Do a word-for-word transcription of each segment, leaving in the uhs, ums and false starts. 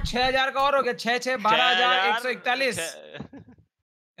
छह हजार का और हो गया, छह छह बारह हजार एक सौ इकतालीस।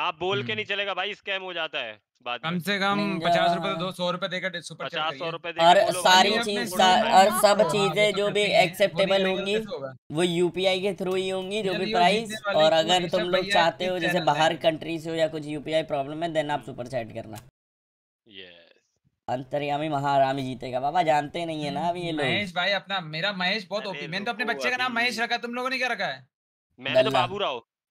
हाँ बोल के हम्म। नहीं चलेगा भाई, स्कैम हो जाता है बाद कम में। से कम निंजा। पचास रुपए तो दो सौ रुपए देकर सुपर चैट पचास सौ करिए। रुपए और देके बोलो सारी भाई अपने चीज स्टूडेंट सा- में और हाँ, सब वो तो चीजें जो भी करते ही हैं, वो नहीं एक्सेप्टेबल करेगा तो होंगी कैसे होगा? वो यूपीआई के थ्रू ही होंगी, जो ये भी लियो प्राइस। जीतने वाले और को अगर तुम ऋषभ लोग भैया चाहते एक हो जैसे चैनल बाहर देंगे। कंट्री से हो या कुछ यूपीआई प्रॉब्लम है, देन आप सुपर चैट करना। यस अंतर्यामी महारामी जीतेगा बाबा, जानते नहीं है ना अभी ये लोग। महेश भाई अपना, मेरा महेश बहुत अरे ओपी। मैंने तो अपने रुको बच्चे का नाम अभी। महेश रखा है, तुम लोगों ने क्या रखा है? मैंने तो गल्ला। बाबू राव।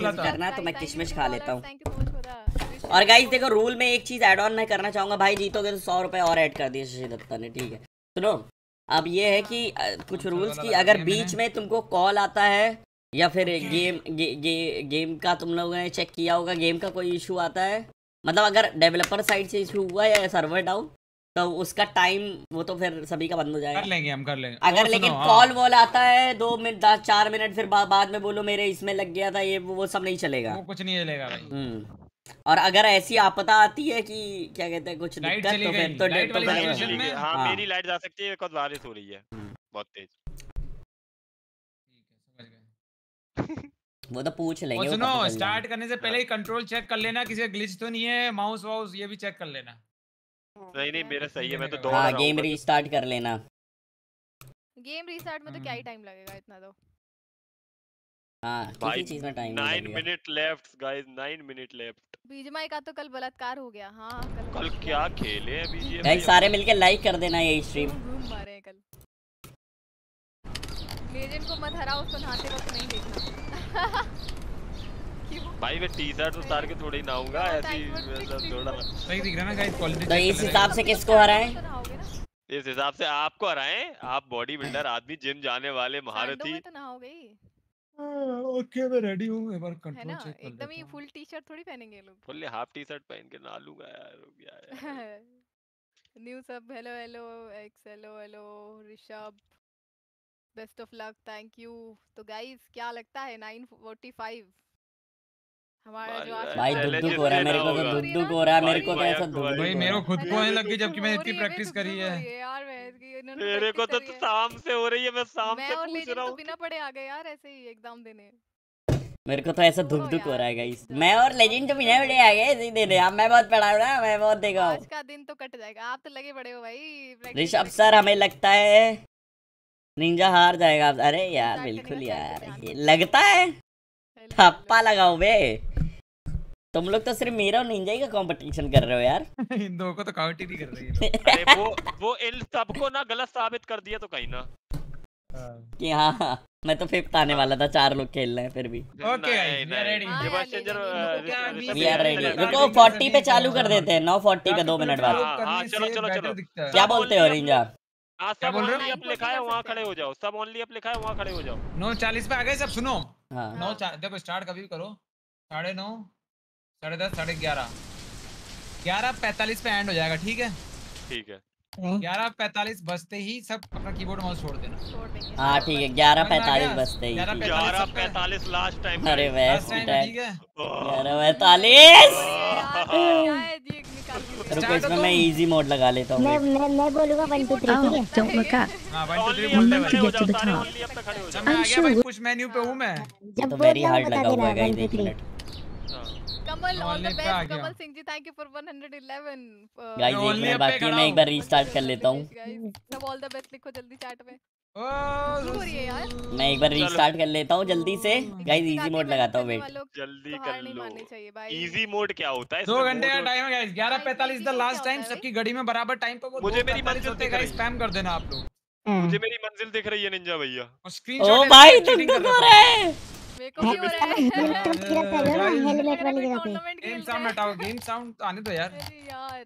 बोला किस था। करना तो मैं Thank you किशमिश to खा all लेता our- हूँ। thank you so much for the wishes. और गाइस देखो रूल में एक चीज ऐड ऑन मैं करना चाहूंगा भाई, जीतोगे तो सौ रुपए और ऐड कर दिए शशि दत्ता ने, ठीक है। सुनो अब ये है कि अ, कुछ कौन सा रूल्स वाला की लगा अगर दिया बीच मैंने? में तुमको कॉल आता है या फिर गेम गे, गे, गेम का तुम लोगों ने चेक किया होगा, गेम का कोई इशू आता है, मतलब अगर डेवलपर साइड से इशू हुआ या सर्वर डाउन तो उसका टाइम वो तो फिर सभी का बंद हो जाएगा। कर लेंगे हम कर लेंगे। अगर और लेकिन सुनो, हाँ। कॉल वॉल आता है दो मिनट दस चार मिनट फिर बा, बाद में बोलो मेरे इसमें लग गया था ये वो, वो सब नहीं चलेगा। वो कुछ नहीं चलेगा भाई। हम्म और अगर ऐसी आपदा आती है कि क्या कहते हैं कुछ लाइट दिक्कत चली तो फिर गई, तो लाइट तो वाली फिर- सिचुएशन चली गई। में- हाँ हाँ। मेरी लाइट जा सकती है, एक और बारिश हो रही है बहुत तेज। ठीक है, समझ गए। वो तो पूछ लेंगे। और वो सुनो पता चल स्टार्ट जाएगा। करने से पहले ही कंट्रोल चेक कर लेना, किसी का ग्लिच तो नहीं है, माउस वाउस ये भी चेक कर लेना। नहीं नहीं मेरा सही है, मैं तो हाँ, दौड़ हाँ रहा हूँ गेम बस। रीस्टार्ट कर लेना। गेम रीस्टार्ट में तो क्या ही हम्म। टाइम लगेगा इतना तो। हाँ किसी भाई चीज में टाइम नहीं नाइन लगेगा। Minute left guys, nine minute left. बीजमाई का तो कल बलात्कार हो गया। हाँ कल कल हो क्या गया। खेले हैं बीजीएम गाइस सारे मिलके लाइक कर देना ये स्ट्रीम। घूम घूम मारे हैं कल। लेजेंड को मत हराओ, उसको नहाते वक्त नहीं देखना। क्यों? भाई मैं टी शर्ट उतार के थोड़ी नहाऊंगा, ऐसे ही मतलब थोड़ा। सही दिख रहा है ना गाइस, क्वालिटी तो इस हिसाब से किसको हराएं? तो नहाओगे ना? इस हिसाब से आपको हराएं, आप बॉडी बिल्डर आदमी, जिम जाने वाले सैंडो महारथी। में तो नहाओगे ही, ओके मैं रेडी हूँ, एक बार है कंट्रोल ना? चेक कर एकदम ही लेता हूँ। फुल टी शर्ट थोड़ी पहनेंगे ये लोग। फुल हाफ टी शर्ट पहन के नहा लूंगा यार, हो गया यार। न्यू सब hello hello X hello hello Rishabh, best of luck, thank you. तो गाइस क्या लगता है नाइन फोर्टी फाइव हमारा जो आज भाई चैलेंज दुख दुख हो रहा है मेरे को, तो दुख दुख हो रहा है मेरे को, तो ऐसा दुख दुख भाई हो मेरे रहा को है। खुद को होने लग गई जबकि मैंने हो इतनी रही है, प्रैक्टिस बे, करी दुख हो है। रही यार मैं इसकी- इन्होंने मेरे को तो practice करी है। शाम से हो रही है, मैं शाम मैं से और पूछ लेजेंड रहा तो हूँ। बिना पढ़े आ गए यार ऐसे ही एग्जाम देने। मेरे को तो ऐसा दुख छोड़ो दुख हो यार, रहा है गाइस। एकदम। मैं और लेजेंड तो बिना वीडियो आ गए इसी दिन। अब मैं बहुत पढ़ा हूं ना, मैं बहुत देखा हूं। आज का दिन तो कट जाएगा, आप तो लगे पड़े हो भाई practice ऋषभ practice सर में। हमें लगता है निंजा हार जाएगा। अरे यार Start बिल्कुल करने का यार, ध्यान ये दो। लगता है। हेलो, थप्पा हेलो। लगाओ बे। तुम लोग तो सिर्फ मेरा और निंजा ही का कंपटीशन कर रहे हो यार। इन दो को तो काउंट ही नहीं कर रही है लोग। अरे वो वो इन सबको ना गलत साबित कर दिया तो कहीं ना। कि हाँ हाँ, मैं तो फिफ्थ आने वाला था, चार लोग खेल रहे हैं फिर भी। Okay, guys, नहीं, we are नहीं, ready. हाँ ये यार, बस चेंजर, लेजेंड, अ, इनको क्या ऋषभ- अभी ऋषभ वी आर यार, रेडी। ऋषभ रुको यार। फोर्टी पे चालू कर देते हैं। नौ फोर्टी पे दो मिनट बाद। हाँ, हाँ, चलो, चलो, चलो। क्या बोलते हो निंजा? हाँ क्या सब बोल रहे हो? ओनली अप लिखा है, कर वहाँ सकते खड़े हैं। हो जाओ। सब ओनली अप लिखा है, वहाँ खड़े हो जाओ। नौ चालीस पे आ गए सब, सुनो। हाँ नौ चा- देखो स्टार्ट कभी भी करो, साढ़े नौ, साढ़े दस, साढ़े ग्यारह, ग्यारह पैंतालीस पे एंड हो जाएगा, ठीक है? ठीक है। ग्यारह पैंतालीस बजते ही सब अपना कीबोर्ड माउस छोड़ देना। छोड़ देंगे। हाँ ठीक है, ग्यारह समझ में आ पैंतालीस गया? बजते ही। ग्यारह ग्यारह सब पे। पैंतालीस लास्ट टाइम। अरे लास्ट वैसे टाइम है, ठीक है? ग्यारह पैंतालीस। अरे यार, क्या है जी निकाल के दे। रुको इसमें मैं इजी मोड लगा लेता मैं हूँ। मैं मैं बोलूंगा वन टू थ्री, ठीक है? Oh, don't look up. हाँ, one, two, only three up बोलते पे हैं खड़े भाई। हो get to जाओ, the सारे top. ओनली अप पे खड़े हो सब जाओ। में आ I'm गया भाई, sure- पुश मेन्यू पे हूँ मैं। जब तो बोल वेरी रहा हूँ हार्ड बता लगा हुआ देना है गाइस, वन टू एक three. Minute Kamal all Only the पे आ बेस्ट। गया। Kamal Singh ji thank you for one hundred eleven. Guys एक only मिनट up पे बाकी है, खड़ा मैं एक हूँ। बार रीस्टार्ट कर लेता हूँ। सब ऑल द बेस्ट लिखो जल्दी चैट में। ओ, शुरू हो रही है यार। मैं एक बार चलो। रीस्टार्ट कर लेता हूँ जल्दी से। गाइस इजी मोड लगाता हूँ, वेट। जल्दी तो हार कर नहीं लो। माननी चाहिए भाई। इजी मोड क्या होता है? दो इसमें घंटे का मोड- टाइम है गाइस, ग्यारह हाँ, इसमें पैंतालीस द easy mode लास्ट क्या टाइम। होता है सबकी घड़ी में बराबर टाइम पे वो मुझे दो मेरी पैंतालीस मंजिल होते हैं दिख गाइस, रही। स्पैम कर देना आप लोग। मुझे मेरी मंजिल दिख रही है निंजा भैया। और ओ स्क्रीनशॉट भाई दुख दुख हो रहा है। मेरे को भी हो रहा है। लैपटॉप गिरा था ना Guys, हेलमेट वाली जगह पे। टूर्नामेंट गेम खेल साउंड हटाओ, गेम साउंड आने दो यार। अरे यार।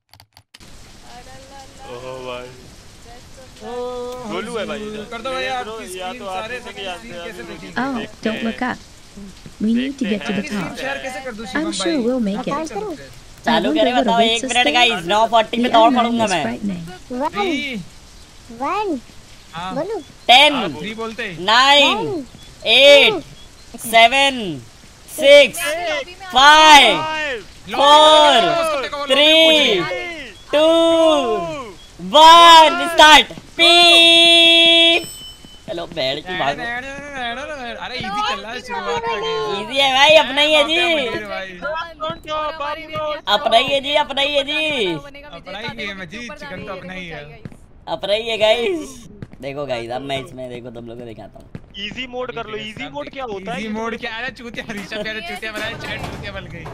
अरे ला ला। ओह भाई। Best of O, luck। Golu है भाई इधर। कर दो भैया, ले लो, आपकी या स्क्रीन तो आप सारे देखेंगे सेकंड या स्क्रीन तो कैसे आप देखेंगे? Oh, देखते don't look हैं। up. We need to get to the देखते हैं। top. शेयर कैसे कर दूं I'm शिवम sure भाई? we'll make आप it. कैसे करोगे? चालू I करे wonder what बताओ, awaits एक us मिनट there. गाइस। नौ फोर्टी पे The दौड़ unknown पड़ूंगा is मैं। frightening. वन थ्री, वन हाँ, बोलू टेन, हाँ, थ्री बोलते ही। Nine, one eight, seven, six, five, Five, four, three, three, two, two, one, start. पीप। चलो बैठ की भागो। अरे इजी चल रहा है, शुरुआत लगे। इजी है भाई, अपना ही है जी। भाई don't go, बाबू go। अपना ही है जी, अपना ही है जी। अपना ही गेम है जी, चिकन तो अपना ही है। अपना ही है गाइस। देखो गाइस, अब मैं इसमें देखो तुम लोगों को दिखाता हूँ। इजी मोड कर लो। इजी मोड क्या होता है? इजी ये तो मोड क्या है? चूतिया ऋषभ कह रहे चूतिया बनाए, चैट चूतिया बन गई।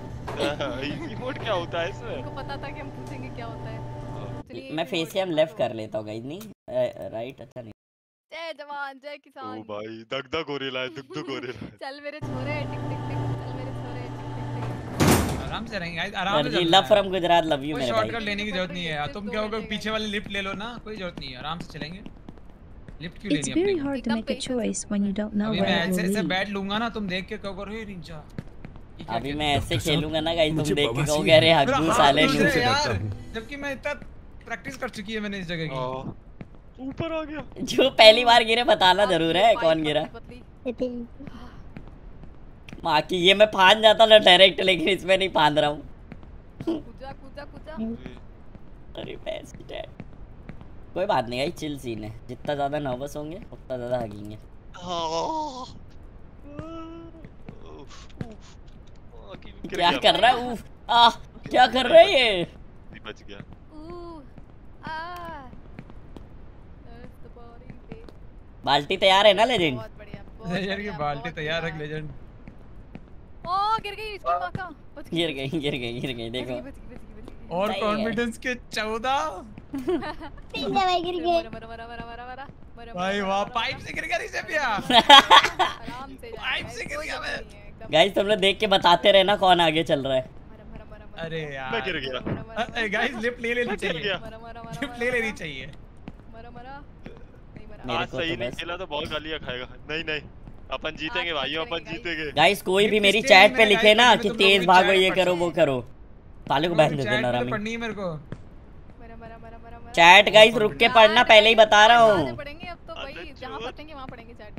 इजी मोड क्या होता है इसमें? उनको पता था कि हम पूछेंगे क्या होता है। चलिए, मैं easy फेस mode कैम बता लेफ्ट दो। कर लेता हूँ गाइस। नहीं राइट, अच्छा नहीं। जय जवान जय ओ किसान। भाई दग दग हो रहा है, दुग दुग हो रहा है। चल मेरे छोरे टिक टिक टिक। चल मेरे छोरे टिक टिक टिक। आराम से रहेंगे गाइस, आराम से जी चलना लव है। फ्रॉम गुजरात, लव यू कोई मेरे शॉर्टकट भाई। लेने की जरूरत नहीं है यार। तुम क्या होगा, पीछे वाली लिफ्ट ले लो ना, कोई जरूरत नहीं है, आराम से चलेंगे। लिफ्ट क्यों It's लेनी very अपनी? hard to एकदम make a patience choice when you don't know अभी where मैं it ऐसे will ऐसे lead. बैट लूंगा ना, तुम देख के कहोगे रे रिंचा ये क्या अभी खेल मैं रहा ऐसे खेलूंगा ना गाइस, तुम मुझे देख के बवासीर कहोगे अरे है? हग्गू मेरा हाथ साले टूट नीचे रहा है करता यार, हूँ। जबकि मैं इतना प्रैक्टिस कर चुकी है मैंने इस जगह की। ऊपर आ गया। जो पहली बार गिरे बताना जरूर है कौन गिरा। माँ की ये मैं फांद जाता ना डायरेक्ट, लेकिन इसमें नहीं फांद रहा हूँ। कूदा कूदा कूदा। अरे पैसे डैड, कोई बात नहीं भाई, चिल सीन है। जितना ज्यादा नर्वस होंगे उतना ज्यादा हगेंगे। क्या कर रहा है? उफ, आ, क्या कर रहा है ये? बच गया। बाल्टी तैयार है ना लेजेंड? बहुत बढ़िया, बहुत लेजेंड की बढ़िया, बाल्टी बहुत तैयार रख बढ़िया। लेजेंड। ओ गिर गई इसकी माँ का। बच गई, गिर गई गिर गई गिर गई बच देखो। गई, बच गई, बच गई, बच गई। और सही है। कॉन्फिडेंस के चौदह। तीन दवाई गिर गए। मरा मरा मरा मरा मरा मरा मरा भाई मरा, वाह, मरा, पाइप मरा। से गिर गया ऋषभ भैया। आराम से जा, पाइप guys, से गिर कोई गया जल्दी मैं। नहीं है, एकदम। गाइस तुम लोग देख के बताते रहना कौन आगे चल रहा है। मरा मरा मरा मरा अरे मैं यार गिर गया। मरा मरा मरा गाइस लिफ्ट ले लेनी मैं गिर चाहिए। गया। मरा मरा मरा लिफ्ट मरा, ले लेनी मरा, चाहिए। मरा मरा नहीं मरा। मेरे आज को सही तो नहीं बस- खेला तो बहुत गालियां खाएगा। नहीं नहीं, अपन जीतेंगे आज भाइयों, करेंगे, अपन guys। जीतेंगे। गाइस कोई भी लिफ्ट मेरी स्टेज चैट में पे guys, लिखे ना मैं कि तुम लोगों तेज की भागो, chat ये पढ़ करो वो करो, साले को बहन दे चैट देना भी तो रामी। पढ़नी है मेरे को। मरा मरा मरा मरा मरा। चैट गाइस रुक के पढ़ना, पहले ही बता रहा बाद में हूँ। पढ़ेंगे अब तो भाई, अरे जहाँ चोर। फंसेंगे वहाँ पढ़ेंगे चैट।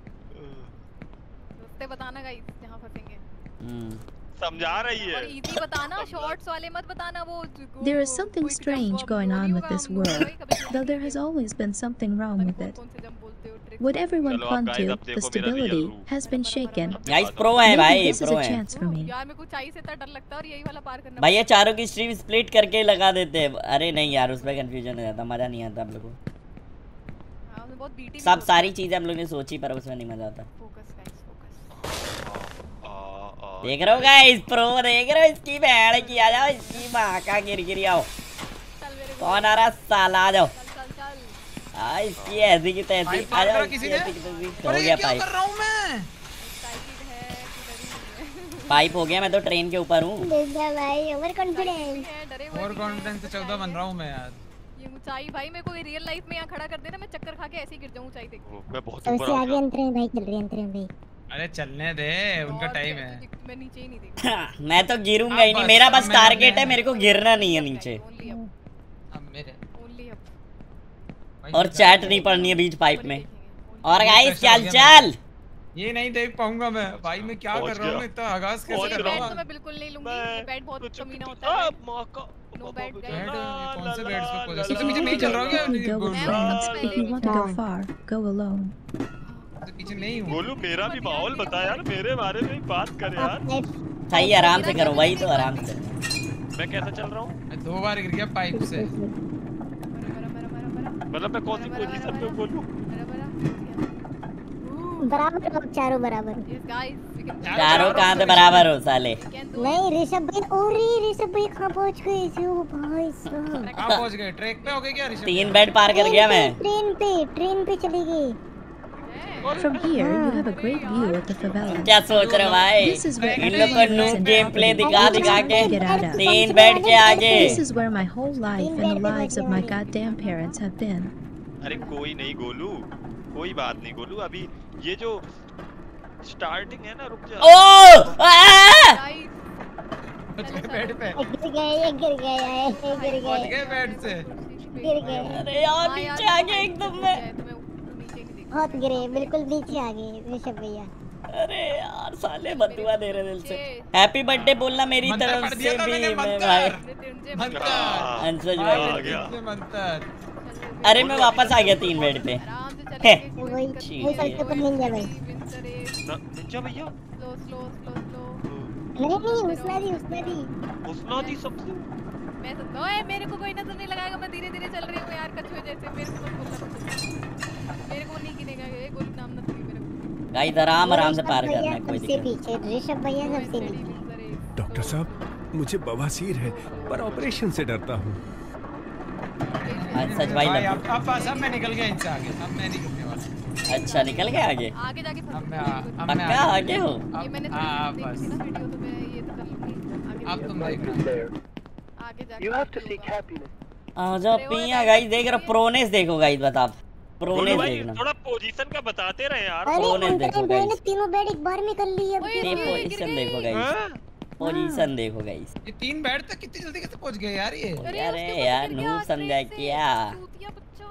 रास्ते बताना गाइस जहाँ फंसेंगे। हम्म, समझा रही और है। इजी बताना, शॉर्ट्स वाले मत बताना। वो जो- There is वो something quick jump strange वो going नहीं on with होगा, this हम लोग world, भाई कभी though there has नहीं always been something wrong पता with नहीं it. कौन-कौन से jump बोलते हो, tricks What बोलते हो। everyone चलो आप clung guys, to, अब the देखो मेरा stability, real रूप। has been shaken. Guys pro है Maybe भाई, this is प्रो a है chance for me. यार मेरे को चाहिए से इतना डर लगता है और यही वाला पार करना भाई ये पड़ता चारों की स्ट्रीम स्प्लिट करके लगा देते हैं। अरे नहीं यार, उसमें कंफ्यूजन हो जाता, मजा नहीं आता हम लोग को। है। हाँ, उसमें बहुत बीटी भी सब होती है। सारी चीजें हम लोग ने सोची पर उसमें नहीं मजा आता। Focus guys, focus. आ, आ, देख रहे हो गाइस, प्रो देख रहे हो? इसकी बहन की आ जाओ, इसकी माँ का गिर गिर आओ। चल मेरे को, कौन आ रहा साला, आ जाओ। चल चल चल। हाँ इसकी ऐसी की तैसी पाइप आ पार जाओ, करा इसकी किसी ने? ऐसी की तैसी। हो अरे गया ये क्या पाइप, कर रहा हूँ मैं? एक्साइटेड है कि डरी नहीं है। पाइप हो गया। मैं तो ट्रेन के ऊपर हूँ। देख जा भाई, ओवर Excited कॉन्फिडेंस। भी है, डरे हुए ओवर भी हैं, कॉन्फिडेंस से चौदह बन रहा हूँ मैं यार। ये ऊंचाई भाई मेरे को रियल लाइफ में यहाँ खड़ा कर देना, मैं चक्कर खा के ऐसे ही गिर जाऊँ ऊंचाई देख के। ओ, मैं बहुत सबसे ऊपर आ आगे गया। अंतरे में भाई चल रही है, अंतरे में भाई। अरे चलने दे, उनका और टाइम क्या, है। तुझे- मैं नीचे ही नहीं देखूंगी। मैं तो गिरूंगा ही नहीं, बस, मेरा अब बस मैंने टारगेट अपने- है, मेरे को गिरना नहीं है नीचे। ओनली अप, अब मेरे ओनली अप। भाई और ये चैट क्या- नहीं पढ़नी है बीच पाइप में। देखेंगे, और ये गाइस pressure हो चल गया चल। ये नहीं देख पाऊंगा मैं भाई। मैं क्या पहुंच कर रहा हूँ? गया। इतना आगाज कैसे पहुंच कर ये रहा बेड हूँ? तो मैं बिल्कुल नहीं लूंगी, मैं ये बेड बहुत कुछ कमीना कुछ- होता है। आ, बेड। माँ का No bad guys। बेड, ला, कौन से ला, बेड्स पे ला, खोले? ला, सबसे पीछे ला, नहीं चल रहा हूँ क्या? If you go with मैं friends, सबसे if you पहले want to go हाँ। far, go alone. सबसे पीछे नहीं हूँ। गोलू मेरा भी माहौल बता यार, मेरे बारे में भी बात कर यार। आप लाइफ सही, आराम से करो भाई, तो आराम से। मैं कैसा चल रहा हूँ? मैं दो बार गिर गया पाइप से। मरा मरा मरा मरा मरा मतलब मैं कौन सी बरा, बरा, पोजीशन बरा, में बोलूँ? मरा मरा। बराबर लोग, चारों बराबर। Yes guys, we can do it. चारों कहाँ से बराबर हो साले? We can do it. नहीं ऋषभ भाई, ओरे ऋषभ भाई कहाँ पहुँच गए? जो भाई साहब कहाँ पहुँच गए? ट्रैक पे हो गए क्या ऋषभ? तीन बेड पार कर गया मैं। ट्रेन पे ट्रेन पे चली गई। From here, you have a great view of the favela. क्या सोच रहे हो भाई? This is where इन लोग को everyone नू lives in game play poverty. दिखा दिखा के Get out of. तीन बेड के आगे। This is where my whole life and the lives of my goddamn parents have been. अरे कोई नहीं गोलू, कोई बात नहीं गोलू। अभी ये जो स्टार्टिंग है ना, रुक जा। ओ आ! Guys, पहुँच गए बेड पे। एक गिर गए, एक गिर गए, एक गिर पहुँच गए, गए बेड से। गिर गए। अरे यार नीचे आ गए एकदम में। बहुत गिरे, बिल्कुल नीचे आ गए ऋषभ भैया। अरे यार साले बदुआ दे रहे दिल से। हैप्पी बर्थडे बोलना मेरी मंत्र तरफ पढ़ से दिया था भी। मैंने, मैं मंत्र। भाई मंत्र। अंशज भाई, आ भाई। गया। ये मंत्र। अरे मैं वापस आ गया तीन बेड पे। आराम से है। चलेंगे, कोई वही दिक्कत ठीक वही नहीं सड़क पे निंजा भाई। Winter is ना निंजा भैया, slow, slow, slow, slow. नहीं नहीं, उसने दी उसने दी। उसना दी सबसे। मैं तो ओए मेरे को कोई नजर नहीं लगाएगा, मैं धीरे धीरे चल रही हूँ यार, कछुए जैसे। मेरे को मत बोलना कुछ। मेरे को नहीं गिनेगा ये, गोलू नाम मत ली मेरे को। गाइस आराम आराम से ऋषभ पार भैया करना है, कोई सबसे दिक्कत नहीं। पीछे, ऋषभ भैया सबसे Steady, नीचे। Winter is doctor slow. साहब, मुझे बवासीर है पर ऑपरेशन से डरता हूँ। अंशज भाई भाई लग- अब अब बस अब मैं निकल गया इनसे आगे। अब मैं नहीं गिरने वाला। अच्छा निकल गए आगे। आगे जाके फंस अब मैं गई, आ- कोई अब मैं पक्का आ- आगे हो? ये मैंने अब थोड़ी आ, सी बस देखी ना वीडियो, तो मैं ये तो कर लूंगी। आगे अब तुम जाके- देखना। आगे जाके होगा। आ जाओ पिया गाइस, देख रहे प्रोनेस देखो गाइस, बता गोलू प्रोनेस भाई देखना। थोड़ा पोजीशन का बताते रहे यार। अरे प्रो ने अंतरे देखो भाई ने guys। तीनों बेड एक बार में कर लिए अब। ओए, ये गिर गई, पोजीशन गिर देखो गई। गाइस। हाँ? पोजीशन देखो गाइस। ये तीन बेड तक कितनी जल्दी कैसे पहुंच गए यार ये? अरे यार उसके ऊपर यार गिर गया नूब समझा ट्रेन से, क्या? चूतिया बच्चा।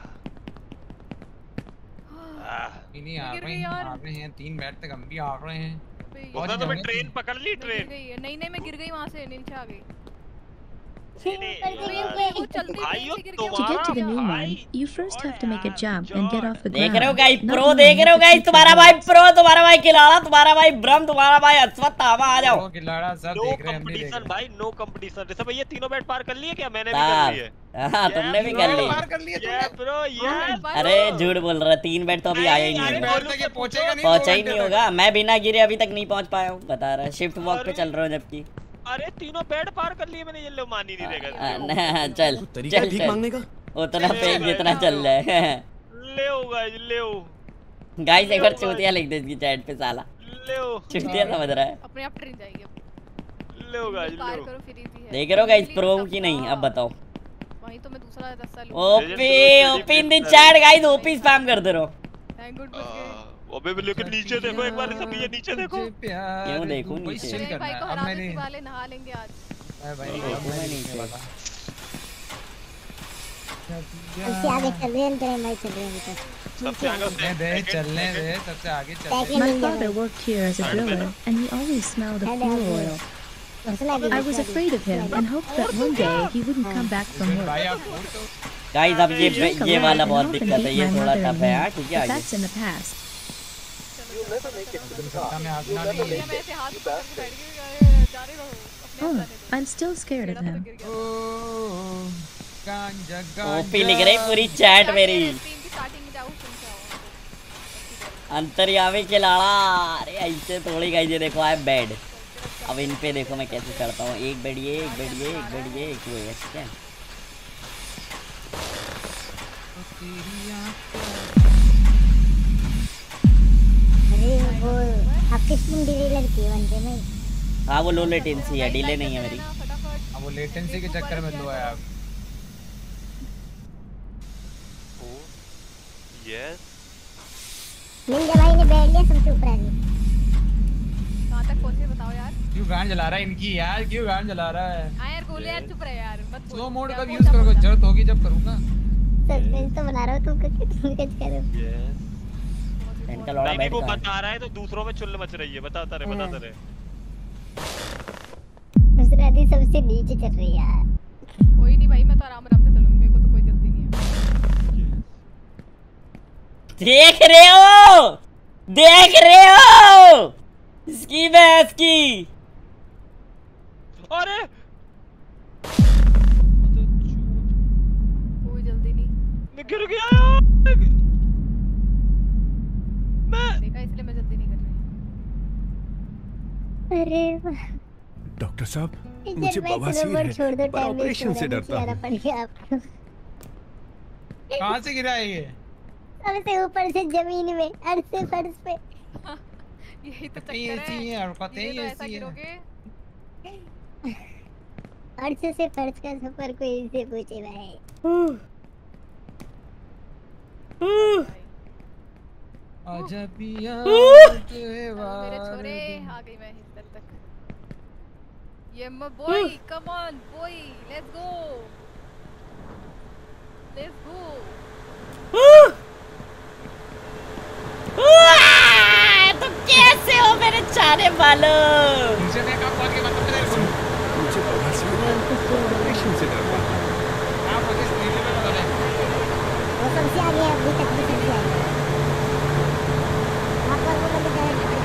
आह, नहीं आ गिर रहे गई हैं यार। आ रहे हैं तीन बेड तक हम भी आ रहे हैं। अबे बहुत बोलता तो मैं जगह ट्रेन थी। पकड़ ली मैं गिर ट्रेन। गई है। नहीं नहीं मैं गिर गई वहां से, नीचे आ गई। नहीं, नहीं, ऊपर से यार। गिर वो गई। चलती ट्रेन भाइयों, से गिर To गया। get to the new one, भाई, you first have to make a और jump यार, and get off the देख ground. रहे हो गाइस, Not प्रो knowing देख what रहे हो the गाइस, future तुम्हारा भाई holds. प्रो, तुम्हारा भाई खिलाड़ा, तुम्हारा भाई ब्रह्म, तुम्हारा भाई अश्वत्थामा, आ जाओ। वो खिलाड़ा सब नो देख रहे हैं हम भी देख कंपटीशन रहे भाई, नो कंपटीशन। ऋषभ भैया तीनों बेड पार कर लिए क्या? मैंने भी कर लिए। साहब हाँ तुमने भी कर हैं। ली। पार कर लिए ये तुमने? ब्रो, यस भाई, अरे झूठ बोल रहा है, तीन बेड तो अभी आया ही नहीं, नहीं अरे तीन होगा। बेड तक ये पहुंचेगा नहीं। पहुंचा दो ही घंटे नहीं तक। होगा, मैं बिना गिरे अभी तक नहीं पहुंच पाया हूँ, बता रहा है। शिफ्ट वॉक पे अरे। चल रहा हूँ जबकि। अरे तीनों बेड पार कर लिए मैंने, ये लो मान ही नहीं आ, रहेगा। चल तो तरीका है चल भीख चल मांगने का। उतना चल, फेंक चल, जितना चल। चल रहा है। ले गाइस, ले गाइस एक बार चूतिया लिख दे इसकी चैट पे, साला ले चूतिया समझ रहा है। अपने आप ट्रेन जाएगी अब। ले गाइस, पार ले करो फिर इजी है। देख रहे हो गाइस, Really प्रो tough की नहीं, था। अब बताओ। वहीं तो मैं दूसरा रास्ता लूं। OP OP in the chat guys, OP spam कर दे रहो। थैंक गॉड बच गए। अबे लेकिन नीचे देखो एक बार, ऋषभ भैया नीचे देखो। तुझे प्यार क्यों देखूं तू वही नीचे? chill मेरे करना भाई है। को अब हरा मैंने देने वाले नहा लेंगे आज। मैं भाई देखूं अब मैं मैं नीचे। नीचे वाला। सबसे आगे चल रहे हैं तेरे भाई, चल रहे हैं अभी तक। सबसे आगे चलने दे चलने दे सबसे आगे चलने दे। Second My ninja father भाई। worked here as a driller, and he always smelled of Head out fuel there. oil. घोसला भी I was घोसला भी। afraid of him and hoped that one day he wouldn't come back from फिर work. भाई आप बोल तो guys अब ये Drink a ये lot वाला and बहुत often दिक्कत है, beat ये my थोड़ा mother टफ and है me, यार, ठीक है but आगे। that's in the past. तुम सत्ता में आजमा नहीं भैया है। मैं ऐसे हाथ पकड़ के बैठ गई, जा रही रहो अपने आप Oh, जाने दो। I'm still scared of गिरा था तो him. गिर गया। ओ गांजा गांजा। ओपी लिख रही पूरी चैट मेरी। स्ट्रीम की स्टार्टिंग में जाओ, सुन के आओ। अंतर्यामी खिलाड़ा, अरे ऐसे थोड़ी गाइस, ये देखो आए बेड। अब इन पे देखो मैं कैसे चढ़ता हूँ, एक बेड ये, एक बेड ये, एक बेड ये, एक वो है, ठीक है। अरे वो आपकी स्ट्रीम डिलीट की वन पे में। हाँ वो लो लेटेंसी है, डिले नहीं है मेरी। फटाफट। अब वो लेटेंसी के चक्कर में लो है आप। यस निंजा भाई ने बैठ लिया सबसे ऊपर आगे। कहाँ तक पहुँचे बताओ यार। क्यों गान जला रहा है इनकी यार, क्यों गान जला रहा है? हाँ यार गोले यार, चुप रहे यार, मत बोल। स्लो मोड क्या का बोल, यूज क्या करो, बोल, जरूरत होगी जब करूंगा। सस्पेंस तो बना रहा हूँ, तुम कुछ तुम कुछ करो। यस इनका लौड़ा नहीं नहीं, बेड वो कहाँ है? बता रहा है तो दूसरों में चुल मच रही है। बताता रहे बताता रहे। दूसरा दी सबसे नीचे चल रही है यार। कोई नहीं भाई, मैं तो आराम आराम से चलूंगी, मेरे को तो कोई जल्दी नहीं है। देख रहे हो, देख रहे हो इसकी भैंस की। अरे कोई जल्दी नहीं। मैं गिर गया यार। मैं देखा, इसलिए मैं जल्दी नहीं कर रही। अरे वाह। डॉक्टर साहब इधर मुझे मैं बवासीर स्नोबोर्ड छोड़ दो, है, पर टाइम वेस्ट ऑपरेशन हो से रहा है, डरता नीचे आना हूँ। पड़ गया आपको। कहाँ से गिरा है ये? सबसे ऊपर से जमीन में, अर्थ से फर्श पे। यही तो हरकतें ही चक्कर ऐसी है। हैं, हरकतें ही धीरे तो ऐसा ऐसी हैं। गिरोगे। अर्थ से फर्श का सफर कोई से पूछे भाई। आजा पिया अब मेरे छोरे आ गई मैं इधर तक। ये म boy, come on boy, let's go let's go. तो कैसे हो मेरे चारे वालों? नीचे देख, आप पहुंच के मतलब तेरे को मुझे बवासीर है, पर ऑपरेशन से डरता हूँ। आप पहुंचे स्क्रीन पे बता रहे वो सबसे आगे है, अभी तक भी सबसे आगे। आप पर वो बंदे डायरेक्ट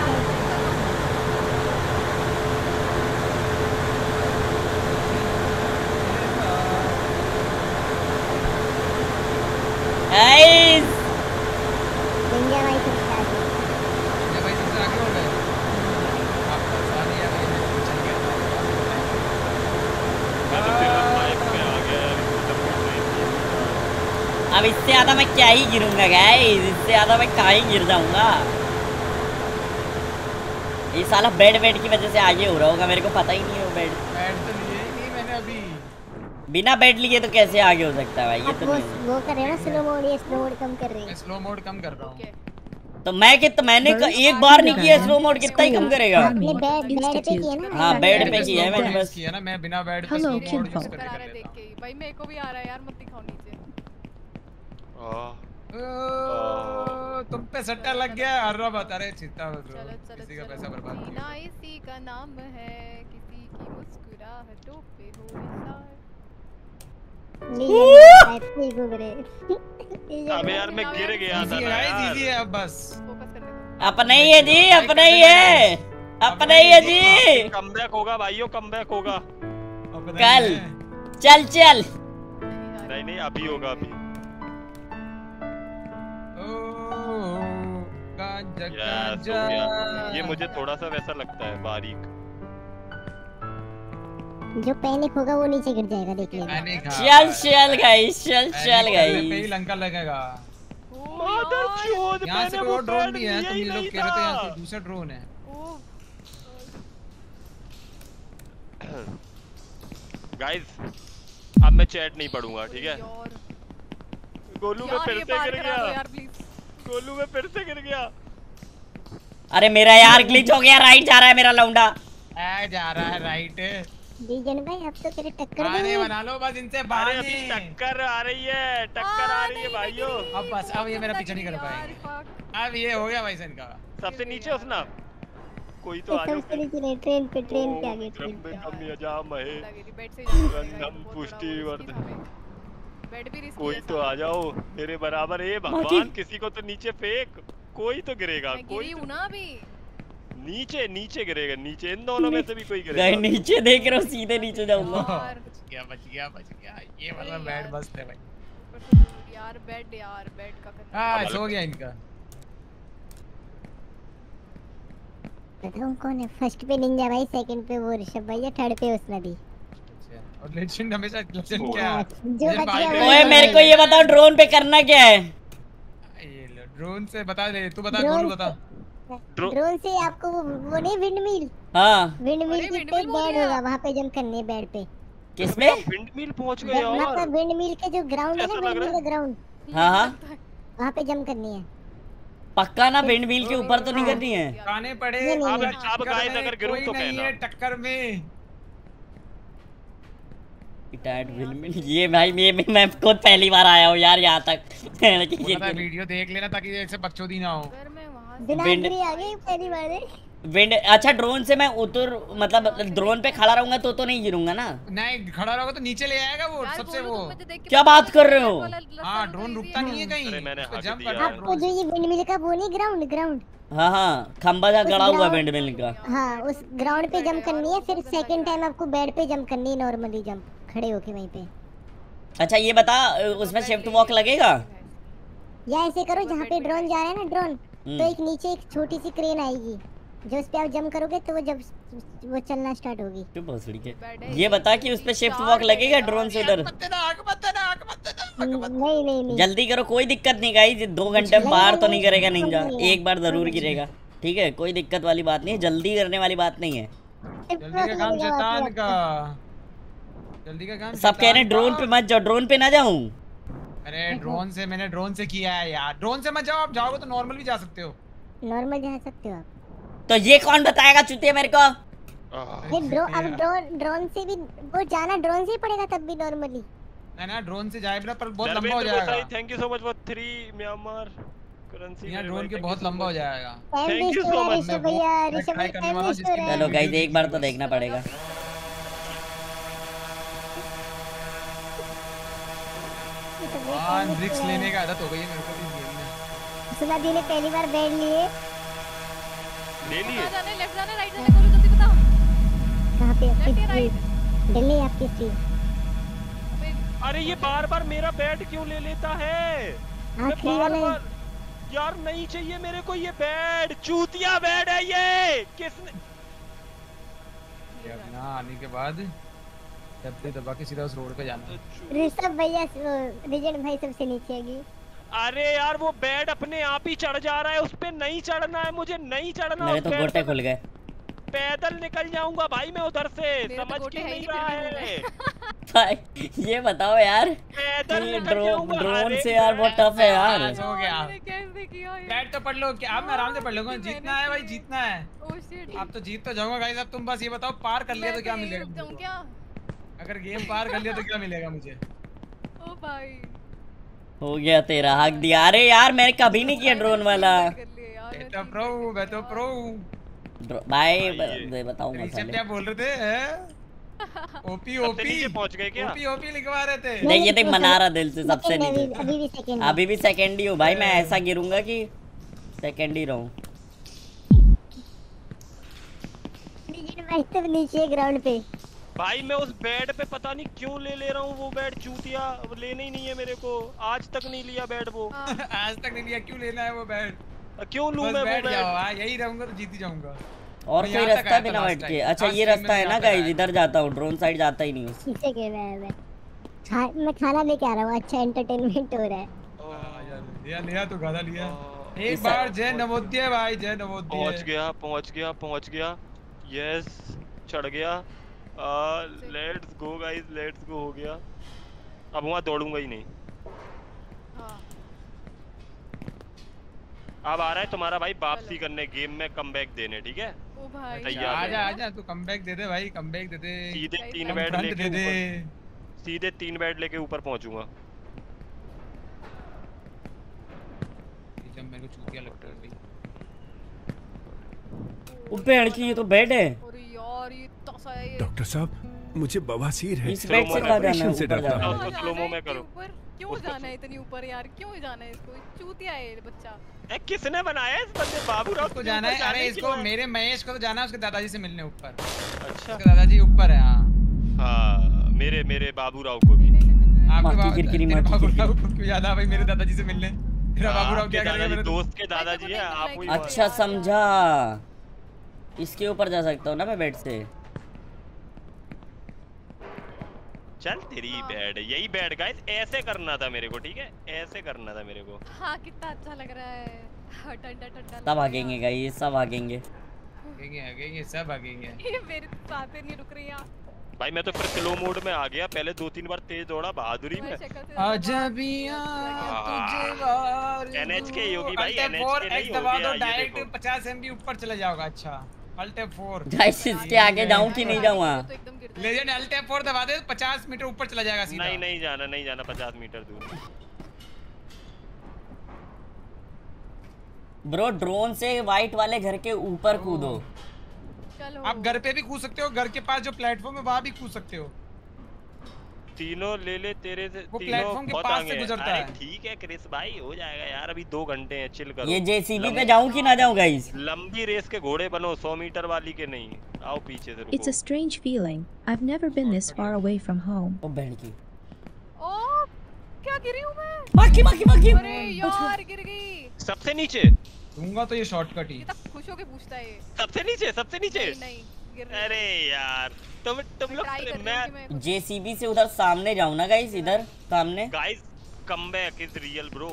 गाइस निंजा भाई सबसे आगे। ये भाई सबसे आगे हो गए। आप सारी आ गए, मैं चल गया। मैं तो फिर माइक पे आ गया यार, एकदम गिर रही थी। अब इससे ज्यादा मैं क्या ही गिरूंगा गाइस, इससे ज्यादा मैं कहाँ ही गिर जाऊंगा। ये साला बेड बेड की वजह से आगे हो रहा होगा, मेरे को पता ही नहीं है वो बेड। बैठ तो लिए ही नहीं मैंने अभी। बिना बेड लिए तो कैसे आगे हो सकता है भाई, ये आप तो वो नहीं। वो कर रहे हो ना, स्लो मोड, ये स्लो मोड कम कर रही मैं है। स्लो मोड कम कर रहा ओके हूँ। तो मैं कितना मैंने क- एक बार नहीं किया स्लो मोड, कितना ही कम करेगा। आपने बेड बेड पे किया ना? हाँ, बेड पे मैंने किया है slow मैंने mode बस। किया ना, मैं बिना बेड पे Hello, slow mode Kinfo. use करके करा कर रहा है देख लेता के ही। भाई मेरे को भी आ रहा है यार, मत दिखाओ नीचे। आह, हूँ। ओ, तुम पे सट्टा लग गया। अर्रा बता रहे चिंता मत चलो करो, चलो किसी का चलो। पैसा बर्बाद नहीं जीना होगा। इसी का नाम है, किसी की मुस्कुराहटों पे हो निसार। नहीं घूम रहे। अबे यार मैं गिर गया था इजी ना है गाइस, यार। इजी है अब बस। फोकस करने दो। अपना ही है जी, अपना ही है, अपना ही है जी। कमबैक होगा भाइयों, कमबैक होगा। अब कल। नहीं है। चल चल। नहीं नहीं अभी होगा अभी। ओ, गांजा यस गांजा। हो गया। ये मुझे थोड़ा सा वैसा लगता है बारीक। जो पैनिक होगा वो नीचे गिर जाएगा, देख लेना। मैंने कहा चल बस। चल गाइस, चल मैंने चल कहा पे ही गाइस। लंका लगेगा। ओ मादर यार। चोद, यहाँ से मैंने कोई वो और ड्रोन पैड भी है, लिया तुम ही ये लोग नहीं कह रहे थे यहाँ था। से दूसरा ड्रोन है। ओ गाइस अब मैं चैट नहीं पढ़ूंगा, ठीक है? यार गोलू में यार फिर ये से पार गिर करा दो गया। यार प्लीज। गोलू में फिर से गिर गया। अरे मेरा यार ग्लिच हो गया, राइट जा रहा है मेरा लौंडा। आ जा रहा है राइट। लीजन भाई अब तो तेरे टक्कर गाने देंगे। बना लो बस इनसे अरे बाहर अभी नहीं। टक्कर आ रही है, टक्कर आ रही है भाइयों। अब बस अब ये मेरा पीछा नहीं कर पाएंगे। अब ये हो गया भाई सन का। सबसे नीचे उसना कोई तो आ जाओ। सबसे नीचे नहीं, ट्रेन पे ट्रेन पे आगे ट्रेन क्रम पे। में कम या जा महे। बेड से जाना पड़ेगा, रंगम बहुत पुष्टि बड़ा वो वर्ध। risky था भाई। बेड भी रिस्की कोई है तो आ जाओ मेरे बराबर। ए भगवान, किसी को तो नीचे फेंक, कोई तो गिरेगा। मैं कोई गिरी तो हूं ना अभी। नीचे नीचे गिरेगा, नीचे इन दोनों में से भी कोई गए गिरेगा। नीचे देख रहे हो, सीधे नीचे जाऊंगा। यार बच गया बच गया बच गया। ये वाला अरे बैड यार। मस्त है भाई। ऊपर से दूर यार, बेड यार, बेड का करना। हाँ सो गया इनका। बताऊं कौन है? फर्स्ट पे निंजा भाई, सेकंड पे वो ऋषभ भैया, थर्ड पे उसने भी। अच्छा, और लेजेंड हमेशा लेजेंड क्या है? जो मुझे बच भाई गया दे- वो ओए मेरे को ये बताओ ड्रोन पे करना क्या है? ये लो ड्रोन से बता दे, तू बता, ड्रोन गोलू बता। ड्रो- ड्रोन से आपको वो वो नहीं, विंड मिल। हाँ विंड मिल अरे, के windmill पे बोल बेड दिया। होगा, वहां पे जंप करनी है बेड पे। किसमें? विंड मिल पहुंच गए वहां यार। पे विंड मिल के जो ग्राउंड है ना, ऐसा लग विंड रहा मिल का ग्राउंड, हाँ हाँ वहां पे जंप करनी है। पक्का ना, विंड मिल के ऊपर तो नहीं करनी है। गाने पड़े नहीं, नहीं, अब नहीं। अब टक्कर गाइस में अगर गिरूं कोई तो नहीं कहना। है टक्कर में। टाइट विंड मिल, ये भाई ये मैं मैं खुद पहली बार आया हूँ यार यहाँ तक। बोला था वीडियो देख लेना ताकि ऐसे बकचोदी ना हो। अगर मैं वहां से बिना विंड- गिरे आ गई पहली बार है। विंड अच्छा, ड्रोन से मैं उतर मतलब ड्रोन पे खड़ा रहूंगा तो तो नहीं गिरूंगा ना? नहीं खड़ा रहोगे तो नीचे ले आएगा वो यार सबसे बोलूं वो। तो मुझे देख के क्या पता बात चल कर रहा रहे है, हो? वाला लसन हाँ तो ड्रोन easy रुकता है। नहीं है कहीं। अरे मैंने उस पे हक जंप दिया। करना आपको ड्रोन जो से। ये विंड मिल का वो नहीं, ग्राउंड ग्राउंड हाँ हाँ, खंबा जा गड़ा हुआ विंड मिल का। हाँ, उस ग्राउंड पे जंप करनी है, फिर सेकंड टाइम आपको बेड पे जंप करनी है, नॉर्मली जंप खड़े होके वहीं पे। अच्छा ये बता, उसमें शिफ्ट वॉक लगेगा? या ऐसे करो, जहाँ पे ड्रोन जा रहा है ना ड्रोन, तो हम्म। एक नीचे एक छोटी सी क्रेन आएगी, जो उस पे आप जंप करोगे तो वो जब वो चलना स्टार्ट होगी। क्यों भोसड़ी के? बेड है, ये बता कि उस पे शिफ्ट वॉक लगेगा ड्रोन से उधर? मत देना, आग मत देना, आग मत देना, आग मत देना। नहीं नहीं नहीं, जल्दी करो, कोई दिक्कत नहीं गाइस, दो घंटे में बाहर तो नहीं करेगा निंजा, एक बार जरूर गिरेगा, ठीक है? कोई दिक्कत वाली बात नहीं है, जल्दी करने वाली बात नहीं है। जल्दी का काम शैतान का। जल्दी का काम सब कह रहे हैं शैतान ड्रोन का। पे मत जाओ, ड्रोन पे ना जाऊं। अरे ड्रोन से मैंने ड्रोन से किया है यार। ड्रोन से मत जाओ, आप जाओगे तो नॉर्मल भी जा सकते हो। नॉर्मल जा सकते हो आप। तो ये कौन बताएगा चुतिया मेरे को? आह, ये ड्रोन, अब ड्रोन ड्रोन से भी वो जाना ड्रोन से ही पड़ेगा तब भी नॉर्मली। ना ना ड्रोन से जाए बिना पर बहुत लंबा हो धर्मेंद्र जाएगा। Thank you so much for three Myanmar currency. यहाँ ड्रोन के बहुत लंबा हो जाएगा। टाइम Thank you वेस्ट हो so रहा है much, ऋषभ मैं भैया, वो ऋषभ try भैया करने टाइम वाला वेस्ट हो जिसके रहा है। चलो गाइस एक बार तो देखना पड़ेगा। ऋषभ भैया हाँ time waste रिक्स हो रहा है। लेने का आदत हो गई है मेरे को इस गेम में। सुना दी ने पहली बार बेड लिए। ले लिए। कहाँ जाने, लेफ्ट जाने, राइट जाने, बोलो जल्दी बताओ। कहाँ पे? Left या right? स्ट्रीट दिल्ली, आपकी स्ट्रीट। अबे, अरे ये बार बार मेरा बेड क्यों ले लेता है? मैं आखिरी बार वाला बार यार नहीं चाहिए मेरे को ये बेड, चूतिया बेड है ये। किसने ये अपना आने के बाद डब्बे दबा के सीधा उस रोड पे जाना। ऋषभ भैया, रिजन भाई सबसे नीचे आगे। अरे यार वो बेड अपने आप ही चढ़ जा रहा है, उस पे नहीं चढ़ना है, मुझे नहीं चढ़ना। मेरे उस तो बेड गोटे पे। खुल गए। पैदल निकल जाऊंगा भाई मैं उधर से, मेरे तो समझ गोटे क्यों है ही नहीं नहीं, रहा फिर भी है? भाई ये बताओ यार, पैदल ये निकल ड्रोन जाऊंगा। ड्रोन अरे से यार बहुत टफ है यार। हो गया। मैंने कैसे किया ये? बैट तो पढ़ लो क्या? आप मैं आराम से पढ़ लूंगा। कितनी जीतना है मेहनत भाई, की है। जीतना है। Oh shit. आप तो जीत तो जाऊंगा गाइस। अब तुम बस ये बताओ पार कर लिया तो क्या मिलेगा रुक जाऊं मुझे? क्या? अगर गेम पार कर लिया तो क्या मिलेगा मुझे? ओ भाई हो गया तेरा हक दिया। अरे यार मैंने कभी नहीं किया ड्रोन वाला। कर लिए यार मैं मैं तो तीन प्रो हूं, मैं तो प्रो हूं। ड्रो- भाई भाई ब- बताऊंगा ऋषभ साले। क्या बोल रहे थे? हैं? ओपी सबसे ओपी नीचे पहुंच गए क्या? ओपी ओपी लिखवा रहे थे। नहीं ये देख मना रहा दिल से सबसे सेकंड अभी नीचे। अभी भी सेकंड अभी भी सेकंड ही हूँ भाई, मैं ऐसा गिरूंगा कि सेकंड ही रहूं। भाई तब नीचे ग्राउंड पे। भाई मैं उस बेड पे पता नहीं क्यों ले ले रहा हूँ वो बेड चूतिया। अब लेना ही नहीं है मेरे को, आज तक नहीं लिया बेड वो। आज तक नहीं लिया, क्यों लेना है वो बैट? क्यों लूं बस मैं वो बैठ जाओ। बेड? हाँ यही रहूंगा तो जीत ही जाऊंगा। और मैं कोई यहाँ तक रास्ता आया भी था ना last बैठ के। time। अच्छा last ये time रास्ता में है ना यहाँ तक गाइस, आया इधर जाता हूँ, ड्रोन साइड जाता ही नहीं हूँ। शीशे के मैं मैं खा मैं खाना लेके आ रहा हूँ। अच्छा एंटरटेनमेंट हो रहा है। हाँ यार, लिया लिया तो गाना लिया। आ, एक इस- बार जय नवोदय भाई, जय नवोदय। पहुंच गया पहुंच गया पहुंच गया। यस चढ़ गया। Let's go guys, let's go. हो गया। अब वहाँ दौड़ूंगा ही नहीं। हाँ अब आ रहा है तुम्हारा भाई वापसी करने, गेम में कमबैक देने, ठीक है? ओ भाई तैयार है। आजा आजा तू कमबैक दे दे भाई, कमबैक दे दे। सीधे Guys, तीन हम बेड फ्रंट लेके दे दे। ऊपर, सीधे तीन बेड लेके ऊपर पहुंचूंगा। जब मेरे को चूतिया लगता है भाई। वो पेड़ की ये तो बेड है। अरे यार ये तसा है ये। डॉक्टर साहब मुझे बवासीर है। इस बेड से कहाँ जाना है? ऑपरेशन से ऊपर डरता जाना हूँ। है। उसको कहाँ स्लो जाना मो है में इतनी करो। ऊपर? क्यों उसको जाना है इतनी ऊपर यार? क्यों जाना है इसको? चूतिया है ये बच्चा। ए, किसने बनाया है इस बंदे बाबू राव इसको जाना है। अरे इसको मेरे महेश को तो जाना है उसके दादाजी से मिलने ऊपर। अच्छा उसके दादाजी ऊपर है। हाँ हाँ मेरे मेरे बाबू राव को भी। आपके माँ की बाबू किरकिरी, तेरे माँ की बाबू किरकिरी। राव को क्यों जाना है भाई मेरे दादाजी से मिलने? तेरा बाबू राव आपके क्या करेगा दादाजी मेरे दोस्त के दादाजी है, आप वही अच्छा। अच्छा समझा, इसके ऊपर जा सकता हूँ ना मैं बेड से। चल तेरी हाँ। बेड, यही बेड गाइस, ऐसे करना था मेरे को, ठीक है? ऐसे करना था मेरे को। हाँ कितना अच्छा लग रहा है। हाँ, ठंडा ठंडा सब भागेंगे गाइस, सब भागेंगे। भागेंगे भागेंगे सब भागेंगे। ये मेरे साथे नहीं रुक रही यार। भाई मैं तो फिर स्लो मोड में आ गया, पहले दो तीन बार तेज दौड़ा बहादुरी में। शक्ल से आजा बिया तुझे वार N H K योगी भाई, Alt F N H K four नहीं X हो दबा गया, दो, ये डायरेक्ट देखो। पचास एमबी ऊपर चला जाओगा। अच्छा Alt F four गाइस इसके आगे जाऊँ कि नहीं जाऊँ? तो एकदम गिरता है। लेजेंड Alt F four दबा दे, पचास मीटर ऊपर चला जाएगा सीधा। नहीं नहीं जाना, नहीं जाना पचास मीटर दूर। ब्रो ड्रोन से वाइट वाले घर के ऊपर कूदो। चलो आप घर पे भी कूद सकते हो, घर के पास जो प्लेटफॉर्म है वहां भी कूद सकते हो। तीनों ले ले तेरे से, वो तीनों प्लेटफॉर्म के बहुत पास आगे से हैं। गुजरता अरे है। ठीक है क्रिस भाई, हो जाएगा यार, अभी दो घंटे हैं, चिल करो। ये जेसीबी पे जाऊँ कि ना जाऊँ गाइस? लंबी रेस के घोड़े बनो, सौ मीटर वाली के नहीं। आओ पीछे से It's a रुको। strange feeling. I've never been this far away from home. ओ बहन की ओ क्या गिरी हूँ मैं? माकी माकी माकी। अरे यार गिर गई। सबसे नीचे, दूंगा तो ये शॉर्टकट ही। ये तक खुश होके पूछता है ये। सबसे नीचे, सबसे नीचे। नहीं नहीं गिर रही अरे यार तुम तुम मैं लोग, try कर रही हूँ मैं कि मैं कुछ- जेसीबी से उधर सामने जाऊँ ना गाइस? इधर सामने। Guys comeback is real bro.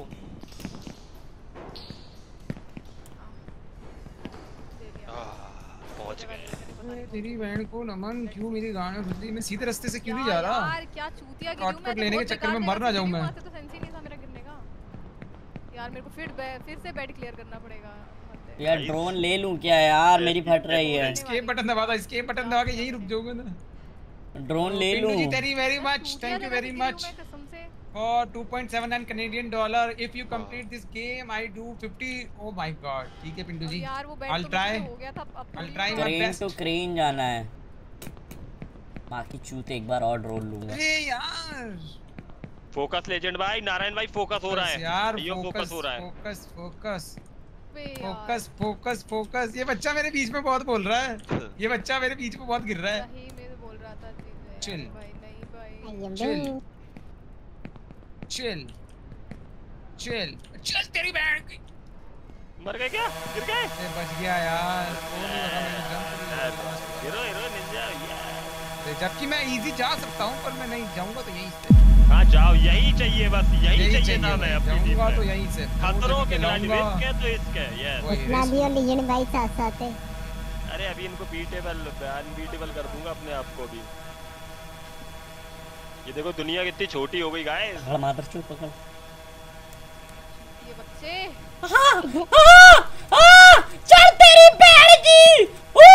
दे दिया। पहुंच गए। तेरी बहन को नमन, क्यों मेरी गाड़ी में घुस गई? मैं सीधे रास्ते से क्यों नहीं जा यार, रहा? यार क्या चूतिया गिरी हूँ मैं। शॉर्टकट तो लेने के बहुत चक्कर में बेकार मर ना जगह जाऊं से मैं। गिरी, वहाँ से तो सेंस ही नहीं था मेरा गिरने का। यार मेरे को फिर बे- फिर से बेड क्लियर करना पड़ेगा। हद है। यार ड्रोन ले लूँ क्या यार? मेरी फट रही है। एस्केप बटन दबा दो, एस्केप बटन दबा के यहीं रुक जाओगे ना। ड्रोन ले पिंटू लूँ। जी तेरी वेरी मच, चूतिया थैंक यू जगह वेरी से गिरी हूँ मच मैं कसम से। for two point seven nine Canadian dollar. If you complete this game, I do fifty. Oh my god. ठीक है पिंटू जी। यार वो बेड I'll तो try. मुझसे हो गया था, अब I'll थोड़ी try ना- my crane best. To crane जाना है। बाकी चूते एक बार और ड्रोन लूंगा। अरे यार फोकस लेजेंड भाई, नारायण भाई फोकस हो रहा है यार यो फोकस फोकस हो रहा है। फोकस फोकस बे यार। Focus focus focus. ये बच्चा मेरे बीच में बहुत बोल रहा है। ये बच्चा मेरे बीच में बहुत गिर रहा है। सही में तो बोल रहा था चीजें। Chill. भाई नहीं भाई। I am Chill. Doing chill chill चल तेरी बहन की। मर गए क्या? गिर गए? अरे बच गया यार। वो नहीं लगा मैंने jump नहीं किया। हीरो हीरो निंजा या। जबकि मैं इजी जा सकता हूँ पर मैं नहीं जाऊंगा तो यहीं से। हाँ जाओ, यही चाहिए बस, यही चाहिए था मैं अपनी टीम जाऊंगा तो में। यहीं से। खतरों के खिलाड़ी खिलाऊंगा। रिस्क है तो इसके, यस। वही इतना risk। भी और लीजेंड भाई साथ साथ है। अरे अभी इनको बीटेबल अनबीटेबल कर दूंगा अपने आप को भी। ये देखो दुनिया कितनी छोटी हो गई गाइस। पकड़ मादर चोद पकड़। ये बच्चे हाँ, हाँ, हाँ, चल तेरी बहन की। ऊ!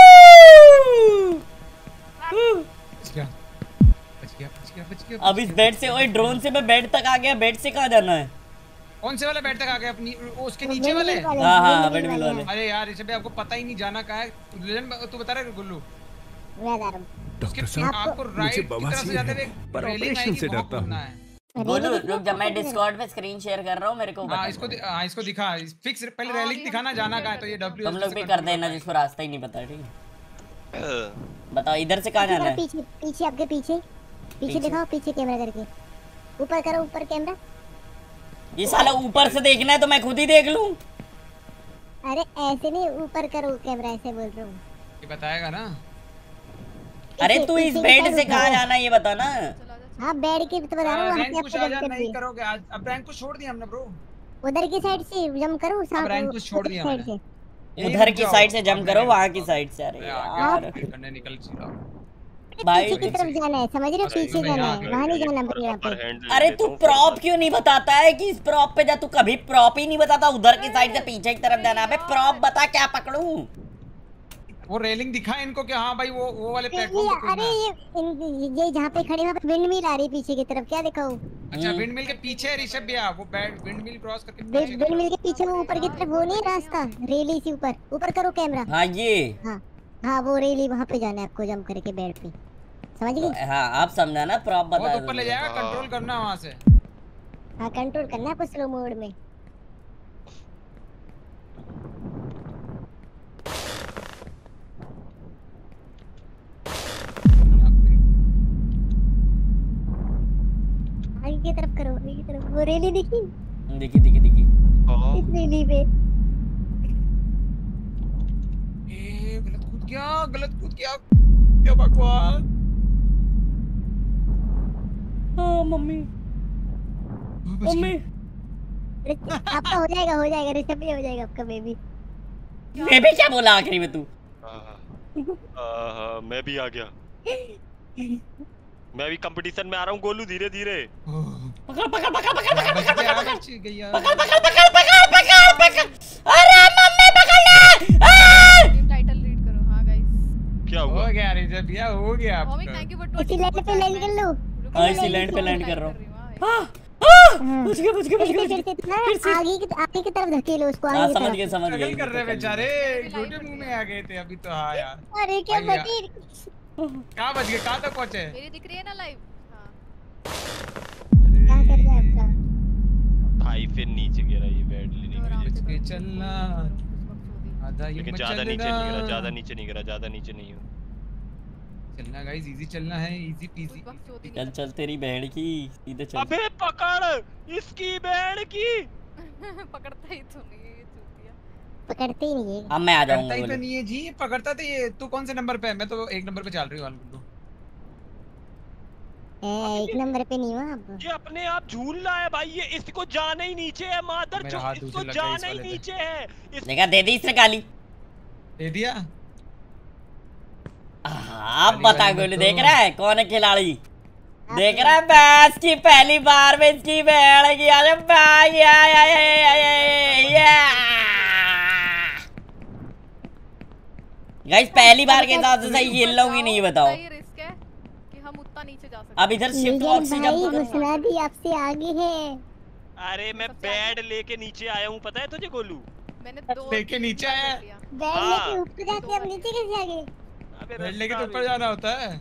ऊ! बच गया बच गया बच गया बच गया। अब इस बेड से, ओए ड्रोन से मैं बेड तक आ गया, बेड से कहाँ जाना है? कौन से वाले बेड तक आ गए? अपनी उसके नीचे वाले? हाँ हाँ बेड मिल वाले। अरे यार इसे भी आपको पता ही नहीं जाना कहाँ है। लेजेंड तू बता रहा है गुल्लू? डॉक्टर साहब आपको मुझे राइट की तरफ से बवासीर जाते है, हुए पर रेलिंग ऑपरेशन आएगी, से वहाँ डरता कूदना हूँ। है। बोलो रुक जा, मैं डिस्कॉर्ड पे स्क्रीन शेयर कर रहा हूँ, मेरे को हाँ बता इसको दो। दि- हाँ इसको दिखा फिक्स पहले हाँ, रेलिंग अभी दिखाना हम जाना share कहाँ है तो कर ये देते हैं। डब्ल्यू तुम लोग भी कर देना जिसको रास्ता ही नहीं पता, ठीक है? बताओ इधर से कहाँ जाना है? पीछे पीछे आपके पीछे पीछे पीछे? दिखाओ, पीछे कैमरा करके ऊपर करो, ऊपर कैमरा। ये साला ऊपर से देखना है तो मैं खुद ही देख लूं। अरे ऐसे नहीं, ऊपर करो कैमरा, ऐसे बोल रहा हूँ। ये बताएगा ना। अरे पीछे- तू इस पीछे की बेड तरफ से कहाँ जाओ। जाना है ये बता ना। चला जा हाँ बेड की तो बता रहा हूँ, वहाँ रैंक से पुश आपको आ जंप जा कर नहीं दिए। करोगे आज। अब रैंक पुश छोड़ दिया हमने ब्रो। उधर की साइड से जंप करो, साथ रैंक पुश छोड़ दिया साइड मैंने। से। यहीं उधर रुक की जाओ, साइड से अब जंप मैं करो, नहीं वहाँ की रुकता। साइड से। अरे मैं आ यार गया, fight करने निकल चुका। भाई पीछे की तू- तरफ जाना है, समझ रहे हो? सही पीछे में जाना यहाँ है, वहाँ नहीं जाना भाई यहाँ पे। अरे तू प्रॉप क्यों नहीं बताता है कि इस प्रॉप पे जा? तू कभी प्रॉप ही नहीं बताता, उधर की साइड से पीछे की तरफ जाना है। अबे प्रॉप बता, क्या पकड़ूं? वो रेलिंग दिखा इनको कि हाँ भाई वो वो वाले ये- प्लेटफॉर्म पे ये- कूदना अरे है। ये इन- ये जहाँ पे खड़े वहाँ पे विंड मिल आ रही है पीछे की तरफ, क्या दिखाऊं? अच्छा विंड मिल के पीछे है ऋषभ भैया, वो बैड विंड मिल क्रॉस करके विंड पीछे विंड मिल के पीछे वो ऊपर की तरफ, वो नहीं रास्ता रेली से ऊपर, ऊपर करो कैमरा। हाँ ये हाँ हाँ वो रेली, वहाँ पे जाना है आपको जंप करके बेड पे, समझ गए? हाँ आप समझा ना, प्रॉप बता बहुत ऊपर ले दो। जाएगा, कंट्रोल करना वहाँ से। हाँ कंट्रोल करना है आपको स्लो मोड में। आगे की तरफ करो, आगे की तरफ, वो रेली दिखी दिखी दिखी दिखी। इस रेली पे। ए गलत कूद गया, गलत कूद गया, क्या भगवान। हाँ मम्मी बच मम्मी गई। ऋषभ- आपका हो जाएगा, हो जाएगा ऋषभ भी हो जाएगा आपका बेबी। बेबी क्या बोला आखिरी में तू? आहा, मैं भी आ गया। मैं भी कंपटीशन में आ रहा हूँ गोलू, धीरे धीरे। पकड़ पकड़ पकड़ पकड़ पकड़ बच पकड़ गया, पकड़ बच गया। पकड़ पकड़ पकड़ पकड़ पकड़ पकड़। अरे मम्मी पकड़ ले। आ! टीम टाइटल रीड करो। हाँ गाइस क्या हुआ? हो गया ऋषभ भैया, हो गया ओमिक आपका। थैंक यू फॉर इसी लैंड पे लैंड कर लो। हाँ इसी लैंड पे लैंड कर रहा हूँ। हूँ हाँ हाँ बच गया बच गया बच फिर गया से बच फिर गया। से इतना आगे की आगे की तरफ धकेलो उसको, हाँ आगे की समझ गए तरफ। समझ गए। स्ट्रगल कर रहे हैं बेचारे, मेरी लाइफ छोटे बच मुंह गई। में आ गए थे अभी तो। हाँ यार अरे क्या भैया। बची? कहाँ बच गए, कहाँ तक पहुँचे? मेरी दिख रही है ना लाइव? हाँ क्या कर रहा है आपका? भाई फिर नीचे गिरा ये बैड लेने तो के आराम लिए। से बच के करो। चलना। आधा लेकिन हिम्मत ज्यादा नीचे नहीं गिरा, ज्यादा चलना। नीचे नहीं गिरा, ज्यादा नीचे नहीं हो। चलना गाइस, इजी चलना है, इजी पीजी। उस वक्त चोदी चल नहीं चल तेरी बहन की सीधे चल। अबे पकड़ इसकी बैंड की। करता। पकड़ता ही तो नहीं है ये चूतिया। पकड़ते ही नहीं है। अब मैं आ करता जाऊंगा ही तो बोले। नहीं है जी, पकड़ता तो ये। तू कौन से नंबर पे है? मैं तो एक नंबर पे चल रही हूँ गुल्लू। ए, एक नंबर पे नहीं हुआ अब। ये अपने आप झूल रहा है भाई, ये इसको जाना ही नीचे है मादर मेरा जो, हाथ इसको दूसरे लग गया इस जाना ही वाले पे। नीचे है इस... देखा दे दी इसने गाली। दे दिया। हाँ, अब गाली बता वाली गोलू मत देख दो। रहा है कौन है खिलाड़ी? देख रहा है बैस की पहली बार में इसकी बहन की। अरे भाई या या या या या या। गाइस पहली बार के हिसाब से सही खेल लूंगी नहीं, ये बताओ। सही रिस्क है कि हम उतना नीचे जा सकते अब इधर शिफ्ट लीजन बॉक्स से भाई जब तो घुसना भी आपसे आगे है। अरे मैं सबसे बैड लेके नीचे आया हूँ, पता है तुझे गोलू? मैंने दो लेके नीचे बार आया। देख लिया। बैठ हाँ। लेके ऊपर जाके अब नीचे कैसे आगे? अबे बैठ लेके तो रास्ता ऊपर भी- जाना होता है।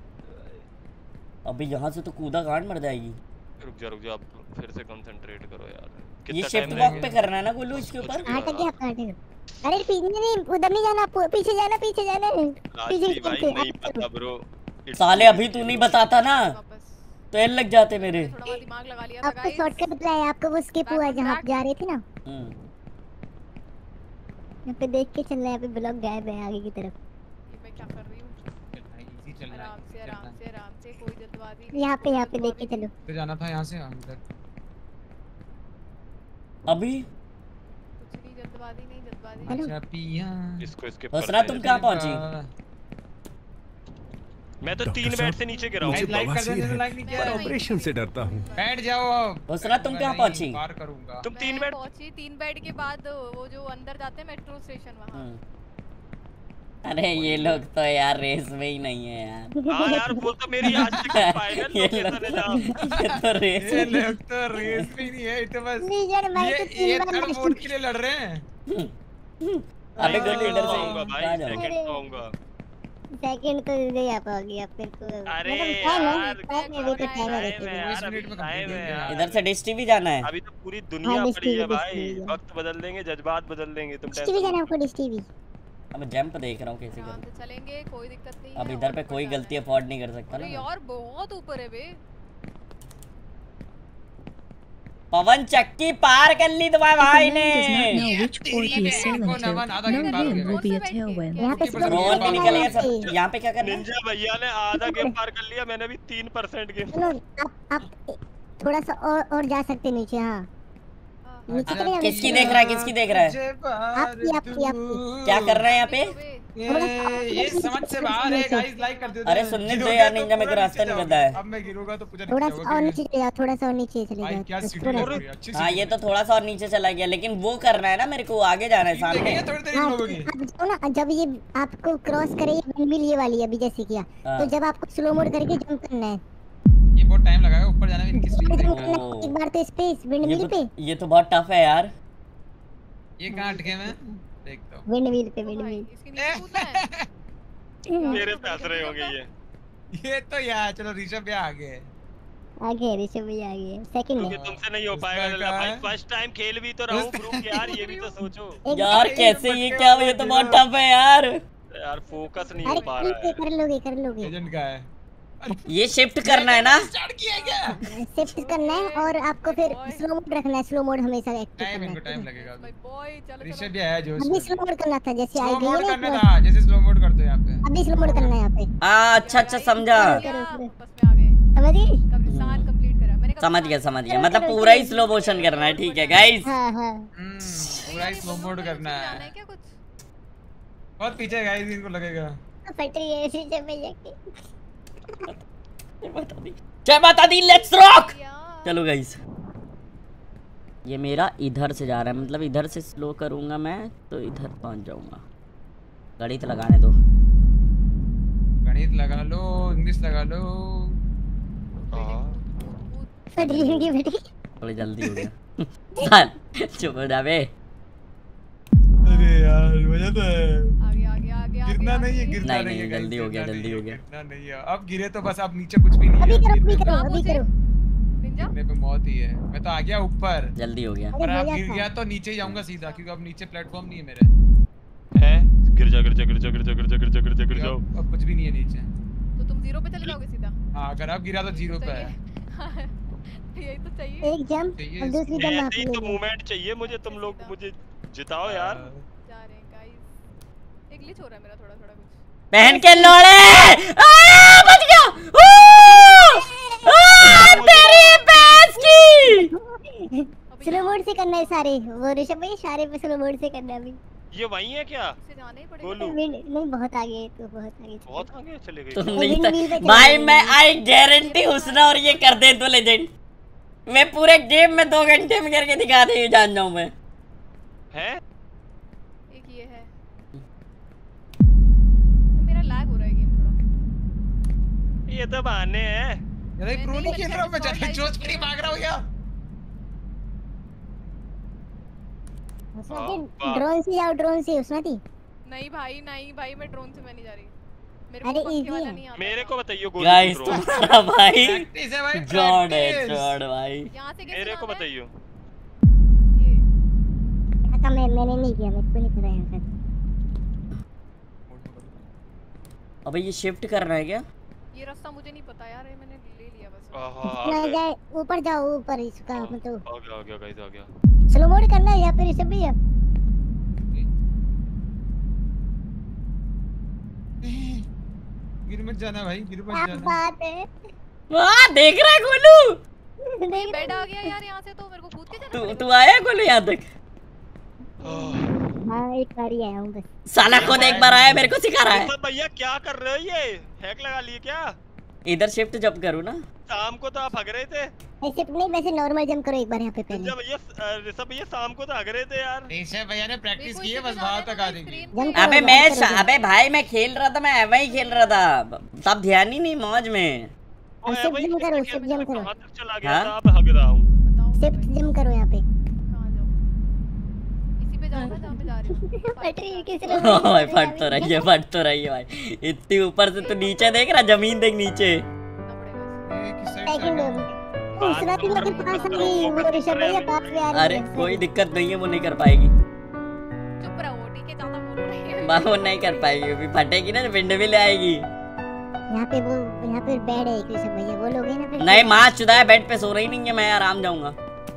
अबे यहाँ से तो कूदा गांड मर जाएगी। रुक जा रुक जा, अब फिर से कंसंट्रेट करो यार। ये कितना शिफ्ट टाइम बॉक्स लगेगा? पे करना है ना गोलू इसके ऊपर। हाँ। हट गया आपका, हट गया। अरे पीछे नहीं, उधर नहीं जाना, पू- पीछे जाना, पीछे जाना। पीछे राजवी की भाई तरफ नहीं से। पता ब्रो। साले अभी तू नहीं बताता ना वापस तो ये लग जाते मेरे। थोड़ा बहुत दिमाग लगा लिया था आपको गाइस। शॉर्टकट बताया, आपको वो स्किप हुआ जहाँ आप जा रहे थे ना। हम्म। यहाँ पे देख के चलना है, यहाँ पे ब्लॉक गायब है आगे की तरफ। ये मैं क्या कर रही हूँ? चलना है, easy चलना है, आराम से easy आराम चलना से आराम से, कोई जल्दबाजी नहीं। यहाँ पे कोई यहाँ पे देख के जल्दबाजी चलो। है। तो जाना था यहाँ से अंदर। अभी कुछ नहीं, जल्दबाजी नहीं, जल्दबाजी हेलो। अच्छा पिया। इसको इसके हसना तुम कहाँ पहुंची? मैं तो डॉक्टर तीन साहब, बेड से नीचे गिरा हूँ। मुझे लाइक कर बवासीर दो, है, लाइक नहीं किया पर है। ऑपरेशन से डरता हूँ। बैठ जाओ अब। हुस्ना, तुम कहाँ पहुंची? पार करूंगा। तुम तीन मैं बेड पहुंची तीन बेड के बाद वो जो अंदर जाते हैं मेट्रो स्टेशन वहाँ। अरे ये लोग तो यार रेस में ही नहीं है यार। हाँ यार वो तो मेरी आज तक की फाइनल ये लोकेशन है जहाँ। ये तो रेस ये में लोग तो रेस भी नहीं है, ये तो बस लीडर मैं ये तो ये तीन बार थर्ड मोड के लिए लड़ रहे हैं। अबे भाई, कोई second लीडर तो से आऊंगा भाई, कहाँ जाओ? second तो आऊंगा। सेकंड तो नहीं आ पाओगी आप फिर को। अरे मतलब टाइम है, यार, टाइम है, अभी तो टाइम है टाइम है वैसे भी। यार, बीस मिनट में टाइम complete है हो यार। इधर से डिश टीवी जाना है। अभी तो पूरी दुनिया डिश पड़ी है टीवी, डिश भाई, टीवी है। वक्त बदल देंगे, जज्बात बदल देंगे, तुम डिश टीवी टेंशन जाना आपको डिश टीवी। अब जंप देख रहा हूँ कैसे आराम करूँ। से चलेंगे, कोई दिक्कत नहीं अब है। इधर और पे ऊपर कोई जाना गलती है। अफोर्ड नहीं कर सकता अरे ना। यार बहुत ऊपर है बे। पवन चक्की पार कर ली तुम्हारे भाई ने। does not know which port he is sailing को to. नमन आधा No गेम पार हो wind गया। will be a बैठ के, tailwind. यहाँ पे उसके slow पास motion रोहन भी गेम करना निकल है गया यहाँ सब। पे। यहाँ पे क्या करना है? निंजा भैया ने आधा गेम पार कर लिया, मैंने भी तीन परसेंट गेम। सुनो आप आप थोड़ा सा और और जा सकते हैं नीचे। हाँ नीचे चले जाओ। किसकी देख रहा है, किसकी देख रहा है? आपकी आपकी आपकी। क्या कर रहे हैं यहाँ पे? ये ये समझ से बाहर है गाइस, लाइक कर दो। अरे सुनने दो यार, निंजा मेरे को रास्ता नहीं पता है। अब मैं गिरूंगा तो पूछा थोड़ा सा और नीचे चले जाओ, थोड़ा सा और नीचे चले भाई जाओ। क्या बस सीढ़ी थोड़ा लग सा। रही है, अच्छी हाँ ये तो थोड़ा सा और नीचे चला गया, लेकिन वो करना है ना मेरे को, आगे जाना है सामने। ये थोड़ी देर हाँ, इन लोगों की। आप जाओ ना, जब ये आपको क्रॉस करे ये विंडमिल ये वाली अभी जैसे किया, हाँ। तो जब आपको स्लो मोड करके जंप करना है। ये बहुत टाइम लगाएगा ऊपर जाने में, इनकी स्ट्रीम जंप देखना है। करना है, एक बार तो स्पेस ये विंडमिल पे, तो ये तो बहुत टफ है यार। ये कहाँ अटके मैं देखता हूँ। विंडमिल पे ओ भाई, विंडमिल। इसके नीचे कूदना है। मेरे पैस रहे होंगे ये। ये तो यार चलो ऋषभ भैया आगे है। आगे ऋषभ भैया आगे सेकंड क्योंकि में। तुमसे नहीं हो पाएगा उसका लल्ला भाई, क्या है? फर्स्ट टाइम खेल भी तो रहा हूँ ग्रुप यार, ये भी तो सोचो। एक यार बार- कैसे ये क्या, ये तो बहुत टफ है यार। यार फोकस नहीं हो अरे पा कर रहा है। कर लोगे कर लोगे। एजेंट का है। ये शिफ्ट करना है ना? स्टार्ट किया क्या? शिफ्ट करना है और आपको फिर स्लो मोड रखना है, स्लो मोड हमेशा एक्टिव टाइम इनको करना टाइम है। लगेगा अभी। भाई बॉय चलो ऋषभ चलो। भैया है जो अभी स्लो मोड करना था जैसे आई स्लो गई मोड है करना ना, था, जैसे स्लो मोड करते हैं यहाँ पे। अभी स्लो मोड करना है यहाँ पे। हाँ अच्छा अच्छा समझा। करो, करो। बस में आ गए। समझ गए? कब्रिस्तान कंप्लीट करा मैंने। समझ गया समझ गया, मतलब पूरा ही स्लो मोशन करना है, ठीक है गाइस। हाँ हाँ। हम्म, पूरा स्लो मोड करना जाना है है। क्या कुछ? बहुत पीछे गाइस इनको लगेगा। फट रही है ऋषभ भैया की। जय माता दी, लेट्स रॉक। यार चलो गाइस, ये मेरा इधर से जा रहा है, मतलब इधर से स्लो करूंगा मैं तो इधर पहुंच जाऊंगा। गणित लगाने दो। गणित लगा लो, इंग्लिश लगा लो। फट जाएंगी बेटी। थोड़ी जल्दी हो गया। चुप हो जा बे। अरे यार वजह तो है। आगे आगे आगे आगे गिरना नहीं है, आगे। गिरना नहीं, नहीं है नहीं, guys, जल्दी हो गया, गिरना जल्दी नहीं हो है, गया। गिरना नहीं है। अब गिरे तो बस अब नीचे कुछ भी नहीं अभी है। करो अभी गिरने करो कहाँ अभी पहुंचे? करो। निंजा गिरने पे मौत ही है। मैं तो आ गया ऊपर, जल्दी हो गया। अरे और हो अब गया गिर था। गया तो नीचे ही जाऊंगा सीधा, क्योंकि अब नीचे प्लेटफॉर्म नहीं है मेरे। है गिर जा गिर जा गिर जा गिर जा गिर जा गिर जा गिर जा गिर जाओ। अब अब कुछ भी नहीं है नीचे। तो तुम जीरो पे चले जाओगे सीधा। हाँ अगर अब गिरा तो जीरो पे है। यही तो चाहिए। एक जंप चाहिए और दूसरी जंप आप ऐसे ही ले तो लो। मूवमेंट चाहिए मुझे, तुम लोग मुझे जिताओ यार। जा रहे हैं गाइस। एक ग्लिच हो रहा है मेरा थोड़ा थोड़ा कुछ। पहन के लोड़े। आ, बच गया। आ, आ, तेरी भैंस की। स्लो मोड से करना है सारे, वो ऋषभ भाई सारे पे स्लो मोड से करना है अभी। ये वही है क्या? इसे जाना ही पड़ेगा। गोलू नहीं बहुत आगे है तो बहुत आगे चले। बहुत आगे चले गए। तुम वो नहीं विंड मिल पे था चले भाई, गए। मैं आई गारंटी हुस्ना और ये कर दे तो लेजेंड। मैं पूरे गेम में दो घंटे में करके दिखा दे, ये जान जाऊं मैं। हैं? एक ये है। तो मेरा लैग हो रहा है गेम थोड़ा। ये तो बहाने हैं। अरे मैं प्रो नहीं नहीं खेल रहा हूँ, मैं मैंने ज्यादा जोश के लिए Spotlight भाग रहा हूँ यार। वाह। ड्रोन से जाओ, ड्रोन से उसमें थी। नहीं भाई नहीं भाई, मैं ड्रोन से मैं नहीं जा रही। मेरे अरे को पंखे easy वाला है। नहीं आता मेरे था। को बताइए गोलू गाइस ड्रो। तुम्हारा भाई प्रैक्टिस है भाई, गॉड है, प्रैक्टिस। गॉड भाई। यहाँ से कैसे मेरे को जाना है? बताइए। ये ऐसा मैं मैंने नहीं किया, मेरे को नहीं पता यहाँ का। अबे ये शिफ्ट करना है क्या? ये रास्ता मुझे नहीं पता यार, ये मैंने ले लिया बस। आहा आ ना गए। जाए ऊपर जाओ, ऊपर इसका हाँ, मतलब आ गया आ गया गाइस आ गया। स्लो मोड करना है या फिर ऋषभ भैया। गिर मत जाना भाई, गिर मत क्या जाना। बात है। वाह देख रहा है गोलू। नहीं बेड आ गया यार यहाँ से, तो मेरे को कूद के जाना तू पड़ेगा। तू आया गोलू यहाँ तक? हाँ एक बार ही आया हूँ बस। साला खुद एक बार आया, मेरे को सिखा रहा है। सब भैया क्या कर रहे हो? ये हैक लगा लिए क्या? इधर शिफ्ट जब करूँ ना, शाम को तो आप हग रहे थे। ऐसे नहीं, वैसे नॉर्मल जंप करो एक बार यहाँ पे पहले। ऋषभ भैया ऋषभ भैया शाम को तो हग रहे थे यार। ऋषभ भैया ने प्रैक्टिस की है, बस वहां तक आ रही। जंप करो, अबे जंप मैं करो, अबे भाई मैं खेल रहा था, मैं वही खेल रहा था, तब ध्यान ही नहीं मौज में। अब शिफ्ट जंप करो, शिफ्ट जंप करो। कहां तक चला गया हाँ? था? आप हग रहा हूं। शिफ्ट जंप करो यहाँ पे। कहाँ जाऊँ? इसी पे जाऊँ ना जहाँ पे जा रही हूँ। फट रही है किसी ओए फट तो रही है, फट तो रही है भाई। इतनी ऊपर से तू नीचे देख रहा, जमीन देख नीचे। ये किस साइड से सेकंड आ गया? दूसरा की लगे पास आ गई, वो ऋषभ भैया पास में आ रही अरे है। कोई दिक्कत नहीं है, वो नहीं कर पाएगी। चुप रहो, ठीक है, ज्यादा बोल रही है। बा वो नहीं कर पाएगी, अभी फटेगी ना, पिंड भी ले आएगी। यहाँ पे वो यहाँ पे बेड है एक ऋषभ भैया, वो लोग हैं ना फिर। नहीं माँ चुदा है, बेड पे सो रही नहीं है, मैं आराम जाऊंगा।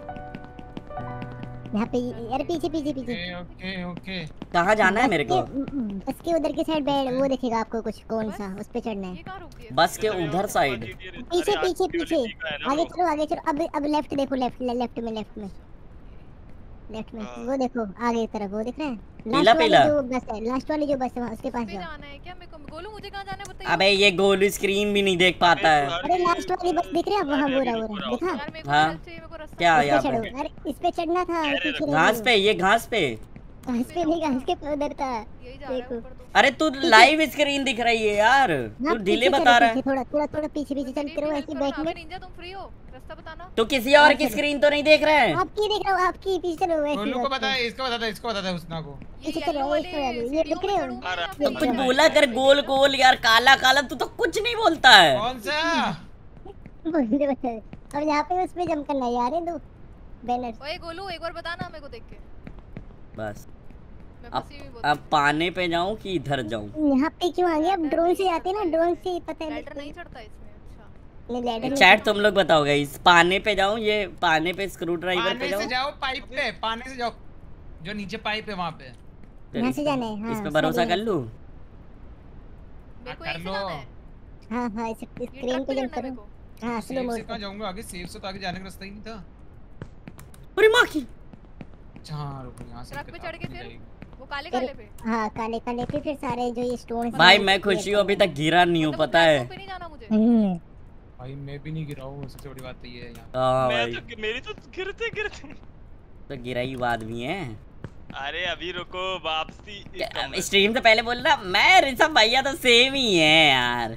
यहाँ पे अरे पीछे पीछे पीछे। Okay okay okay. कहाँ जाना है मेरे को? बस के उधर के साइड बेड वो दिखेगा आपको कुछ कौन सा, उस पे चढ़ना है। ये कहाँ रुकी है? बस के उधर साइड। पीछे पीछे पीछे आगे चलो आगे चलो। अब अब लेफ्ट देखो, लेफ्ट लेफ्ट में लेफ्ट में लेफ्ट में वो देखो आगे तरफ, वो दिख रहा है पीला लास्ट वाली पीला। जो बस है, लास्ट वाली जो बस है उसके पास पे जाओ। जाना है क्या? मेरे को गोलू, मुझे कहाँ जाना है बताइए। अबे ये गोलू स्क्रीन भी नहीं देख पाता है। अरे लास्ट वाली बस दिख रही है वहाँ, वो रहा वो रहा देखा। यार मेरे को हाँ। हेल्प चाहिए, मेरे को रास्ता क्या इस पे यहाँ चढ़ो। पे? अरे इस पे चढ़ना था, पीछे रह घास गई। पे, ये घास पे। घास पे नहीं, घास के उधर था। यही जा रहा है देखो। ऊपर तो। अरे तू लाइव स्क्रीन दिख रही है यार, हाँ, तू डिले पीछे बता चलो, रहा है। पीछे थोड़ा थोड़ा थोड़ा पीछे पीछे चलते रहो ऐसे बैठ में। निंजा तुम फ्री हो? रास्ता बताना। तू किसी और की स्क्रीन तो नहीं देख रहा है? आपकी देख रहा हूँ, आपकी पीछे चलो ऐसे गोलू को बस। पता है, इसको पता है, इसको पता है हुस्ना को। पीछे ये चलो, येलो ये चलो, वाले ये दिख रहे हो? सीढ़ियों में चढ़ूं मैं या तो फिर- कुछ बोला कर, गोल गोल यार, काला काला, तू तो कुछ नहीं बोलता है। कौन सा? बोलने बता। अब यहाँ पे उस पे जंप करना है यार, ये दो बैनर। ओए गोलू एक बार बताना मेरे को देख के। बस मैं अब फंसी हुई बहुत। अब पाने पे जाऊं कि इधर जाऊं? यहाँ पे क्यों आ गए? अब ड्रोन से आते हैं ना, ड्रोन से पता है। लैडर नहीं चढ़ता इसमें? अच्छा। नहीं लैडर चैट तुम लोग बताओ गाइस, पाने पे जाऊं, ये पाने पे स्क्रू ड्राइवर पे पाने से जाऊं? जाओ पाइप पे, पाने से जाओ, जो नीचे पाइप है वहां पे। यहाँ से जाना है। हाँ इस पे उसका भरोसा भी कर है। लूं? मेरे को कर यहीं से लो। जाना है। हाँ हाँ इस ये स्क्रीन ट्रक पे पे जंप चढ़ना है मेरे करो। को। हाँ स्लो सेफ मोड से कहाँ जाऊंगा आगे? सेफ से तो आगे जाने का रास्ता ही नहीं था। अरे माँ की अच्छा हाँ रुको, यहाँ से ट्रक पे किताब चढ़ के मिल फिर? जाएगी। वो काले फिर- काले पे? हाँ काले काले पे फिर सारे जो ये स्टोन। भाई मैं खुशी हूँ, अभी तक गिरा नहीं हूँ, मतलब पता है? प्लेटफॉर्म पे नहीं जाना मुझे। हम्म भाई मैं भी नहीं गिरा हूँ, सबसे बड़ी बात तो ये है यहाँ। हाँ मैं भाई, तो मेरी तो गिरते गिरते। तो गिरा ही वो आदमी है। अरे अभी रुको, वापसी इस कमरे- स्ट्रीम से पहले बोल रहा, मैं ऋषभ भैया तो सेम ही है यार।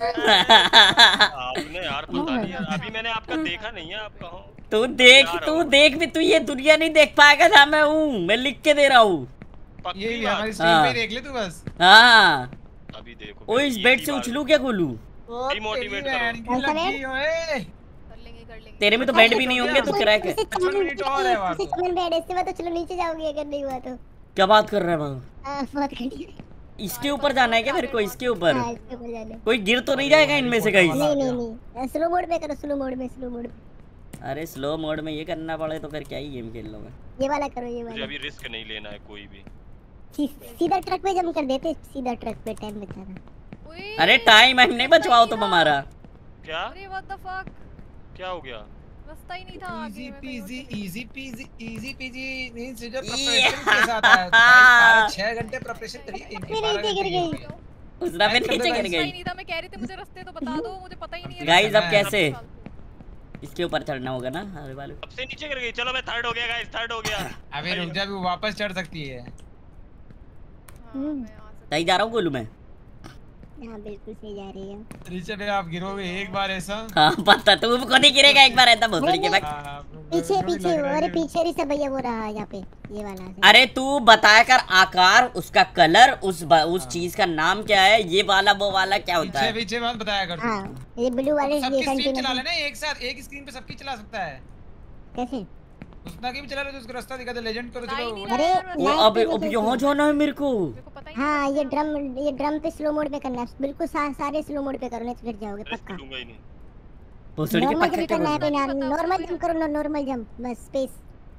आपने यार पता नहीं यार, अभी मैंने आपका देखा नहीं है, आप कहो। तू देख, तू देख भी, तू ये दुनिया नहीं देख पाएगा जहाँ मैं हूँ, मैं लिख के दे रहा हूँ। ये पक्की भी बात। हमारी स्ट्रीम हाँ। पे देख ले तू बस। हाँ अभी देखो ओ, इस ये बेड की से बात- उछलू क्या गोलू? Demotivate करो। बहन की कौन सा लगी ओए। कर लेंगे कर लेंगे। तेरे में तो बेड भी नहीं होंगे, तो क्रैक है। इसे अच्छा, मिनट और है वहाँ इसे तो। चमन बैठ इससे तो चलो नीचे जाओगे अगर नहीं हुआ तो। क्या बात कर रहा है भाई? हाँ बहुत घटिया। इसके ऊपर जाना है क्या मेरे को? इसके ऊपर हाँ इसके ऊपर जाना है। कोई गिर तो नहीं जाएगा इनमें से कहीं? नहीं नहीं नहीं स्लो मोड में करो, स्लो मोड में, स्लो मोड में। अरे स्लो मोड में ये करना पड़े तो फिर क्या ही गेम खेल लूंगा। ये वाला करो, ये मुझे वाला। अभी रिस्क नहीं लेना है कोई भी। सी- सीधा ट्रक पे जंप कर देते, सीधा ट्रक पे टाइम बचाना। ओए, अरे टाइम हम नहीं बचवाओ तुम हमारा। क्या अरे व्हाट द फक, क्या हो गया? रास्ता ही नहीं था आगे। इजी मैं कहीं और पीजी चली गई। Easy PG easy PG means जो Yeah. प्रिपरेशन के साथ आया है। बारह छह घंटे प्रिपरेशन करी है। फिर नीचे गिर गई। उस रात में Guys, नीचे गिर guys, रास्ता ही गई। नहीं था, मैं कह रही थी मुझे रास्ते तो बता दो, मुझे पता ही नहीं है। गाइस अब मैं- कैसे? इसके ऊपर चढ़ना होगा ना? अरे वाले सबसे नीचे गिर गई। चलो मैं थर्ड हो गया गाइस, थर्ड हो गया। अभी रुक जा, अभी वापस चढ़ सकती है। हाँ, मैं आ सकती सही जा रहा हूँ गोलू मैं? हाँ बिल्कुल सही जा रही है। नीचे पे आप गिरोगे एक बार ऐसा। हाँ पता, तू खुद ही गिरेगा एक बार ऐसा भोसड़ी के बाद। हाँ, पीछे मुझे भी पीछे लग रहा है अरे ये- पीछे ऋषभ भैया वो रहा यहाँ पे, ये वाला है। अरे तू बताया कर आकार, उसका कलर, उस ब, उस चीज का नाम क्या है, ये वाला वो वाला क्या होता पीछे है? पीछे मत बताया कर। हाँ ये ब्लू वाले सबकी ये स्क्रीन चला कंटिन्यू लेना एक साथ, एक स्क्रीन पे सबकी चला सकता है। कैसे? उसना की भी चला रहे तो उसको रास्ता दिखा दे, लेजेंड करो लाइन चलो। ही अरे ओ लाइट अब पे अब देखो यहाँ इसको। जाना है मेरे को। मेरे को पता ही नहीं हाँ था ये रास्ता। ड्रम ये ड्रम पे स्लो मोड पे करना है बिल्कुल, सा, सारे स्लो मोड पे करो नहीं तो फिर जाओगे रिस्क पक्का। लूंगा ही नहीं। भोसड़ी के नॉर्मल पक्का जंप क्या करना है बोल- पे नहीं पता, नॉर्मल कोई जंप करो ना, नॉर्मल जंप बस स्पेस।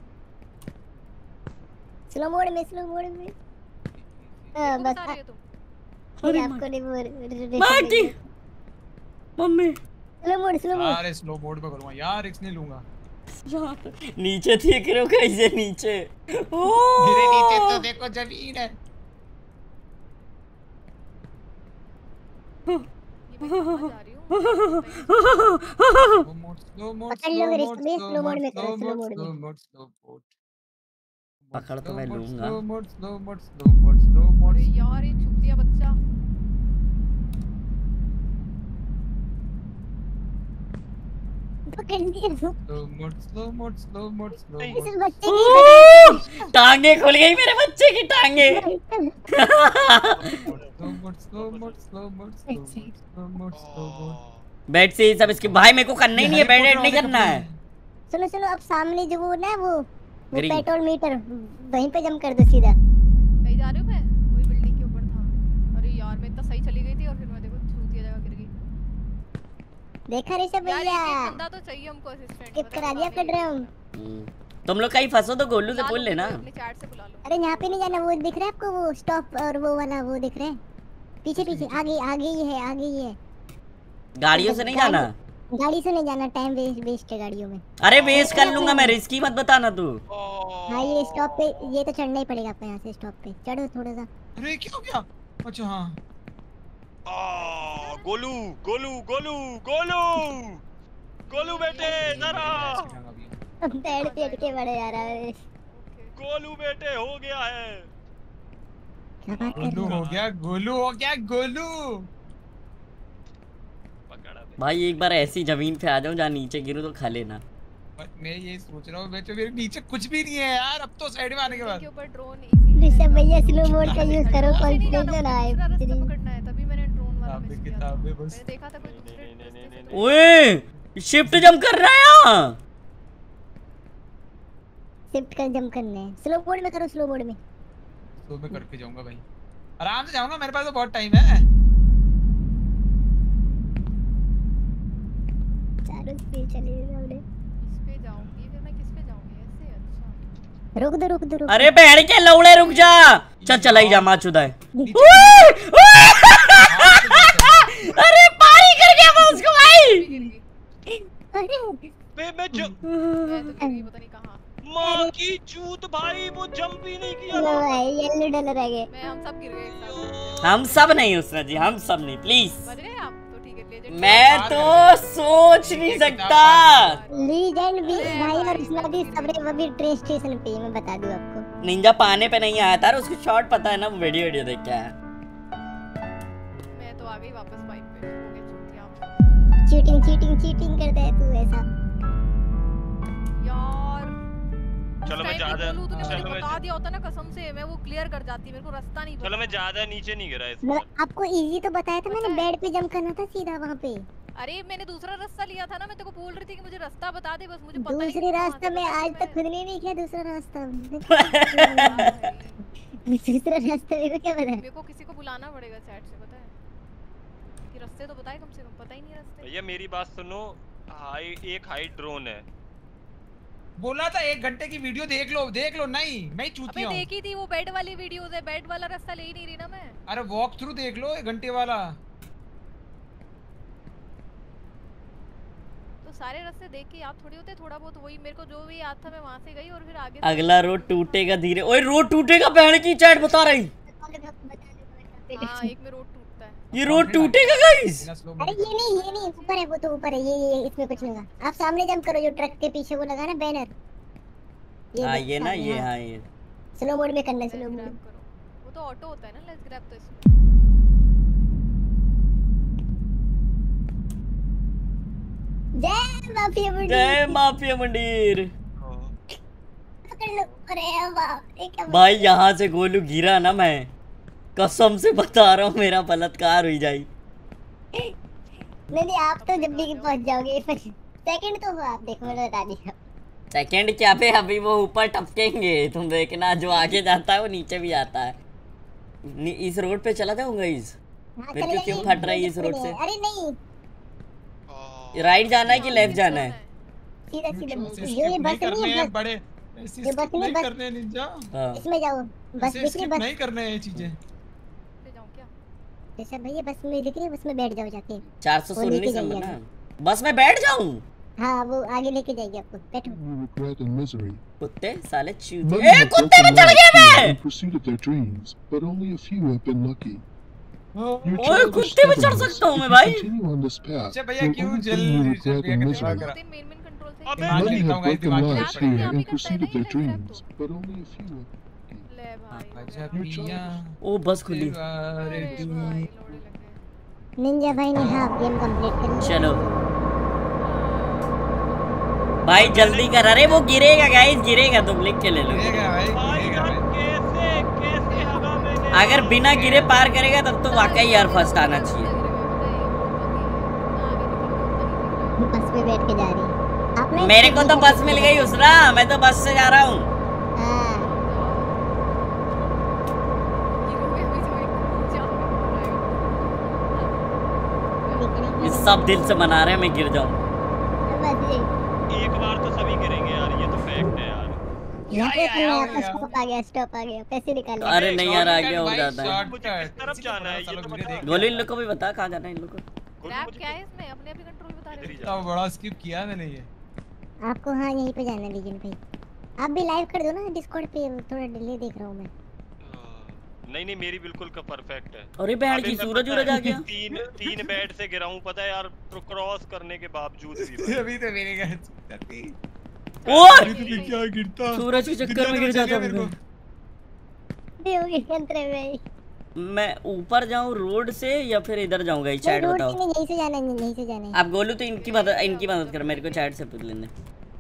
स्लो मोड में, स्लो मोड में हाँ, मेरे को बस बता रही हो तुम। फिर अरे आपको नहीं वो माटी mummy slow mode, slow mode. यार स्लो मोड पे करूंगा यार, रिस्क नहीं लूंगा। नीचे देख रहे हो कैसे नीचे? गिरे नीचे तो देखो जमीन है। ये मैं कहाँ जा रही हूँ? स्लो मोड पकड़ लो मेरे इसमें, स्लो मोड में करो, स्लो मोड में। स्लो मोड स्लो मोड पकड़ तो मैं लूंगा। Slow mode slow mode slow mode slow mode. अरे यार ये चूतिया बच्चा। पकड़ लिया। Slow mode slow mode slow mode slow इस मोड। बच्चे की टांगे खुल गई मेरे बच्चे की टांगे। Slow mode slow mode slow mode slow mode slow mode slow mode. Bed से सब इसके भाई मेरे को करना ही नहीं है, बेड एड नहीं करना है। सुनो सुनो, अब सामने जो वो ना वो वो Green. पेट्रोल मीटर वहीं पे जंप कर दो सीधा। सही जा रही हूँ मैं? वही बिल्डिंग के ऊपर था। अरे यार मैं इतना सही चली गई थी और फिर मैं देखो चूतिया जगह गिर गई। देखा ऋषभ यार भैया, एक बंदा तो चाहिए हमको असिस्टेंट। स्किप करा दिया कर रहे हम। तुम लोग कहीं फंसो तो गोलू से बोल लेना। अपने चैट से बुला लो। अरे यहाँ पे नहीं जाना, वो दिख रहा है आपको वो स्टॉप और वो वाला वो दिख रहा है पीछे पीछे, आगे आगे ही है, आगे ही है। गाड़ियों से नहीं जाना, गाड़ी से नहीं जाना, टाइम वेस्ट वेस्ट है गाड़ियों में। अरे वेस्ट कर लूंगा मैं, रिस्की मत बताना तू। हाँ ये स्टॉप पे, ये तो चढ़ना ही पड़ेगा आपको यहाँ से, स्टॉप पे चढ़ो थोड़ा सा। अरे क्या हो गया? अच्छा हाँ आ, गोलू गोलू गोलू गोलू गोलू बेटे जरा पेड़ पेड़ के बड़े यार, अरे गोलू बेटे हो गया है। क्या बात कर गोलू रहे हो हो? गया, गोलू हो गया, गोलू। पकड़ा दे। भाई एक बार ऐसी जमीन पे आ जाऊं जहाँ नीचे गिरूं तो खा लेना। मैं ये सोच रहा हूँ, मैं तो मेरे नीचे कुछ भी नहीं है यार, अब तो साइड में आने के बाद। के ऊपर ड्रोन इजी ऋषभ भैया स्लो मोड का यूज करो, कॉन्फिडेंस आए। रास्ता पकड़ना है, तभी मैंने ड्रोन वाला किताबें मिस किया था। किताबें बस। मैंने देखा था कोई दूसरे नहीं, नहीं, नहीं, रास्ते से ओए शिफ्ट जंप कर रहा है यहाँ। शिफ्ट कर जंप करने हैं, स्लो मोड में करो, स्लो मोड में। तो मैं करके जाऊंगा भाई, आराम से जाऊंगा, मेरे पास तो बहुत टाइम है। चारों स्पीड चली गई हमने। इस पे जाऊंगी, फिर मैं किस पे जाऊंगी? ऐसे? अच्छा रुक दो रुक दो रुक दो। अरे बहन के लौड़े रुक जा, चल चला ही जा, माँ चुदा है। अरे पारी कर गया मैं उसको भाई। गिर गई। अरे बे मैं जो मैं तो गिर गई पता नहीं कहाँ। माँ की चूत भाई, वो जंप ही नहीं किया। लो भाई येलो डॉलर रह गए। मैं हम सब गिर गए एक साथ। हम सब नहीं उसने जी, हम सब नहीं प्लीज। बच गए आप? तो ठीक है, लेजेंड। मैं तो सोच नहीं सकता। लीजेंड भी भाई और उसमें भी सबरे वो भी ट्रेन स्टेशन पे, मैं बता दूं आपको। निंजा पाने पे नहीं आया था, उसको शॉट पता है ना, वीडियो वीडियो देख के आया। मैं तो आ गई वापस बाइक पे। हो गया चूतिया। चीटिंग चीटिंग चीटिंग करता है तू ऐसा। यार चलो मैं उस time ज्यादा पे बोलूं, तूने मुझे चलो मैं बता दिया होता ना कसम से, मैं वो क्लियर कर जाती। मेरे को रास्ता नहीं चलो पता। मैं ज्यादा नीचे नहीं गिरा इस मैं बार। आपको इजी तो बताया था मैंने, पता है। बेड पे जंप करना था सीधा वहां पे। अरे मैंने दूसरा रास्ता लिया था ना, मैं तेरे को बोल रही थी कि मुझे रास्ता बता दे, बस मुझे पता ही नहीं दूसरे था वहाँ रास्ता से, में पता आज नहीं तक मैं- खुद ने नहीं किया दूसरा रास्ता। यार भाई, दूसरा रास्ता मेरे को क्या पता है? मेरे को किसी को बुलाना पड़ेगा चैट से, पता है कि रास्ते तो बताए, कम से कम पता ही नहीं रास्ते। भैया मेरी बात सुनो, हाई एक हाई ड्रोन है। बोला था एक घंटे की वीडियो देख लो, देख लो। नहीं मैं ही अबे चूतिया हूँ। देखी थी वो बेड वाली वीडियोस है, बेड वाला रास्ता ले ही नहीं रही ना मैं। अरे वॉक थ्रू देख लो एक घंटे वाला। तो सारे रास्ते देख के याद थोड़ी होते, थोड़ा बहुत वही मेरे को जो भी याद था मैं वहां से गई और फिर आगे अगला रोड टूटेगा धीरे। ओए रोड टूटेगा बहन की, चैट बता रही। हाँ एक में रोड टूटता है। ये रोड टूटेगा गाइस। बिना slow अरे motion ये नहीं ये नहीं, ऊपर है वो तो, ऊपर है ये ये इसमें कुछ नहीं होगा। आप सामने जंप करो, जो ट्रक के पीछे वो लगा ना बैनर। हाँ ये ना, ये हाँ ये स्लो मोड में करना, स्लो लेट्स मोड। ग्रैब करो, वो तो ऑटो होता है ना, लेट्स ग्रैब तो इसमें। जय माफिया मंडी। जय माफिया मंदिर। पकड़ लो। अरे बाप रे क्या भाई यहाँ से गोलू गिरा ना, मैं कसम से बता रहा हूँ मेरा बलात्कार हुई जाए। नहीं नहीं, आप तो जब भी पहुंच जाओगे सेकंड तो हो आप, देखो मैंने बता दिया। सेकंड क्या पे, अभी वो ऊपर टपकेंगे, तुम देखना। जो आगे जाता है वो नीचे भी आता है। नी- इस रोड पे चला जाऊंगा इस हाँ, मेरे चले को क्यों जाइए, फट रही है इस कोई रोड दिक्कत से? नहीं है। अरे नहीं, राइट जाना है कि लेफ्ट जाना है? सीधा ऐसे सीधा skip ये नहीं बस करने नहीं है, हैं बस बड़े, ऐसे ये बस skip नहीं, नहीं बस- करने हैं निंजा। हाँ। इसमें जाओ, बस ऐसे दिख रही skip बस। नहीं करने हैं ये चीजें। ले जाऊं क्या? जैसा भैया बस में दिख रही है, बस में बैठ जाओ जाके। चार सौ वो लेके उन्नीस जाइए नंबर ना, बस मैं बैठ जाऊं। हाँ वो आगे लेके जाएगी आपको, बैठो। regret and misery. कुत्ते साले चूतिए। Many ए have कुत्ते में broken चढ़ गया lives मैं। in pursuit of their dreams, but only a few have been lucky. Your ओए childish कुत्ते में चढ़ stubbornness, सकता हूँ if मैं you भाई। continue on this path, अच्छा भैया will क्यों only जल bring you रही regret है? and दिमाग misery. करा। मेन मेन कंट्रोल से अबे दिमाग Many लेता have हूँ गाइस, broken दिमाग lives लेता हूँ। here आप in ही करता है pursuit ना of their ये dreams, laptop. but only a few have been lucky. ले भाई हो अच्छा गया। पिया ओ बस खुली। अरे भाई लोड़े लग गए। निंजा भाई ने हाफ गेम कंप्लीट कर लिया। चलो भाई जल्दी कर। अरे वो गिरेगा गाइस, गिरेगा, तुम लिख के ले लो। गिरेगा भाई, भाई गिरेगा यार भाई। कैसे कैसे हवा में ले अगर बिना गिरे पार करेगा तब तो वाकई यार फर्स्ट आना चाहिए। बस में बैठ के जा रही है। आपने मेरे को तो बस मिल गई उसरा, मैं तो बस से जा रहा हूँ। हाँ, दिख इस सब दिल से मना रहे हैं मैं गिर जाऊँ। बस ये एक बार तो सभी गिरेंगे यार, ये तो फैक्ट है यार। यहाँ पे आया, अपने आया, आप स्टॉप आ गया, स्टॉप आ गया, पैसे निकाल अरे लिए। नहीं यार, आगे शॉर्टकट हो भाई, जाता है। शॉर्टकट। मुझे किस तरफ किसी को जाना है, पता ये तो चलो, बता। वीडियो देख। गोलू इन लोग को भी बता कहाँ जाना है इन लोग को। गोलू रैप मुझे क्या है इसमें? अपने अपने कंट्रोल बता रहे इधर ही हो। जा। इतना बड़ा स्किप किया मैंने ये। आपको हाँ यहीं पे जाना है लीजन भाई। आप भी लाइव कर दो ना डिस्कॉर्ड पे, थोड़ा डिले देख रहा हूँ मैं। नहीं नहीं मेरी बिल्कुल का परफेक्ट है। अरे बहन अभी की मैं सूरज पता उरज है, आ गया। तीन तीन बेड से गिरा हूँ पता है यार, क्रॉस करने के बावजूद भी भाई। अभी तो मेरे घर चलती। और अभी तो क्या गिरता। सूरज के चक्कर में गिर जाता मेरे को। हूँ। ये हो गया अंतरे भाई। मैं ऊपर जाऊँ रोड से या फिर इधर जाऊँगा? ये नहीं, चैट रोड से बताओ। नहीं, यहीं से जाना है, यहीं से जाना है। आप गोलू तो इनकी मदद इनकी मदद कर, मेरे को चैट से पूछ लेने।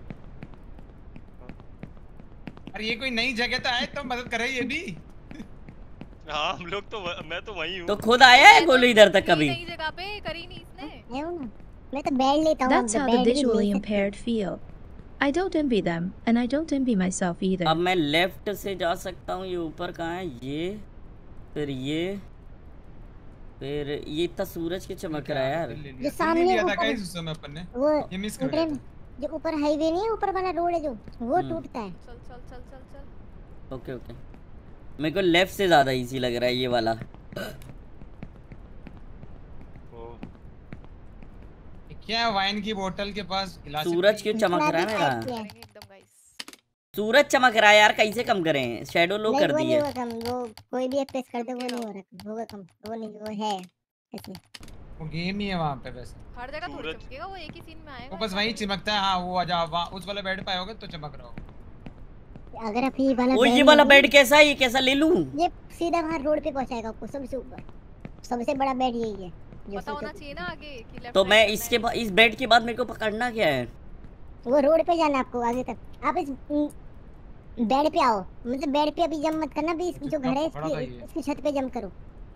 अरे ये कोई नई जगह तो आए तो मदद करे ये भी। हाँ हम लोग तो व- मैं तो वही हूँ। तो खुद आया है गोलू इधर तक कभी? नई जगह पे करी नहीं इसने। है वो ना, मैं तो बैठ लेता हूँ। That's how the बैठ भी visually ले सकते। impaired feel. I don't envy them, and I don't envy myself either. अब मैं लेफ्ट से जा सकता हूँ। ये ऊपर कहाँ है? ये फिर ये फिर ये इतना सूरज के चमक रहा है यार। जो सामने लिया था ऊपर- गाइस उस समय अपन ने। वो ये मिस कर उतरे दिया में- जो ऊपर हाईवे नहीं है, ऊपर वाला रोड है जो, वो हम्म। टूटता है। चल चल चल चल चल। ओके ओके, मेरे को लेफ्ट से ज्यादा इजी लग रहा है ये वाला। ओ, ये क्या है वाइन की बोतल के पास गिलास। सूरज क्यों चमक रहा है इतना भी मेरा? टाइट किया है। करेंगे एकदम गाइस। सूरज चमक रहा है यार, कैसे कम करें? शैडो लो नहीं, कर वो दी नहीं है। होगा कम, वो कोई भी प्रेस कर दे वो नहीं हो रहा, होगा कम, वो नहीं, वो है इसमें। वो गेम ही है वहाँ पे वैसे। हर जगह थोड़ी सूरज- चमकेगा, वो एक ही सीन में आएगा। वो बस वही चिमकता है। हाँ वो आ जाओ वहाँ उस वाले बेड पे आओगे तो चमक रहा होगा। अगर आप ये वाला ओ ये bed वाला लोगे, बेड कैसा है? ये कैसा ले लूं? ये सीधा वहाँ रोड पे पहुंचाएगा आपको, सबसे ऊपर। सबसे बड़ा बेड यही है जो पता होना सबसे- चाहिए ना आगे कि लेफ्ट तो मैं इसके बाद इस बेड के बाद मेरे को पकड़ना क्या है? वो रोड पे जाना आपको आगे तक। आप इस बेड पे आओ, मतलब बेड पे अभी जंप मत करना भी, जो घर है बड़ा था इसकी ये। इसकी छत पे जंप करो,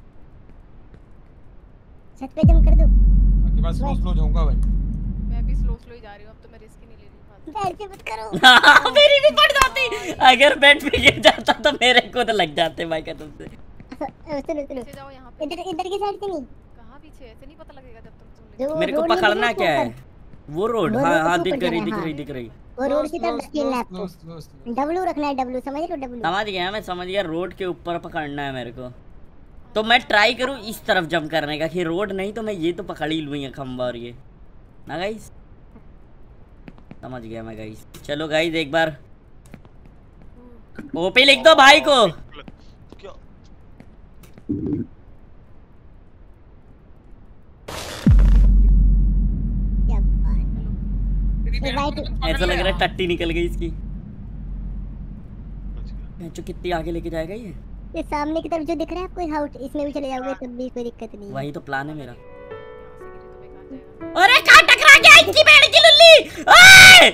छत पे जंप कर दो। बाकी बात स्लो स्लो जाऊंगा भाई। मैं भी स्लो स्लो ही जा रही हूँ, अब तो मैं रिस्क ही नहीं ले रही फालतू। बेड पे मत करो। मेरी भी पड़ जाती। अगर बेड पे गिर जाता तो मेरे को तो लग जाते भाई कसम से। सुनो सुनो, पीछे जाओ यहाँ पे। इधर इधर की साइड से नहीं, कहाँ पीछे? ऐसे नहीं पता लगेगा जब तुम तुम ले जो मेरे को रोड नहीं पकड़ना दिख क्या रहा है? वो रोड, वो हाँ रोड हाँ के दिख ऊपर रही जाना, दिख हाँ। रही दिख रही। वो रोड की तरफ खेलना है स्लो आपको। Slow slow. डब्लू रखना है, डब्लू समझ रहे हो? डब्लू समझ गया मैं, समझ गया। रोड के ऊपर पकड़ना है मेरे को। तो मैं ट्राई करूँ इस तरफ जंप करने का कि रोड नहीं तो मैं ये तो पकड़ ही लूँ ये खंबा और ये ना गाइस। समझ गया मैं गाइस। चलो गाइस एक बार ओपी लिख दो भाई को। क्या क्या बात तेरी है। बहन को राइट, तो पकड़ ऐसा लग लिया। रहा है टट्टी निकल गई इसकी। बच गया। जो कितनी आगे लेके जाएगा ये? ये सामने की तरफ जो दिख रहा है आपको, हाउस, इसमें भी चले जाओगे तब भी कोई दिक्कत नहीं है। वही तो प्लान है मेरा। यहाँ से गिरे तो बेकार जाएगा। अरे कहाँ टकरा गया इसकी भेड़ की लुल्ली? ओए!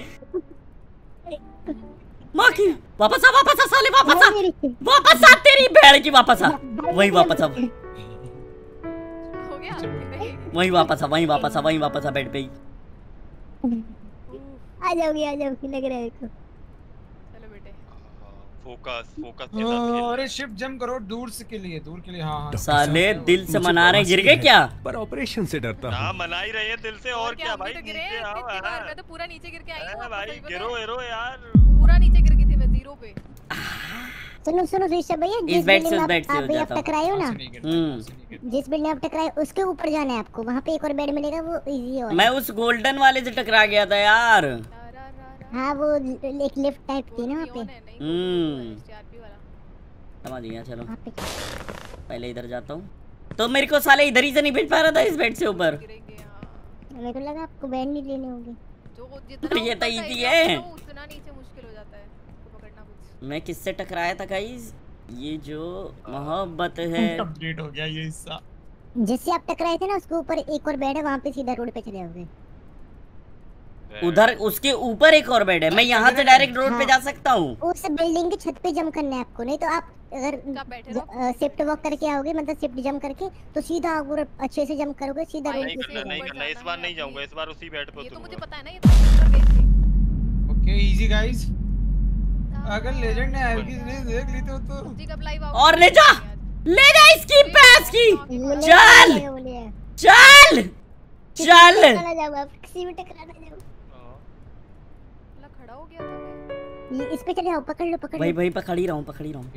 माँ की वापस आ, वापस आ साले, वापस आ, वो मेरी थी। वापस आ तेरी भेड़ की, वापस आ। वही वापस आ, हो गया? नहीं। वही वापस आ, वही वापस आ, वही वापस आ बेड पे ही। आ जाओगी, आ जाओगी, लग रहा है को। चलो बेटे। फोकस फोकस के साथ खेलना है। अरे शिफ्ट जंप करो दूर से के लिए, दूर के लिए। हाँ हाँ साले दिल से मुझे मना रहे, गिर बवासीर गए है, क्या? पर ऑपरेशन से डरता हाँ हूँ। मना ही रहे हैं दिल से, और क्या हम भी भाई तो गिरे नीचे आओ। कितनी बार, हाँ। मैं तो पूरा नीचे गिर के आई हूँ। अरे आपको भाई सही पता गिरो है? गिरो यार। पूरा नीचे गिर गई थी मैं, जीरो पे। सुनो सुनो ऋषभ भैया, इस जिस बेड से बिल्डिंग उस में बेड आप से हो अभी आप जाता हूँ। टकराए हो ना, वहाँ से नहीं गिरता, हम्म। वहाँ से नहीं गिरता। जिस बिल्डिंग में आप टकराए उसके ऊपर जाना है आपको, वहाँ पे एक और बेड मिलेगा, वो इजी है। मैं उस गोल्डन वाले से टकरा गया था यार। हाँ वो एक लिफ्ट टाइप थी ना वहाँ पे। हम्म एसटीआरपी वाला। समझ गया, चलो वहाँ पे पहले इधर जाता हूँ। तो मेरे को साले इधर ही से नहीं भेज पा रहा था इस बेड से ऊपर। गिरेंगे हाँ। मेरे को लगा आपको बेड नहीं लेने होंगे। जो जितना ये तो ऊपर का easy एरिया है। होता उतना नीचे मुश्किल हो जाता है उसको पकड़ना कुछ। मैं किससे टकराया था गाइस? ये जो मोहब्बत है। कंप्लीट हो गया ये हिस्सा। जिससे आप टकराए थे ना उसके ऊपर एक और बेड है, वहाँ पे सीधा रोड पे चले जाओगे। उधर उसके ऊपर एक और बेड है, मैं यहाँ से डायरेक्ट रोड पे जा सकता हूँ। उस बिल्डिंग की छत पे जंप करना है आपको, नहीं तो आप अगर शिफ्ट वॉक करके आओगे, मतलब शिफ्ट जंप करके, तो सीधा आप पूरा अच्छे से जंप करोगे, सीधा रोड नहीं पे करना, नहीं करना, इस बार नहीं जाऊंगा, इस बार उसी बेड पे ये तो मुझे उतरूंगा। पता है ना, ये तो ऊपर गए थे। Okay easy guys. अगर लेजेंड ने एल की सीरीज देख ली तो तो जी कब लाइव आओ और ले जा, ले जा इसकी पैस की। चल चल चल। टकराना जाओ आप, किसी में टकराना जाओ। खड़ा हो गया था। ये इस पे चले जाओ, पकड़ लो पकड़ भाई लो। भाई पकड़ ही रहा हूँ, पकड़ ही रहा हूँ।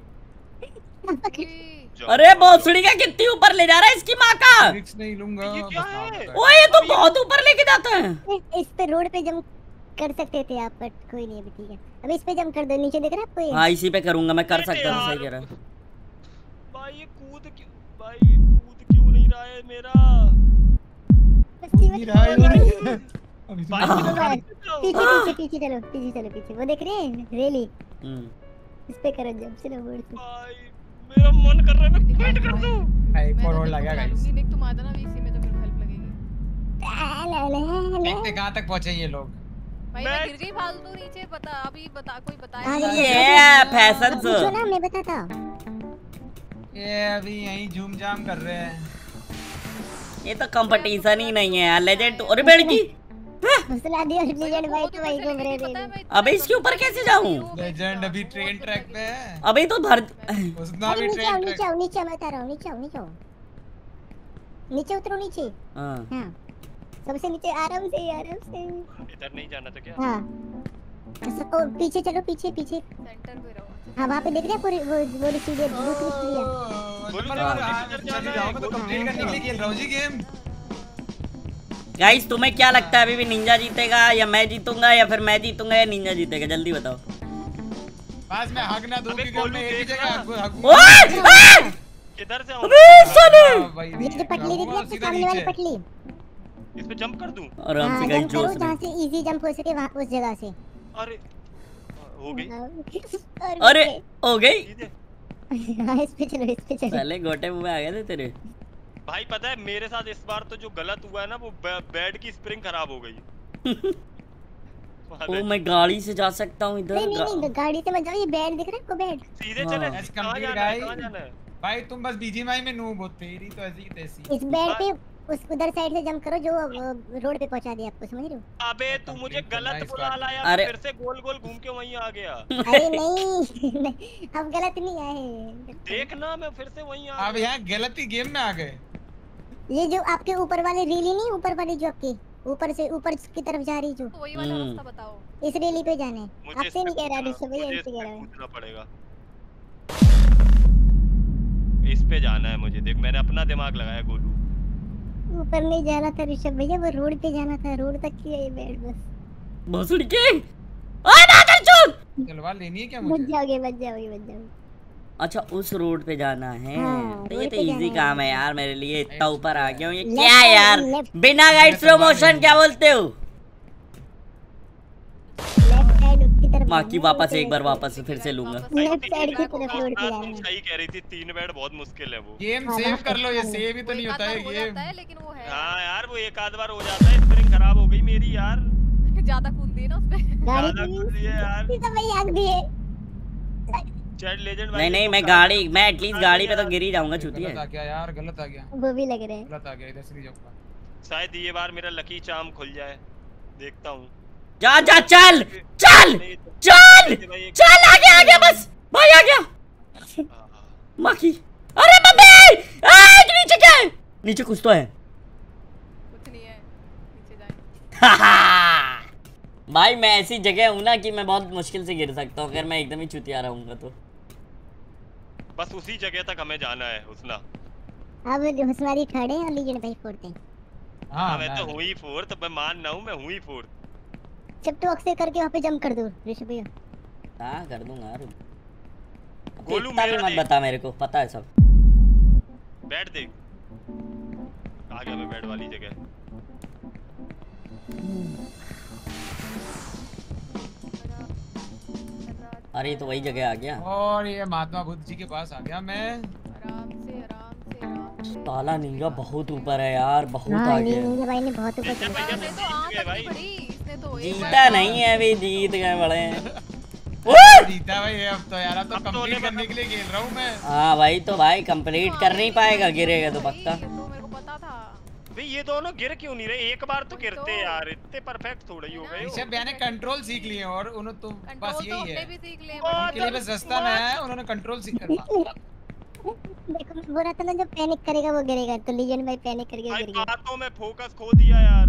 पकड़- अरे भोसड़ी का कितनी ऊपर ले जा रहा है इसकी माँ का। रिस्क नहीं लूंगा। ये क्या है? ओए ये तो बहुत ऊपर लेके जाता है। इस- इस पे रोड पे जंप कर सकते थे आप, बट कोई नहीं, अभी ठीक है। अभी इस पे जंप कर दो, नीचे दिख रहा है आपको ये? हाँ इसी पे करूंगा, मैं कर सकता हूँ, यार। सही कह रहा है। भाई ये कूद क्यों, भाई ये कूद क्यों नहीं रहा है मेरा? बस्ती में नहीं रहा है। अभी भाई तो किधर भाई, जाओ? पीछे पीछे पीछे चलो, पीछे चलो, पीछे वो देख रहे हैं रेली, हम्म। इस पे करो जंप, चलो बोर्ड पे। भाई मेरा मन कर रहा है मैं क्विट कर दूं। एक मैं और तो रोड देखो लगा चला गाइस। लूंगी, निक तुम आ जाना वीसी में तो मेरे को हेल्प लगेगी। ला, ला, ला, ला। देखते कहां तक पहुंचे ये लोग। भाई मैं मैं- गिर गई फालतू नीचे, बता अभी बता कोई बताया हाँ, नहीं। ये- ये फैशन पूछो से। ना, मैं बताता। ये अभी यहीं झूम जाम कर रहे हैं। ये तो कंपटीशन ही नहीं है यार, लेजेंड। अरे बेड की हौसला दिया लीजेंड भाई को, भाई घूम रहे थे। अबे इसके ऊपर कैसे जाऊं? लेजेंड अभी ट्रेन ट्रैक पे है। अभी तो भर उसना अरे भी नीचे आओ, ट्रेन नीचे ट्रैक। आओ, नीचे आओ, मैं बता रहा हूँ, नीचे आओ, नीचे आओ, नीचे उतरो, नीचे। हाँ। हाँ, सबसे नीचे, आराम से आराम से। इधर नहीं जाना था क्या? हाँ, ऐसा- ओ, पीछे चलो, पीछे पीछे। सेंटर पे रहो। हाँ, वहाँ पे देख रहे हैं वो वो रिसीवर ब्लू क्लिक लिया। नंबर चली जाओ, मैं तो कंप्लीट करने के लिए खेल रहा हूँ जी गेम। गाइस तुम्हें क्या लगता है अभी भी निंजा जीतेगा या मैं जीतूंगा या फिर मैं जीतूंगा या निंजा जीतेगा? जल्दी बताओ। बस मैं हक ना दूं अबे क्योंकि हमने एक ही देख जगह ना। हक- हक- ओए ओए! किधर से आऊं? अबे साले! हाँ, भाई, ये जो पटली दिख रही है आपके सीधा सामने वाली नीचे। पटली, इस पे जंप कर दूं? आराम हाँ, से गाइस, जंप करो जोश जहाँ में। से इजी जंप हो सके, वहाँ उस जगह से। अरे हो गई और अरे हो गई। सीधे। हाँ, इस पे चलो, इस पे चलो। पहले गोटे मुंह में आ गए थे तेरे। भाई पता है मेरे साथ इस बार तो जो गलत हुआ है ना, वो बे, बेड की स्प्रिंग खराब हो गई। ओ मैं गाड़ी से जा सकता हूँ इधर। नहीं नहीं नहीं, गाड़ी से मत जाओ, ये बेड दिख रहा है आपको, बेड। सीधे हाँ। चले। Let's कहाँ complete, जाना है? guys. कहाँ जाना है? भाई तुम बस बीजीएमआई में नूब हो, तेरी तो ऐसी की तैसी। इस बेड पे उस उधर साइड से जंप करो जो वो रोड पे पहुंचा दिया आपको, समझ रहे हो? अबे तू मुझे Complete करना है गलत इस बुला बार। लाया, अरे। फिर से गोल गोल घूम के वहीं आ गया। अरे नहीं, नहीं, हम गलत नहीं आए। देखना मैं फिर से वहीं आ अब गया। यहाँ गलती गेम में आ गए। ये जो आपके ऊपर वाले रेली नहीं, ऊपर वाली जो आपकी ऊपर से ऊपर की तरफ जा रही जो, तो वही वाला हम्म। रास्ता बताओ। इस रेली पे जाना है। मुझे आपसे इस पे नहीं कह रहा कूदना- ऋषभ भैया, मुझे इससे इस कह पे रहा है। कूदना पड़ेगा। इस पे जाना है मुझे, देख मैंने अपना दिमाग लगाया गोलू। ऊपर नहीं जाना था ऋषभ भैया, वो रोड पे जाना था, रोड तक की है ये बेड बस। भोसड़ी के। ओए ना कर चुप। तलवार लेनी है क्या बच मुझे? जाओगे, बच जाओगे, बच जाओगे। अच्छा उस रोड पे जाना है। हाँ, तो ये रोड तो पे इजी जाना काम है। है यार मेरे लिए, इतना ऊपर आ गया हूँ। ये Left क्या है side, यार, left- बिना गाइड स्लो मोशन क्या बोलते हो? लेफ्ट साइड उसकी तरफ माँ की जाना है, वापस रोड एक बार पे। वापस फिर से लूंगा। लेफ्ट साइड की तरफ रोड पे हाँ, जाना तुम है। सही कह रही थी, तीन बेड बहुत मुश्किल है वो। गेम हाँ, सेव वहाँ कर लो, ये पे सेव ही तो वो नहीं एक होता आध है बार हो गेम। जाता है, लेकिन वो है हाँ यार वो एक आध बार हो जाता है, स्प्रिंग खराब हो गई मेरी यार। ज्यादा कूद दी ना उसपे। गाड़ी ज्यादा की कूद लिए यार। ऋषभ भैया आग भी है। चैट लेजेंड भाई नहीं नहीं, को मैं गाड़ी- गाड़ी मैं एटलीस्ट गाड़ी पे तो गिर ही जाऊंगा, छुट्टी गलत आ है। गया यार, गलत आ गया, वो भी लग रहे हैं। गलत आ गया, इधर से नहीं जाऊंगा। शायद ये बार मेरा लकी चार्म खुल जाए, देखता हूँ। जा जा चल चल चल चल, आ गया आ गया, बस भाई आ गया। माँ की, अरे बब्बे ए, नीचे क्या है? नीचे कुछ तो है। कुछ नहीं है, नीचे जाए। भाई मैं ऐसी जगह हूँ ना कि मैं बहुत मुश्किल से गिर सकता हूँ, अगर मैं एकदम ही चुतिया रहूंगा तो। बस उसी जगह तक हमें जाना है हुस्ना। अब हुस्नारी थर्ड है और लीजेंड भाई फोर्थ है। हाँ मैं तो हूँ ही फोर्थ, मैं मान ना हूँ, मैं हूँ ही फोर्थ। जब तो अक्सर करके वहाँ पे जंप कर दो ऋषभ भैया। हाँ कर दूंगा यार। गोलू इतना भी मेरा मत देख। बता मेरे को, पता है सब। बैठ देख, आ गया मैं बैठ वाली जगह। अरे तो वही जगह आ गया। और ये महात्मा बुद्ध जी के पास आ गया मैं। आराम से आराम से आराम से। ताला निंजा बहुत ऊपर है यार, बहुत हाँ आगे है। नींजा भाई ने बहुत ऊपर चढ़ा भैया इसने तो आँख अपनी बड़ी, इसने तो एक जीता बार- नहीं है अभी, जीत गए बड़े। जीता भाई ये, अब तो यार अब तो अब तो कंप्लीट उन्हें करने के लिए खेल रहा हूँ मैं। हाँ भाई तो भाई कंप्लीट कर नहीं पाएगा, गिरेगा तो भाई, पक्का। ये तो मेरे को पता था। भाई ये दोनों गिर क्यों नहीं रहे? एक बार तो वही गिरते तो। यार, इतने परफेक्ट थोड़ा ही हो गए हो। ऋषभ भैया ने कंट्रोल सीख लिए और उन्होंने तो बस कंट्रोल तो यही हमने है भी सीख लिए और- बट उनके लिए बस रास्ता नया है, उन्होंने कंट्रोल सीख कर लिया। देखो मैं बोल रहा था ना जो पैनिक करेगा वो गिरेगा, तो लीजेंड भाई पैनिक करके वो भाई गिर गया। बातों में फोकस खो दिया यार।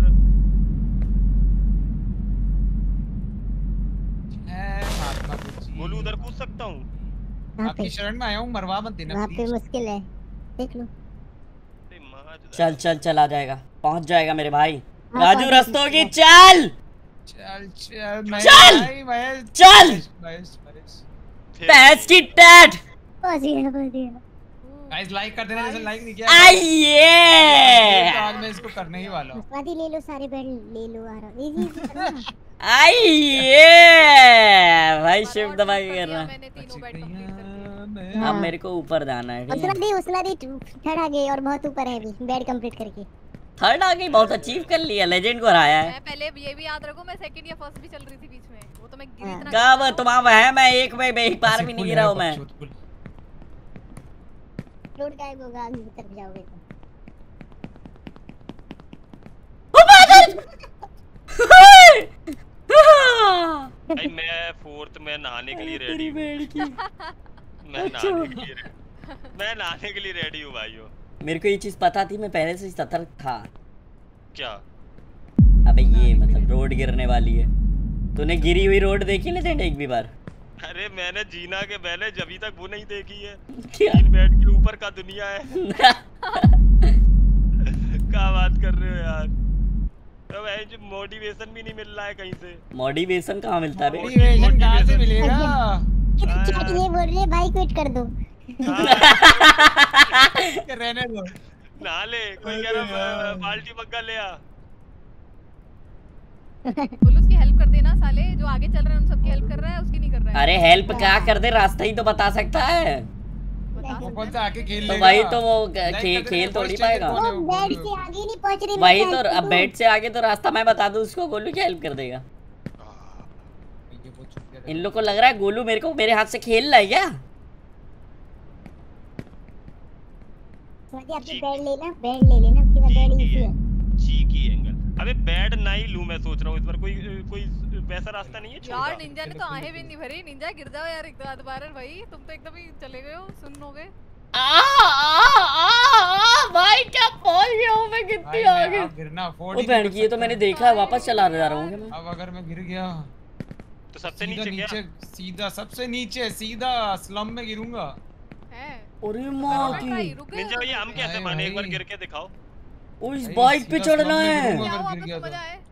है महात्मा बुद्ध जी। बोलू उधर कूद सकता हूँ? वहाँ आपकी पे शरण में आया हूँ, मरवा मत देना वहाँ पे प्लीज। मुश्किल है, देख लो। अरे माँ जो- चल चल चल आ जाएगा, पहुंच जाएगा मेरे भाई। हाँ, राजू पहुंच रस्तों की जाएगा। चल चल चल महेश चल! भाई, महेश चल! महेश महेश महेश। फिर- भैंस की टैट। पहुंच गया पहुंच गया। गाइस लाइक कर देना, जिसने लाइक नहीं किया आइए तो आज मैं इसको करने ही वाला हूँ। स्वादी ले लो, सारे बेड ले लो, आ रहा हूँ। इजी इजी करो ना। आइए भाई, शिफ्ट और दबा कर के दिया करना। मैंने तीनों बेड कंप्लीट कर दिए। अब मेरे को ऊपर जाना है, ठीक है। उसला दी उसला दी थर्ड आ गई और बहुत ऊपर है अभी बेड कंप्लीट करके। थर्ड आ गई, बहुत अचीव कर लिया, लेजेंड को हराया है। मैं पहले ये भी याद रखो, मैं सेकंड या फर्स्ट भी चल रही थी बीच में, वो तो मैं गिरी हाँ। इतना कब तुम अब है, मैं एक में एक बार भी नहीं गिरा हूँ मैं। रोड गायब होगा आगे की तरफ जाओगे तो। भाई मैं फोर्थ में नहाने के लिए रेडी हूँ। मैं नहाने के लिए ready- मैं नहाने के लिए रेडी हूँ भाइयों। मेरे को ये चीज पता थी, मैं पहले से सतर्क था। क्या? अबे ये मतलब रोड गिरने वाली है। तूने गिरी हुई रोड देखी लेजेंड एक भी बार? अरे मैंने जीना के पहले जभी तक वो नहीं देखी है। क्या? तीन बेड के ऊपर का दुनिया है। क्या बात कर रहे हो यार? तो भाई जो मोटिवेशन भी नहीं मिल रहा है कहीं से। मोटिवेशन कहाँ मिलता है बे? मोटिवेशन कहाँ से मिलेगा? चैट ये बोल रहे भाई क्विट कर दो। रहने दो। नहा ले, कोई कह रहा है बाल्टी मग्गा ले आ। बोलो उसकी हेल्प कर देना, साले जो आगे चल रहे हैं उन सबकी हेल्प कर रहा है, उसकी नहीं कर रहा है। अरे हेल्प क्या कर दे, रास्ता ही तो बता सकता है। बता वो सकते कौन हैं। सा आके खेल तो लेगा? वही तो वो Like खे, करते खेल थे, थोड़ी first पाएगा। कौन है वो वो बेड बोलो। से आगे नहीं पहुंच रही। वही मैं तो, क्या अब करूं? बेड से आगे तो रास्ता मैं बता दूं उसको, गोलू क्या हेल्प कर देगा? ये वो छुप गया था। इन लोग को लग रहा है गोलू मेरे को मेरे हाथ से खेल रहा है क्या? स्वादी अपनी बेड लेना, बेड ले लेना, आपकी बेड इजी है। Cheeky angle. अबे बेड नहीं लूं मैं सोच रहा हूँ इस बार। कोई कोई वैसा रास्ता नहीं है छोटा? यार निंजा ने तो आहें भी नहीं भरी। निंजा गिर जाओ यार एक आध बार भाई, तुम तो एकदम ही चले गए हो, सुन लोगे। आ, आ, आ, आ, भाई क्या पहुंच गया हूं मैं कितनी भाई, मैं आगे। अब गिरना अफोर्ड वो ही नहीं बहन कर की ये तो सकता। मैंने देखा है, वापस चला जा रहा हूँ क्या मैं? अब अगर मैं गिर गया तो सबसे सीधा नीचे क्या? नीचे, सीधा सबसे नीचे सीधा स्लम में गिरूंगा। हैं अरे माँ करो ना की, try, रुक गए निंजा हो भैया तुम हम तो। कैसे भाई, माने? एक बार भाई। गिर के दिखाओ। ओ इस भाई, बाइक पे सीधा चढ़ना slum में है। गिरूंगा। क्या अगर हुआ गिर आपको गया तो तो। मजा है?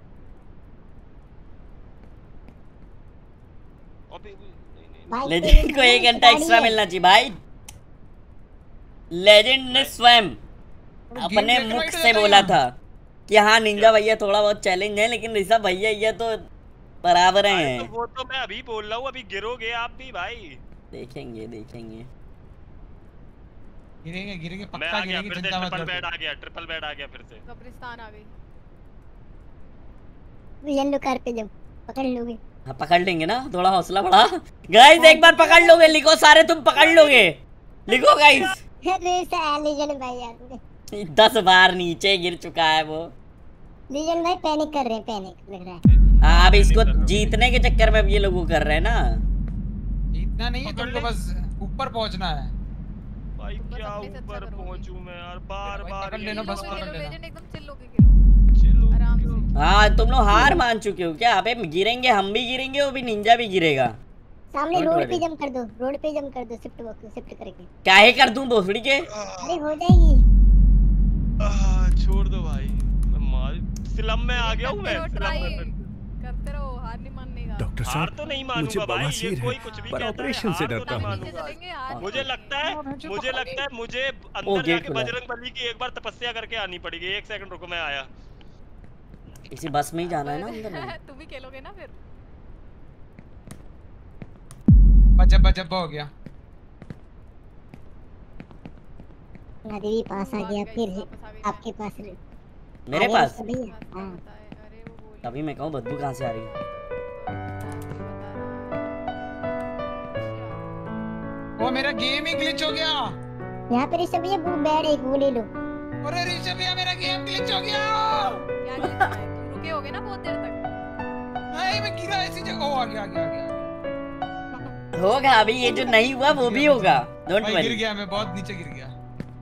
अबे नहीं नहीं भाई लेजेंड को एक घंटा एक्स्ट्रा मिलना चाहिए भाई। लेजेंड ने स्वयं अपने गेम मुख ब्रेकर से तो बोला यहाँ। था कि हाँ निंजा भैया थोड़ा बहुत चैलेंज है, लेकिन ऋषभ भैया ये तो बराबर अरे हैं। तो वो तो मैं अभी बोल रहा हूँ, अभी गिरोगे आप भी भाई। देखेंगे देखेंगे। गिरेंगे गिरेंगे मैं पक्का आ गया गिरेंगे, फिर से, चिंता मत ट्रिपल बेड करो। आ गया, ट्रिपल बेड आ गया फिर से। कब्रिस्तान आ गई। येलो कार पे जब पकड़ लोगे। हाँ पकड़ लेंगे ना, थोड़ा हौसला बढ़ा। गाइस एक बार पकड़ लोगे, लिखो सारे तुम पकड़ लोगे, लिखो गाइस। अरे साले लीजेंड भाई यार, दस बार नीचे गिर चुका है वो। लीजेंड भाई पैनिक कर रहे हैं, पैनिक लग रहा है। हाँ अब इसको जीतने के चक्कर में अब ये लोग वो कर रहे हैं ना। इतना नहीं है, पकड़ तुमको ले। बस ऊपर पहुंचना है। भाई तुम बस क्या अपने से अच्छा ऊपर करोगे। पहुंचूं मैं यार, बार भाई, बार पकड़ ये लेना, चिल बस लोगे पकड़ खेलो, लेना। लेजेंड एकदम चिल लोगे खेलो चलो आराम से। हाँ तुम लोग हार मान चुके हो क्या? अबे गिरेंगे, हम भी गिरेंगे, वो भी निंजा भी गिरेगा। सामने Don't रोड worry. पे जंप कर दो, रोड पे जंप कर दो, शिफ्ट शिफ्ट करके। क्या ही कर दूं भोसड़ी के? अरे हो जाएगी। आह, छोड़ दो भाई, मैं मार स्लम में आ गया हूँ मैं, करते रहो स्लम try, में। करते रहो, हार नहीं मानने का। डॉक्टर हार तो साहब नहीं मुझे मानूंगा भाई, ये बवासीर कोई है कुछ भी पर कहता है, ऑपरेशन से हार तो डरता नहीं हूँ। नीचे मानूंगा। चलेंगे, हार मुझे नहीं लगता है मुझे मुझे पकड़ लगता है मुझे ओ, अंदर गेट जाके खुला है। बजरंग बली की एक बार तपस्या करके आनी पड़ेगी। एक सेकंड रुको, मैं आया। इसी बस में ही जाना है ना अंदर में। तुम भी खेलोगे ना फिर। बजब बजब हो गया। नदी भी पास आ भाग गया, गई, फिर वापस आ गई मैं। आपके पास रे- मेरे आ गया पास तो भैया। रास्ता हाँ। बताए, अरे वो बोली तभी मैं कहूँ बदबू कहाँ से आ रही है। तो रास्ते बता रहा वो मेरा गेम ही ग्लिच हो गया। यहाँ पे ऋषभ भैया वो बैड एक वो ले लो। अरे ऋषभ भैया मेरा गेम ग्लिच हो गया। है। क्या glitch हुआ है? तुम रुके होगे ना बहुत देर तक। नहीं मैं गिरा ऐसी जगह। ओ आ गया आ गया आ गया। होगा अभी, ये जो नहीं हुआ वो भी होगा। डोंट भाई गिर वरी। गया मैं, बहुत नीचे गिर गया।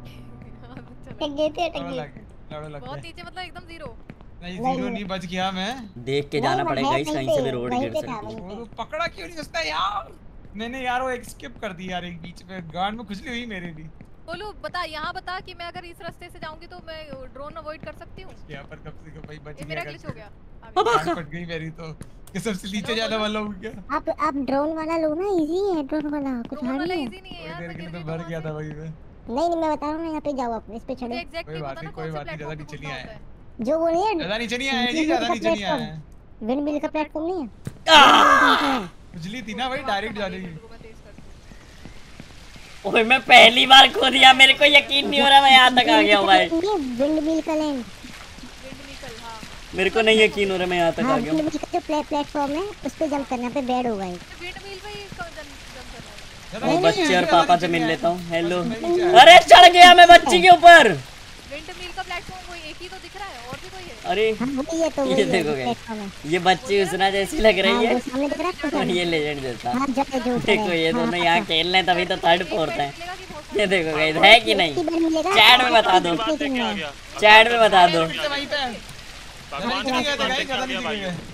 चलो। अटक गए थे, अटक लड़ो गए। लग गया लड़ो लग बहुत गया। नीचे मतलब एकदम जीरो। नहीं नहीं, जीरो नहीं। नहीं, बच गया मैं। देख के नहीं, जाना मैं पड़ेगा है गाइस, वहीं कहीं से पे, भी रोड वहीं गिर पे था, सकती है। वहीं वो पे। तो पकड़ा क्यों नहीं उसने यार। मैंने यार वो एक स्किप कर दी यार, एक बीच में गांड में खुजली हुई मेरे भी। बोलू बता, यहाँ बता कि मैं अगर इस रास्ते से जाऊंगी तो मैं ड्रोन अवॉइड कर सकती हूँ। यहाँ पर कब से कब भाई बच ये गया। मेरा ग्लिच हो गया। आ अब गया। गांड फट गई मेरी तो। कसम से नीचे हेलो, जाने बोलो। वाला हूँ क्या। आप आप ड्रोन वाला लो ना, इजी है ड्रोन वाला, कुछ ड्रोन हार्ड वाला नहीं है। इजी नहीं है थोड़ी यार, देर मैं के गिर लिए गई तो तो भर वहाँ गया से। था भाई मैं। नहीं नहीं, मैं बता रहा हूँ ना, यहाँ पे जाओ, आप इस पे चढ़ो। मुझे एग्जैक्ट कोई नहीं बात पता नहीं, ना कोई कौन से बात नहीं, ज्यादा प्लेटफॉर्म पे नीचे नहीं कूदना आया। होता है। जो वो नहीं है, ज्यादा नीचे नहीं आया जी, विंड ज्यादा का नीचे नहीं प्लेटफॉर्म। आया। विंड मिल का प्लेटफॉर्म नहीं है। आह! खुजली थी ना भाई, डायरेक्ट जाने की। रुको, मैं तेज करती हूँ। ओए मैं पहली बार खो दिया, मेरे को यकीन नहीं हो रहा मैं यहाँ तक आ गया हूँ भाई। विंड मिल का लैंड। विंड निकल, हाँ। मेरे को नहीं यकीन हो रहा मैं यहाँ तक हाँ, आ गया विंड हूँ। मिल का जो प्ले प्लेटफॉर्म है उस पे जंप करना, पे बेड होगा एक। विंड मिल पे ही जंप करना है। ज्यादा वो नीचे नहीं बच्चे आया, और ज्यादा पापा नीचे से मिल नहीं लेता आया। हूँ। हेलो। बस मैं नीचे आया। अरे चढ़ गया मैं बच्ची के ऊपर। विंड मिल का प्लेटफॉर्म कोई एक ही तो दिख रहा है, और भी कोई है? अरे हाँ वही है, तो ये वही देखो है guys। प्लेटफॉर्म है। ये बच्ची उसना जैसी लग हाँ, रही है वो सामने दिख रहा है आपको और सामने? ये लेजेंड जैसा। हाँ, जब जो उतर देखो है। ये हाँ, दोनों हाँ, यहाँ हाँ। खेल रहे हैं तभी तो थर्ड फोर्थ है। मिलेगा कि बहुत ये सारा? देखो गाइस, है कि नहीं? एक ही बेड मिलेगा। चैट में बता दो। बात लेके आ गया। चैट में बता दो। फिर से वहीं पे। भगवान नीचे नहीं का गए थे आशीर्वाद गाइस, लेके ज्यादा आ गया नीचे भाई। नहीं गए।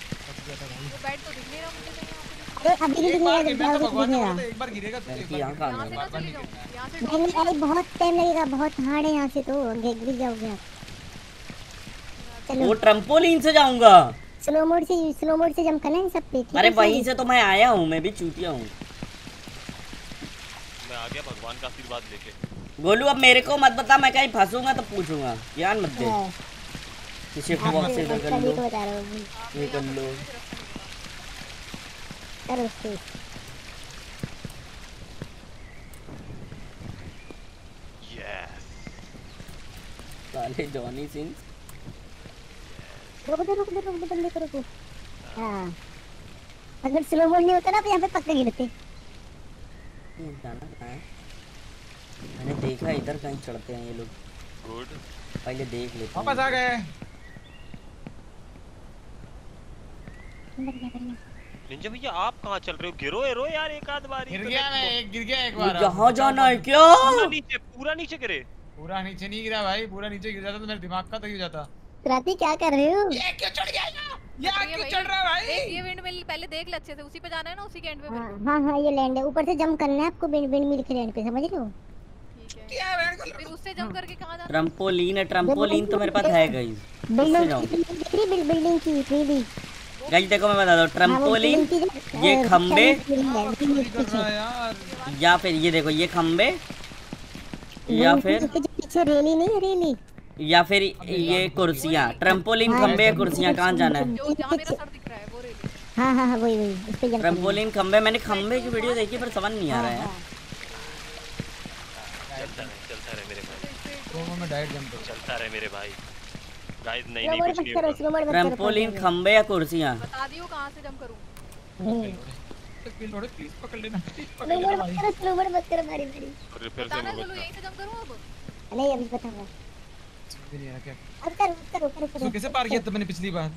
वो बेड तो दिख नहीं रहा मुझे कहीं यहाँ पे। अरे अभी नहीं एक बार दिखेगा, गिरना तो जाओगे तो भगवान ने दिखेगा। बोला था, एक बार गिरेगा तो एक लड़की बार यहाँ कहाँ गिरेगा, यहाँ से बार तो बार चली नहीं जाऊँ, गिरना है। यहाँ से नहीं नहीं, अरे बहुत टाइम लगेगा, बहुत हार्ड है यहाँ से तो, गिर गिर जाओगे आप। वो चलो ट्रम्पोलिन से जाऊंगा। स्लो मोड से स्लो मोड से जंप करना है सब पे, ठीक अरे है वहीं सर? से तो मैं आया हूँ, मैं भी चूतिया हूँ। मैं आ गया भगवान का आशीर्वाद लेके। गोलू अब मेरे को मत बता, मैं कहीं फंसूंगा तो पूछूंगा, ज्ञान मत दे। हाँ, कि शिफ्ट आप बॉक्स से इधर कर तभी लो, तो बता रहा हूँ, ये कर लो। करो उसको। यस। साले जॉनी सिंह। रुक दो रुक दो रुक दो, बंदे को रुको। हाँ, अगर स्लो मोड नहीं होता ना तो यहाँ पे पक्का गिरते। ये जाना कहाँ है? मैंने देखा इधर कहीं चढ़ते हैं ये लोग, गुड। पहले देख लेते हैं। वापस आ गए। अंदर क्या करना? निंजा भैया आप कहाँ चल रहे हो? गिरो एरो यार एक आध बार। गिर गया मैं, एक गिर गया एक वो बार। यहाँ जाना है क्या? पूरा नीचे, पूरा नीचे गिरे। पूरा नीचे नहीं गिरा भाई, पूरा नीचे गिर जाता तो मेरे दिमाग का तो ही जाता। राती क्या कर रहे हो? ये क्यों चढ़ गया यहाँ? यहाँ ये क्यों भाई, चढ़ रहा है देख भाई? ये विंड मिल पहले देख ले अच्छे से, उसी पे जाना है ना, उसी के एंड पे हाँ बिल्कुल। हाँ हाँ, ये लैंड है, ऊपर से जंप करना है आपको, विंड विंड मिल के लैंड पे, समझ रहे हो? ठीक है, क्या है फिर उससे जंप करके कहाँ जाना? ट्रम्पोलिन है, ट्रम्पोलिन तो मेरे पास है गाइस। बिल्डिंग जाऊं? की दिख रही बिल- बिल्डिंग की थ्री डी। गाइस देखो मैं बता दूं, ट्रम्पोलिन, ये खंबे कर रहा है यार? या फिर ये देखो ये खंबे, या फिर पीछे रेली नहीं है, रेली। या फिर ये कुर्सियाँ। ट्रम्पोलिन, खंबे या कुर्सियाँ, कहाँ जाना है? जो जहाँ मेरा सर दिख रहा है वो रेली। हाँ हाँ हाँ, वही वही उस पे जंप करना है। ट्रम्पोलिन, खंबे। मैंने खंबे की वीडियो देखी पर समझ नहीं आ रहा है यार। चलता रहे, चलता रहे मेरे भाई, दोनों में डायरेक्ट जंप करो। चलता रहे मेरे भाई। गाइस नहीं स्लो नहीं मोड कुछ मत नहीं करो, होगा। स्लो मोड मत करो। ट्रम्पोलिन, खंबे या कुर्सियाँ? बता दियो कहाँ से जंप करूँ। हम्म। प्लीज पकड़ लेना, प्लीज पकड़ स्लो लेना मोड भाई। मत करो, स्लो मोड मत करो, बारी बारी। फिर फिर से बताना मैं बोलो, बता। यहीं से जंप करूँ अब? नहीं अभी बताऊंगा। समझ नहीं आया क्या। अब करो करो करो तो करो। कैसे पार किया था मैंने पिछली बार?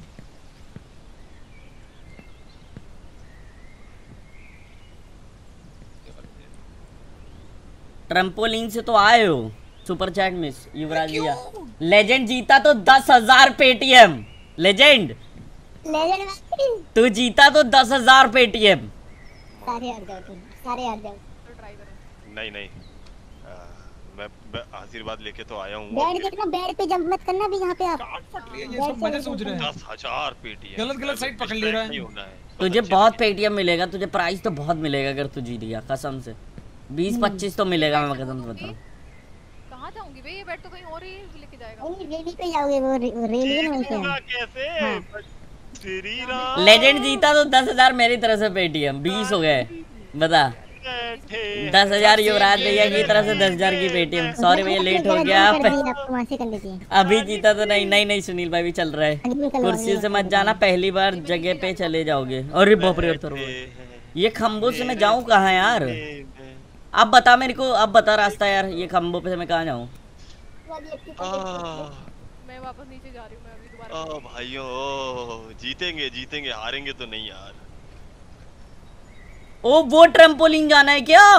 ट्रम्पोलिन से तो आए हो। सुपर चैट मिस युवराज भैया। लेजेंड जीता तो दस हजार पेटीएम। लेजेंड लेजेंड भाई, तू जीता तो दस हजार पेटीएम। सारे हट जाओ तुम, सारे हट जाओ। तो ट्राई करो। नहीं नहीं आ, मैं, मैं आशीर्वाद लेके तो आया हूँ। बेड देखना, बेड पे जंप मत करना भी यहाँ पे आप। ये सब मजे सोच रहे हैं। दस हजार पेटी गलत गलत साइड पकड़ ले रहा है। तुझे बहुत पेटीएम मिलेगा, तुझे प्राइस तो बहुत मिलेगा अगर तू जीत गया, कसम से बीस पच्चीस तो मिलेगा, मैं कसम से बता रहा हूँ। कहाँ जाऊंगी भाई, ये बेड तो कहीं और ही लेके जाएगा। नहीं रेली पे जाओगे, वो रे, रेली ना वहीं पे। कैसे? हाँ। श्री राम। लेजेंड जीता तो दस हजार मेरी तरफ से पेटीएम, बीस हो गए बता। दस हजार युवराज भैया की तरफ से दस हजार की पेटीएम। सॉरी भैया लेट हो गया, आप वहाँ से कर लीजिए। अभी जीता तो नहीं नहीं नहीं सुनील भाई भी चल रहा है। कुर्सी से मत जाना, पहली बार जगह पे चले जाओगे। अरे बाप रे, ये खम्बों से मैं जाऊँ कहाँ यार? अब बता मेरे को, अब बता रास्ता यार, ये खम्बों पे से मैं कहाँ जाऊँ? मैं वापस नीचे जा रही हूँ, मैं अभी दोबारा। ओ भाइयों, जीतेंगे जीतेंगे, हारेंगे तो नहीं यार। ओ वो ट्रम्पोलिन जाना है क्या?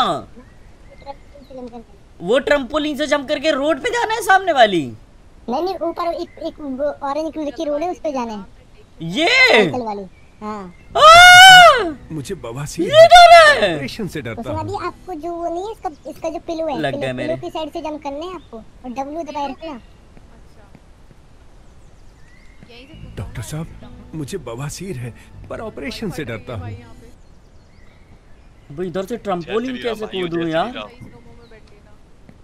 वो ट्रम्पोलिन से जंप करके रोड पे जाना है सामने वाली? नहीं नहीं, ऊपर एक एक ऑरेंज कलर की रोड है, उस पे जाना है। ये साइकिल वाली। हाँ। मुझे बवासीर ये जाना है। ऑपरेशन से डरता उसके बाद हूँ। ये आपको जो वो नहीं है, इसका इसका जो पिलो है, लग गया पिलो, मेरे। पिलो की साइड से जंप करने हैं आपको, और डब्ल्यू दबाए रखना। यहीं से कूदना डॉक्टर है। साहब मुझे बवासीर है, पर ऑपरेशन से डरता हूँ। भाई इधर से ट्रम्पोलिन जय श्री राम कैसे भाइयों, कूदूं जय यार? श्री राम। इसको मुंह में बैठ लेना।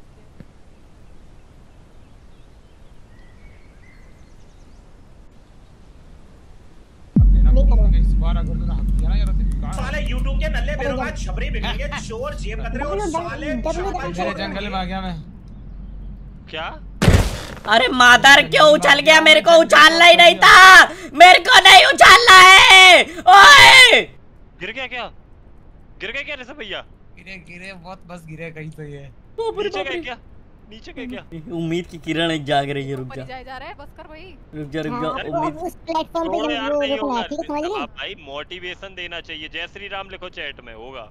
इस बार अगर तूने हक किया ना यार तो साले यूट्यूब के नल्ले बेरोजगार छबरी बिगड़ेंगे, चोर जेब कतरे और साले मेरे जंगल में आ गया मैं। क्या? अरे मादर क्यों उछल गया? मेरे को उछालना ही नहीं था, मेरे को नहीं उछालना है। ओए गिर गया क्या? गिर गया क्या ऋषभ भैया? गिरे गिरे बहुत, बस गिरे कहीं तो ये। नीचे गए क्या? नीचे गए क्या? उम्मीद की किरण एक जाग रही है, रुक ऊपर जा ही जाए जा रहा है, बस कर भाई। रुक जा रुक जा। हाँ, उम्मीद उस प्लेटफॉर्म पे छोड़ो यार, वो नहीं रुकना होगा। है, ठीक है, समझ गए? आप भाई मोटिवेशन देना चाहिए। जय श्री राम लिखो चैट में, होगा।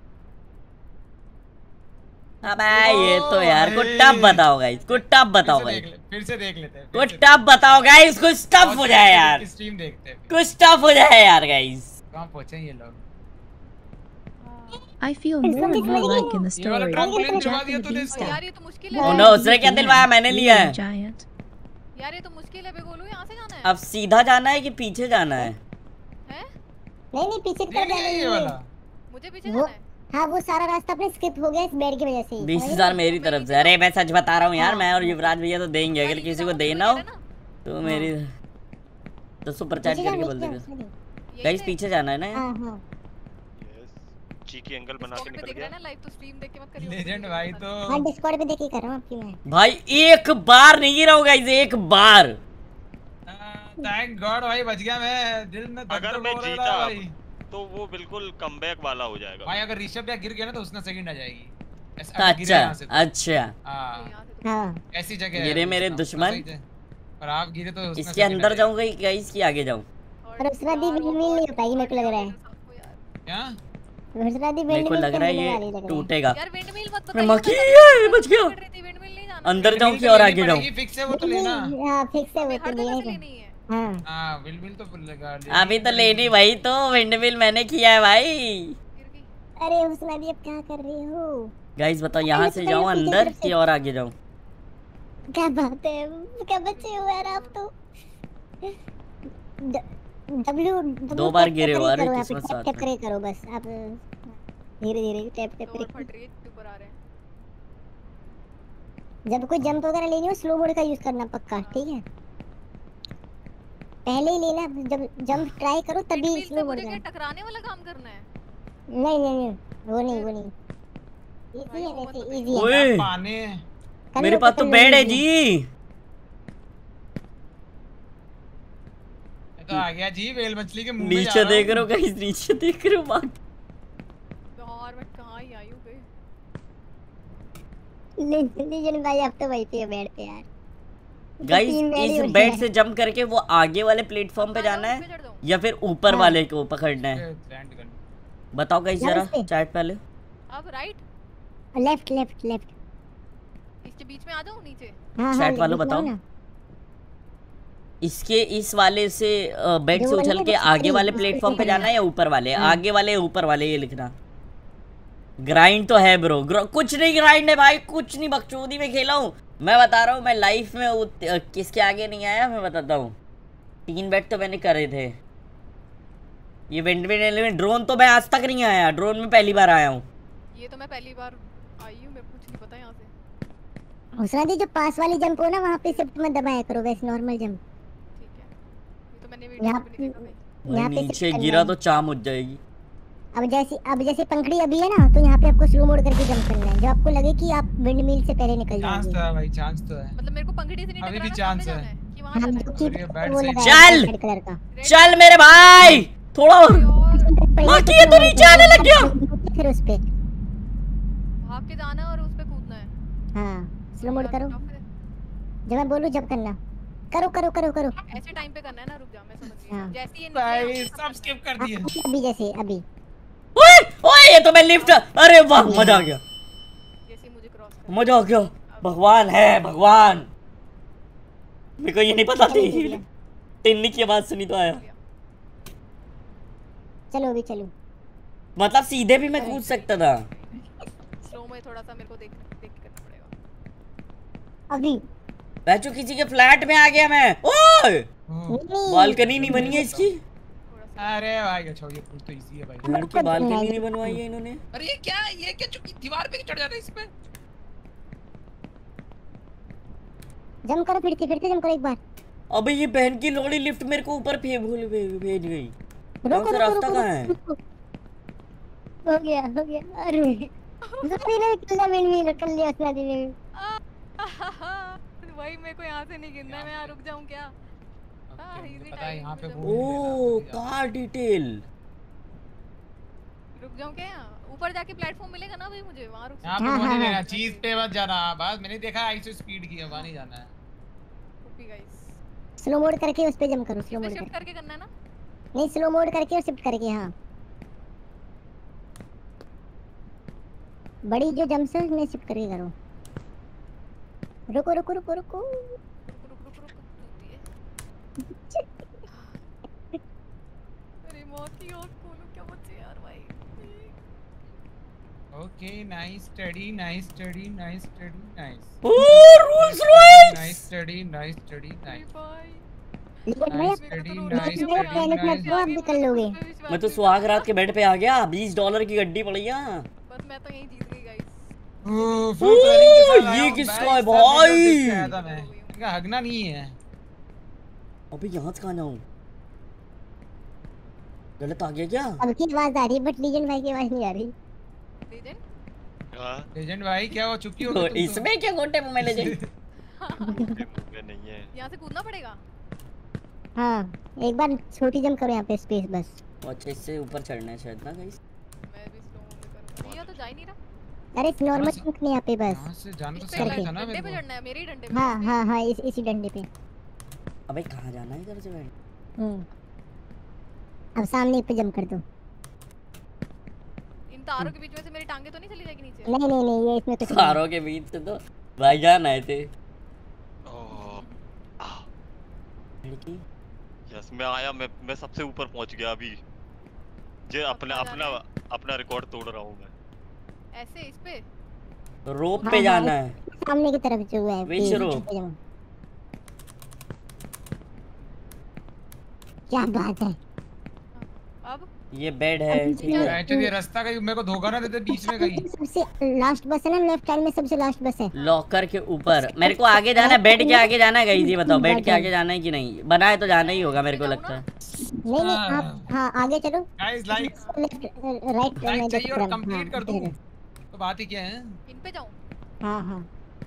अबे ये तो यार कुछ टफ बताओ गाइस, कुछ टफ बताओ फिर से गाइस, देख ले, फिर से देख लेते हैं। कुछ टफ बताओ गाइस, कुछ टफ हो जाए यार, स्ट्रीम देखते हैं। कुछ टफ हो जाए यार गाइस। कहाँ पहुंचे हैं ये लोग? I feel more and more like in the ये वाला story. ट्रम्पोलिन छुपा Jack दिया and the तूने और इसको। यार Beanstalk. ये तो मुश्किल ओ है। नो, उसने क्या दिलवाया? मैंने लिया है। Giant. यार ये तो मुश्किल है, बेगोलू यहाँ से जाना है। अब सीधा जाना है कि पीछे जाना है? हैं? नहीं नहीं, पीछे की ये तरफ जाना ये है। वाला। मुझे पीछे वो जाना है। हाँ, वो सारा रास्ता अपने स्किप हो गया इस बेड की वजह से। बीस समझ हजार गए? मेरी तरफ से। अरे मैं सच बता रहा हूँ यार, मैं और युवराज भैया तो देंगे, अगर किसी को देना हो तो मेरी तो सुपर चैट नीचे जाओ, करके बोल नीचे देगा। जाओ, नीचे गाइस पीछे जाना है ना? जाओ। हाँ हाँ। चीकी एंगल बना के पे निकल देख रहा गया। है ना लाइव, तो स्ट्रीम देख के मत करियो। लेजेंड भाई तो हाँ, डिस्कॉर्ड पे देख के कर रहा हूँ आपकी मैं। भाई एक बार नहीं गिरा हूँ गाइस, एक बार। थैंक गॉड भाई बच गया मैं। दिल में अगर धक-धक मैं हो रहा जीता था भाई। तो वो बिल्कुल कमबैक वाला हो जाएगा। भाई अगर ऋषभ या गिर गया ना तो उसने सेकंड आ जाएगी। ऐसा अगर गिरे अच्छा यहाँ से तो। अच्छा, हाँ हाँ। ऐसी जगह है गिरे वो मेरे उसका, दुश्मन। सही है। और आप गिरे तो उसने इसके second आ अंदर जाएगी। जाऊंगा या इसके आगे जाऊं? और उस रात भी मिल नहीं हो पाएगी, मेरे को लग रहा है। क्या? उस रात भी मेरे को लग रहा है वाली ये लग रहा है। टूटेगा। यार विंडमिल मत अरे बताइए। मक्खी है, बच गया। विंडमिल नहीं जाना। अंदर जाऊं कि तो और लेनी आगे जाऊं? पड़ेगी, फिक्स है वो तो लेना। हाँ, फिक्स है वो हमें तो हर जगह लेने से का। लेनी है। हाँ। हाँ विल विल तो लगा अभी तो लेनी भाई, तो विंडमिल मैंने किया है भाई। गिर गई। अरे उसमें अभी अब क्या कर रही हो? गाइस बताओ यहाँ से जाऊं अंदर कि और आगे जाऊं? क्या बात है, क्या बच्चे हो यार आप तो। डब्ल्यू दो बार गिरे हो, अरे किस्मत साथ टैप में। करे करो बस आप, धीरे धीरे टैप टैप डोर करे। फट रही है, ऊपर आ रहे हैं। जब कोई जंप वगैरह लेनी हो स्लो मोड का यूज करना पक्का, ठीक है? पहले ही लेना, जब जंप ट्राई करो तभी विंडमिल से स्लो मोड मुझे क्या का। टकराने वाला काम करना है? नहीं नहीं नहीं, वो नहीं वो नहीं, इजी है वैसे, इजी है। ओए पाने कर मेरे लो पास तो कर लो, बेड है easy जी। तो आ गया जी वेल मछली के मुंह में जा नीचे रहा देख हूँ। रहे हो गाइस, नीचे देख रहे हो बात। यार मैं कहाँ ही आई हूँ बे। ले लीजन भाई आप तो वहीं पे हो बेड पे यार। गाइस तीन बेड ही इस उठ बेड गए। से जंप करके वो आगे वाले प्लेटफॉर्म पे जाना है या फिर ऊपर हाँ। वाले को पकड़ना है? लैंड करना। बताओ गाइस यार जरा इस पे। चैट पहले। अब राइट लेफ्ट लेफ्ट लेफ्ट। इसके बीच में आ जाऊँ नीचे। हाँ Chat हाँ, वालों लेफ्ट बताओ। जाओ ना। इसके इस वाले से बेड से उछल के आगे वाले प्लेटफॉर्म पे जाना है या ऊपर वाले? आगे वाले या ऊपर वाले, ये लिखना। ग्राइंड तो है ब्रो, कुछ नहीं ग्राइंड है भाई, कुछ नहीं, बकचोदी में खेला हूँ मैं, बता रहा हूँ। मैं लाइफ में उ, किसके आगे नहीं आया, मैं बताता हूँ। तीन बेड तो मैंने करे थे। ये विंड में ड्रोन तो मैं आज तक नहीं आया, ड्रोन में पहली बार आया हूँ। ये तो मैं पहली बार आई हूँ, मेरे को कुछ नहीं पता यहाँ से। हुसना दी जो पास वाली जंप हो ना वहाँ पे शिफ्ट मत दबाया करो, वैसे नॉर्मल जंप। ठीक है, ये तो मैंने वीडियो में नहीं देखा भाई। यहाँ पे नीचे गिरा तो चाम हो जाएगी। अब जैसे अब जैसे पंखड़ी अभी है ना, तो यहाँ पे आपको स्लो मोड करके जंप करना है, जो आपको लगे कि आप विंड मिल से पहले निकल चांस जाओगे। तो है भाई, चांस तो है। मतलब मेरे को पंखड़ी से नहीं अभी भी टकराना, चांस सामने है। जाना है कि वहाँ हम जाना जो है? कीप अरे बैट वो से- लगाया है चल! रेड कलर का। चल मेरे भाई, थोड़ा और बाकी है तो नीचे आने लग गया। फिर उस पे भाग के जाना है और उस पे कूदना है। हाँ स्लो मोड करो, टफ है। जब मैं बोलूँ जब करना। करो करो करो करो। ऐसे टाइम पे करना है ना, रुक जा मैं समझ गई। हाँ। जैसे ये भाई नीचे सब स्किप कर दिए। अभी जैसे अभी ओए ओए, ये तो मैं लिफ्ट, अरे वाह मजा आ गया, जैसे मुझे क्रॉस कर। मजा आ गया। भगवान है भगवान, मेरे को ये नहीं पता थी। टिन्नी की आवाज सुनी तो आया। चलो अभी चलो। मतलब सीधे भी मैं कूद सकता था। स्लो में थोड़ा सा मेरे को देख देख के करना पड़ेगा। अभी बैचो किसी के फ्लैट में आ गया मैं। ओए नहीं बालकनी नहीं बनी है इसकी। अरे भाई अच्छा, ये फुल तो इजी है भाई। घर की बालकनी नहीं बनवाई है इन्होंने। अरे ये क्या, ये क्या चुकी दीवार पे चढ़ जाता है इस पे। जंप करो, फिर से फिर से जंप करो एक बार। अबे ये बहन की लोड़ी लिफ्ट मेरे को ऊपर फे भूल भे- भेज गई। रुको कौन सा रुको रास्ता रुको कहाँ है? रुको। हो गया हो गया। अरे उसने ने किल्ला विंड मिल कर लिया उसने दी ने। भाई मेरे को यहाँ से नहीं गिरना है, मैं यहाँ रुक जाऊँ क्या? हाँ, मुझे easy पता है time यहाँ पे में वो ओ कार डिटेल। रुक जाऊँ क्या यहाँ? ऊपर जाके प्लेटफॉर्म मिलेगा ना भाई मुझे, वहाँ रुक यहाँ पे हाँ, वो हाँ, नहीं हाँ। लेना, चीज पे मत जाना। बस मैंने देखा ऐसे स्पीड की है, वहाँ नहीं जाना है। सकती गाइस। स्लो मोड करके उस पे जंप करो, स्लो मोड शिफ्ट करके। करके करना है ना? नहीं स्लो मोड करके और शिफ्ट करके। हाँ बड़ी जो जंप है उसमें शिफ्ट करके करो। रुको रुको रुको रुको। रुक रुक रुक रुक होती है। अरे मौत की और खोलो क्या बचे यार भाई। Okay nice study, nice study, nice study, nice. Oh Rolls Royce. Nice study, nice study, nice. भाई लेकिन भाई नाइस आप स्टडी, तो नाइस मेरा स्टडी, प्लान इतना नाइस। तो आप भी कर लोगे। मैं तो सुहाग रात के बेड पे आ गया। बीस डॉलर की गड्डी पड़ी है। बस मैं तो यहीं जीत गई गाइस। ओह, full planning के साथ आया ये हूँ, किसका भाई, है सब वीडियो भाई? देख के आया था मैं। इनका हगना नहीं है। अबे यहाँ से कहाँ जाऊँ? गलत आ गया क्या? अब की आवाज आ रही है बट लीजेंड भाई की आवाज नहीं आ रही। लीजेंड हाँ लेजेंड भाई क्या वो चुकी हो तो गई तुम तो? इसमें क्या गोटे मुंह में ले जाए? मुझे मुंह में नहीं है। यहाँ से कूदना पड़ेगा। हाँ एक बार छोटी जंप करो यहाँ पे स्पेस बस। अच्छा इससे ऊपर चढ़ना है शायद ना गाइस। मैं भी स्लो में करूँगा। ये तो जा ही नहीं रहा। अरे नॉर्मल जंप नहीं यहाँ पे बस। यहाँ से जाना तो इस पे सही था ना डंडे मेरे पे को। चढ़ना है, मेरे ही डंडे पे। हाँ हाँ हाँ इस इसी डंडे पे। अबे कहाँ जाना है इधर से बैठ? हम्म अब सामने पे जंप कर दो। इन तारों के बीच में से मेरी टांगे तो नहीं चली जाएगी नीचे? नहीं नहीं नहीं ये इसमें कुछ नहीं। तारों के बीच से तो भाईजान आए थे। ओह, आह, लड़की यस मैं आया, मैं मैं सबसे ऊपर पहुंच गया अभी। जे अपना कहाँ अपना जाना अपना रिकॉर्ड तोड़ रहा हूँ मैं। ऐसे इस पे? रोप हाँ, पे हाँ, जाना है। सामने की तरफ जो है Which पे- rope? पे जंप। क्या बात है। अब ये बेड है ठीक है। बैठे ये रास्ता कहीं मेरे को धोखा ना देते बीच में कहीं। सबसे लास्ट बस है ना, लेफ्ट साइड में सबसे लास्ट बस है। लॉकर के ऊपर मेरे को आगे जाना है। बेड के आगे जाना है गाइस, ये बताओ बेड के आगे जाना है कि नहीं? बना है तो जाना ही होगा मेरे को लगता है। नहीं नहीं आप हाँ आगे चलो। Guys like left right like चाहिए और कंप्लीट कर दूं तो बात ही क्या है। इन पे जाऊँ? हाँ हाँ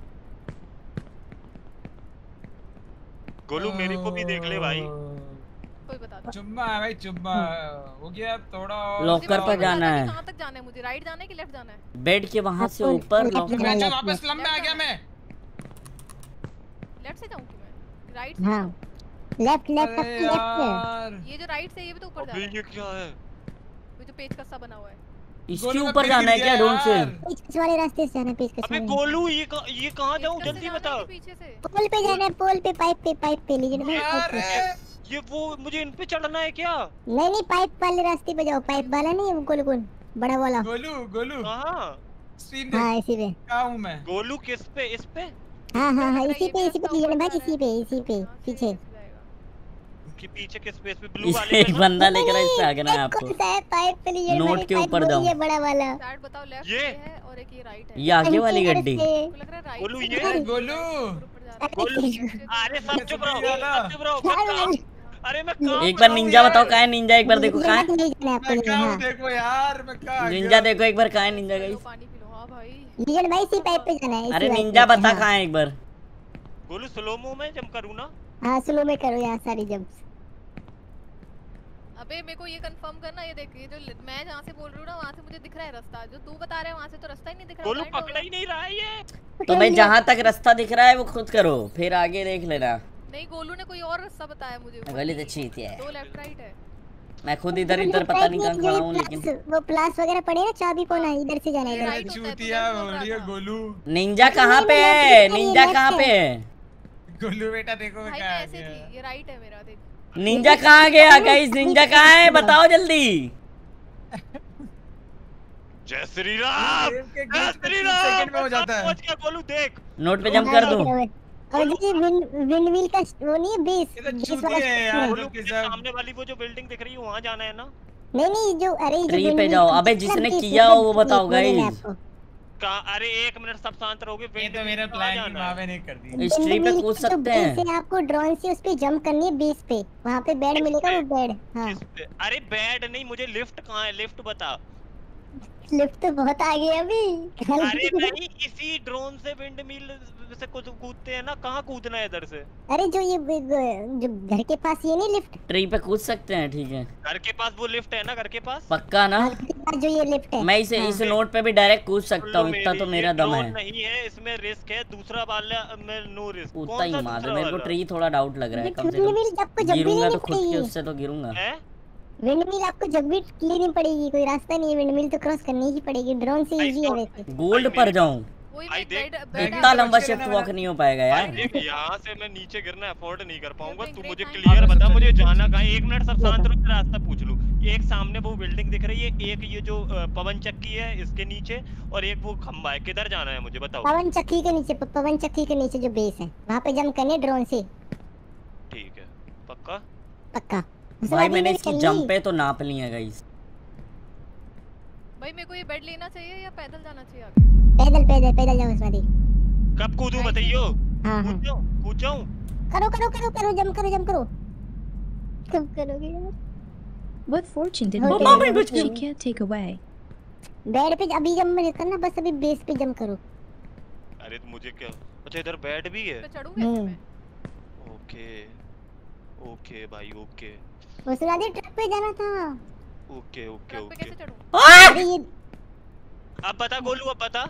गोलू मेरे को भी देख ले भाई। कोई बता दो। चुम्मा है भाई, चुम्मा हो गया थोड़ा। लॉकर पर जाना है। कहाँ तक जाना है मुझे? राइट जाना है कि लेफ्ट जाना है? बेड के वहां से ऊपर लॉकर। मैं वापस स्लम में आ गया मैं। लेफ्ट से जाऊँ कि मैं? राइट से? हाँ लेफ्ट लेफ्ट अरे लेफ्ट यार ये जो राइट से ये भी तो ऊपर जा अबे रहा है। ये क्या है? वो जो पेच कस्सा बना हुआ है। इसके गोलू का ऊपर फिर जाना है गिर क्या गया ड्रोन से? यार। पेचकस वाले रास्ते से जाना है, पेचकस अबे वाले। गोलू ये कहाँ ये कहाँ जाऊँ कैसे जल्दी जाना है बता। कि पीछे से? पोल पे जाना है, पोल पे, पाइप पे, पाइप पे, लीजेंड भाई पाइप पे। अरे ये वो मुझे इन पे चढ़ना है क्या? नहीं नहीं, पाइप वाले रास्ते पे जाओ, पाइप वाला नहीं है वो, गोल गोल बड़ा वाला। गोलू गोलू कहाँ? स्ट्रीम हाँ देख इसी पे। कहाँ हूँ मैं। गोलू किस पे? इस पे? हाँ हाँ हाँ, लग रहा है इसी ये पे, भी इसी पे रास्ता लीजेंड ऊपर भाई, जा रहा इसी पे, इसी पे यहाँ से पीछे। कैसे जाएगा? कि पीछे किस पे? इस पे ब्लू वाले एक पे ना? बंदा लेकर इस पे आ गया ना नहीं, आपको। कौन सा है पाइप पे लीजेंड नोट भाई, के पाइप ऊपर वही जाओ। है बड़ा वाला। साइड बताओ, लेफ्ट ये? ये है और एक ये राइट है। ये आगे वाली इधर गड्डी। से। मुझे लग रहा है राइट गोलू से ये? जा रहा है, गोलू। ऊपर ऊपर जा रहा है। गोलू पीछे से अरे जा सब चुप रहो, वाला। सब चुप रहो। मैं हाँ, कहाँ- अरे मैं कहाँ एक पे बार हूँ निंजा यार? बताओ कहाँ है निंजा, एक बार देखो कहाँ है। नहीं जाना है आपको, मैं नहीं, कहाँ हूँ हाँ। देखो यार, मैं कहाँ आ निंजा गया। देखो एक बार कहाँ है निंजा लो, गाइस। पानी पी लो। हाँ भाई, लीजेंड भाई इसी पाइप पे जाना है, इसी अरे पाइप निंजा पे, बता हाँ। कहाँ है एक बार। गोलू स्लोमो में जम करूँ ना? हाँ स्लो में करो यहाँ सारी जंप्स। अबे मेरे को ये कंफर्म करना, ये देख, ये जो ल- मैं जहाँ से बोल रही हूँ ना, वहाँ से मुझे दिख रहा है रास्ता। जो तू बता रहा है वहाँ से तो रास्ता ही नहीं दिख रहा। गोलू blind हो पकड़ा ही नहीं रहा है ये। तो मैं जहाँ तक रास्ता दिख रहा है वो खुद करो, फिर आगे देख लेना। गया। नहीं, गोलू ने कोई और रास्ता बताया मुझे। गली तो चीत है। दो लेफ्ट राइट है। मैं खुद इधर इधर पता नहीं कहाँ खड़ा हूँ लेकिन। वो प्लास वगैरह पड़े ना, चाबी कोना, इधर से जाना है, ये इधर right से। होता है, तू चूतिया left बोल बोल रहा रही है था। गोलू। निंजा कहाँ पे है? निंजा कहाँ पे है? गोलू बेटा देखो मैं भाई कहाँ मैं आ ऐसे गया। थी, ये राइट है मेरा, देख। निंजा कहाँ गया गाइस? निंजा कहाँ है बताओ जल्दी। जय श्री राम, गेम के जय glitch पे श्री तीन राम। सेकंड में हो जाता है। पहुंच गया गोलू, देख। नोट पे जंप कर दूं। और जी विंड विंड व्हील का वो नहीं है, बेस ये तो बेस चूतिया वाला है structure यार। गोलू लोग के के सब- सामने वाली वो जो बिल्डिंग दिख रही है वहाँ जाना है ना? नहीं नहीं, जो अरे जो ट्री wind पे wheel जाओ। का अबे बेस जिसने है, किया बेस हो वो बताओ बोलेंगे गाइस। आपको। कहाँ? अरे एक मिनट सब शांत रहोगे। ये तो मेरा कहाँ प्लान जाना वहाँ है? पे नहीं कर दी। इस ट्री पे Wind wheel कूद का जो सकते बेस हैं। है, आपको ड्रोन से उस पे जंप करनी है, बेस पे, वहाँ पे बेड इस मिलेगा, पे? वो बेड। हाँ इस पे? अरे बेड नहीं, मुझे लिफ्ट कहाँ है? लिफ्ट बता। लिफ्ट तो बहुत आगे है अभी। अरे नहीं, इसी ड्रोन से विंड मिल से कुछ कूदते हैं ना, कहाँ कूदना है इधर से? अरे जो ये जो घर के पास ये नहीं लिफ्ट, ट्री पे कूद सकते हैं ठीक है। घर के पास वो लिफ्ट है ना, घर के पास? पक्का ना? घर के पास जो ये लिफ्ट है। मैं इसे हाँ। इस नोट पे भी डायरेक्ट कूद सकता हूँ, इतना तो ये मेरा दम drone है। नहीं है, इसमें रिस्क है। दूसरा वाला में नो रिस्क। कूदता ही मार दूसरा मेरे को। वाला? ट्री थोड़ा डाउट लग रहा है, कम से विंड व्हील कम आपको जब भी गिरूंगा लेनी तो खुद के पड़ेगी, उससे तो गिरूंगा। है? विंड व्हील आपको जब भी लेनी पड़ेगी, कोई रास्ता नहीं है, विंड व्हील तो क्रॉस करनी ही पड़ेगी। ड्रोन से भाई, इजी है तो- वैसे। गोल्ड पर जाऊं वही भाई मैं देख, बेड देख, बेड इतना बच लंबा के शिफ्ट रहना वॉक मेरा। नहीं हो पाएगा भाई यार। देख, यहाँ से मैं नीचे गिरना अफोर्ड नहीं कर पाऊंगा। You're तू doing मुझे great, क्लियर thank बता, you. मुझे जाना कहाँ है? एक मिनट सब शांत रहो, मैं रास्ता पूछ लूँ। एक सामने वो बिल्डिंग दिख रही है, एक ये जो अ, पवन चक्की है इसके नीचे, और एक वो खंबा है। किधर जाना है मुझे बताओ? पवन चक्की के नीचे, पवन चक्की के नीचे जो बेस है, वहाँ पे जंप करने ड्रोन से, ठीक है, पक्का? पक्का। उस भाई वाली मैंने में इसकी चलनी। जंपे तो नाप ली है गाइस। भाई मेरे को ये बेड लेना चाहिए या पैदल जाना चाहिए आगे? पैदल पैदल पैदल जाओ उसमें दी। कब कूदूं बताइयो? हाँ हाँ, कूद जाऊं? कूद जाऊं? करो करो करो करो, जंप करो जंप करो। कब करोगे यार? What fortune did Oh, we mommy, get? but She you- can't take away. Bed पे अभी जंप मत करना, बस अभी बेस पे जंप करो। अरे तो मुझे क्या? अच्छा इधर बेड भी है? पे चढ़ूं कैसे हम्म। मैं? ओके ओके भाई, ओके वो सुना दे, ट्रक पे जाना था। ओके ओके ट्रक पे ओके। कैसे चढ़ूं? अरे ये अब बता गोलू, अब बता।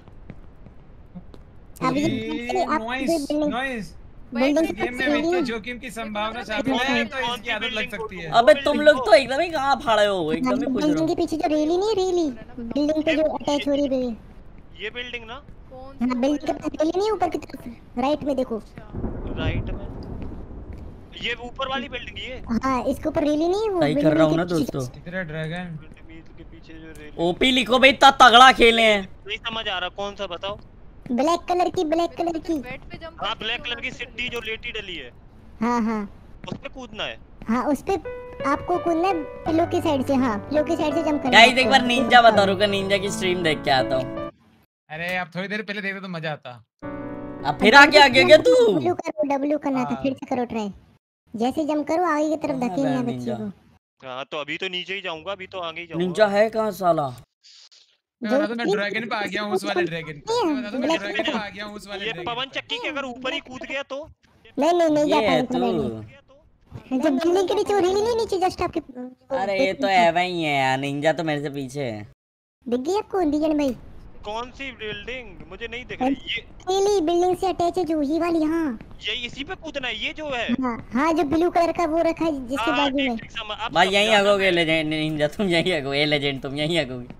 अभी ये आप noise building noise building game में मिलके जोखिम की संभावना शामिल है, तो इसकी आदत लग सकती है। अबे तुम लोग तो एकदम ही कहाँ फाड़े हो, एकदम ही पूछ रहा बिल्डिंग के हूँ। पीछे जो रेली नहीं, रेली बिल्डिंग पे जो अटैच हो रही है। ये बिल्डिंग ना? कौन हाँ सा बिल्डिंग के पास रेली नहीं, ऊपर की तरफ राइट में देखो। राइट में? ये ऊपर वाली बिल्डिंग ये? हाँ इसके ऊपर रेली नहीं है, वो सही कर building रहा हूँ के ना पीछे- दोस्तों। इधर ड्रैगन के पीछे जो रेल ओपी लिखो भाई, इतना तगड़ा खेले हैं। नहीं समझ आ रहा, कौन सा बताओ? ब्लैक कलर की, ब्लैक कलर की। बेड पे जंप हाँ ब्लैक कलर की सिड्डी जो लेटी डली है, हाँ हाँ उस पे कूदना है। हाँ, उस पे आपको कूदना है पिलो की साइड से। हाँ पिलो की साइड से जंप करना है गाइस एक बार निंजा बता, रुको निंजा की स्ट्रीम देख के आता हूँ। अरे अब थोड़ी देर पहले देखते तो मजा आता। अब फिर आगे आ गया क्या तू? डब्ल्यू करो, डब्ल्यू करना था, हाँ। फिर से करो ट्राई। जैसे जंप करो आगे की तरफ हाँ, धकेलना है मैं बच्चे निंजा। को। हाँ तो अभी तो नीचे ही जाऊंगा, अभी तो आगे ही जाऊंगा। निंजा है कहाँ साला? मैं बता दूं मैं ड्रैगन पे आ गया हूँ, उस वाले ड्रैगन पे। मैं बता दूं मैं ड्रैगन पे आ गया हूँ, उस वाले ये ड्रैगन पवन चक्की के अगर ऊपर ही कूद गया तो? नहीं नहीं नहीं जा ये है पाएंगे तू। नहीं। जो बिल्डिंग के नीचे वो रेली नहीं, नीचे जस्ट आपके अरे ये तो एवा ही है यार, निंजा तो मेरे से पीछे है। दिख गई आपको डीजन भाई? कौन सी बिल्डिंग? मुझे नहीं दिख रही। ये रेली बिल्डिंग से अटैच है जो, ये वाली। हाँ ये इसी पे कूदना है, ये जो है? हाँ हाँ, जो ब्लू कलर का वो रखा है जिसके हाँ, बाजू ठीक में। ठीक समझ। अब भाई समझ यहीं आया आगोगे मैं। लेजेंड निंजा, तुम यहीं आगोगे। ए लेजेंड तुम यहीं आगोगे।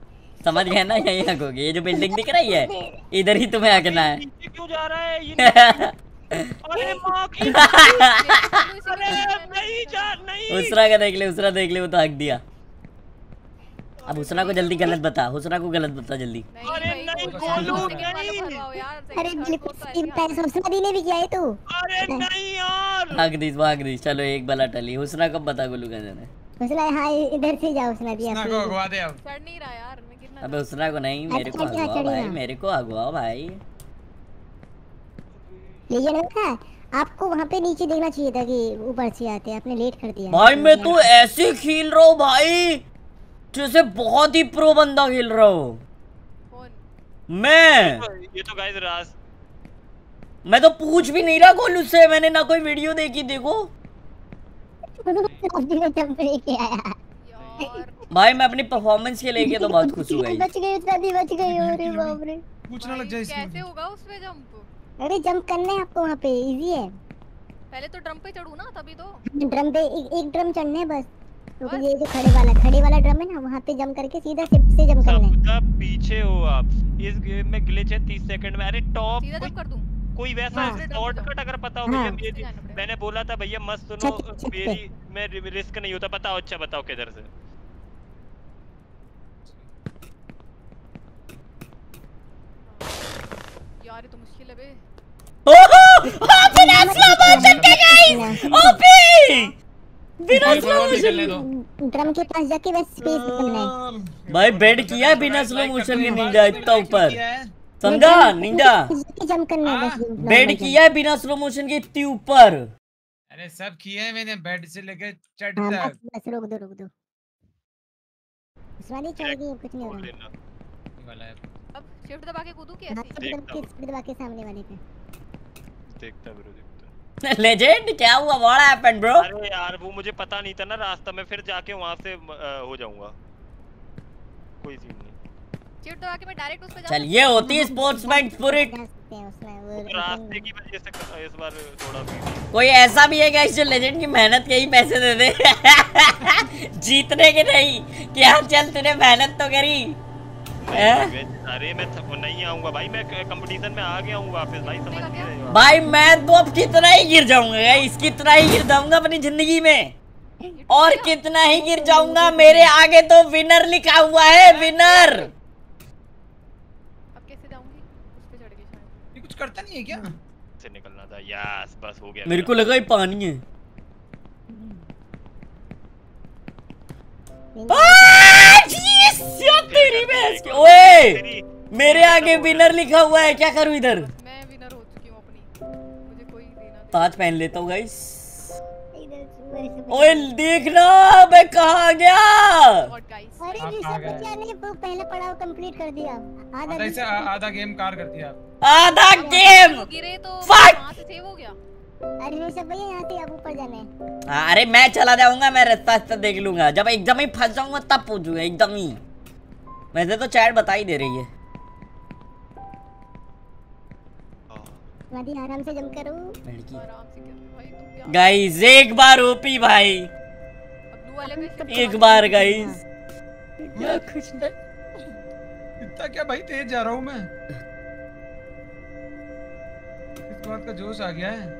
समझ गए ना, यही हकोगे। ये जो बिल्डिंग दिख रही है इधर ही तुम्हें हकना है। नीचे क्यों जा रहा है ये? अरे माँ की अरे नहीं जा नहीं। उसरा का देख ले, उसरा देख ले, वो तो हक दिया। अब हुसना को जल्दी गलत बता, हुसना को गलत बता जल्दी। अरे नहीं गोलू नहीं। अरे बिल्कुल सही बताया, हुस्ना दी ने भी किया है तू। अरे नहीं यार। भाग दी भाग दी, चलो एक बला टली। हुसना कब बता गोलू का जाने? हुस्ना हाँ इधर से जाओ, हुस्ना दी हुस्ना को अगवा दे अब। चढ़ नहीं रहा यार, मैं गिरना। अबे हुसना को नहीं, मेरे को अगवाओ भाई, मेरे को अगवाओ भाई। ये ना था आपको वहाँ पे नीचे देखना चाहिए था कि ऊपर से आते, आपने लेट कर दिया भाई। मैं तो ऐसे खेल रहा हूँ भाई जैसे बहुत ही प्रो बंदा खेल रहा हूँ। कौन? मैं ये तो गाइस रास मैं तो पूछ भी नहीं रहा गोलू से, मैंने ना कोई वीडियो देखी। देखो भाई मैं अपनी परफॉर्मेंस के लेके तो बहुत खुश हूँ। बच गई, उतना भी बच गई। अरे बाप रे, पूछना लग जाए कैसे होगा उस पे जंप? अरे जंप करना है आपको वहाँ पे, इजी है। पहले तो ड्रम पे चढ़ू ना, तभी तो। ड्रम पे एक, एक ड्रम चढ़ना है बस। तो ये जो खड़े वाला खड़े वाला ड्रम है ना, वहाँ पे जंप करके सीधा शिफ्ट से जंप करना है। सबका पीछे हो आप। इस गेम में ग्लिच है तीस सेकंड में। अरे टॉप सीधा जंप कर दूं? कोई वैसा शॉर्टकट अगर पता हो भैया। मेरी मैंने बोला था भैया मत सुनो मेरी, मैं रिस्क नहीं होता। बताओ अच्छा बताओ किधर से? यार ये तो मुश्किल है बे। ओहो बिना स्लो मोशन के गाइस, ओपी बिना स्लो मोशन। ड्रम के पास जाके बस स्पेस करना है भाई। बेड किया है बिना स्लो मोशन के निंजा इतना ऊपर, समझा निंजा? जंप करना है बस। बेड किया है बिना स्लो मोशन के इतनी ऊपर। अरे सब किया है मैंने, बेड से लेके चढ़ हाँ, तक। बस बस रोक दो रोक दो। स्वादी चढ़ गई, कुछ नहीं हो रहा। वाला है अब शिफ्ट दबा के कूदू हाँ, कैसे? शिफ्ट दबा के शिफ्ट दबा के सामने वाले पे। देखता ब्रो देखता। लेजेंड क्या हुआ? What happened bro? अरे यार वो मुझे पता नहीं था ना रास्ता में, फिर जाके वहां से हो जाऊंगा। कोई सीन नहीं। शिफ्ट दबा के मैं डायरेक्ट उस पे जा। चल ये होती है स्पोर्ट्समैन स्पिरिट। रास्ते की वजह से इस बार थोड़ा भी कोई ऐसा भी है गाइस जो लेजेंड की मेहनत के ही पैसे दे दे जीतने के नहीं कि हाँ चल तूने मेहनत तो करी। अरे मैं नहीं आऊंगा भाई, मैं कंपटीशन में आ गया हूँ वापस भाई, समझ नहीं रहे हो भाई। मैं तो अब कितना ही गिर जाऊंगा गाइस, कितना ही गिर जाऊंगा अपनी जिंदगी में, और कितना ही गिर जाऊंगा। मेरे आगे तो विनर लिखा हुआ है, विनर। अब कैसे जाऊंगी? उस पे चढ़ के शायद। ये कुछ करता नहीं है क्या? से निकलना था। यस बस हो गया। मेरे को लगा ये पानी है। तेरी भैंस की। ओए मेरे आगे विनर लिखा हुआ है, क्या करूं इधर? मैं विनर हो चुकी हूं अपनी, मुझे कोई देना। ताज पहन लेता हूं गाइस। ओए देखना मैं कहां गया। अरे ऋषभ भैया ने वो पहले पड़ाव कंप्लीट कर दिया। आधा इसे आधा गेम कार कर दिया। आधा गेम गिरे तो वहां से सेव हो गया। अरे ऋषभ भैया यहाँ से अब ऊपर जाना है। अरे मैं चला जाऊंगा, मैं रास्ता रास्ता देख लूंगा। जब एकदम ही फंस जाऊंगा तब पूछूंगा एकदम ही। वैसे तो चैट बता ही दे रही है। वादी आराम से जंप करो। आराम से कर भाई तुम। गाइस एक बार ओपी भाई, ब्लू वाले पे एक बार गाइस। क्या कुछ नहीं, इतना क्या भाई तेज जा रहा हूँ मैं। इस बात का जोश आ गया है।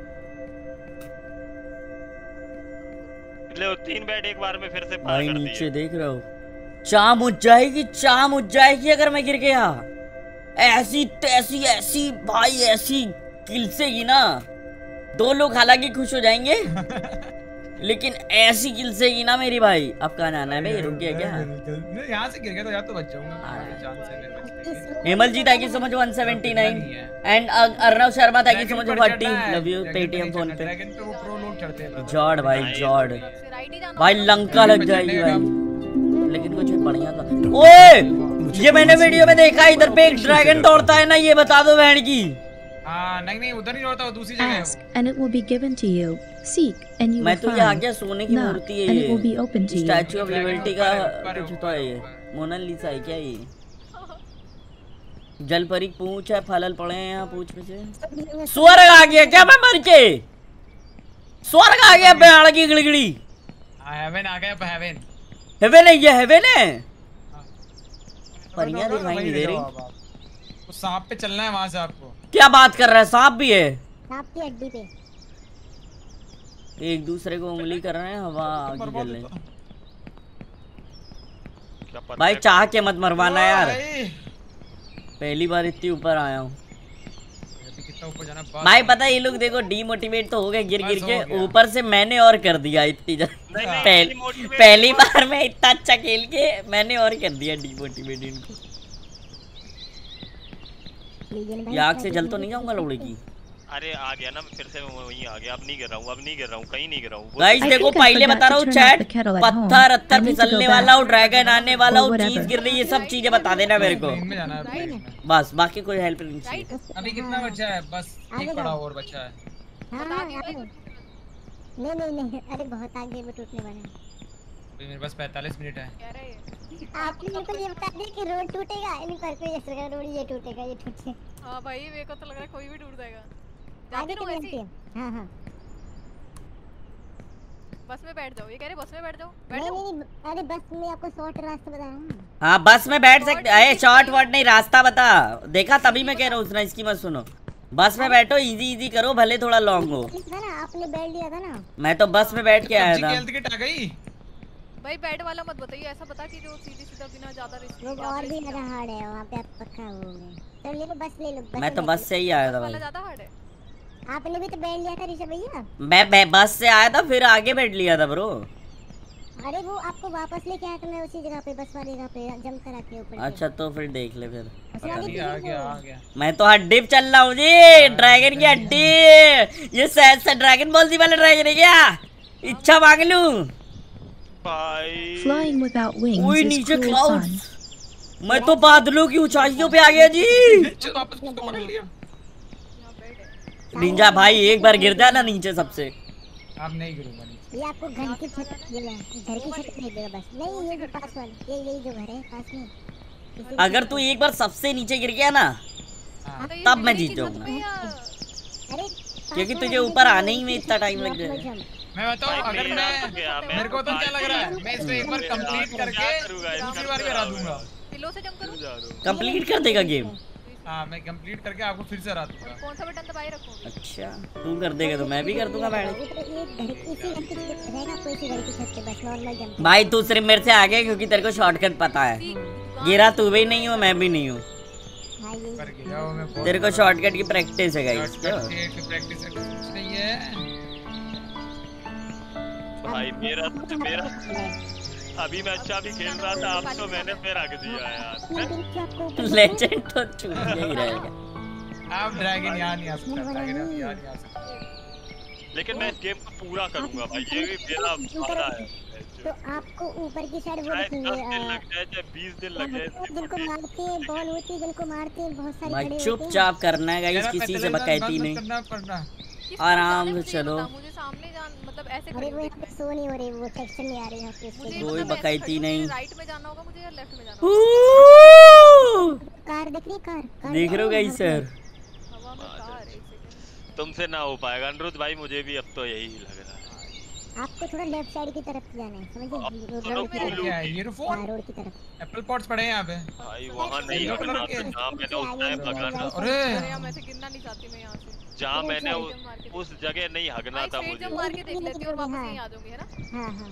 ले तीन बैट एक बार में फिर से पार भाई कर दिए। नीचे देख रहा हूँ, चाम उठ जाएगी, चाम उठ जाएगी अगर मैं गिर गया। ऐसी तैसी ऐसी भाई ऐसी किलसेगी ना, दो लोग हालांकि खुश हो जाएंगे लेकिन ऐसी किलसेगी ना मेरी भाई। अब कहाँ जाना है भाई? रुक गया क्या? नहीं यहाँ से गिर गया तो यार तो बच जाऊंगा जान से मैं बच गया। Hemal ji thank you so much one seventy nine and Arnav Sharma thank you so much forty. Love you Paytm PhonePe. Dragon पे वो प्रो लोग चढ़ते हैं। जॉर्ड भाई जॉर्ड भाई लंका लग जाएगी भाई, लेकिन कुछ बढ़िया था। ओए ये मैंने वीडियो में देखा, इधर पे एक ड्रैगन दौड़ता है ना, ये बता दो बहन की। हाँ नहीं नहीं उधर नहीं दौड़ता, वो दूसरी जगह है। And it will be given to you. Seek and you मैं will तो यहाँ find. क्या सोने की Knock मूर्ति है and it will be ये, open to you. Statue of Liberty का ऊपर है, कुछ ऊपर तो है है, ये, ऊपर। मोनालिसा है क्या ये? जल परी पूछ है, फलल पड़े हैं यहाँ पूछ पे से। स्वर्ग आ गया क्या मैं मर के? स्वर्ग आ गया बेहाड़ की गिड़गिड़ी। हेवन आ गया, हेवन। हेवन है ये, हेवन है। परियां दिखाई नहीं दे रही। तो सांप पे चलना है वहां से आपको। क्या बात कर रहा है, सांप भी है? सांप की हड्डी पे एक दूसरे को उंगली कर रहे हैं, हवा आगे जल रही। भाई चाह के मत मरवाना यार, पहली बार इतनी ऊपर आया हूँ ऊपर जाना। भाई पता है ये लोग देखो डीमोटिवेट तो हो गए गिर गिर के, ऊपर से मैंने और कर दिया इतनी पहली पहली बार में इतना अच्छा खेल के मैंने और कर दिया डीमोटिवेट इनको। आग से जल तो नहीं जाऊंगा लोड़ी की। अरे आ गया ना, फिर से मैं वहीं आ गया। अब नहीं गिर रहा हूँ, अब नहीं गिर रहा हूँ, कहीं नहीं गिर रहा हूँ। गाइस देखो पहले बता रहा हूँ चैट, पत्थर अत्थर फिसलने वाला हूँ, ड्रैगन आने वाला हूँ, चीज गिर रही है, सब चीजें बता देना मेरे को बस, बाकी कोई हेल्प नहीं चाहिए। अभी कितना बचा है? बस एक पड़ा और बचा है। नहीं नहीं नहीं, अरे बहुत आगे वो टूटने वाला है। अभी मेरे पास पैंतालीस मिनट है। आपने मेरे को ये बता दिया कि रोड टूटेगा, नहीं पर कोई ऐसा का रोड ये टूटेगा, ये टूटे। हां भाई मेरे को तो लग रहा है कोई भी टूट जाएगा। आगे तो ऐसे हां हां बस में बैठ जाओ, ये कह रहे बस में बैठ जाओ। बैठ जाओ। नहीं नहीं, अरे बस में आपको शॉर्ट रास्ता बताया ना। हां बस में बैठ सकते, अरे शॉर्ट वर्ड नहीं, रास्ता बता देखा, तभी मैं कह रहा हूँ उसने इसकी मत सुनो। बस में बैठो, इजी इजी करो, भले थोड़ा लॉन्ग हो। आपने बैठ लिया था ना, मैं तो बस में बैठ के आया था। भाई बैट वाला मत बताइए, ऐसा बता कि जो सीधी सीधा बिना ज्यादा रिस्क। वो और भी ज्यादा हार्ड है, वहां पे आप पक्का होगे। तो ले लो बस, ले लो। मैं तो बस से ही आया था भाई। ज्यादा हार्ड है। आपने भी तो बैठ लिया था ऋषभ भैया। मैं मैं बस से आया था, फिर आगे बैठ लिया था ब्रो। अरे वो आपको वापस लेके आया था, मैं उसी जगह पे, बस वाली जगह पे जंप करा के ऊपर। अच्छा तो फिर देख ले फिर। आ गया आ गया। मैं तो हड्डी पे चल रहा हूँ जी, ड्रैगन की हड्डी। ये शायद से ड्रैगन बॉल दी वाला ड्रैगन है क्या? इच्छा मांग लूं। Flying without wings ओए is नीचे cruel क्लाउड, fun. मैं तो बादलों की ऊंचाइयों पे आ गया जी। निंजा भाई एक बार गिर जाना नीचे सबसे। अब नहीं गिरूंगा नीचे। ये आपको घर की छत, ये ले घर की छत नहीं देगा बस। नहीं ये जो पास वाली, ये यही जो घर है पास में। अगर तू एक बार सबसे नीचे गिर गया ना तब मैं जीत जाऊंगा, क्योंकि तुझे ऊपर आने ही में इतना टाइम लग जाएगा। मैं बताऊं, अगर मैं मेरे को तो क्या लग रहा है, मैं इसको एक बार कंप्लीट करके दूसरी बार भी हरा दूंगा। पिलो से जंप करूं? कंप्लीट कर देगा गेम। हां मैं कंप्लीट करके आपको फिर से हरा दूंगा। कौन सा बटन दबाए रखोगे? अच्छा तू कर देगा तो मैं भी कर दूंगा मैडम। भाई तू सिर्फ मेरे से आगे, क्योंकि तेरे को शॉर्टकट पता है। गिरा तू भी नहीं हो, मैं भी नहीं हूँ। तेरे को शॉर्टकट की प्रैक्टिस है गाइस। प्रैक्टिस नहीं है भाई, मेरा मेरा अभी मैं अच्छा भी खेल रहा था, अब तो मैंने फिर आगे दिया यार। लेजेंड तो छूट ही रहेगा। अब ड्रैगन यहाँ नहीं आ सकता, ड्रैगन यहाँ नहीं आ सकता। लेकिन मैं इस गेम को पूरा करूंगा भाई, ये भी मेरा वादा है। तो आपको ऊपर की साइड वो रखेंगे, दस दिन लग जाए चाहे बीस दिन लग जाए, जिनको मारते हैं बॉल होती है, जिनको मारते हैं बहुत सारे भाई चुपचाप करना है गाइस, किसी से बकैती नहीं, आराम से चलो। मुझे सामने जान मतलब ऐसे अरे वो यहाँ पे सो नहीं हो रही, वो सेक्शन में आ रही है यहाँ पे। कोई बकैती नहीं। राइट में जाना होगा मुझे या लेफ्ट में जाना होगा? कार देख रही, कार देख रहे हो गाइस सर? हवा में कार है। तुमसे ना हो पाएगा अनुरुद्ध भाई, मुझे भी अब तो यही लग रहा है। आपको थोड़ा लेफ्ट साइड की तरफ जाना है, समझे? रोड की तरफ, ईयरफोन रोड की तरफ। एप्पल पॉट्स पड़े हैं यहाँ पे भाई, वहाँ नहीं हगना था जहाँ मैंने उस टाइम हगना था। अरे मैं ऐसे गिरना नहीं चाहती मैं यहाँ से, जहाँ मैंने उस जगह नहीं हगना था मुझे। जब मार के देख लेती हूँ और वापस यहीं आ जाऊंगी, है ना? हाँ हाँ।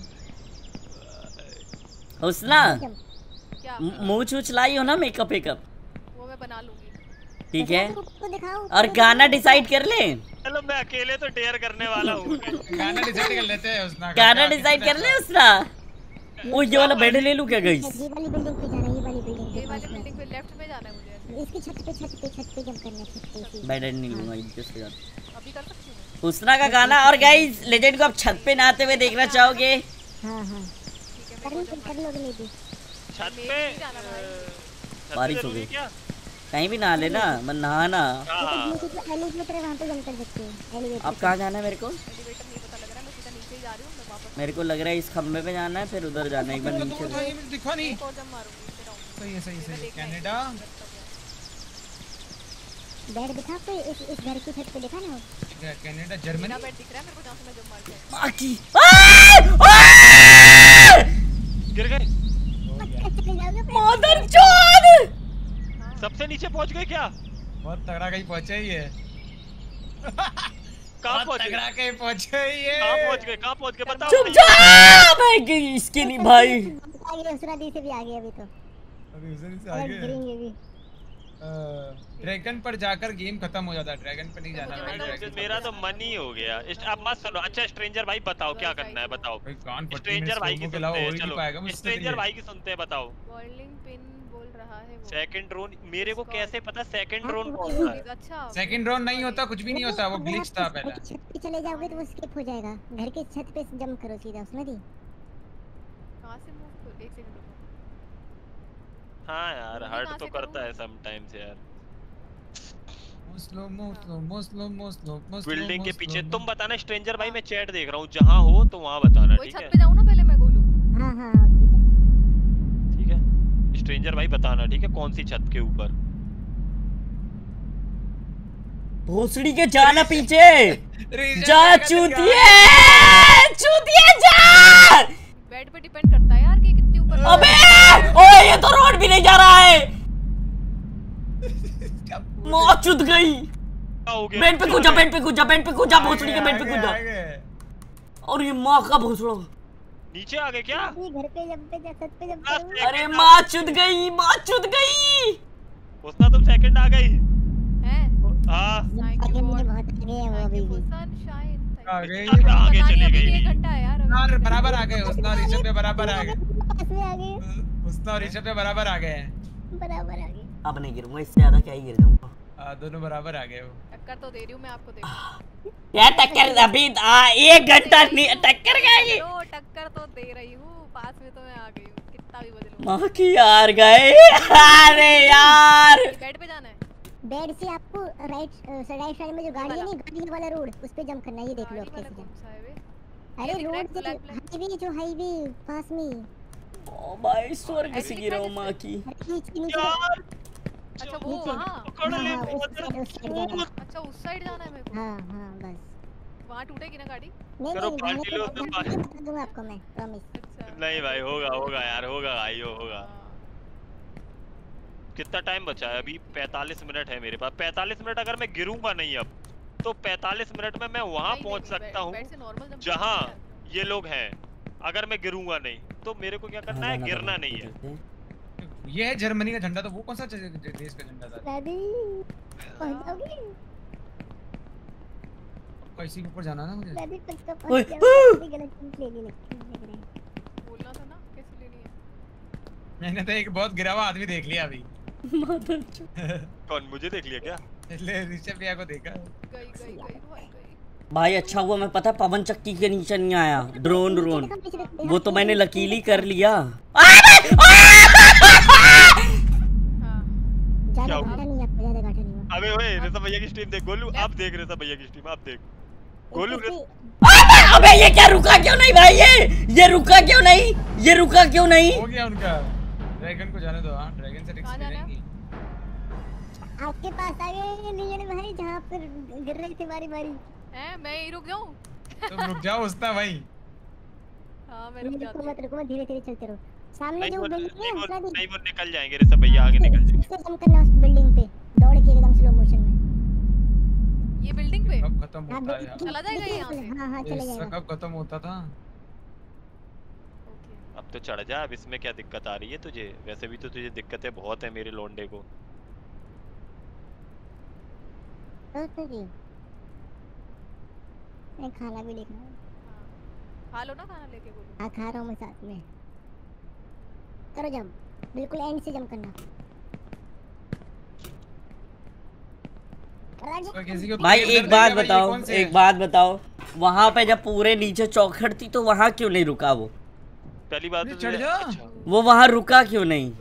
हुस्ना क्या मुंह छूछ लाई हो ना, मेकअप वेकअप वो मैं बना लूंगी। ठीक है, और गाना डिसाइड कर ले। चलो मैं अकेले तो डेयर करने वाला हूँ। गाना डिसाइड कर लेते हैं उसना। गाना डिसाइड कर ले उसना। ओ ये वाला बेड ले लूं क्या गाइस? ये वाली बिल्डिंग पे जाना है, ये वाली बिल्डिंग ये वाली बिल्डिंग पे लेफ्ट में जाना है मुझे। इसकी छत पे छत पे छत पे जंप करना है, छत पे। बेड नहीं लूंगा इज्जत से यार। अभी कर सकती हूं हुस्ना का गाना। और गाइस लेजेंड को आप छत पे नहाते हुए देखना चाहोगे? हां हां कर लो, कर लोगे नहीं भी छत पे बारिश हो गई, कहीं भी नहा लेना, मैं नहाना। एलिवेटर वहां पे जंप कर सकते हैं। एलिवेटर अब कहाँ जाना है मेरे को? एलिवेटर नहीं पता लग रहा है, मैं सीधा नीचे ही जा रही हूं। मैं वापस मेरे को लग रहा है इस खंबे पे जाना है, फिर उधर जाना है, एक बार नीचे दिखा नहीं। और जब मारूंगी फिर आऊंगी। सही है सही सही। कनाडा बेड दिखा पे, इस इस घर की छत पे दिखा ना। कनाडा जर्मनी बेड दिख रहा है मेरे को, जहां से मैं जंप मार के बाकी गिर गए। मदर चोद। पहुंच गए क्या? बहुत तगड़ा कहीं पहुंचे ही है। कहाँ पहुंच गए? तगड़ा कहीं पहुंचे ही है। कहाँ पहुंच गए? कहाँ पहुंच गए? बताओ। चुप जा मैं इसके नहीं भाई। आगे उसरा दी से भी आगे अभी तो। अभी उसे से आगे गिरेंगे भी। ड्रैगन पर जाकर गेम खत्म हो जाता है। ड्रैगन पर नहीं जाना भाई। ड्रैगन मेरा तो मन ही हो गया। इस- अब मत सुनो। अच्छा स्ट्रेंजर भाई बताओ क्या करना है बताओ। स्ट्रेंजर भाई की सुनते हैं चलो। स्ट्रेंजर भाई की सुनते हैं बताओ। बॉलिंग पिन बोल रहा है वो। सेकंड ड्रोन मेरे को कैसे पता सेकंड ड्रोन कौन सा है? अच्छा सेकंड ड्रोन नहीं होता, कुछ भी नहीं होता, वो ग्लिच था पहले। छत पे चले जाओगे तो वो स्किप हो जाएगा। घर के छत पे जंप करो सीधा उसमें दी। कहां से मूव कर? एक सेकंड रुको। हाँ यार हर्ट तो करता है समटाइम्स यार। Slow mo slow mo slow mo slow mo. Building के पीछे तुम बताना स्ट्रेंजर भाई, मैं चैट देख रहा हूँ, जहाँ हो तो वहाँ बताना ठीक है? छत पे जाऊँ ना पहले मैं गोलू? हाँ हाँ ठीक है। स्ट्रेंजर भाई बताना ठीक है कौन सी छत के ऊपर? भोसड़ी के जाना पीछे जा चूतिए चूतिए जा। बेड पे डिपेंड करता है यार कि कितनी ऊपर। अबे ओए ये तो रोड भी नहीं जा रहा है। मौत चुद गई। बेड पे कूदा बेड पे कूदा बेड पे कूदा भोसड़ी के बेड पे कूदा। और ये माँ का भोसड़ा नीचे आ गए क्या? घर पे जब पे जा छत पे जब। अरे माँ चुद गई माँ चुद गई। उसना तुम सेकंड आ गई हैं? हाँ आगे मुझे बहुत आगे है वो अभी भी। आ गए आगे चले गए। एक घंटा है यार। यार बराबर आ गए। उसना और ऋषभ पे बराबर आ गए। पास में आ गए। उसना और ऋषभ पे बराबर आ गए। बराबर आ गए। अब नहीं गिरूंगा, इससे ज्यादा क्या ही गिर जाऊंगा। हां दोनों बराबर आ गए। वो टक्कर तो दे रही हूं मैं आपको। देखो यार टक्कर अभी आ, एक घंटा नहीं टक्कर गई। लो टक्कर तो दे रही हूँ। पास में तो मैं आ गई हूँ। कितना भी बदलूं। माँ की यार गए। अरे यार बेड पे जाना है। बेड से आपको राइट राइट साइड में जो गाड़ी है नहीं, गाड़ी वाला रोड उस पे जंप करना है। ये देख लो कैसे जंप। अरे रोड जो हाईवे जो हाईवे पास में। ओ भाई स्वर्ग से गिरा हूं माँ की। अच्छा वो वहाँ। अच्छा उस साइड जाना है मेरे को। हाँ हाँ बस वहाँ टूटेगी ना गाड़ी? नहीं करो नहीं पार्टी लो तो पार्टी दूंगा आपको मैं प्रॉमिस। नहीं भाई होगा होगा यार होगा भाई होगा। कितना टाइम बचा है अभी? पैंतालीस मिनट है मेरे पास। पैंतालीस मिनट अगर मैं गिरूंगा नहीं अब तो पैंतालीस मिनट में मैं वहां पहुंच सकता हूँ जहां ये लोग हैं। अगर मैं गिरूंगा नहीं तो मेरे को क्या करना है? गिरना नहीं है। ये है जर्मनी का झंडा। तो वो कौन सा देश का झंडा था? दादी पहुंच जाओगे? कैसे ऊपर जाना ना मुझे? दादी पक्का पहुंच जाओगे। गलत चीज ले ली लग रहा है। बोलना था ना कैसे लेनी है। मैंने तो एक बहुत गिरा हुआ आदमी देख लिया अभी। कौन? मुझे देख लिया क्या? ले ऋषभ भैया को देखा। गई गई गई भाई गई। भाई अच्छा हुआ मैं पता पवन चक्की के नीचे नहीं आया। ड्रोन ड्रोन वो तो मैंने लकीली कर लिया। ज्यादा घाटा नहीं आपको, ज्यादा घाटा नहीं। अबे ओए ऋषभ भैया की स्ट्रीम देख गोलू। आप देख ऋषभ भैया की स्ट्रीम आप देख गोलू। अबे ये क्या रुका क्यों नहीं भाई? ये ये रुका क्यों नहीं? ये रुका क्यों नहीं? हो गया उनका। ड्रैगन को जाने दो। हां ड्रैगन से रिस्क लेंगे। आपके पास आ गए लीजेंड भाई जहां पर गिर रही थी बारी बारी। हैं मैं ही रुक जाऊं? तुम रुक जाओ उसना भाई। हां मैं रुक जाती हूं। मत रुको, धीरे धीरे चलते रहो। सामने जो बिल्डिंग है उसका नहीं वो निकल जाएंगे ऋषभ भैया आगे निकल जाएंगे। इससे जंप करना उस बिल्डिंग पे दौड़ के एकदम स्लो मोशन में। ये बिल्डिंग पे कब खत्म होता है यार? चला जाएगा यहां से? हां हां चले जाएगा। कब खत्म होता था? अब तो चढ़ जा। अब इसमें क्या दिक्कत आ रही है तुझे? वैसे भी तो तुझे दिक्कतें बहुत है मेरे लोंडे को। तो जी मैं खाना भी लेकर खा लो ना खाना लेके बोलो। हां खा रहा हूं मैं साथ में। करो जंप बिल्कुल एंड से जंप करना। भाई एक बात बताओ एक बात बताओ वहाँ पे जब पूरे नीचे चौखट थी तो वहाँ क्यों नहीं रुका वो? पहली बात तो चढ़ जा। वो वहाँ रुका क्यों नहीं?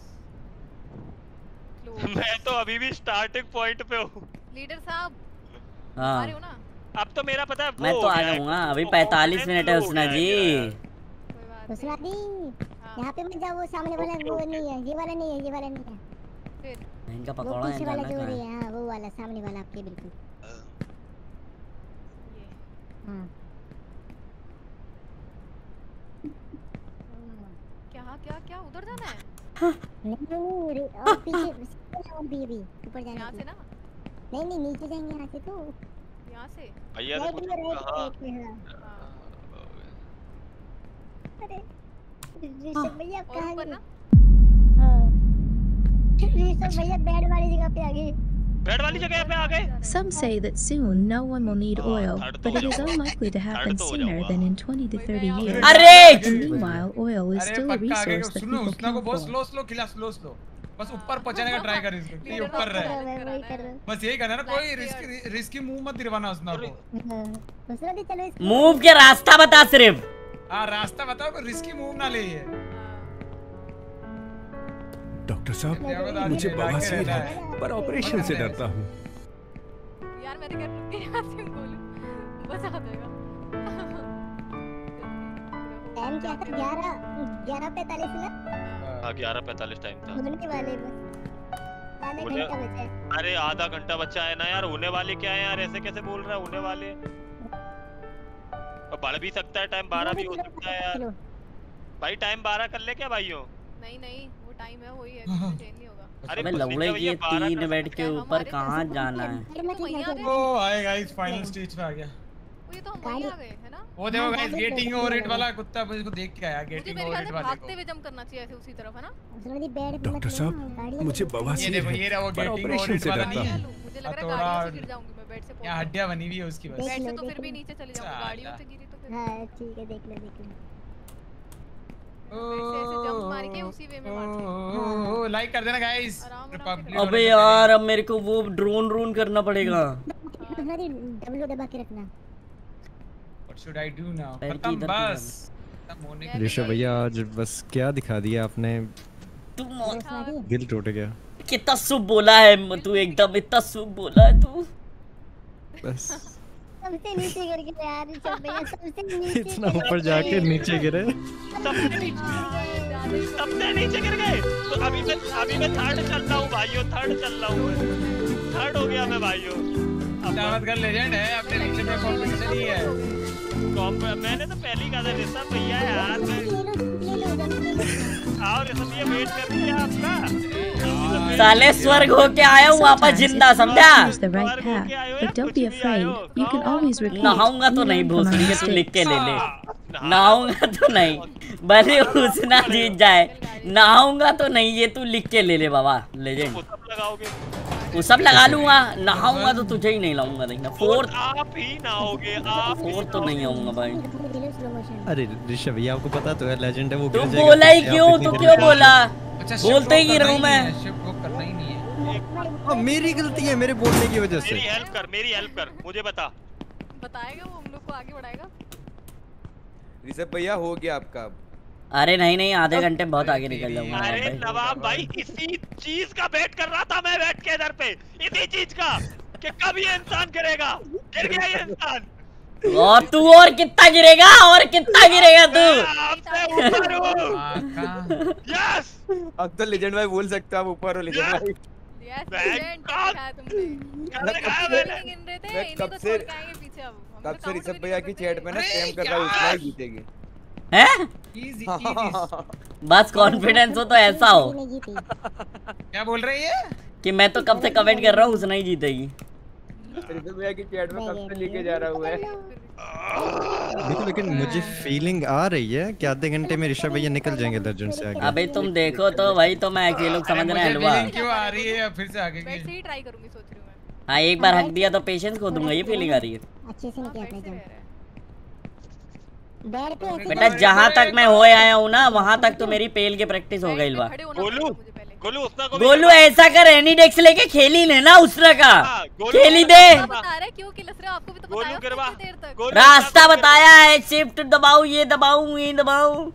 मैं तो अभी भी स्टार्टिंग पॉइंट पे हूँ। लीडर साहब हाँ आ रहे हो ना? अब तो मेरा पता है मैं तो आ जाऊंगा। अभी पैंतालीस मिनट है उसना जी। उसना दी यहाँ पे मत जाओ। वो सामने वाला वो नहीं है, ये वाला नहीं है, ये वाला नहीं है। फिर इनका वो पकौड़ा पीछे है वाला जाना जो कहाँ है है? हाँ वो वाला सामने वाला आपके बिल्कुल। हाँ क्या क्या क्या उधर जाना है? नहीं और पीछे और भी भी ऊपर जाना यहाँ से ना नहीं नहीं नीचे जाएंगे यहाँ से तो यहाँ से भैया तो कुछ कहाँ अरे ऋषभ भैया और कहाँ ऊपर गए ना हाँ ऋषभ भैया बेड वाली जगह पे आ गए बेड वाली जगह पे आ गए Some say that soon no one will need oil, but it is unlikely to happen sooner than in twenty to thirty years. अरे Meanwhile, oil is अरे still a पक्का आगे resource that सुनो people उसना को can बहुत afford. Slow slow खिला slow slow बस ऊपर पहुंचाने का ट्राई कर इसको ये ऊपर रहे मैं वही कर रहा हूँ बस यही करना ना कोई रिस्क रिस्की मूव मत दिलवाना उसना को हाँ दूसरा भी चलो इसको मूव के रास्ता बता सिर्फ। हां रास्ता बताओ कोई रिस्की मूव ना ले ये डॉक्टर साहब मुझे बवासीर है पर ऑपरेशन से डरता हूँ। यार मेरे घर के यहाँ से बोलूं बस आ जाएगा टाइम क्या था ग्यारह ग्यारह पैंतालीस ना हाँ ग्यारह पैंतालीस टाइम था होने वाले बस आधा बोले- घंटा बचा है अरे आधा घंटा बच्चा है ना यार होने वाले क्या है यार ऐसे कैसे बोल रहा है होने वाले और बढ़ भी सकता है टाइम बारह भी हो सकता है यार चलो भाई टाइम बारह कर ले क्या भाइयों नहीं नहीं वो टाइम है वही है चेंज नहीं होगा अरे अबे बस लौड़े भैया की बारह तीन कर बेड सकते के हैं। ऊपर कहाँ जाना है? गाड़ी में वहीं आ ठीक गए। ओ आए गाइस फाइनल स्टेज पे आ गया वो ये तो हम वहीं आ गए है ना वो देखो गाइस गेटिंग ओवर इट वाला कुत्ता मुझे देख के आया मुझे गेटिंग मेरे ओवर ख्याल इट से वाले भागते को हुए जंप करना चाहिए ऐसे उसी तरफ है ना दूसरा भी बेड पे डॉक्टर मत साहब लेना, गाड़ी मुझे में- ये बवासीर देखो है ये रहा वो पर गेटिंग ओवर ऑपरेशन इट से वाला डरता नहीं है हूँ। मुझे लग रहा है थोड़ा गाड़ियों से गिर जाऊंगी मैं बेड से यहाँ पहुंच हड्डियां बनी हुई है उसकी बस देख बेड से लो, तो फिर देख भी लो। नीचे चली जाऊंगी साला। गाड़ियों से गिरी तो फिर हाँ ठीक है देख लो देख लो बेड से ऐसे जंप मार के उसी वे में मार ओ लाइक कर देना गाइस आराम रिपब्लिक अबे यार अब मेरे को वो ड्रोन ड्रोन करना पड़ेगा। दूसरा भी डब्ल्यू दबा के रखना what should I do now पैर की खत्म इधर बस खत्म होने के ऋषभ भैया आज बस क्या दिखा दिया आपने तू दूसरा भी दिल टूट गया कितना शुभ बोला है तू एकदम इतना शुभ बोला है तू। बस सबसे नीचे गिर गया यार ऋषभ भैया सबसे नीचे इतना ऊपर जाके नीचे गिरे सबसे नीचे सबसे नीचे गिर गए तो अभी मैं अभी मैं थर्ड चल रहा हूँ भाइयों थर्ड चल रहा हूँ मैं थर्ड हो गया मैं भाइयों अब दावत का लेजेंड है अपने नीचे में कंपटीशन ही है कॉम्प मैंने तो पहली कहा था ऋषभ भैया यार मैं ले लो ले लो जल्दी ले लो और ऋषभ भैया वेट कर रही है आपका साले स्वर्ग होके आया हूँ वापस Sometimes जिंदा it's hard समझा। to choose the right path, but don't be afraid. You can always repeat. नहाऊंगा तो and नहीं learn from भोसड़ी our के तू लिख के ले ले। mistakes. नहाऊंगा तो नहीं भले उसना जीत जाए नहाऊंगा तो नहीं ये तू लिख के ले ले बाबा लेजेंड। वो सब लगाओगे वो सब लगा लूंगा नहाऊंगा तो तुझे ही नहीं लाऊंगा देखना फोर्थ आप ही ना होगे आप ही फोर्थ तो नहीं आऊंगा भाई। ले लो स्लो मोशन अरे ऋषभ भैया आपको पता तो है लेजेंड है वो तू गिर जाएगा, बोला ही आप क्यों इतनी तू देर क्यों में- बोला अच्छा बोलते ही रहूं मैं। शिफ्ट बुक करना ही नहीं है हाँ, मेरी गलती है मेरे बोलने की वजह से मेरी हेल्प कर मेरी हेल्प कर मुझे बता बताएगा वो हम लोग को आगे बढ़ाएगा ऋषभ भैया हो गया आपका अब। अरे नहीं नहीं आधे घंटे बहुत आगे निकल जाऊंगा अरे भाई। नवाब भाई इसी चीज का वेट कर रहा था मैं बैठ के इधर पे इसी चीज का कि कब ये इंसान गिरेगा गिर गया ये इंसान और तू और कितना गिरेगा और कितना गिरेगा तू मैं आपसे ऊपर हूँ यस अब तो लेजेंड भाई बोल सकते हो आप ऊपर हो लेजेंड भाई यस Thank लेजेंड God. दिखाया तुमने मैंने कहा हम मैंने नहीं गिन रहे थे मैं इन्हीं कब को से- छोड़ के आएंगे पीछे अब हम तब तो से count ऋषभ भी भैया नहीं की करते। चैट में ना अरे स्पैम कर रहा है यार। उतना ही जीतेगी हैं इजी इजी बस कॉन्फिडेंस हो तो ऐसा हो नहीं जीती क्या बोल रही है कि मैं तो कब से कमेंट कर रहा हूँ उसने ही जीतेगी। ऋषभ भैया की चैट में कब से लेके जा रहा हूँ मैं देखो लेकिन मुझे फीलिंग आ रही है कि आधे घंटे में ऋषभ भैया निकल जाएंगे दर्जन से आगे। अबे तुम देखो तो भाई तो मैं ये लोग समझ रहे हैं हलवा। क्यों आ रही है फिर से आगे बैठ से की ही ट्राई करूंगी सोच रही हूँ मैं हाँ एक बार हक दिया तो पेशेंस खो दूंगा ये फीलिंग आ रही है। अच्छे से नहीं किया बैठ अपने से जम रह रहा है बेड पे ऐसे बेटा जहाँ तक मैं हो आया हूँ ना वहाँ तक तो मेरी पेल की प्रैक्टिस हो गई बा। खड़े होना गोलू पड़ेगा मुझे पहले गोलू उसना को भी गोलू ऐसा कर एनी डेक्स लेके खेली लेना उसरा का हाँ, गोलू खेली उसना दे को क्या बता रहे क्यों कि लस रहे हो? आपको भी तो गोलू बताया गिरवा उसने इतनी देर तक गोलू रास्ता उसना को बताया है शिफ्ट दबाऊ ये दबाऊ ये दबाऊ।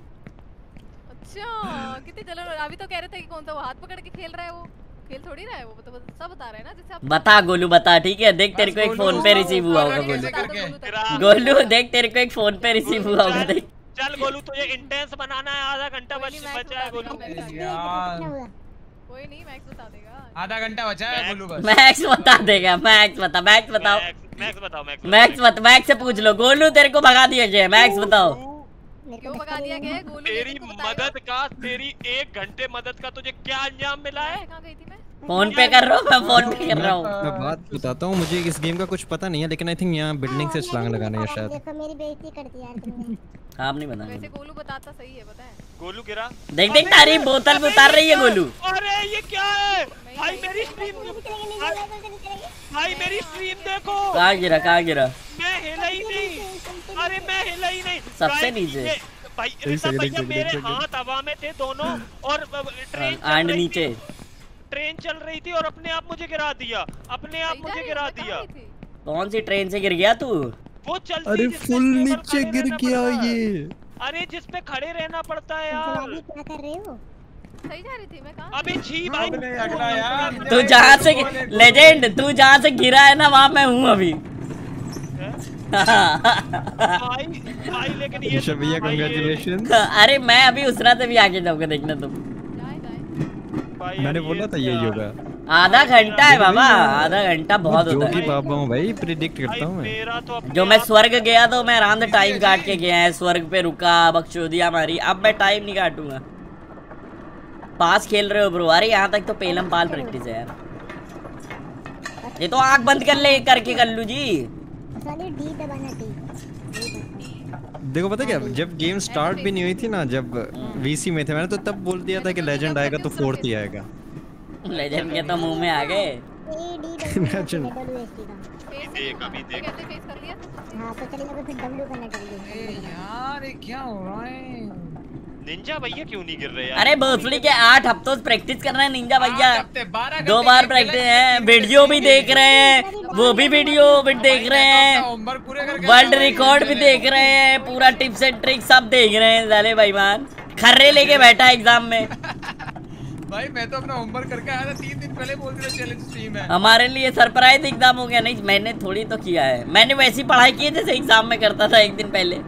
अच्छा कितने चलो अभी तो कह रहे थे कि कौन सा वो हाथ पकड़ के खेल रहा है वो खेल थोड़ी रहा है वो तो बस सब बता रहे हैं ना जैसे आप बता गोलू बता ठीक है देख तेरे को एक फोन पे रिसीव हुआ होगा गोलू। बता दो गोलू तक। गिरा। गोलू देख तेरे को एक फोन पे रिसीव हुआ होगा देख। चल गोलू तुझे इंटेंस बनाना है आधा घंटा कोई बच नहीं, मैक्स बचा है बता गोलू देगा, मैक्स। यार कितना हुआ कोई नहीं मैक्स बता देगा आधा घंटा बचा है बोलू बस मैक्स बता देगा मैक्स बता मैक्स बताओ मैक्स मैक्स बताओ मैक्स मैक्स बता मैक्स से पूछ लो गोलू तेरे को भगा दिया जाए मैक्स बताओ। क्यों भगा दिया गया गोलू? तेरी मदद का, तेरी एक घंटे मदद का तुझे क्या अंजाम मिला है? कहाँ गई थी मैं? फोन पे कर रहा हूँ मैं, फोन पे कर रहा हूँ। मैं बात बताता हूँ, मुझे इस गेम का कुछ पता नहीं है, लेकिन आई थिंक यहाँ बिल्डिंग से छलांग लगाना है शायद। देखो मेरी बेइज्जती कर दी यार तुमने। आप नहीं बता। वैसे गोलू बताता सही है, पता है? गोलू गिरा। देख देख तारी बोतल में उतार रही है गोलू। अरे ये क्या है भाई? मेरी स्ट्रीम, भाई मेरी स्ट्रीम देखो। कहाँ गिरा कहाँ गिरा? मैं हिला ही नहीं। अरे मैं हिला ही नहीं। सबसे नीचे भाई ऋषभ भैया मेरे हाथ हवा में थे दोनों, और ट्रेन एंड नीचे ट्रेन चल रही थी और अपने आप मुझे गिरा दिया, अपने आप मुझे गिरा दिया। कौन सी ट्रेन से गिर गया तू? वो चलती, अरे फुल नीचे गिर गया ये। अरे जिस पे खड़े रहना पड़ता है यार। क्या कर रहे हो? सही जा रही थी मैं। कहाँ? अबे छी भाई अगला यार। तू जहाँ से लेजेंड, तू जहाँ से गिरा है ना वहाँ मैं हूँ अभी। भाई भाई लेकिन ये ऋषभ भैया कांग्रेचुलेशंस। अरे मैं अभी उसरा से भी आगे जाऊंगा, देखना तुम। मैंने बोला था यही होगा। आधा घंटा है बाबा, आधा घंटा बहुत होता है। जोगी बाबा हूँ भाई, प्रिडिक्ट करता हूँ मैं। जो मैं स्वर्ग गया तो मैं आराम से टाइम काट के गया है, स्वर्ग पे रुका, बकचोदिया मारी। अब मैं टाइम नहीं काटूंगा। पास खेल रहे हो ब्रो? अरे यहाँ तक तो पेलम पाल प्रैक्टिस है यार। ये तो आंख बंद कर ले करके कल्लू जी। देखो पता क्या, जब गेम स्टार्ट भी नहीं हुई थी ना, जब वीसी में थे, मैंने तो तब बोल दिया था कि लेजेंड आएगा तो फोर्थ ही आएगा। लेजेंड के तो मुंह में आ गए। लेजेंड देख अभी देख। हां तो चलिए फिर डब्ल्यू करना चाहिए। यार ये क्या हो रहा है? निंजा भैया क्यों नहीं गिर रहे यार? अरे भोसड़ी के आठ हफ्तों से प्रैक्टिस कर रहे हैं निंजा भैया। दो बार प्रैक्टिस है, वीडियो भी देख रहे हैं, वो भी वीडियो भी देख रहे हैं, वर्ल्ड रिकॉर्ड भी देख रहे हैं, पूरा टिप्स एंड ट्रिक्स सब देख रहे हैं। साले भाईमान खर्रे लेके बैठा एग्जाम में। भाई मैं तो अपना होमवर्क करके आया था, तीन दिन पहले बोल दिया चैलेंज स्ट्रीम है। हमारे लिए सरप्राइज एग्जाम हो गया। नहीं मैंने थोड़ी तो किया है, मैंने वैसी पढ़ाई की है जैसे एग्जाम में करता था एक दिन पहले।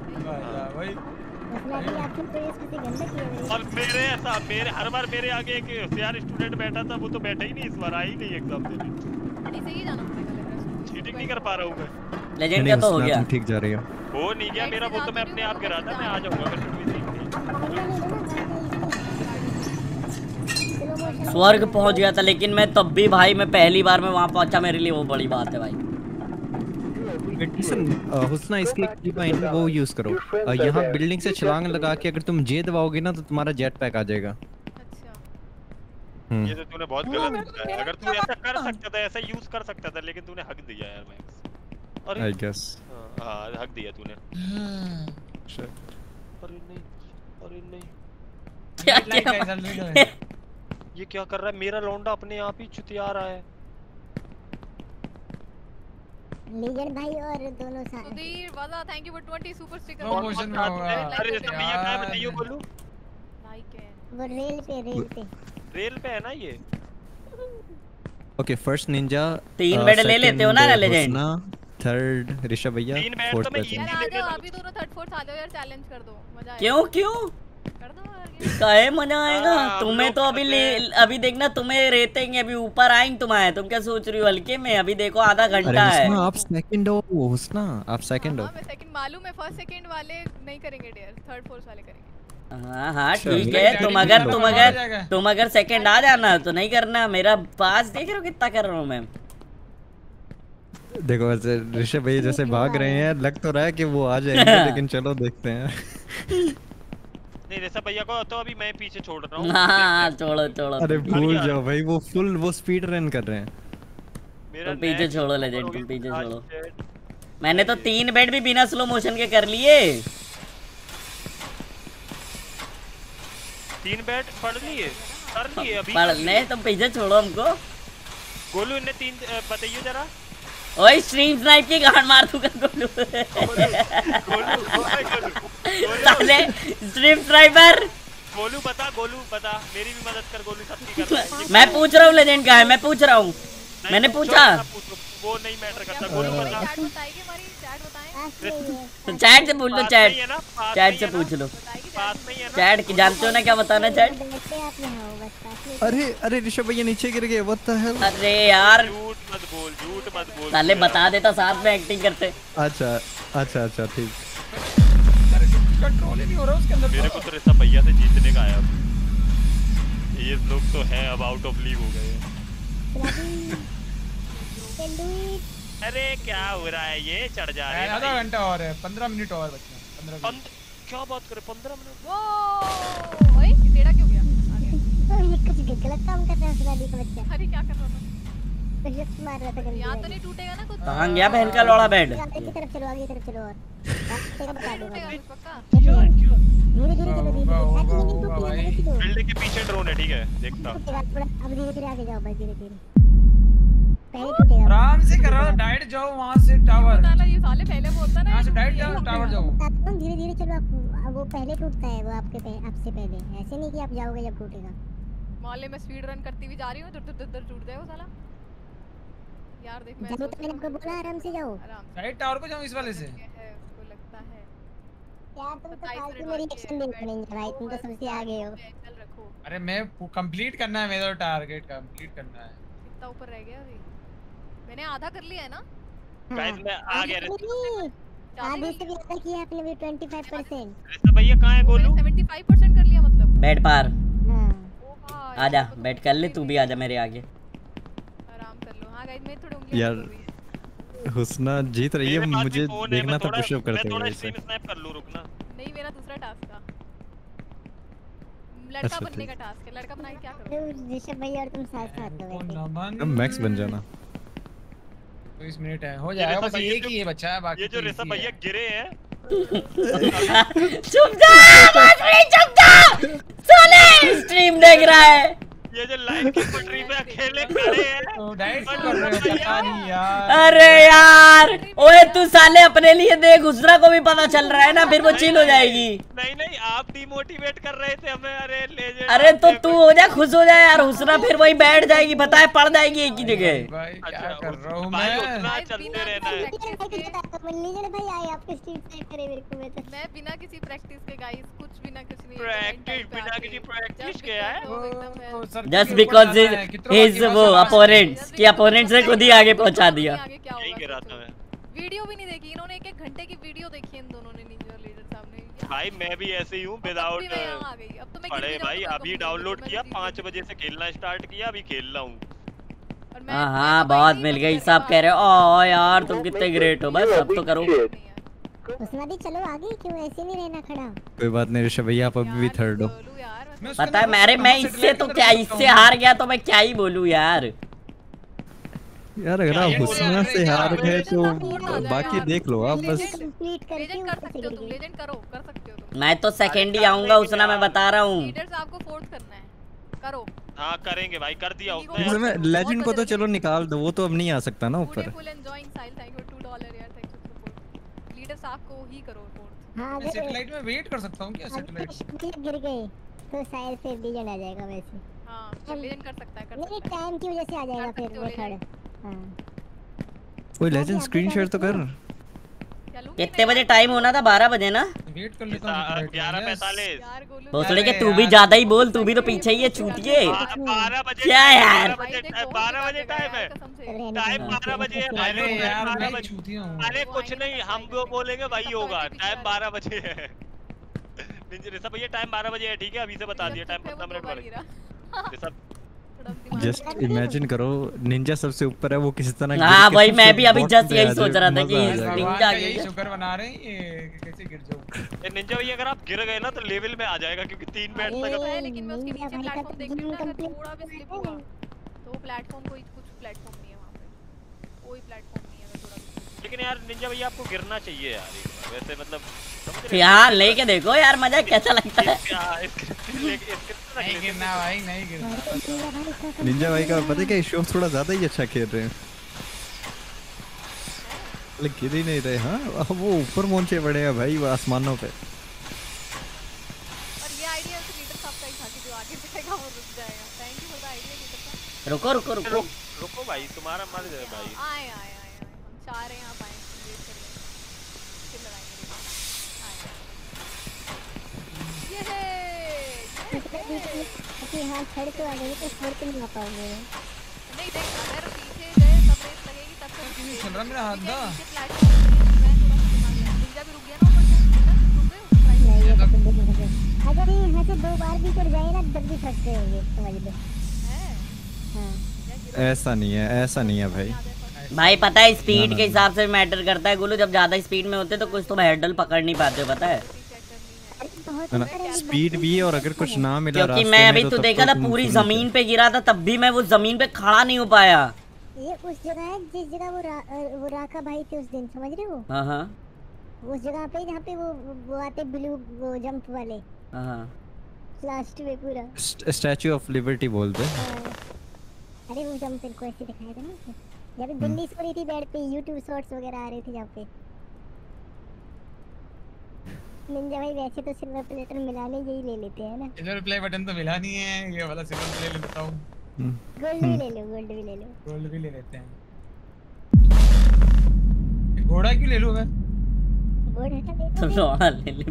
और मेरे ऐसा मेरे हर बार मेरे आगे एक होशियार स्टूडेंट बैठा था, वो तो बैठा ही नहीं, इस बार आई नहीं एग्जाम देने। चीटिंग नहीं कर पा रहा हूँ मैं। लेजेंड का तो हो गया। ठीक जा रही हो? हो नहीं गया मेरा, वो तो मैं अपने आप गिरा था। मैं आ जाऊंगा फिर भी स्वर्ग पहुंच गया था, लेकिन मैं तब भी भाई मैं पहली बार में वहां पहुंचा, मेरे लिए वो बड़ी बात है भाई। हुस्ना इसकी की पॉइंट वो यूज करो। यहाँ बिल्डिंग से छलांग लगा के अगर तुम जे दबाओगे ना तो तुम्हारा जेट पैक आ जाएगा। ये तो तूने बहुत गलत किया। अगर तू ऐसा कर सकता था, ऐसा यूज कर सकता था, लेकिन तूने हक दिया यार मैक्स। अरे आई गेस हां हक दिया तूने। अरे नहीं, अरे नहीं, क्या क्या ये क्या कर रहा है? मेरा लौंडा अपने आप ही चुतिया रहा है। लीजेंड भाई और दोनों साथ। सुधीर वाला thank you for twenty super sticker. Promotion में होगा। अरे भैया क्या बताइए बोलूं? लाइक है वो रेल पे रेल पे रेल पे है ना ये। ओके फर्स्ट निंजा तीन बेड ले लेते हो ना लेजेंड। थर्ड ऋषभ भैया, फोर्थ पे अभी दोनों थर्ड फोर्थ आ जाओ यार, चैलेंज कर दो, मजा आएगा। क्यों क्यों कर दो काहे मजा आएगा? तुम्हें तो अभी ले अभी देखना, तुम्हें रेतेंगे अभी ऊपर आएंगे तुम्हारे। तुम क्या सोच रही हो हल्के में? अभी देखो आधा घंटा है। आप सेकंड हो हुस्ना, आप सेकंड हो। मैं सेकंड मालूम है, फर्स्ट सेकंड वाले नहीं करेंगे डेयर, थर्ड फोर्थ वाले करेंगे। हाँ हाँ ठीक है। तुम अगर तुम अगर तुम अगर सेकंड आ जाना तो नहीं करना। मेरा पास देख रहे हो कितना कर रहा हूँ मैं। देखो वैसे ऋषभ भैया जैसे भाग रहे हैं, लग तो रहा है कि वो आ जाएंगे, लेकिन चलो देखते हैं। नहीं ऋषभ भैया को तो अभी मैं पीछे छोड़ रहा हूँ। हाँ छोड़ो छोड़ो। अरे भूल जाओ भाई, वो फुल वो स्पीड रन कर रहे हैं। तुम पीछे छोड़ो लेजेंड, तुम पीछे छोड़ो। मैंने तो तीन बेड भी बिना स्लो मोशन के कर लिए। तीन बेड पढ़ लिए कर लिए अभी। पढ़ने तुम पीछे छोड़ो हमको। गोलू ने तीन बताइए जरा। ओए स्ट्रीम स्नाइप की गांड मार दूंगा गोलू। साले स्ट्रीम स्नाइपर। गोलू बता, गोलू बता, मेरी भी मदद कर। गोलू सबकी कर रहा है। मैं पूछ रहा हूँ लेजेंड का है, मैं पूछ रहा हूँ। मैंने पूछा वो नहीं मैटर करता। गोलू बता। तो चैट से पूछ लो, चैट चैट से पूछ लो। चैट जानते हो ना क्या बताना चैट? अरे अरे ऋषभ भैया नीचे गिर गए। What the hell? अरे यार झूठ मत बोल, झूठ मत बोल। साले बता देता, साथ में एक्टिंग करते। अच्छा अच्छा अच्छा ठीक। कंट्रोल ही नहीं हो रहा उसके अंदर। मेरे को तो ऋषभ भैया से जीतने का आया। ये लोग तो हैं अब आउट ऑफ लीग हो गए। अरे क्या हो रहा है, ये चढ़ जा रहे हैं। आधा घंटा और है, पंद्रह मिनट और बचे हैं। पंद्रह मिनट क्या बात करे, पंद्रह मिनट। वो ओए टेढ़ा क्यों गया? आ गया। तो ये कुछ गलत काम कर रहा है सुनाली का बच्चा। अरे क्या कर रहा था? रिफ्ट मार रहा था गंदी। यहाँ तो नहीं टूटेगा ना कुछ? कहाँ गया बहन का लौड़ा बेड? आगे की तरफ चलो, आगे की तरफ चलो और तेरा बता दूंगा। पक्का? धीरे धीरे चलो, धीरे होगा, धीरे। होगा, होगा भाई। बिल्डिंग के पीछे ड्रोन है, ठीक है देखता। अब धीरे धीरे आगे जाओ भाई, धीरे धीरे। पहले टूटेगा। आराम से कर रहा हूँ, डाइट जाओ वहाँ से टावर। साला ये साले पहले बोलता ना। यहाँ से डाइट जाओ, टावर जाओ। धीरे धीरे चलो, आप वो पहले टूटता है, वो आपके आपसे पहले। ऐसे नहीं कि आप जाओगे जब टूटेगा। मोहल्ले में स्पीड रन करती हुई जा रही हूँ, तो टूट टूट टूट जाएगा साला। यार देख मैं जब तो मैंने आपको बोला आराम से जाओ। डाइट टावर को जाओ इस वाले से। उसको लगता है यार तुम तो फालतू में रिएक्शन दे रहे हो भाई, तुम तो सबसे आगे हो। चल रखो। अरे मैं कंप्लीट करना है, मेरा टारगेट कंप्लीट करना है। कितना ऊपर रह गया अभी? मैंने आधा कर लिया है ना? गाइस मैं आ गया। आधे से भी ज्यादा किया आपने भी पच्चीस परसेंट। ऋषभ भैया कहाँ है गोलू? पचहत्तर परसेंट कर लिया मतलब। बेड पार। हां आजा बेड कर ले, तू भी आजा मेरे आगे। आराम कर लो। हां गाइस मैं थोड़ी उंगली यार हुस्ना जीत रही है, मुझे देखना था पुशअप करते हुए। मैं थोड़ा स्ट्रीम स्नैप कर लूं, रुकना। नहीं मेरा दूसरा टास्क था, लड़का बनने का टास्क है। लड़का बना के क्या करूं? ऋषभ भैया और तुम साथ साथ हो वैसे। अब मैक्स बन जाना। बीस मिनट है, हो जाएगा। बस एक ही है बच्चा है, बाकी ये जो ऋषभ भैया गिरे हैं। चुप जा बासुरी, चुप जा। साले स्ट्रीम देख रहा है। ये जो लाइट की पटरी पे अकेले खड़े हैं। तो डाइट कर रहे हो, पता नहीं यार। अरे यार ओए तू साले अपने लिए देख, हुस्ना को भी पता चल रहा है ना, फिर वो चिल हो जाएगी। नहीं नहीं आप डिमोटिवेट कर रहे थे हमें। अरे लेजेंड। अरे तो तू हो जा, खुश हो जा यार। हुस्ना फिर वही बैठ जाएगी, पता है पड़ जाएगी एक ही जगह। भाई क्या कर रहा हूँ भाई मैं? उतना चलते रहना है। लीजेंड भाई आए आपके स्ट्रीम सेट करे मेरे को। मैं तो मैं बिना किसी प्रैक्टिस के गाइस, कुछ बिना कुछ नहीं। प्रैक्टिस बिना किसी प्रैक्टिस के है। जस्ट बिकॉज हिज वो अपोनेंट्स की अपोनेंट से खुद ही आगे पहुंचा दिया। यही गिरा था मैं। वीडियो भी नहीं देखी इन्होंने, एक एक घंटे की वीडियो देखी इन दोनों ने, निंजा और लीडर साहब ने। भाई मैं भी ऐसे ही हूँ विदाउट पढ़े भाई। अभी डाउनलोड किया, पाँच बजे से खेलना स्टार्ट किया, अभी खेल रहा हूँ। हाँ हाँ बहुत मिल गई। सब कह रहे हो ओ यार तुम कितने ग्रेट हो, बस अब तो करो। हुस्ना दी चलो आगे, क्यों ऐसे नहीं रहना खड़ा? कोई बात नहीं ऋषभ भैया, आप अभी भी थर्ड हो। पता है मेरे, मैं इससे तो क्या, इससे हार गया तो मैं क्या ही बोलूं यार। यार अगर आप हुस्ना से हार गए तो बाकी देख लो आप बस। कंप्लीट करके कर सकते हो तुम, लेजेंड करो, कर सकते हो तुम। मैं तो सेकंड ही आऊंगा हुस्ना, मैं बता रहा हूँ। लीडर साहब को फोर्स करना है, करो। हाँ करेंगे भाई, कर दिया उसने। लेजेंड को तो चलो निकाल दो, वो तो अब नहीं आ सकता ना ऊपर। फुल एंजॉयिंग साइल, थैंक यू टू डॉलर यार, थैंक यू सपोर्ट। लीडर साहब को ही करो फोर्स। हां मैं सैटेलाइट में वेट कर सकता हूँ क्या? सैटेलाइट गिर गए तो शायद फिर लीजेंड आ जाएगा वैसे। हां लीजेंड कर सकता है, कर नहीं टाइम की वजह से आ जाएगा फिर वो थर्ड। हां कोई लेजेंड स्क्रीन शेयर तो कर। कितने बजे टाइम होना था? बारह बजे ना? वेट कर लेता हूँ। ग्यारह पैंतालीस। भोसड़ी के तू भी ज्यादा ही बोल, तू भी तो पीछे ही है चूतिए। बारह बजे क्या यार? बारह बजे टाइम है, टाइम बारह बजे है। अरे यार मैं चूतिया हूँ। अरे कुछ नहीं, हम जो बोलेंगे वही होगा। टाइम बारह बजे है। ऋषभ भैया टाइम बारह बजे है, ठीक है? अभी से बता दिया टाइम पंद्रह मिनट बढ़ेगा। जस्ट इमेजिन करो निंजा सबसे ऊपर है, वो किसी तरह। हाँ भाई मैं भी अभी जस्ट यही सोच रहा था कि निंजा यही शुक्र बना रहे हैं, ये कैसे गिर जाऊं। ये निंजा भैया अगर आप गिर गए ना तो लेवल में आ जाएगा, क्योंकि तीन मिनट तक है। लेकिन मैं उसके पीछे प्लेटफॉर्म देख रही हूं ना, थोड़ा भी स्लिप हुआ तो प्लेटफॉर्म, कोई कुछ प्लेटफॉर्म नहीं है वहां पे, कोई प्लेटफॉर्म नहीं है थोड़ा। लेकिन यार निंजा भैया आपको गिरना चाहिए यार एक बार, वैसे मतलब यार लेके देखो यार मजा कैसा लगता है। नहीं गिरना भाई, नहीं गिरना। निंजा भाई का पता है क्या, शो थोड़ा ज्यादा ही अच्छा खेल रहे हैं, लेकिन गिर ही नहीं रहे। हाँ वो ऊपर पहुंचे बड़े हैं भाई, वो आसमानों पे। और ये आइडिया तो लीडर साहब का ही था कि जो आगे जाएगा वो रुक जाएगा। Thank you for the idea leader साहब। रुको रुको रुको रुको भाई, तुम्हारा मर जाए भाई। आए आए आए हम चाह रहे हैं आप आए, वेट कर रहे हैं, फिर लगाएंगे। ये है कि हाँ छड़ तो आ गई तो छड़ तो नहीं आ पाओगे। नहीं देख, अगर पीछे गए सब रेस लगेगी तब तक नहीं चल रहा मेरा हाथ दा। मैं थोड़ा सा दिमाग लगा, निंजा भी रुक गया ना ऊपर से, रुक गए। ये तो तुम देख सकते हो। अगर ये यहाँ से दो बार भी चढ़ जाए ना तब भी फंस जाएंगे समझ लो। हाँ ऐसा नहीं है, ऐसा नहीं है भाई। भाई पता है स्पीड के हिसाब से मैटर करता है गुल्लू। जब ज्यादा स्पीड में होते तो कुछ तुम हैंडल पकड़ नहीं पाते हो, पता है ना, स्पीड भी है और अगर कुछ ना मिला क्योंकि मैं अभी तो देखा था पूरी जमीन पे गिरा था, तब भी मैं वो जमीन पे खड़ा नहीं हो पाया। ये उस जगह है जिस जगह वो रा, वो राका भाई थे उस दिन, समझ रहे हो? हाँ हाँ उस जगह पे जहाँ पे वो वो आते ब्लू वो जंप वाले। हाँ लास्ट में पूरा स्टैच्यू ऑफ लिबर्टी बोलते हैं। अरे वो जंप इनको ऐसे दिखाया था ना जब दिल्ली सो रही थी बेड पे, यूट्यूब शॉर्ट्स वगैरह आ रहे थे जहाँ पे। निंजा भाई वैसे तो सिल्वर प्ले बटन मिलाने यही ले लेते हैं ना। सिल्वर प्ले बटन तो मिला नहीं है, ये वाला सिल्वर प्ले ले लेता हूँ। गोल्ड भी ले लो, गोल्ड भी ले लो। गोल्ड भी ले लेते हैं। घोड़ा क्यों ले लूँ मैं? घोड़ा का ले तो घोड़ा ले ले।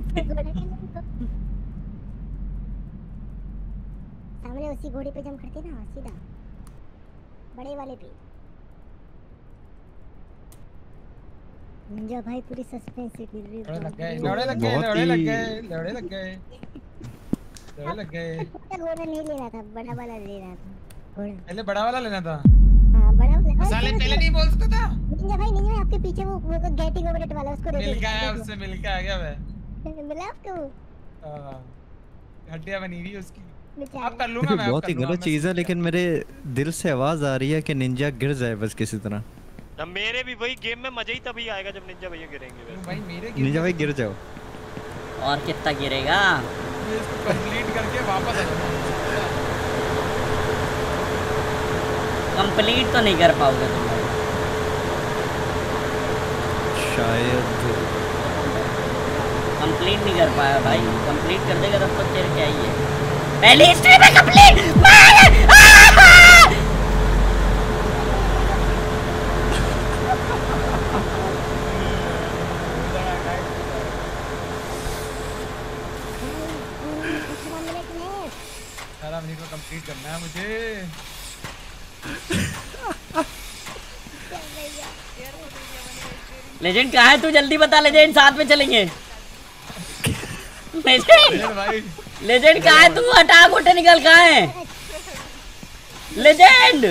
सामने उसी घोड़े पे जंप करते ना सीधा, बड़े वाले पे। निंजा भाई पूरी सस्पेंस से गिर रही है। लग गए, लौड़े लग गए, लौड़े लग गए, लौड़े लग गए, लौड़े लग गए। घोड़ा नहीं लेना था, बड़ा वाला लेना था। घोड़ा पहले बड़ा वाला लेना था। हाँ बड़ा वाला। साले पहले नहीं बोल सकता था। निंजा भाई, निंजा भाई आपके पीछे वो वो गेटिंग ओवर इट वाला, उसको दे दो। मिल गया, उससे मिल के आ गया मैं। मिला आपको? हां हड्डियां बनी हुई उसकी। अब कर लूंगा मैं। बहुत ही गलत चीज है, लेकिन मेरे दिल से आवाज आ रही है कि निंजा गिर जाए बस किसी तरह। अब मेरे भी वही गेम में मजा ही तभी आएगा जब निंजा भैया गिरेंगे। भाई मेरे निंजा भाई गिर जाओ। और कितना गिरेगा? ये इसको कंप्लीट करके वापस आ जाऊंगा। कंप्लीट तो नहीं कर पाओगे तुम शायद। कंप्लीट नहीं कर पाया भाई। कंप्लीट कर देगा तब तक तेरे क्या ही है। पहली हिस्ट्री में कंप्लीट। कंप्लीट करना है मुझे। लेजेंड कहाँ है तू? जल्दी बता लेजेंड, साथ में चलेंगे। लेजेंड लेजेंड कहाँ है तू? हटा गोटे निकल। कहाँ है लेजेंड?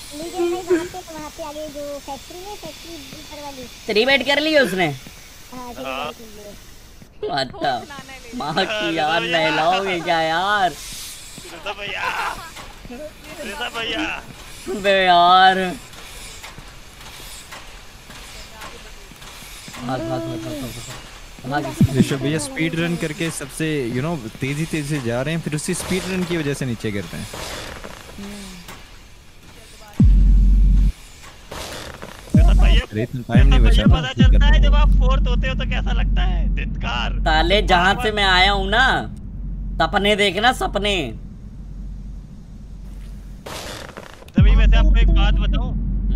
थ्री बेट कर ली उसने। अच्छा माँ की यार नहलाओगे क्या यार? भैया भैया बे यार भाग भाग भाग भाग। ऋषभ भैया स्पीड रन करके सबसे यू नो तेजी तेजी से जा रहे हैं, फिर उसी स्पीड रन की वजह से नीचे गिरते हैं। टाइम नहीं बचा। पता चलता है जब आप फोर्थ होते हो तो कैसा लगता है? धिक्कार। ताले जहाँ से मैं आया हूँ ना, सपने देखना सपने। तभी वैसे आपको एक बात बताऊं।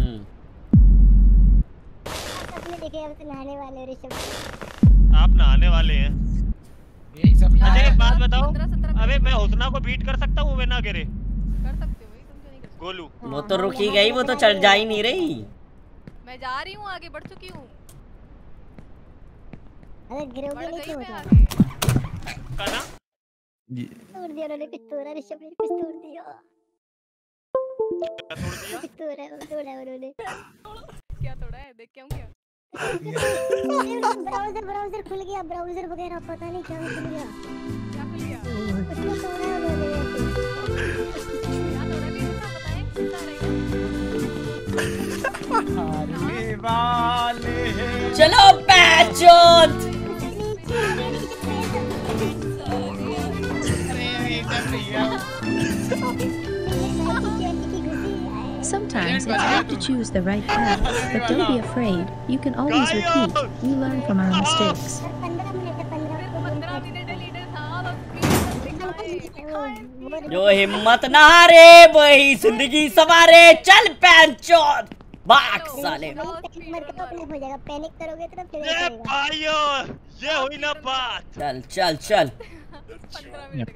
सपने देखे अब तो नहाने वाले ऋषभ। आप नहाने वाले हैं। यही सपना अच्छा है। एक बात बताओ, अबे मैं हुस्ना को बीट कर सकता हूँ बिना गिरे? कर सकते हो भाई, तुम क्यों नहीं कर सकते? गोलू वो तो रुकी गई, वो तो चढ़ जा ही नहीं रही। मैं जा रही हूँ, आगे बढ़ चुकी हूँ। अरे गिरोगे नहीं तो होता कना तोड़ दिया उन्होंने, कुछ तोड़ा ऋषभ ने, कुछ तोड़ दिया। क्या तोड़ दिया? कुछ तोड़ा तोड़ा उन्होंने। क्या तोड़ा है? देख के आऊँ क्या? ब्राउज़र ब्राउज़र खुल गया, ब्राउज़र वगैरह पता नहीं क्या खुल गया। क्या खुल गया? उसको तोड़ा है उन्होंने। क्या तोड़ा नहीं पता, बताएं कितना रहेगा? चलो पैचोत। Sometimes it's hard to choose the right path, but don't be afraid. You can always repeat. We learn from our mistakes. जो हिम्मत ना हारे वही जिंदगी सवारे। चल पैचोत भाग साले। पैनिक करोगे तो फिर ये भाइयों ये हुई ना बात। चल चल चल। पंद्रह मिनट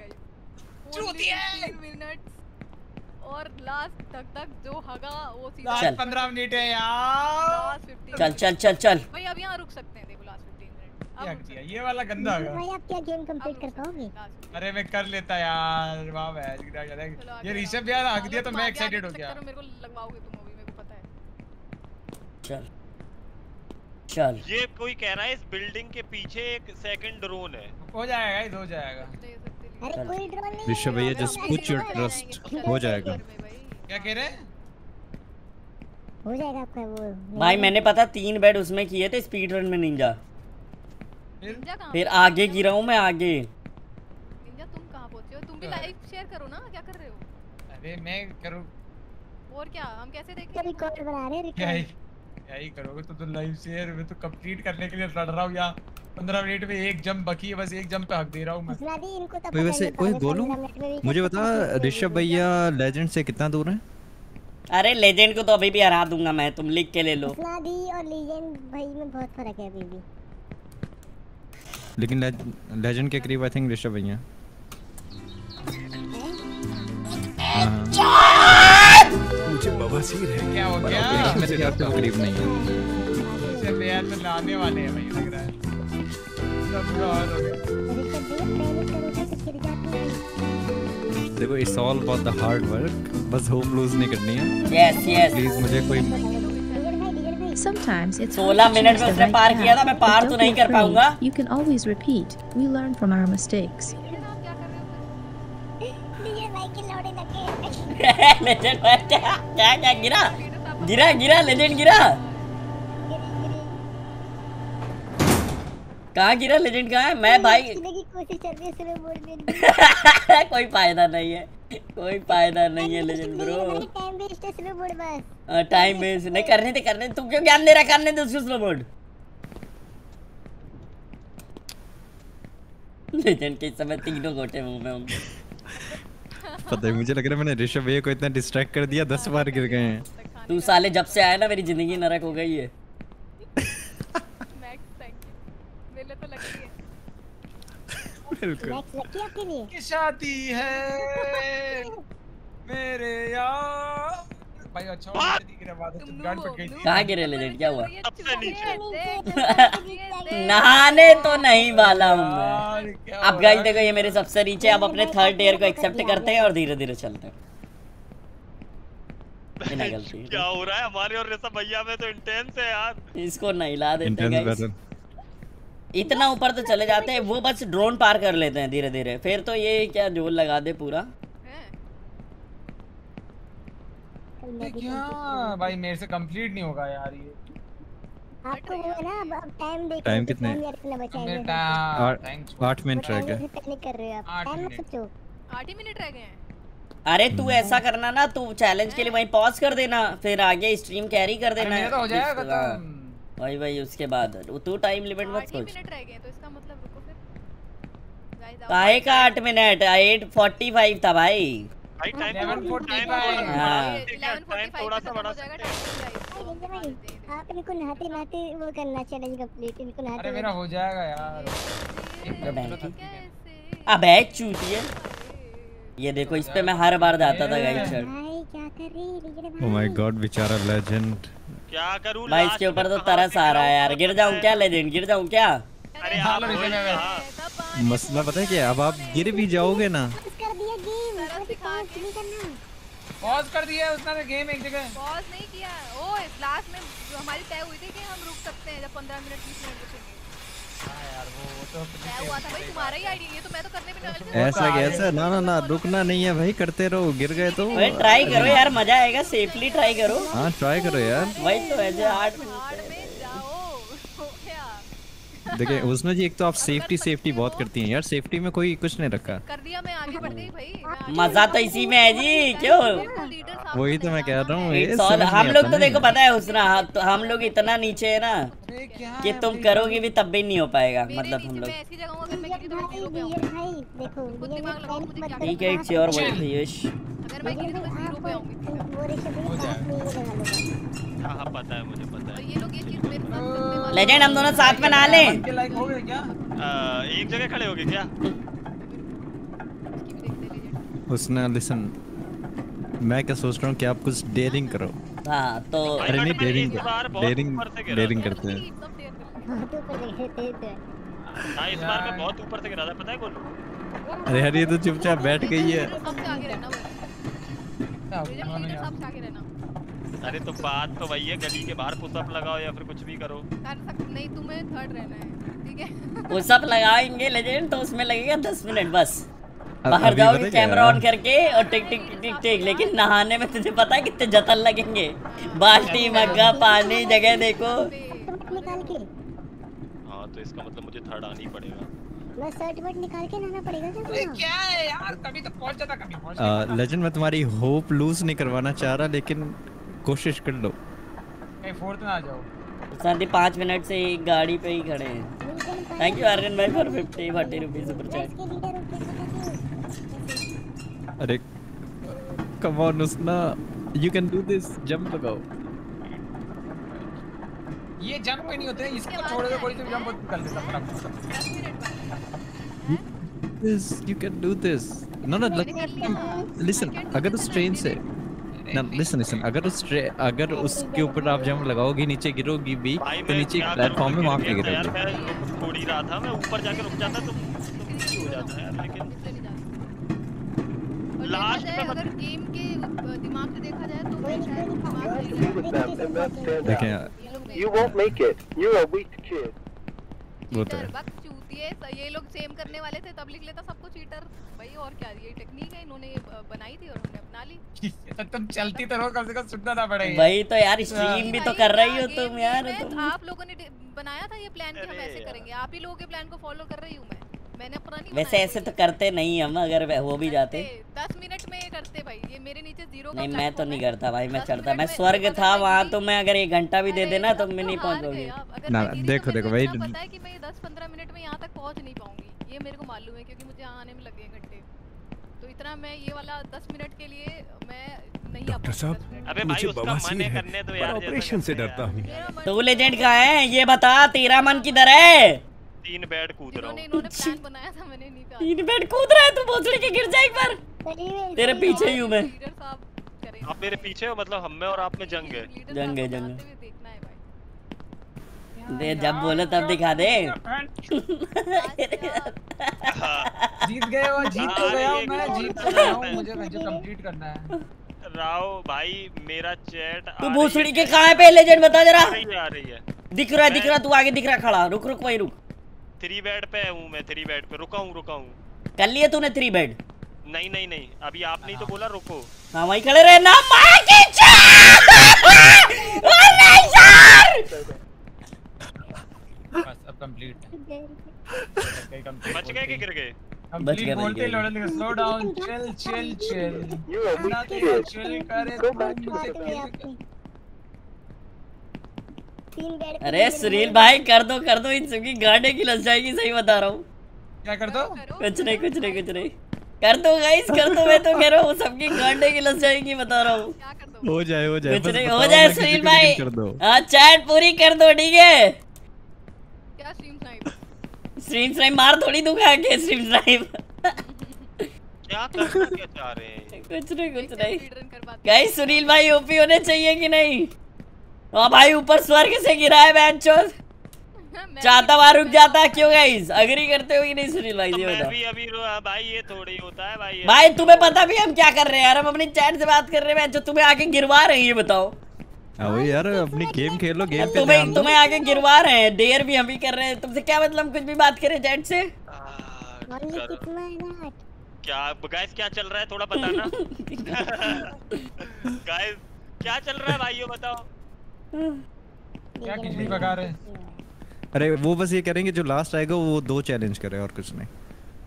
मिनट और लास्ट तक तक जो हगा वो सीधा चल पंद्रह मिनट है यार। लास्ट फिफ्टीन चल चल चल चल। भाई अब यहाँ रुक सकते हैं, देखो लास्ट फिफ्टीन मिनट। ये हक दिया, ये वाला गंदा होगा। भाई आप क्या गेम कंप्लीट कर पाओगे? अरे मैं कर लेता यार, वाह बैच गिरा गया। ये ऋषभ यार हक दिया तो मैं एक्साइटेड हो गया। मेरे को लगवाओगे तुम अभी, मेरे को पता है। चल चल। ये कोई कह रहा है इस बिल्डिंग के पीछे एक सेकंड ड्रोन है। हो जाएगा गाइस, हो जाएगा। अरे कोई ड्रोन नहीं। ऋषभ भैया जस्ट पुट योर ट्रस्ट, हो जाएगा। क्या कह रहे हैं? हो जाएगा आपका वो। भाई मैंने पता तीन बेड उसमें किए थे स्पीड रन में निंजा। फिर आगे गिरा हूँ मैं आगे। निंजा तुम कहाँ पहुँचे हो? तुम भी लाइव शेयर करो ना, क्या कर रहे हो? अरे मैं करूँ और क्या, हम कैसे देखें? रिकॉर्ड बना रहे हैं। क्या ही क्या ही करोगे तो, तो लाइव शेयर में तो कंप्लीट करने के लिए लड़ रहा हूँ या पंद्रह मिनट में एक जंप बाकी है, बस एक जंप पे हक दे रहा हूँ मैं। कोई वैसे कोई बोलूं, मुझे बता ऋषभ भैया लेजेंड से कितना दूर है? अरे लेजेंड को तो अभी भी हरा दूंगा मैं, तुम लिख के ले लो। दी और लेजेंड भाई में बहुत फर्क है अभी भी। लेकिन ले, लेजेंड के करीब आई थिंक ऋषभ भैया। मुझे बवासीर है। क्या हो गया? मेरे यार तो करीब नहीं है। ऋषभ भैया तो लाने वाले हैं भाई, लग रहा है। सब बुरा हाल हो गया। देखो it's all about the hard work, बस होप लूज नहीं करनी है। यस यस प्लीज मुझे कोई Sometimes it's सोलह मिनट में उसने पार किया था, मैं पार but तो don't नहीं be कर पाऊंगा। afraid. You can always repeat. We learn from our mistakes. Legend क्या क्या क्या गिरा गिरा गिरा लेजेंड गिरा। कहाँ गिरा लेजेंड? कहाँ है? मैं भाई कोशिश कर रही है कोई फायदा नहीं है, कोई फायदा नहीं है लेजेंड ब्रो। टाइम वेस्ट है, स्लो मोड बस। टाइम वेस्ट नहीं करने दे, करने तू क्यों ज्ञान दे रहा? करने दे उसको स्लो मोड। लेजेंड के समय तीनों गोटे मुंह में होंगे। पता है, मुझे लग रहा है मैंने ऋषभ भैया को इतना डिस्ट्रैक्ट कर दिया, दस बार गिर गए हैं। तू साले जब से आया ना मेरी जिंदगी नरक हो गई है। बिल्कुल। की शादी है मेरे यार भाई। अच्छा दिख रहा बात, तुम गांड पे गई थी। कहाँ गिरे लेजेंड? क्या हुआ? सबसे नीचे। नहाने तो नहीं वाला हूँ मैं। अब गाइस देखो ये मेरे सबसे नीचे। अब अपने थर्ड ईयर को एक्सेप्ट करते हैं और धीरे धीरे चलते हैं। बिना गलती क्या हो रहा है हमारे और ऋषभ भैया में? तो इंटेंस है यार। इसको नहीं ला देते गाइस। इतना ऊपर तो चले जाते हैं, वो बस ड्रोन पार कर लेते हैं धीरे धीरे। फिर तो ये क्या जोर लगा दे पूरा। क्या भाई मेरे से कंप्लीट नहीं होगा यार ये। आपको वो है ना, अब टाइम देखो। टाइम कितने? आठ मिनट रह गए। कर रहे हो आप? टाइम मत सोचो, आठ ही मिनट रह गए हैं। अरे तू ऐसा करना ना, तू चैलेंज के लिए वहीं पॉज कर देना, फिर आगे स्ट्रीम कैरी कर देना। मेरा तो हो जाएगा खत्म। भाई भाई उसके बाद तू टाइम लिमिट मत सोच। मिनट रह गए तो इसका मतलब रुको फिर। काहे का आठ मिनट? आठ फोर्टी फाइव था भाई। भाई टाइम इलेवन फोर्टी फाइव। हां टाइम थोड़ा सा बढ़ा सकते हैं। आप इनको नहाते नहाते वो करना चैलेंज कंप्लीट। इनको नहाते। अरे मेरा हो जाएगा यार। अबे चूतिए, ये देखो इस पे मैं हर बार जाता था गाइस। भाई क्या कर रही है? ओह माय गॉड बेचारा लेजेंड। क्या करूं भाई इसके ऊपर तो तरस आ रहा है यार। गिर जाऊं क्या लेजेंड? गिर जाऊं क्या? अरे आप मसला पता है क्या? अब आप गिर भी जाओगे ना। कर दिया गेम, नहीं करना। पॉज कर दिया उसने गेम एक जगह। पॉज नहीं किया। ओ लास्ट में जो हमारी तय हुई थी कि हम रुक सकते हैं जब पंद्रह मिनट बीस मिनट बचेंगे। हां यार वो तो क्या हुआ था भाई? तुम्हारा ही आईडिया। ये तो मैं तो करने भी नहीं वाली। ऐसा कैसा? ना ना ना रुकना नहीं है भाई, करते रहो। गिर गए तो भाई ट्राई करो यार, मजा आएगा। सेफली ट्राई करो। हां ट्राई करो यार। वही तो ऐसे आठ देखिए उसमें जी एक तो आप सेफ्टी सेफ्टी बहुत करती हैं यार। सेफ्टी में कोई कुछ नहीं रखा। कर दिया मैं, आगे बढ़ गई भाई। मजा तो इसी में है जी। क्यों? वही तो मैं कह रहा हूँ। हम लोग तो देखो पता है उसना, तो हम लोग इतना नीचे है ना कि तुम करोगे भी तब भी नहीं हो पाएगा। मतलब हम लोग ठीक है। It's your word Yash. अगर मैं गिरी तो मैं जीरो पे आऊंगी। हां पता है, मुझे पता है। ये लोग ये चीज मेरे साथ करने वाले। लेजेंड हम दोनों साथ में नहा लें। के लाइक हो गए क्या? एक जगह खड़े हो गए क्या? उसने लिसन, मैं क्या सोच रहा हूँ कि आप कुछ डेयरिंग करो। हाँ तो अरे नहीं डेयरिंग डेयरिंग डेयरिंग करते हैं। हाँ इस बार मैं बहुत ऊपर से गिरा था, पता है गोलू? अरे यार ये तो चुपचाप बैठ गई है। सबसे आगे रहना बस। सबसे आगे रहना। अरे तो बात तो वही है, गली के बाहर पुशअप लगाओ या फिर कुछ भी करो। कर सकते नहीं, तुम्हें थर्ड रहना है, ठीक है? पुशअप लगाएंगे लेजेंड तो उसमें लगेगा दस मिनट बस। बाहर जाओगे कैमरा ऑन करके और टिक टिक टिक टिक, लेकिन नहाने में तुझे पता है कितने जतन लगेंगे। बाल्टी मग्गा पानी जगह देखो। हाँ तो इसका मतलब मुझे थर्ड आना ही पड़ेगा। मैं शर्ट वर्ट निकाल के नहाना पड़ेगा क्या? अरे क्या है यार, कभी तो पहुंच जाता, कभी पहुंच जाता। लेजेंड मैं तुम्हारी होप लूज नहीं करवाना चाह रहा, लेकिन कोशिश कर लो। कहीं फोर्थ में आ जाओ। शांति पाँच मिनट से एक गाड़ी पे ही खड़े हैं। थैंक यू आर्यन भाई for fifty forty rupees super chat. अरे कम ऑन उसना, you can do this, jump लगाओ। ये जंप कोई नहीं होते हैं, इसको छोड़ दो, कोई तो जंप कर देता फटाफट। This you can do this. No no listen, अगर उस ट्रेन से ना लिसन लिसन अगर उस अगर उसके ऊपर आप जंप लगाओगे नीचे गिरोगी भी तो नीचे एक प्लेटफॉर्म में वहां पे गिरोगे। यार मैं रुक थोड़ी रहा था, मैं ऊपर जाके रुक जाता तो तो हो जाता यार, लेकिन लास्ट में अगर गेम के दिमाग से देखा जाए तो मैं शायद देखें You won't make it. You're a weak kid. वो तो है। वक्त चूतिए, ये लोग सेम करने वाले थे तब लिख लेता सबको चीटर भाई, और क्या ये टेक्निक है इन्होंने बनाई थी और हमने अपना ली। तो तुम चलती तो रहो, कम से कम सुनना ना पड़े। वही तो यार, स्ट्रीम भी तो कर रही हो तुम यार। आप लोगों ने बनाया था ये प्लान कि हम ऐसे करेंगे, आप ही लोगों के प्लान को फॉलो कर रही हूँ मैं, मैंने अपना नहीं। वैसे ऐसे तो करते नहीं हम, अगर वो भी जाते दस मिनट में करते भाई। ये मेरे नीचे जीरो नहीं, मैं तो नहीं करता भाई, मैं चढ़ता। मैं स्वर्ग था वहाँ तो मैं अगर एक घंटा भी दे देना तो मैं नहीं पहुँच पाऊंगी। ना देखो देखो भाई, पता है कि मैं दस पंद्रह मिनट में यहाँ तक पहुँच नहीं पाऊंगी, ये मेरे को मालूम है क्योंकि मुझे आने में लगे घंटे। तो इतना मैं ये वाला दस मिनट के लिए मैं नहीं। डॉक्टर साहब अबे भाई उसका मन है करने दो यार, ऑपरेशन से डरता हूँ। तू लेजेंड कहाँ है ये बता, तेरा मन किधर है? तीन बेड कूद रहा हूँ। इन्होंने प्लान बनाया था, मैंने नहीं कहा। तीन बेड कूद रहा है तू, भोसड़ी के गिर जा एक बार। तेरे पीछे ही हूँ मैं। आप मेरे पीछे हो, मतलब हम में और आप में जंग है। जंग है जंग दे, जब बोले तब दिखा दे। जीत गए हो, जीत तो गया हूं मैं, जीत तो गया हूं, मुझे मुझे कंप्लीट करना है। राव भाई मेरा चैट तू भोसड़ी के कहाँ पे लेजेंड बता जरा। आ रही है दिख रहा है दिख रहा, तू आगे दिख रहा खड़ा। रुक रुक वही रुक। थ्री बेड पे हूँ मैं, थ्री बेड पे रुका हूँ रुका हूँ। कर लिया तूने थ्री बेड? नहीं नहीं नहीं, अभी आपने ही तो बोला रुको। हाँ वहीं खड़े रहे ना। मार की बस अब कंप्लीट बच गए कि गिर गए? बच गए बोलते लड़ने। Slow down, chill chill chill chill करे। अरे सुनील भाई कर दो कर दो, इन सबकी गांडे की लग जाएगी, सही बता रहा हूँ। क्या कर दो? कुछ नहीं कुछ नहीं कुछ नहीं, कर दो गाइस कर दो, मैं तो कह रहा हूँ सबकी गांडे की लग जाएगी, बता रहा हूँ। हो जाए हो जाए कुछ नहीं हो जाए सुनील भाई। हाँ चैट पूरी कर दो, ठीक है? क्या स्ट्रीम स्नाइप? स्ट्रीम स्नाइप मार थोड़ी दूंगा के स्ट्रीम स्नाइप। क्या करना क्या चाह रहे हैं? कुछ नहीं कुछ नहीं गाइस। सुनील भाई ओपी होने चाहिए कि नहीं? हाँ भाई ऊपर स्वर्ग से गिरा है बैंचोस, चाहता वहाँ रुक जाता। क्यों गाइस अग्री करते हो कि नहीं सुनील भाई? तो ये मैं बताओ भी अभी भाई, ये थोड़ी होता है भाई। भाई तुम्हें पता भी हम क्या कर रहे हैं यार, हम अपनी चैट से बात कर रहे हैं जो तुम्हें आके गिरवा रहे हैं, ये बताओ। हाँ वही यार, अपनी गेम खेलो, गेम पे तुम्हें ध्यान दो। तुम्हें आके गिरवा रहे हैं, डेयर भी हम ही कर रहे हैं, तुमसे क्या मतलब कुछ भी बात करें चैट से? क्या गाइस क्या चल रहा है थोड़ा बताना। गाइस क्या चल रहा है भाई, ये बताओ। क्या खिचड़ी पका रहे हैं? अरे वो बस ये करेंगे जो लास्ट आएगा वो दो चैलेंज करे और कुछ नहीं।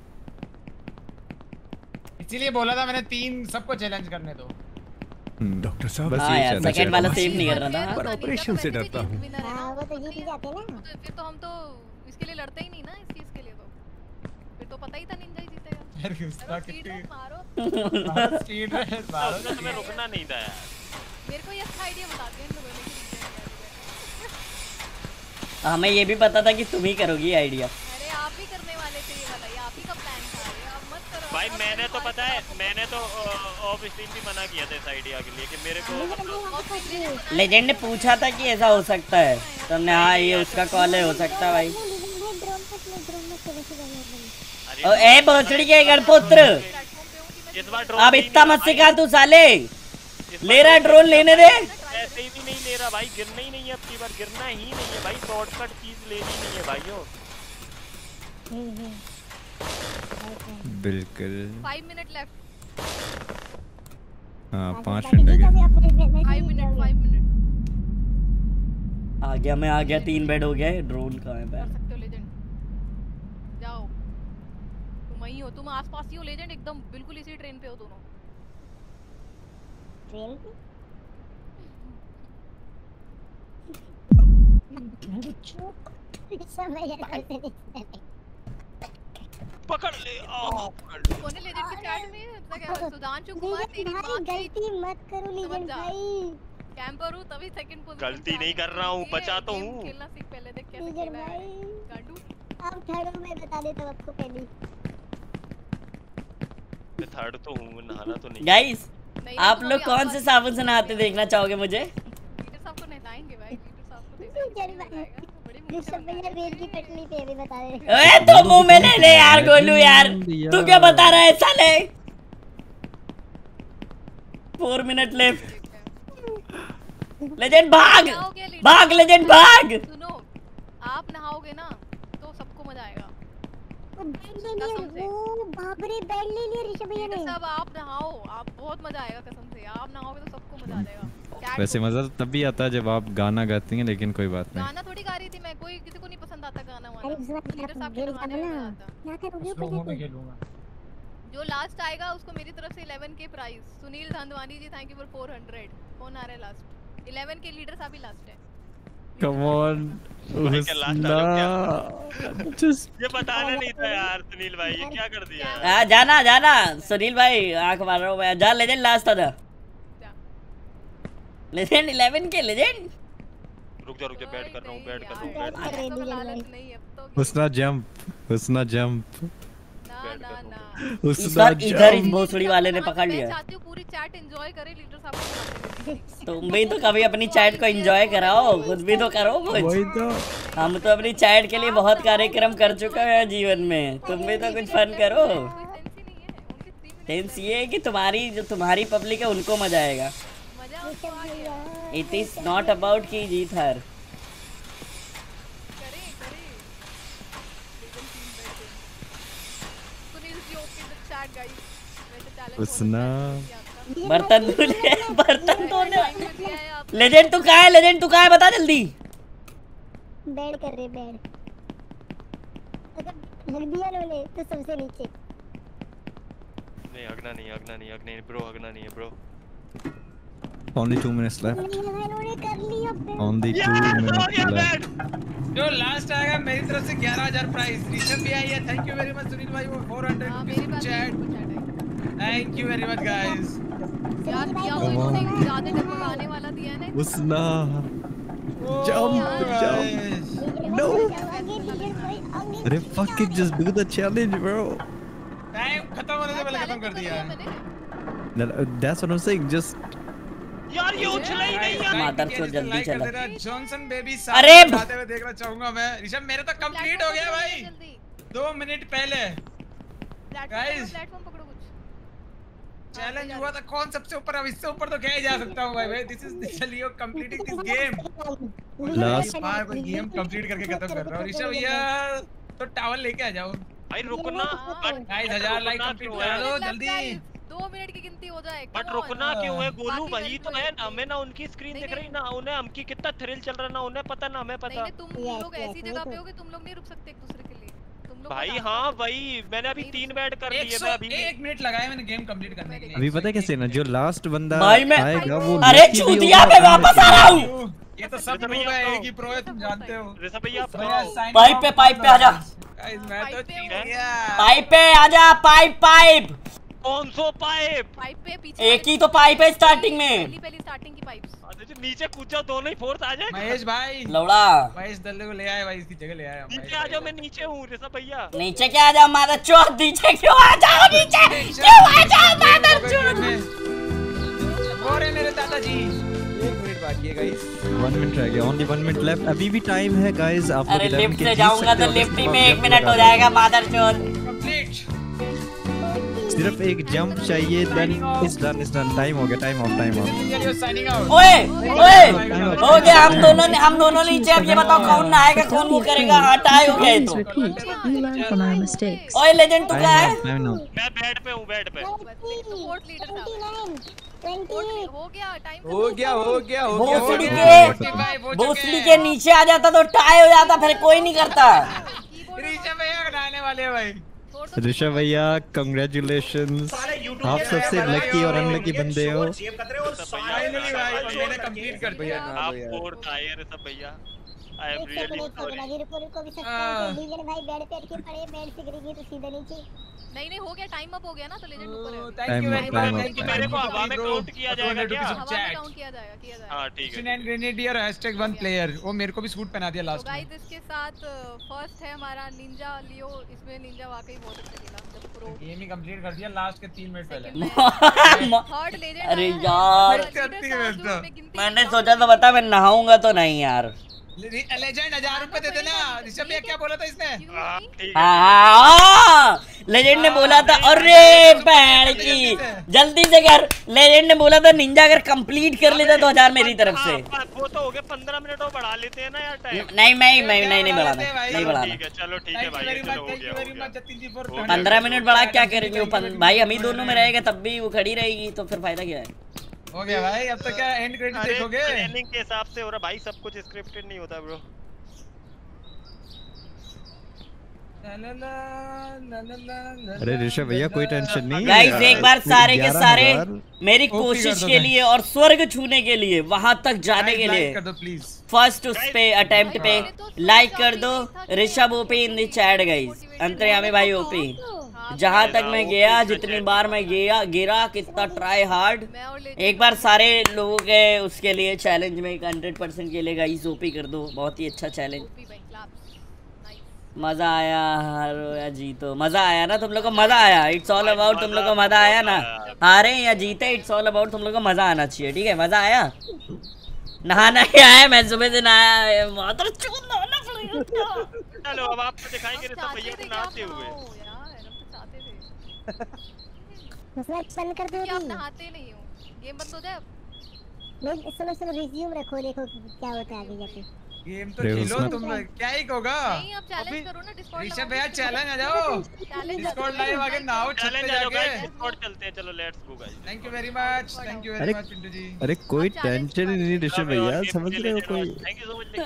इसीलिए बोला था मैंने, तीन सबको चैलेंज करने दो। डॉक्टर साहब हाँ यार सेकंड वाला सेव नहीं कर रहा था, पर ऑपरेशन से डरता हूँ। हां वो तो जीत ही जाते हैं ना। फिर तो हम तो इसके लिए लड़ते ही नहीं ना, इस चीज के लिए तो फिर तो पता ही था निंजा ही जीतेगा। यार उसका कितनी मारो स्पीड है, मारो तो तुम्हें रुकना नहीं था यार। मेरे को ये अच्छा आईडिया बता दिया इन लोगों ने। हमें ये भी पता था कि तुम ही करोगी आइडिया। अरे आप ही करने वाले थे ये वाला, ये आप ही का प्लान था, ये आप मत करो भाई। मैंने तो पता है, मैंने तो ऑफ स्ट्रीम भी मना किया था इस आइडिया के लिए कि मेरे को। लेजेंड ने पूछा था कि ऐसा हो सकता है, तो हमने हाँ ये उसका कॉल है, हो सकता है भाई। ए भोसड़ी के गणपुत्र, अब इतना मत सिखा तू साले। ले रहा ड्रोन, लेने दे। ऐसे ही भी नहीं ले रहा भाई, गिरना ही नहीं है अब की बार, गिरना ही नहीं है भाई, शॉर्टकट चीज लेनी नहीं है भाइयों। बिल्कुल। Five minute left. हाँ पाँच मिनट लगे। फाइव मिनट फाइव मिनट आ गया मैं, आ गया। तीन बेड हो गया। ड्रोन कहाँ है? कर सकते हो लेजेंड, जाओ। तुम वहीं हो, तुम आसपास ही हो लेजेंड, एकदम बिल्कुल इसी ट्रेन पे हो दोनों। ट्रेन पे? पकड़ ले। कौन है लेजेंड के चैट में? ऐसा क्या है? सुधांशु कुमार तेरी मां की गलती मत करो लेजेंड भाई। कैंपर हूं तभी सेकंड पोजीशन। गलती नहीं कर रहा हूं, बचा तो हूं। खेलना सीख पहले, देख कैसे खेलना है। गांडू अब थर्ड में बता देता हूं आपको पहले। मैं थर्ड तो हूं, नहाना तो नहीं। गाइस आप लोग कौन से साबुन से नहाते देखना चाहोगे मुझे? लीडर साहब को नहलाएंगे भाई, लीडर साहब को देखेंगे। ऋषभ भैया रेल की पटरी पे भी बता रहे। ओए तो मुंह में ले ले यार गोलू यार, तू क्या बता रहा है साले? Four minute left. लेजेंड भाग भाग, लेजेंड भाग। सुनो, आप नहाओगे ना तो सबको मजा आएगा। बेड ले लिया, ओ बाप रे बेड ले लिया ऋषभ भैया ने। सब आप नहाओ, आप बहुत मजा आएगा कसम से। आप नहाओगे तो सबको मजा आ जाएगा। वैसे मजा तब भी आता है जब आप गाना गाती हैं, लेकिन कोई बात नहीं। गाना थोड़ी गा रही थी मैं, कोई किसी को नहीं पसंद आता गाना वाना। अरे लीडर साहब के गाने में आता। क्या करोगे ऊपर जाके? खेलूंगा। जो लास्ट आएगा उसको मेरी तरफ से इलेवन के price. Sunil Dhandhwani ji thank you for four hundred. कौन आ रहा है लास्ट? इलेवन के लीडर साहब ही लास्ट है। कम ऑन ये बताना नहीं था यार सुनील भाई, ये क्या कर दिया? आ, जाना जाना सुनील भाई, आंख मार रहा हूँ मैं। जा लेजेंड लास्ट था। लेजेंड इलेवन के लेजेंड। रुक जा रुक जा, बैठ कर रहा हूँ, बैठ कर रहा हूँ, बैठ कर रहा हूँ। हुस्ना जंप, हुस्ना जंप, इस बार इधर इस भोसड़ी वाले ने पकड़ लिया। मैं चाहती हूँ पूरी चैट एंजॉय करे लीडर साहब। तुम भी तो कभी अपनी चैट को एंजॉय कराओ, खुद भी तो करो कुछ। वही तो। हम तो अपनी चैट के लिए बहुत कार्यक्रम कर चुके हैं जीवन में, तुम भी तो कुछ फन करो। टेंस ये है कि तुम्हारी जो तुम्हारी पब्लिक है उनको मजा आएगा। इट इज नॉट अबाउट की जीत हार। हुस्ना बर्तन धोने, बर्तन धोने। लेजेंड तू कहाँ है? लेजेंड तू कहाँ है? बता जल्दी। बेड कर रहे बेड। अगर हग दिया उन्होंने तो सबसे नीचे। नहीं हगना नहीं, हगना नहीं, हगना नहीं ब्रो, हगना नहीं है bro. Only two minutes left. इन्होंने कर लिया bed. Only two minutes left. जो लास्ट आएगा मेरी तरफ से ग्यारह हज़ार प्राइस। ऋषभ भी आई है, thank you very much. Sunil भाई वो four hundred chat, thank you very much guys. यार दिया वो इन्होंने ज्यादा डगमगाने वाला दिया है ना। Husna jump jump no. अरे fuck it, just do the challenge bro. Time खत्म होने से पहले खत्म कर दिया है। That's what I'm saying, just यार ये उछला ही नहीं है। मादर चोद जल्दी चला। जॉनसन बेबी अरे आते हुए देखना चाहूंगा मैं। ऋषभ मेरा तो कंप्लीट हो गया भाई दो मिनट पहले। गाइस प्लेटफॉर्म पकड़ो कुछ। चैलेंज हुआ था कौन सबसे ऊपर, अब इससे ऊपर तो क्या ही जा सकता हूं भाई। भाई दिस इज चलिए कंप्लीटिंग दिस गेम। लास्ट बार कोई गेम कंप्लीट करके खत्म कर रहा हूं। ऋषभ भैया तो टॉवल लेके आ जाओ भाई। रुकना गाइस, हजार लाइक कंप्लीट करा दो जल्दी। दो मिनट की गिनती हो जाए। बट रुकना क्यों है गोलू? वही तो है ना, हमें ना उनकी स्क्रीन दिख रही ना, उन्हें हमकी कितना थ्रिल चल रहा ना उन्हें पता ना हमें पता। नहीं तुम लोग ऐसी जगह पे हो कि तुम लोग नहीं रुक सकते एक दूसरे के लिए। तुम लोग भाई हाँ भाई, मैंने अभी तीन बैट कर लिए। मैं अभी एक मिनट लगाया मैंने गेम कंप्लीट करने के लिए। अभी पता है कैसे ना, जो लास्ट बंदा भाई मैं आएगा वो। अरे चूतिया मैं वापस आ रहा हूँ। ये तो सब लोग एक ही प्रो है, तुम जानते हो। ऋषभ भैया पाइप पे पाइप पे आजा। गाइस मैं तो पाइप पे आजा। पाइप पाइप कौन सो पाइप? पाइप पे पीछे एक ही तो पाइप है स्टार्टिंग में। पहली पहली स्टार्टिंग की पाइप्स। नीचे कूद जाओ, दोनों ही फोर्स आ जाए। महेश भाई लौड़ा महेश दल्ले को ले आए भाई, इसकी जगह ले आए। नीचे आ जाओ, मैं नीचे हूँ ऋषभ भैया। नीचे क्या आ जाओ मादर चोद, नीचे क्यों आ जाओ? नीचे क्यों आ जाओ मादर चोद? वो रे मेरे दादाजी। एक मिनट बाकी है गाइस, वन मिनट रह गया। Only one minute left. अभी भी टाइम है गाइस। आप अरे लिफ्ट से जाऊंगा तो लिफ्ट ही में एक मिनट हो जाएगा मादर चोद। कंप्लीट सिर्फ एक जंप चाहिए, then it's done it's done. Time हो गया, टाइम ऑफ, टाइम ऑफ। ओए ओए हो गया, हम दोनों ने हम दोनों नीचे। अब ये बताओ कौन नहाएगा, कौन वो करेगा? हाँ टाई हो गया ये तो। Repeat. You learn from our mistakes. ओए लेजेंड तू कहाँ है? मैं बेड पे हूँ, बेड पे। हो गया टाइम हो गया हो गया हो गया भोसड़ी के भोसड़ी के नीचे आ जाता तो टाई हो जाता, फिर कोई नहीं करता। ऋषभ भैया बनाने वाले हैं भाई। ऋषभ भैया कंग्रेचुलेशंस, आप सबसे लकी और अनलकी बंदे हो। फाइनली भाई मैंने कंप्लीट कर दिया। आप फोर्थ आए हैं ऋषभ भैया। I am really sorry. रुको रुको भी सकते हैं। लीजेंड भाई बेड पे अटके पड़े, बेड से गिरेगी तो सीधे नीचे। नहीं नहीं हो गया, टाइम अप हो गया ना, तो लेजेंड ऊपर है। Thank you very much. Thank you मेरे को हवा में काउंट किया जाएगा क्या? हवा में काउंट किया जाएगा, किया जाएगा। हां ठीक है। And grenadier hashtag one player. वो मेरे को भी सूट पहना दिया लास्ट में। गाइस इसके साथ फर्स्ट है हमारा निंजा लियो। इसमें निंजा वाकई बहुत अच्छा खेला, जब प्रो गेम ही कंप्लीट कर दिया लास्ट के तीन मिनट पहले। Third legend. अरे यार मैंने सोचा था बता मैं नहाऊंगा तो नहीं यार। लेजेंड हजार रुपए दे देना। ऋषभ भैया क्या बोला था इसने? हाँ लेजेंड ने बोला था, अरे पैर की जल्दी से कर। लेजेंड ने बोला था निंजा अगर कंप्लीट कर लेता तो हजार मेरी तरफ से। वो तो हो गया पंद्रह मिनट और बढ़ा लेते हैं ना यार टाइम। नहीं मैं नहीं नहीं नहीं बढ़ाना, नहीं बढ़ाना। ठीक है चलो ठीक है भाई, चलो हो गया हो गया। पंद्रह मिनट बढ़ा क्या करेंगे भाई, हम ही दोनों में रहेगा तब भी वो खड़ी रहेगी तो फिर फायदा क्या है? हो गया भाई। अब तो क्या एंड क्रेडिट देखोगे? ट्रेनिंग के हिसाब से हो रहा भाई, सब कुछ स्क्रिप्टेड नहीं होता ब्रो। अरे ऋषभ भैया कोई टेंशन नहीं। गाइस एक बार सारे के सारे मेरी कोशिश के लिए और स्वर्ग छूने के लिए, वहां तक जाने के लिए फर्स्ट उस पे अटेम्प्ट पे लाइक कर दो। Rishabh OP in the chat guys, Antaryami भाई ओपी। जहां तक मैं गया, जितनी बार मैं गया गिरा, कितना ट्राई हार्ड। एक बार सारे लोगों के उसके लिए चैलेंज में एक हंड्रेड परसेंट के लिए गाइस ओपी कर दो। बहुत ही अच्छा चैलेंज, मजा आया। हारो या जीतो मजा आया ना तुम लोग को? मजा आया। इट्स ऑल अबाउट तुम लोग को मजा आया ना? हारे या जीते इट्स ऑल अबाउट तुम लोग को मजा आना चाहिए, ठीक है? मजा आया। नहाना ही आया, मैं सुबह से नहाया। चलो अब आपको दिखाएंगे ऋषभ भैया को नहाते हुए। बंद कर दो। आप नहाते नहीं हो, गेम बंद हो जाए अब। नहीं सुनो सुनो रिज्यूम रखो, देखो क्या होता है आगे जाके। गेम तो खेलो तुम, क्या ही होगा? नहीं आप चैलेंज करो ना डिस्कॉर्ड। ऋषभ भैया चैलेंज आ जाओ, डिस्कॉर्ड लाइव आगे नहाओ छत पे जाके। डिस्कॉर्ड चलते हैं, चलो let's go guys. Thank you very much, thank you very much Pintu ji. अरे कोई टेंशन ही नहीं ऋषभ भैया, समझ रहे हो? कोई थैंक यू सो मच।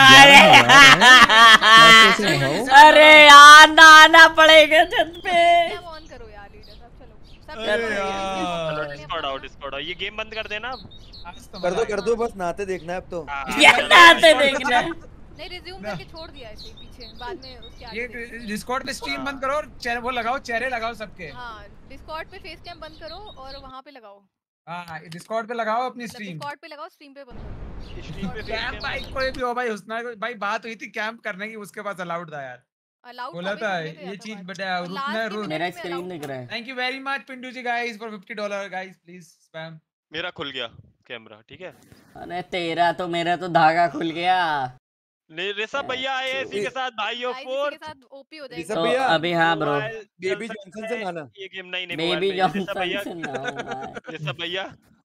अरे यार नहाना पड़ेगा छत पे। ऑन करो यार लीडर सब, चलो अरे यार डिस्कॉर्ड आओ, डिस्कॉर्ड आओ। ये गेम बंद कर देना कर दो कर दो, बस नहाते देखना है अब तो। यार नहाते देखना नहीं, रिज्यूम करके छोड़ दिया ऐसे पीछे, बाद में उसके आगे। ये डिस्कॉर्ड पे स्ट्रीम बंद करो और चेहरे वो लगाओ, चेहरे लगाओ सबके। हां डिस्कॉर्ड पे फेस कैम बंद करो और वहां पे लगाओ। हां डिस्कॉर्ड पे लगाओ अपनी स्ट्रीम। डिस्कॉर्ड पे लगाओ, स्ट्रीम पे बंद करो। स्ट्रीम पे कैंप भाई कोई भी हो भाई, हुस्ना भाई बात हुई थी कैंप करने की, उसके पास अलाउड था यार। अलाउड बोला था ये चीज बेटा रुकना रुक। मेरा स्क्रीन दिख रहा है। Thank you very much Pintu ji guys for fifty dollar guys, please spam. मेरा खुल गया कैमरा, ठीक है? अरे तेरा तो, मेरा तो धागा खुल गया। नहीं ऋषभ भैया आए इसी के साथ भाइयों फोर के साथ ओपी हो जाएगा तो अभी। हाँ ब्रो बेबी जॉनसन से गाना। ये गेम नहीं नहीं बेबी जॉनसन से ना ऋषभ भैया।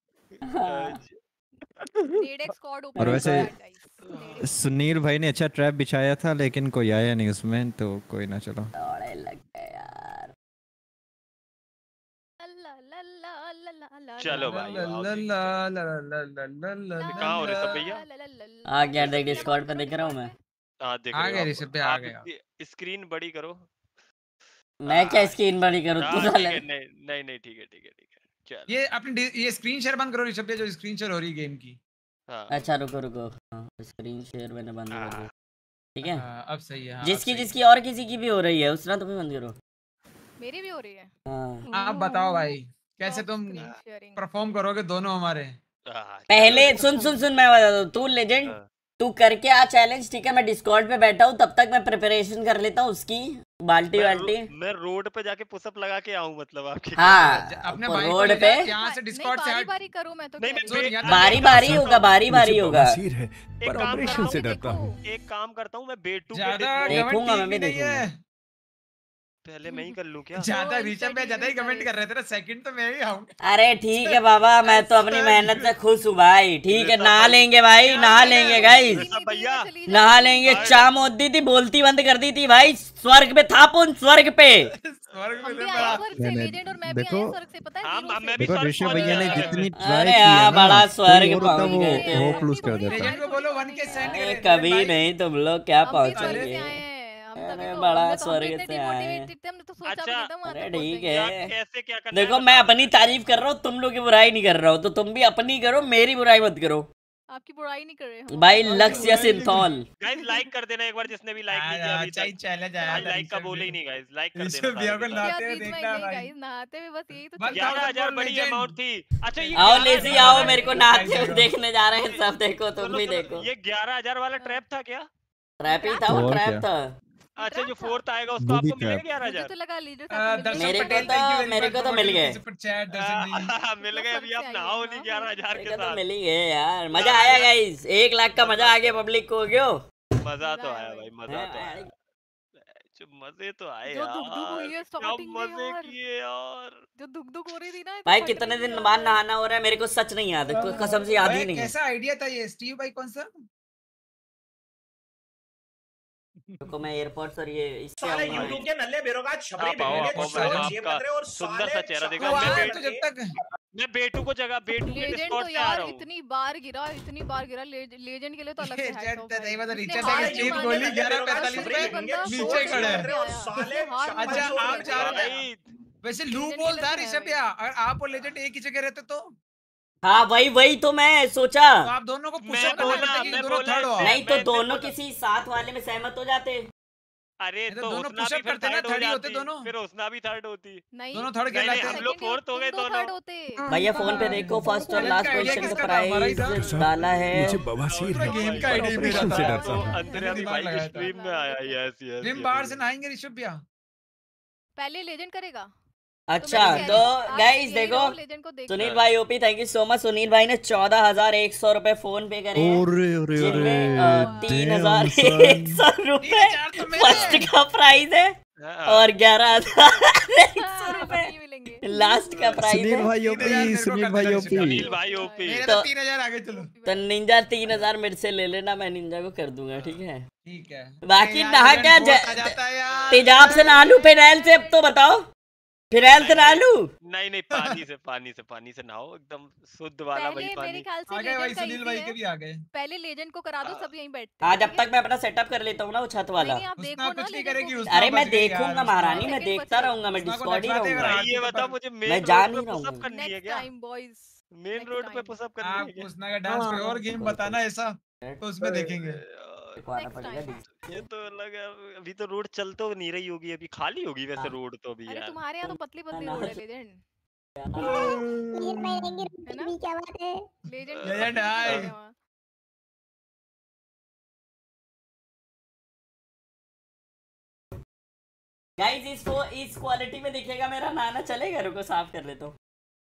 और वैसे सुनील भाई ने अच्छा ट्रैप बिछाया था लेकिन कोई आया नहीं उसमें, तो कोई ना। चलो चलो भाई कहाँ हो ऋषभ भैया? आ गया देख, डिस्कॉर्ड पे दिख रहा हूँ मैं। हाँ देख आ गया ऋषभ भैया, आ गया। स्क्रीन बड़ी करो। मैं क्या स्क्रीन बड़ी करूँ? तू साले नहीं नहीं नहीं ठीक है ठीक है ठीक है चल। ये अपनी ये स्क्रीन शेयर बंद करो ऋषभ भैया, जो स्क्रीन शेयर हो रही है गेम की। अच्छा रुको रुको, स्क्रीन शेयर मैंने बंद कर दी, ठीक है? अब सही है। जिसकी जिसकी और किसी की भी हो रही है उसना तो भी बंद करो। मेरी भी हो रही है। हाँ आप बताओ भाई कैसे तुम परफॉर्म करोगे दोनों हमारे? पहले सुन सुन सुन मैं बता दूं, तू लेजेंड तू करके आ चैलेंज, ठीक है? मैं डिस्कॉर्ड पे बैठा हूँ, तब तक मैं प्रिपरेशन कर लेता हूँ उसकी बाल्टी बाल्टी। मैं रोड पे जाके पुशअप लगा के आऊँ मतलब आपके। हाँ अपने रोड पे यहाँ से डिस्कॉर्ड से बारी बारी करो। मैं तो बारी बारी होगा, बारी बारी होगा। पर ऑपरेशन से डरता हूँ। एक काम करता हूँ मैं बेटू ज्यादा देखूंगा, मैं भी देखूंगा। पहले मैं ही कर लूं क्या? ज्यादा ऋषभ में ज्यादा ही कमेंट कर रहे थे ना, सेकंड तो मैं ही आऊंगा। अरे ठीक है बाबा, मैं तो अपनी मेहनत से खुश हूँ भाई। ठीक है, नहा लेंगे भाई, नहा लेंगे गाइस, भैया नहा लेंगे। चाम होती थी, बोलती बंद कर दी थी भाई। स्वर्ग पे था पुन, स्वर्ग पे। देखो मैं भी देखो स्वर्ग ऋषभ पहुंच भैया ने गया। जितनी ट्राई अरे की है हाँ, ना, बड़ा कोई स्वर्ग और होता पहुंच वो गए। होप लूज कर देता। लेजेंड को बोलो वन के सेंड अरे करे। कभी नहीं, तुम लोग क्या पहुंचोगे। से आए हैं हम, तभी अरे तो बड़ा हमने तो हम भी स्वर्ग इतने से आए हैं। डिमोटिवेटेड थे, हमने तो सोचा भी अच्छा, नहीं था वहां अरे तक ठीक पहुंचेंगे। है, कैसे क्या करना देखो है मैं बताओ। अपनी तारीफ कर रहा हूँ, तुम लोग की बुराई नहीं कर रहा हूँ, तो तुम भी अपनी करो, मेरी बुराई मत करो आपकी बुराई नहीं कर रहे हम। भाई। लक्ष्य सिंथौल गाइस लाइक कर देना एक बार, जिसने भी लाइक नहीं किया अभी अच्छा ही तक। चैलेंज आया आज था लाइक का ऋषभ बोले ही भी। नहीं गाइस, लाइक कर देना ऋषभ भैया को सारे के सारे। नहाते हुए देखना भाई। गाइस नहाते हुए बस यही तो One चल ग्यारह thousand हजार for बड़ी legend। अमाउंट थी। अच्छा ये आओ ग्यारह लेजी हजार आओ, वाला- मेरे को नहाते हुए देखने जा रहे हैं सब। देखो तुम सुनो, भी सुनो, देखो। ये ग्यारह हजार वाला ट्रैप था क्या? ट्रैप ही था वो, और ट्रैप क्या? था। अच्छा जो फोर्थ आएगा उसको बूबी आपको मिलेगा ट्रैप। ग्यारह मुझे हजार? तो लगा लीडर अ, साहब को दर्शन मेरे को पटेल, thank you तो very मेरे much को for तो मिल forty गए। rupees super chat, दर्शन जी। मिल गए अभी आप नहाओ नहीं ग्यारह हजार मेरे के को तो साथ। मिल ही गए यार। मजा आया गाइस, एक लाख का मजा आ गया पब्लिक को, क्यों? मजा तो आया भाई, मजा तो आया। जो मजे तो आए जो दुख दुख हुई यार, है क्या स्टार्टिंग में मजे यार, किए यार। जो दुख दुख हो रही थी ना, भाई कितने दिन बाद नहाना हो रहा है, मेरे को सच नहीं याद है, कसम से याद ही भाई, नहीं है। कैसा आइडिया था ये स्टीव भाई? कौन सा? रुको मैं एयरपोर्ट्स और ये इससे साले आऊंगा। यूट्यूब के नल्ले बेरोगाज छपरी आप आओ, बिगड़े आप आओ, शोर मैं जेब आपका कतरे और सुंदर साले सा चेहरा देखा। तो मैं आ बेट- तो जब तक मैं बेटू को जगह बेटू के लेजेंड डिस्कॉर्ड तो से आ यार रहा हूँ। इतनी बार गिरा, इतनी बार गिरा। लेजेंड के लिए तो अलग से हैट्स ऑफ तो नहीं भाई। मतलब इतने नीचे बार से नहीं स्टीव मारे, गोली इतने ग्यारह बार पैंतालीस छपरी पे बंदा नीचे शोर से खड़े निकल हैं। के आया। साले इसने हार नहीं अच्छा मानी, आप लेजेंड चाह के रहे लिए थे, है। वैसे लूप लेजेंड होल के था लिए तो है ऋषभ भाई। भैया, अगर आप और लेजेंड एक ही जगह रहते तो हाँ वही वही तो मैं सोचा। तो आप दोनों को मैं पुशअप करना बोला, पड़ता कि मैं दोनों बोला थर्ड हो। इससे- नहीं तो मैं- मैं दोनों बोला- किसी साथ वाले में सहमत हो जाते। अरे तो तो दोनों उसना भी पुशअप फिर करते ना, थर्ड हो थर्ड ही होते जाती, दोनों। फिर उसना भी थर्ड होती। नहीं दोनों थर्ड नहीं नहीं कहलाते। हम लोग फोर्थ हो गए तुम दो दोनों। थर्ड होते। भैया फोन पे देखो, फर्स्ट और लास्ट का आइडिया पोजीशन का किसका था? हमारा ही प्राइस था। डाला है। मुझे बवासीर पूरा है, गेम का पर आइडिया ही मेरा ऑपरेशन से था। डरता तो हूँ। अंतर्यामी दिमाग भाई की लगाया था। स्ट्रीम में आया। यस यस रिम बाहर से नहाएंगे ऋषभ भैया। पहले लेजेंड करेगा। अच्छा मैं कह तो रही हूँ, आप गाइस यही देखो, रहो, लेजेंड को देखो। सुनील भाई OP, thank you so much. Sunil भाई ने चौदह हजार एक सौ रुपए फोन पे करे हैं, अरे अरे जिनमें अरे तीन damn, हजार son. एक सौ रुपए तो फर्स्ट का प्राइस है और ग्यारह हजार एक सौ नहीं रुपए मिलेंगे। लास्ट का प्राइस सुनील है। भाई तीन हजार ओपी, मेरे को सुनील कर भाई देना ओपी। सुनील भाई ओपी। मेरे तो- तो तीन हजार आगे चलो। तो निंजा तीन हजार मेरे से ले लेना, मैं निंजा को कर दूंगा, ठीक है। ठीक है। बाकी यार, नहा legend क्या बहुत आ ज- जाता है यार। तेजाब से नहा लूं, फिनाइल से? अब तो बताओ, फिनाइल से नहा लूं? नहीं नहीं पानी से पानी से पानी से नहाओ, एकदम शुद्ध वाला वही पहले मेरे पानी। ख्याल से आ गए भाई, लेजेंड का सुनील इजी भाई के है। भी आ गए। पहले लेजेंड को करा दो, हाँ। सब यहीं बैठते हाँ हैं, जब ठीक है? तक मैं अपना सेटअप कर लेता हूँ ना वो छत वाला। नहीं नहीं आप उसना देखो ना कुछ नहीं लेजेंड करेगी, को। उसना अरे मैं बच गई यार, देखूंगा उसना- महारानी, मैं सेकंड बच देखता गए। रहूंगा, मैं उसना को डिस्कॉर्ड ही दफना देगा रहूंगा। ना। भाई ये आरती बता पर- मुझे मैं मेन जान रोड ही पे पुशअप रहूंगा। करनी है नेक्स्ट क्या? Time boys. Main next road पे time. पुशअप करनी है आप क्या? उसना का डांस कोई और गेम बताना ऐसा, तो उसमें देखेंगे। दिखवाना Next पड़ेगा time. डिस्क- ये तो लगा अभी तो रोड चल तो नहीं रही होगी, अभी खाली होगी वैसे हाँ। रोड तो अभी अरे यार। तुम्हारे यहाँ तो पतली पतली ना- रोड है लेजेंड, तीन महीने की है ना? भी क्या बात है? लेजेंड Legend आए। गाइस इसको इस क्वालिटी में दिखेगा मेरा नहाना, चलेगा? रुको साफ कर लेता हूँ।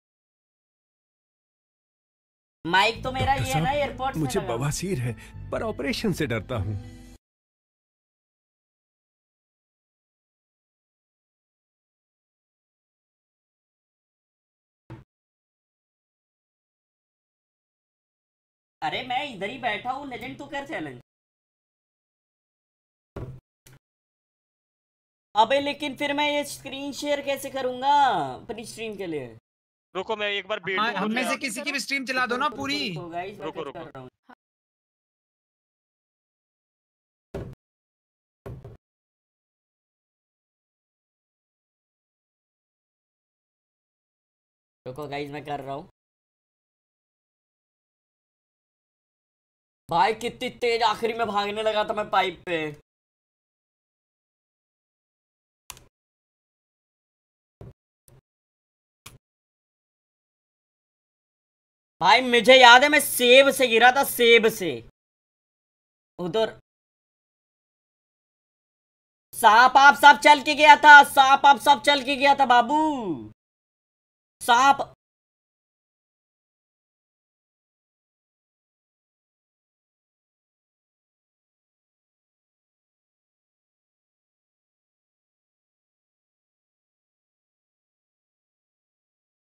माइक तो मेरा ये है ना, एयरपोर्ट्स में मुझे लगा हुआ। बवासीर है, पर ऑपरेशन से डरता हूँ। अरे मैं इधर ही बैठा हूँ, लेजेंड तू कर चैलेंज। अबे लेकिन फिर मैं ये स्क्रीन शेयर कैसे करूंगा अपनी स्ट्रीम के लिए? रुको मैं एक बार बेटू हाँ, को हम में क्या- से किसी की भी स्ट्रीम चला दो ना पूरी। रुको गाइस, मैं रुको, कुछ रुको। कर रहा हूँ। रुको गाइस मैं कर रहा हूँ। भाई कितनी तेज आखिरी में भागने लगा था मैं पाइप पे। भाई मुझे याद है मैं सेब से गिरा था, सेब से उधर। सांप आप सब चल के गया था, सांप आप सब चल के गया था बाबू, सांप।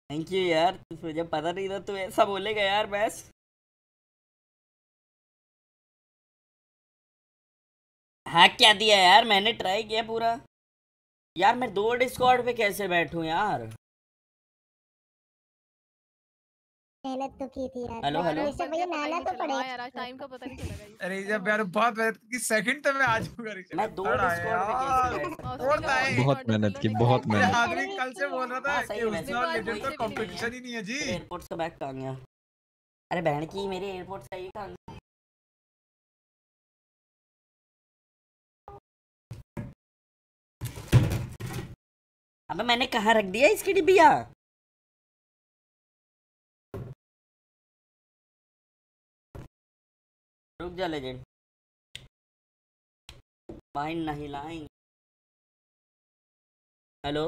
थैंक यू यार, मुझे पता नहीं था तू ऐसा बोलेगा यार। बस हैक क्या दिया यार, मैंने ट्राई किया पूरा यार। मैं दो डिस्कॉर्ड पे कैसे बैठूं यार? मेहनत तो की थी यार। हेलो हेलो ऋषभ भैया नहाना तो पड़ेगा यार, आज टाइम का पता नहीं चला गाइस। अरे जब यार बहुत मेहनत की, सेकंड तो मैं आ जाऊंगा ऋषभ। मैं दो डिस्कॉर्ड पे कैसे बैठूं? होता है, बहुत मेहनत की, बहुत ये मेहनत। आदमी कल से बोल रहा था हाँ, सही कि है वैसे। उसका लेजेंड तो कंपटीशन ही नहीं है जी। एयरपोर्ट का बैग कहाँ गया? अरे बहन की मेरे एयरपोर्ट का ये कहाँ गया? अबे मैंने कहाँ रख दिया इसकी डिब्बिया? रुक जा लेजेंड भाई, नहीं लाएंगे। हेलो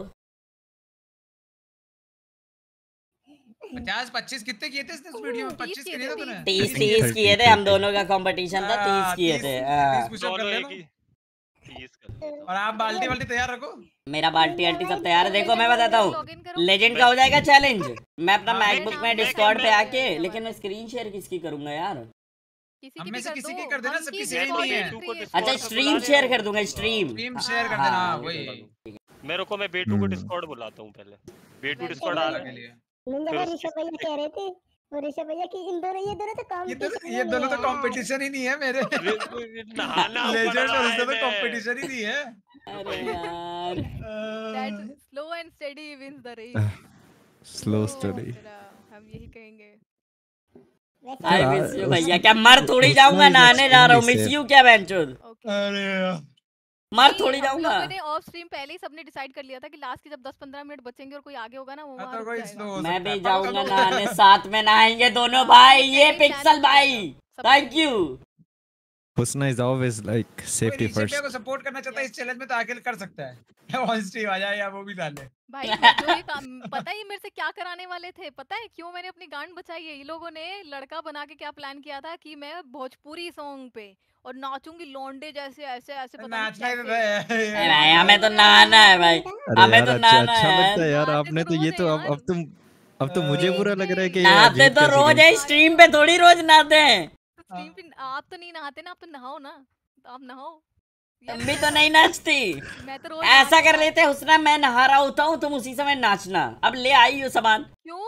पचास पच्चीस कितने किए थे इस वीडियो में? पच्चीस किए थे तूने? तीस तीस किए थे, हम दोनों का कंपटीशन था, तीस किए थे। हाँ। पुशअप कर लेना। और आप बाल्टी वाल्टी तैयार रखो। मेरा बाल्टी आल्टी सब तैयार है। देखो मैं बताता हूँ, लेजेंड का हो जाएगा चैलेंज। मैं अपना मैकबुक में डिस्कॉर्ड पे आके, लेकिन मैं स्क्रीन शेयर किसकी करूंगा यार? हम में से किसी की कर देना, सबकी सेम नहीं है। अच्छा स्ट्रीम शेयर कर दूंगा, स्ट्रीम स्ट्रीम शेयर कर देना। वही मेरे को, मैं बेटू को डिस्कॉर्ड बुलाता हूँ पहले। बेटू डिस्कॉर्ड आ रहा है। मुझे ऋषभ भैया कह रहे थे, और ऋषभ भैया की इन दोनों ये दोनों तो कंपटीशन ये दोनों तो कंपटीशन ही नहीं है मेरे। लेजेंड और इसका तो कंपटीशन ही नहीं है। अरे यार that's slow and steady wins the race. Slow study. हम यही कहेंगे। आई मिस यू भैया। क्या मर थोड़ी जाऊंगा, नहाने जा रहा हूँ। मिस यू क्या बेंचोद? अरे मर थोड़ी जाऊंगा। मैंने ऑफ स्ट्रीम पहले ही सबने डिसाइड कर लिया था कि लास्ट के जब दस पंद्रह मिनट बचेंगे और कोई आगे होगा ना वो वहां रुक जाएगा। मैं भी जाऊंगा नहाने, साथ में नहाएंगे दोनों भाई। ये पिक्सल भाई thank you. Husna is always like safety first. को सपोर्ट करना चाहता है इस चैलेंज में तो आगे कर सकता है। ऑन स्ट्रीम आ जाए या वो भी डाल ले। भाई जो ये काम पता है मेरे से क्या कराने वाले थे? पता है क्यों मैंने अपनी गांड बचाई है? ये लोगों ने लड़का बना के क्या प्लान किया था कि मैं भोजपुरी सॉन्ग पे और नाचूंगी लौंडे जैसे, ऐसे ऐसे पता नहीं कैसे। भाई हमें तो नहाना है भाई, हमें तो नहाना अच्छा है। लगता है यार। आपने तो ये तो अब अब तुम अब तो मुझे बुरा लग रहा है कि नहाते तो रोज है, स्ट्रीम पे थोड़ी रोज नहाते हैं। स्ट्रीम पे आप तो नहीं नहाते ना, आप तो नहाओ ना, आप नहाओ। तुम भी तो नहीं नाचती। मैं तो रोज ऐसा कर लेते हुस्ना, मैं नहा रहा होता हूँ, तुम उसी समय नाचना। अब ले आई हो सामान। क्यों?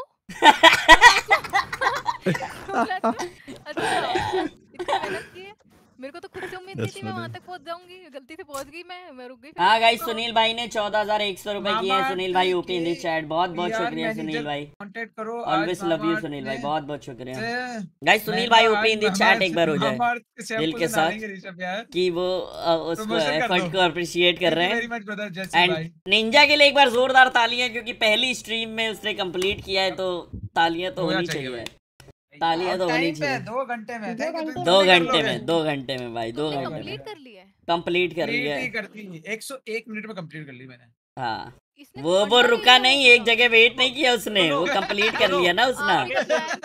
अच्छा मेरे को तो खुद से उम्मीद नहीं थी मैं वहां तक पहुंच जाऊंगी। गलती से पहुंच गई मैं मैं रुक गई। हाँ गाइस, सुनील भाई ने चौदह हजार एक सौ रुपए किए हैं। सुनील भाई ओपी इन द चैट, बहुत बहुत शुक्रिया सुनील भाई। कांटेक्ट करो। ऑलवेज लव यू सुनील भाई, बहुत बहुत शुक्रिया गाइस। सुनील भाई ओपी इन द चैट एक बार हो जाए दिल के साथ कि वो उसको एफर्ट को अप्रिशिएट कर रहे हैं। एंड निंजा के लिए एक बार जोरदार तालियां, क्योंकि पहली स्ट्रीम में उसने कंप्लीट किया है, तो तालियां तो होनी चाहिए। तालियां तो होनी चाहिए। दो घंटे में दो घंटे में दो घंटे में भाई दो घंटे में कर लिया है। कंप्लीट कर लिया है। एक सौ एक मिनट में कंप्लीट कर ली मैंने। हाँ वो वो रुका नहीं, एक जगह वेट नहीं किया उसने, वो कंप्लीट कर लिया ना उसने।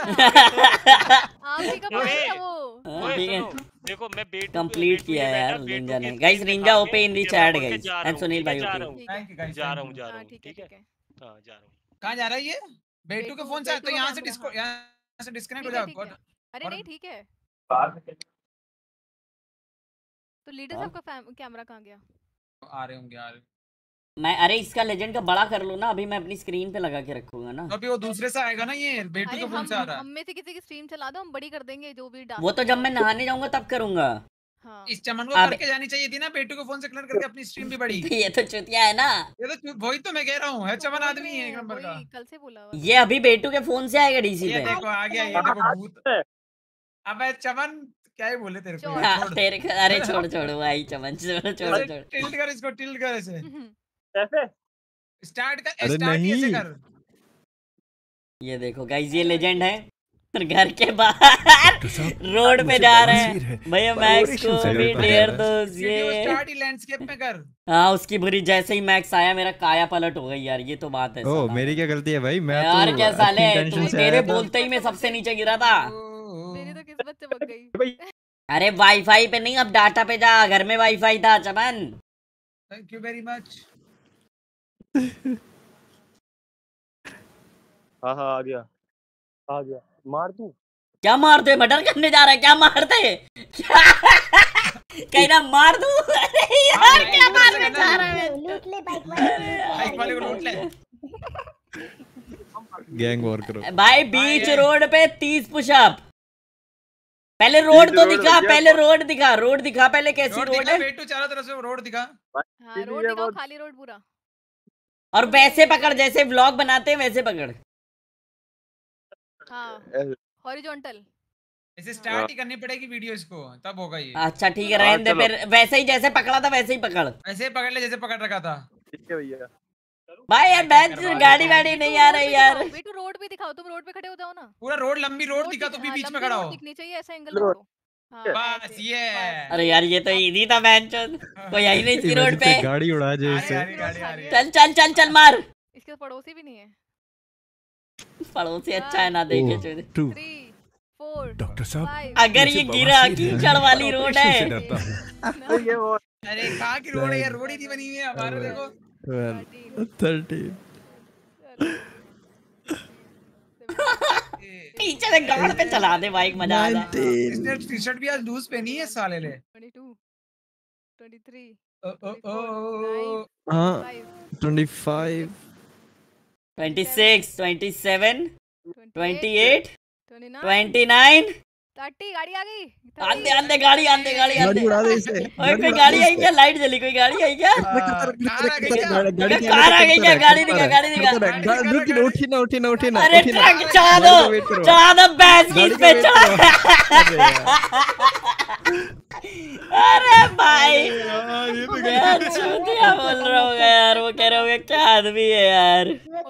ठीक है देखो मैं बेट कंप्लीट किया है यार निंजा ने। Guys ninja OP in the chat guys, and Sunil भाई जा ओपे। रहा हूं जा रहा हूं जा रहा हूं ठीक है। हां जा रहा हूं। कहां जा रहा है ये? बेटू के फोन से तो यहां से डिस्को यहां से डिस्कनेक्ट हो जाओ। अरे नहीं ठीक है। तो लीडर साहब का कैमरा कहां गया? आ रहे होंगे यार। मैं अरे इसका लेजेंड का बड़ा कर लो ना, अभी मैं अपनी स्क्रीन पे लगा के रखूंगा ना। तो अभी वो दूसरे से आएगा ना, ये बेटू के फोन से आ रहा है। हम में से किसी की स्ट्रीम चला दो, हम बड़ी कर देंगे जो भी डाल। वो तो जब मैं नहाने जाऊंगा तब करूंगा। हाँ। इस चमन को करके जानी चाहिए थी ना, बेटू के फोन से कनेक्ट करके अपनी स्ट्रीम भी बड़ी। ये तो चुतिया है ना। ये तो वही तो मैं कह रहा हूँ, है चमन आदमी है एक नंबर का। कल से बोला हुआ। ये अभी बेटू के फोन से आएगा डीसी पे। ये देखो आ गया, ये देखो भूत। अबे चमन क्या ही बोले तेरे को। छोड़ तेरे अरे छोड़ छोड़ भाई चमन छोड़ छोड़ छोड़। टिल्ट कर इसको, टिल्ट कर ऐसे। कैसे स्टार्ट कर, स्टार्ट ऐसे कर। ये देखो गाइस, ये लेजेंड है। घर के बाहर रोड पे जा रहे हैं भैया। मैक्स को भी डेयर दो ये स्टार्ट ही लैंडस्केप में कर। हाँ उसकी बुरी, जैसे ही मैक्स आया मेरा काया पलट हो गई यार। ये तो बात है। ओ मेरी क्या गलती है भाई? मैं यार तो क्या साले, तेरे तो... बोलते ही मैं सबसे नीचे गिरा था। मेरी तो किस्मत चमक गई। अरे वाईफाई पे नहीं, अब डाटा पे जा। घर में वाईफाई था Chaman. Thank you very much. हाँ हाँ आ गया आ गया। मार दूं? क्या मारते? मर्डर करने जा रहा है क्या? मारते क्या? कहीं ना मार दूं? अरे यार क्या मारने जा रहा है? लूट ले बाइक वाले, बाइक वाले को लूट ले। गैंग वॉर करो भाई बीच रोड पे तीस पुशअप। पहले रोड तो दिखा, पहले रोड दिखा, रोड दिखा पहले कैसी रोड है। बेटू चारों तरफ से रोड दिखा। हां रोड दिखाओ, खाली रोड पूरा। और वैसे पकड़ जैसे व्लॉग बनाते हैं वैसे पकड़। हां हॉरिजॉन्टल। ऐसे स्टार्ट ही करनी पड़ेगी वीडियो इसको, तब होगा ये। अच्छा ठीक है रहने दे फिर, वैसे ही जैसे पकड़ा था वैसे ही पकड़। ऐसे ही पकड़ ले जैसे पकड़ रखा था। ठीक है भैया। भाई यार बैठ गाड़ी वाड़ी नहीं आ रही यार। बेटू रोड भी दिखाओ, तुम रोड पे खड़े हो जाओ ना। पूरा रोड लंबी रोड दिखा, तो भी बीच में खड़ा हो। दिखनी चाहिए ऐसा एंगल पकड़ो। बस ये। अरे यार ये तो इजी था मैंचोद, कोई आई नहीं इसकी रोड पे। गाड़ी उड़ा जाए इसे। चल चल चल चल मार। इसके पड़ोसी भी नहीं है। पड़ोसी अच्छा है ना देखे चुन। डॉक्टर साहब अगर ये गिरा कीचड़ वाली रोड है। अरे कहाँ की रोड है यार? रोड ही नहीं बनी हुई है हमारे। देखो थर्टीन पीछे से गाड़ पे चला दे बाइक, मजा आ जाए। इसने टी-शर्ट भी आज लूज पहनी है साले ले। बाईस तेईस ओ ओ ओ हाँ पच्चीस छब्बीस सत्ताईस अट्ठाईस उनतीस तीस गाड़ी आ गई। आंदे आंदे गाड़ी आंदे गाड़ी आंदे उड़ा दे इसे। ओए कोई गाड़ी आई क्या? लाइट जली, कोई गाड़ी आई क्या? कार आ गई क्या? गाड़ी दिखा गाड़ी दिखा। रुक ना, उठी ना उठी ना उठी ना। अरे ट्रक चढ़ा दो, चढ़ा दो भैंस की पे चढ़ा। अरे भाई क्या बोल रहा हूँ यार, वो कह रहे होंगे क्या आदमी है यार।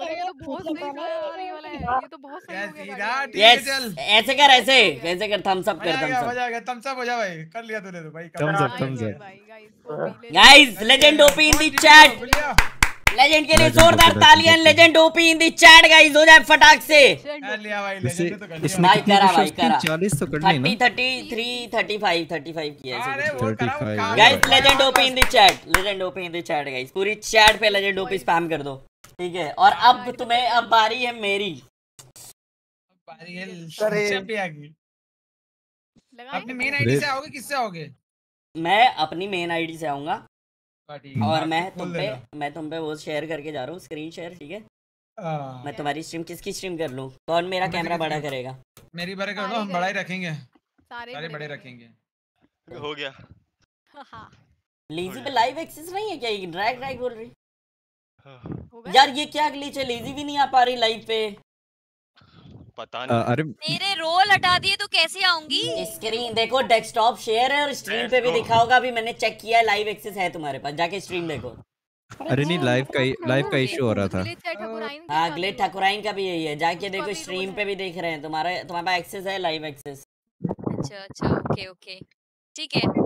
ये तो बहुत सही हो गया। यस ऐसे कर, ऐसे ऐसे कर, थम्स अप कर, थम्स अप मजा आ गया। थम्स अप हो जा भाई, कर लिया तूने तो भाई। Thumbs up thumbs up guys. Legend OP in the chat, legend के लिए जोरदार तालियां। Legend OP in the chat guys, हो जाए फटाक से। कर लिया भाई, लेजेंड तो कर लिया इसमें भाई। करा भाई करा। चालीस तो करनी ना। तीस, पैंतीस, पैंतीस, पैंतीस किया है अरे वो करा guys. Legend OP in the chat, legend OP in the chat guys. पूरी चैट पे लेजेंड ओपी स्पैम कर दो, ठीक है। और अब तुम्हें, अब बारी है मेरी। बारी है पे आ गई। अपनी मेन आईडी से आओगे, किससे आओगे? मैं अपनी मेन आईडी से आऊंगा और मैं तुम पे मैं तुम पे वो शेयर करके जा रहा हूँ, स्क्रीन शेयर, ठीक है। मैं तुम्हारी स्ट्रीम किसकी स्ट्रीम कर लूँ? कौन मेरा कैमरा बड़ा करेगा? मेरी बड़े कर लो, हम बड़ा ही रखेंगे, सारे सारे बड़े रखेंगे। हो गया। लेजी पे लाइव एक्सेस नहीं है क्या? ये ड्रैग ड्रैग बोल रही यार। ये क्या ग्लिच है? लेजी भी नहीं आ पा रही लाइव पे। पता नहीं। अरे मेरे रोल हटा दिए तो कैसे आऊंगी? स्क्रीन देखो, डेस्कटॉप शेयर है और स्ट्रीम पे भी दिखा होगा। अभी मैंने चेक किया, लाइव एक्सेस है तुम्हारे पास, जाके स्ट्रीम देखो। अरे नहीं, लाइव का लाइव का इशू हो रहा था। हाँ ग्लिच ठाकुराइन का भी यही है, जाके देखो स्ट्रीम पे भी देख रहे हैं। तुम्हारा तुम्हारे पास एक्सेस है, लाइव एक्सेस। अच्छा अच्छा ओके ओके ठीक है।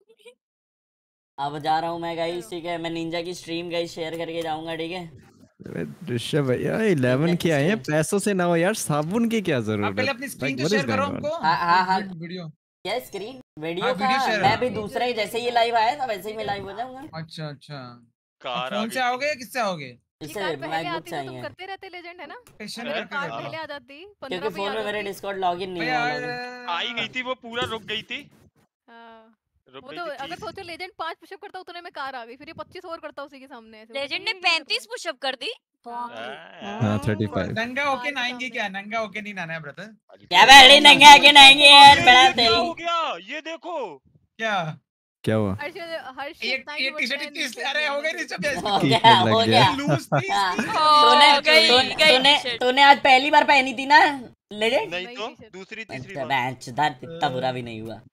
अब जा रहा हूँ मैं गाइस, ठीक है। मैं निंजा की स्ट्रीम गाइस शेयर करके जाऊंगा, ठीक है। ऋषभ भैया ग्यारह के आए हैं, पैसों से ना हो यार, साबुन की क्या जरूरत है? पहले अपनी स्क्रीन तो शेयर करो हमको। हां हां हां वीडियो क्या स्क्रीन वीडियो का? मैं भी दूसरे जैसे ये लाइव आया था वैसे ही मैं लाइव हो जाऊंगा। अच्छा अच्छा। कार फोन से आओगे या किससे आओगे? इससे मैकबुक से आएंगे। करते रहते लेजेंड है ना, टेंशन कार पहले आ जाती पंद्रह क्योंकि फोन में मेरे डिस्कॉर्ड लॉगिन नहीं हुआ। आई गई थी वो, पूरा रुक गई थी। हां वो तो अगर सोचो लेजेंड पाँच पुशअप करता उतने में कार आ गई, फिर ये पच्चीस और करता उसी के सामने। लेजेंड ने पैंतीस पुशअप कर दी। हां पैंतीस। नंगा होके नहाएंगे क्या? नंगा होके नहीं नहाना है ब्रदर। क्या बैठे नंगा होके नहाएंगे यार? बड़ा तेरी हो गया ये देखो। क्या क्या हुआ? हर्ष हर्ष एक एक टी-शर्ट इतनी इसलिए, अरे हो गई ऋषभ हो गया हो गया। लूज थी। तूने तूने तूने आज पहली बार पहनी थी ना लेजेंड? नहीं तो दूसरी तीसरी बार। मैच दर्द इतना बुरा भी नहीं हुआ।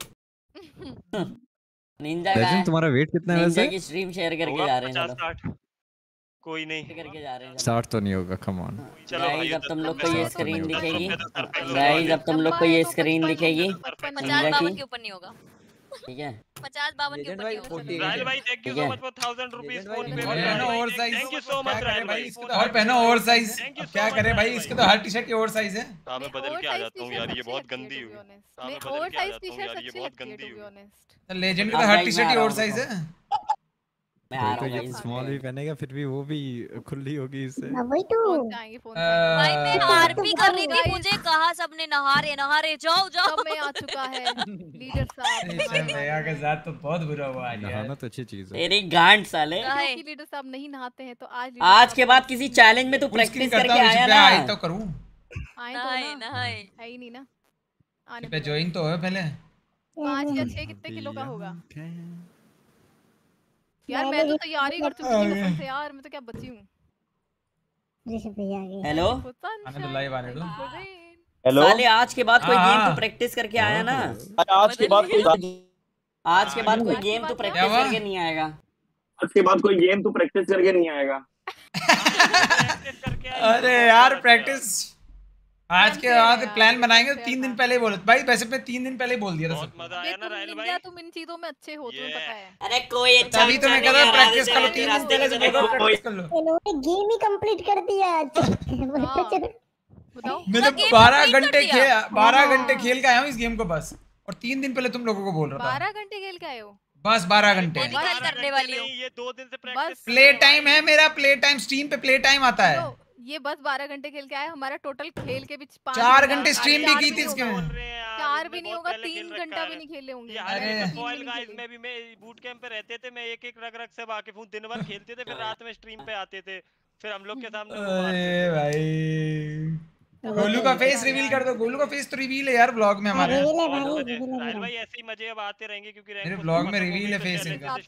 निंजा लेजेंड तुम्हारा वेट कितना है वैसे? निंजा की स्ट्रीम शेयर करके जा रहे हैं। पचास साठ कोई नहीं करके जा रहे हैं। साठ तो नहीं होगा, कम ऑन। चलो गाइस अब तुम लोग को ये स्क्रीन दिखेगी। गाइस अब तुम लोग को ये स्क्रीन दिखेगी। पचास बावन के ऊपर नहीं होगा, ठीक है। पचास बावन के ऊपर नहीं होगा। राहुल भाई thank you so much for thousand rupees PhonePe. और पहनो over size. Thank you so much Rahul भाई। इसके तो और पहनो ओवर साइज। क्या करे भाई, इसके तो हर टी-शर्ट की ओवर साइज है। हां मैं बदल के आ जाता हूं यार, ये बहुत गंदी हुई। हां मैं बदल के आ जाता हूं यार, ये बहुत गंदी हुई। लेजेंड का हर टी-शर्ट की ओवर साइज है। मैं आ कोई रहा तो हूँ ये गाइस। स्मॉल भी पहनेगा फिर भी वो भी खुली होगी इससे। वही तो जाएंगे फोन भाई मैं आरपी कर रही थी, मुझे कहा सबने नहा रहे नहा रहे, जाओ जाओ। समय आ चुका है लीडर साहब। ऋषभ भैया के साथ तो बहुत बुरा हुआ आज यार। नहाना तो अच्छी चीज है। तेरी गांड साले। क्योंकि लीडर साहब नहीं नहाते हैं तो आज आज के बाद किसी चैलेंज में तू प्रैक्टिस करके आया ना। आई तो करूं। आए तो ना है ही नहीं ना। आने पे ज्वाइन तो है पहले। पाँच या छह कितने किलो का होगा यार? मैं तो तैयारी कर चुकी थी कसम से यार, मैं तो क्या बची हूँ। हेलो आने तो लाइव आने दो। हेलो साले आज के बाद कोई गेम तो प्रैक्टिस करके आया ना। आज के बाद कोई आज के बाद कोई गेम तो प्रैक्टिस करके नहीं आएगा। आज के बाद कोई गेम तो प्रैक्टिस करके नहीं आएगा। अरे यार प्रैक्टिस आज के बाद प्लान बनाएंगे तो तीन दिन पहले ही बोलो भाई। वैसे मैं तीन दिन पहले ही बोल दिया था सब। मजा आया ना राइल भाई। तुम इन चीजों में अच्छे हो, तुम्हें पता है। अरे कोई अच्छा तभी तो मैं कह रहा प्रैक्टिस कर लो, तीन दिन पहले से बोलो प्रैक्टिस कर लो। इन्होंने गेम ही कंप्लीट कर दिया आज। बताओ मैं तो बारह घंटे खेल बारह घंटे खेल के आया हूँ इस गेम को बस, और तीन दिन पहले तुम लोगों को बोल रहा था। बारह घंटे खेल के आए हो? बस बारह घंटे करने वाली हूँ। ये दो दिन से प्रैक्टिस प्ले टाइम है मेरा। प्ले टाइम स्ट्रीम पे प्ले टाइम आता है। ये बस बारह घंटे खेल के आए, हमारा टोटल खेल के बीच चार घंटे स्ट्रीम भी की थी इसके। चार भी नहीं होगा, तीन घंटा भी नहीं खेले होंगे। अरे फॉइल गाइस में भी मैं बूट कैंप पे रहते थे, मैं एक एक रग रग से वाकिफ हूँ। दिन भर खेलते थे, फिर रात में स्ट्रीम पे आते थे, फिर हम लोग के सामने। अरे भाई गोलू का फेस रिवील कर दो। गोलू का फेस तो रिवील है यार ब्लॉग में हमारे। राइल भाई ऐसे ही मजे अब आते रहेंगे क्योंकि मेरे ब्लॉग में रिवील है फेस इनका।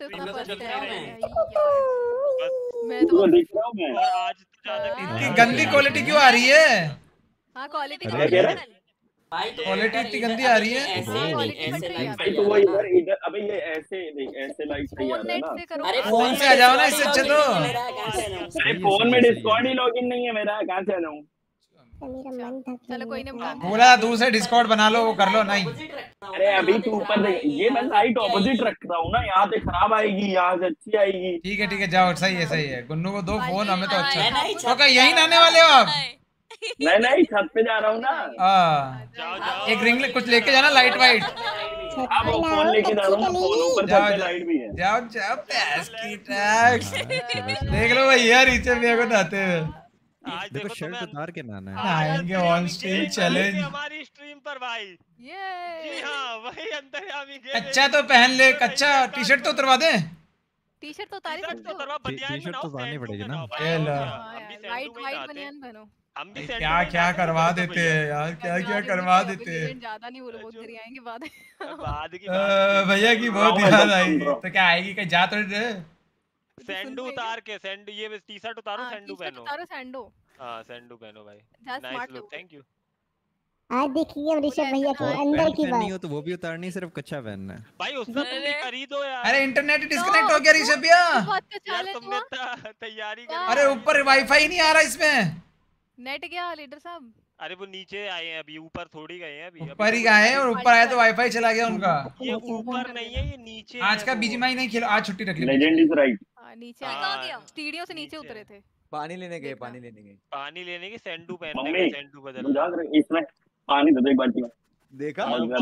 मैं तो देख रहा हूं मैं। और आज तो ज्यादा इतनी गंदी क्वालिटी क्यों आ रही है? हां क्वालिटी भाई तो क्वालिटी इतनी गंदी आ रही है। भाई तो वो इधर इधर अबे ये ऐसे नहीं, ऐसे लाइक सही आ रहा है ना। अरे फोन से आ जाओ ना, इससे अच्छा तो। अरे फोन में डिस्कॉर्ड ही लॉगिन नहीं है मेरा, कहां से आ जाऊं? मेरा मन था। चलो कोई नहीं, बोला दूसरे डिस्कॉर्ड बना लो, वो कर लो। नहीं अरे अभी तू ऊपर देख, ये मैं लाइट ऑपोजिट रख रहा हूँ ना, यहाँ से खराब आएगी, यहाँ से अच्छी आएगी। ठीक है ठीक है जाओ, सही है सही है। गुन्नू को दो फोन, हमें तो अच्छा। तो क्या यही नाने वाले हो आप? नहीं नहीं छत पे जा रहा हूँ ना। हाँ एक रिंग ले, कुछ लेके जाना लाइट वाइट। अब वो फोन लेके जा रहा हूँ, फोन ऊपर छत पे लाइट भी है। जाओ जाओ पैस की टैक्स देख लो भैया नीचे मेरे को नहाते हुए। आज देखो शर्ट उतार के नहाना है। नहाएंगे ऑन स्ट्रीम चैलेंज हमारी स्ट्रीम पर भाई। ये जी हां वही अंतर्यामी गेम। कच्चा तो पहन ले, कच्चा टी शर्ट तो उतरवा दे। टी शर्ट तो उतारी सकते हो। टी शर्ट तो उतारनी पड़ेगी ना। वाइट वाइट बनियान पहनो। हम भी क्या क्या करवा देते हैं यार, क्या क्या करवा देते हैं। ज्यादा नहीं बोलो, बहुत देरी आएंगे बाद बाद की भैया की बहुत याद आई। तो क्या आएगी कहीं जा तो दे। सैंडू उतार के सैंडू ये टी शर्ट उतारो, सैंडू पहनो। उतारो सैंडो। हां सैंडू पहनो भाई। Nice look, thank you. आज देखिए ऋषभ भैया की अंदर की बात। नहीं हो तो वो भी उतारनी, सिर्फ कच्चा पहनना है। भाई उसका तुम भी खरीदो यार। अरे इंटरनेट डिस्कनेक्ट हो गया ऋषभ भैया। यार तुमने तैयारी कर। अरे ऊपर वाईफाई नहीं आ रहा इसमें। नेट गया लीडर साहब। अरे वो नीचे आए हैं अभी, ऊपर थोड़ी गए हैं अभी। ऊपर ही गए हैं, और ऊपर आया तो वाईफाई चला गया उनका। ये ऊपर नहीं है, ये नीचे। आज का बीजीएमआई नहीं खेलो, आज छुट्टी रख ली। Legend is right. नीचे आ गया, सीढ़ियों से नीचे उतरे थे। पानी लेने गए, पानी लेने गए। पानी लेने की सैंडू पहनने के, सैंडू बदल। जा रहे इसमें पानी दे दो एक बाल्टी में। देखा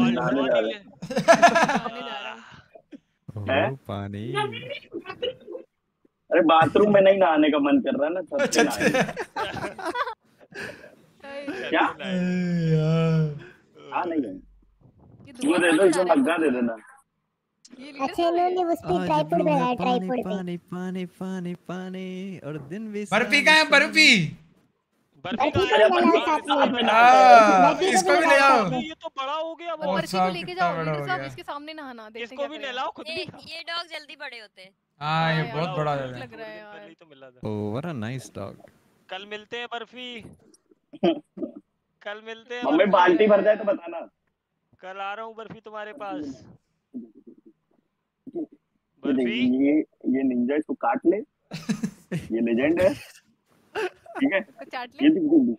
है पानी। अरे बाथरूम में नहीं नहाने का मन कर रहा ना, छत पे नहाने। क्या हाँ नहीं है, वो दे दो, इसको मग्गा दे देना। अच्छा इन्होंने उस पे ट्राइपॉड लगाया, ट्राइपॉड पे पानी पानी पानी पानी और दिन भी। बर्फी कहाँ है? बर्फी इसको भी ले आओ। ये तो बड़ा हो गया। बर्फी को लेके जाओ लीडर साहब, इसके सामने नहाना। इसको भी ले लाओ खुद भी। ये डॉग जल्दी बड़े होते हैं। हाँ ये बहुत बड़ा लग रहा है यार। तो मिला था। Oh what a nice dog. कल मिलते हैं बर्फी। कल मिलते हैं। मम्मी बाल्टी भर जाए तो बताना। कल आ रहा हूँ बर्फी तुम्हारे पास। बर्फी ये ये निंजा, इसको काट ले। ये लेजेंड है, ठीक है? ये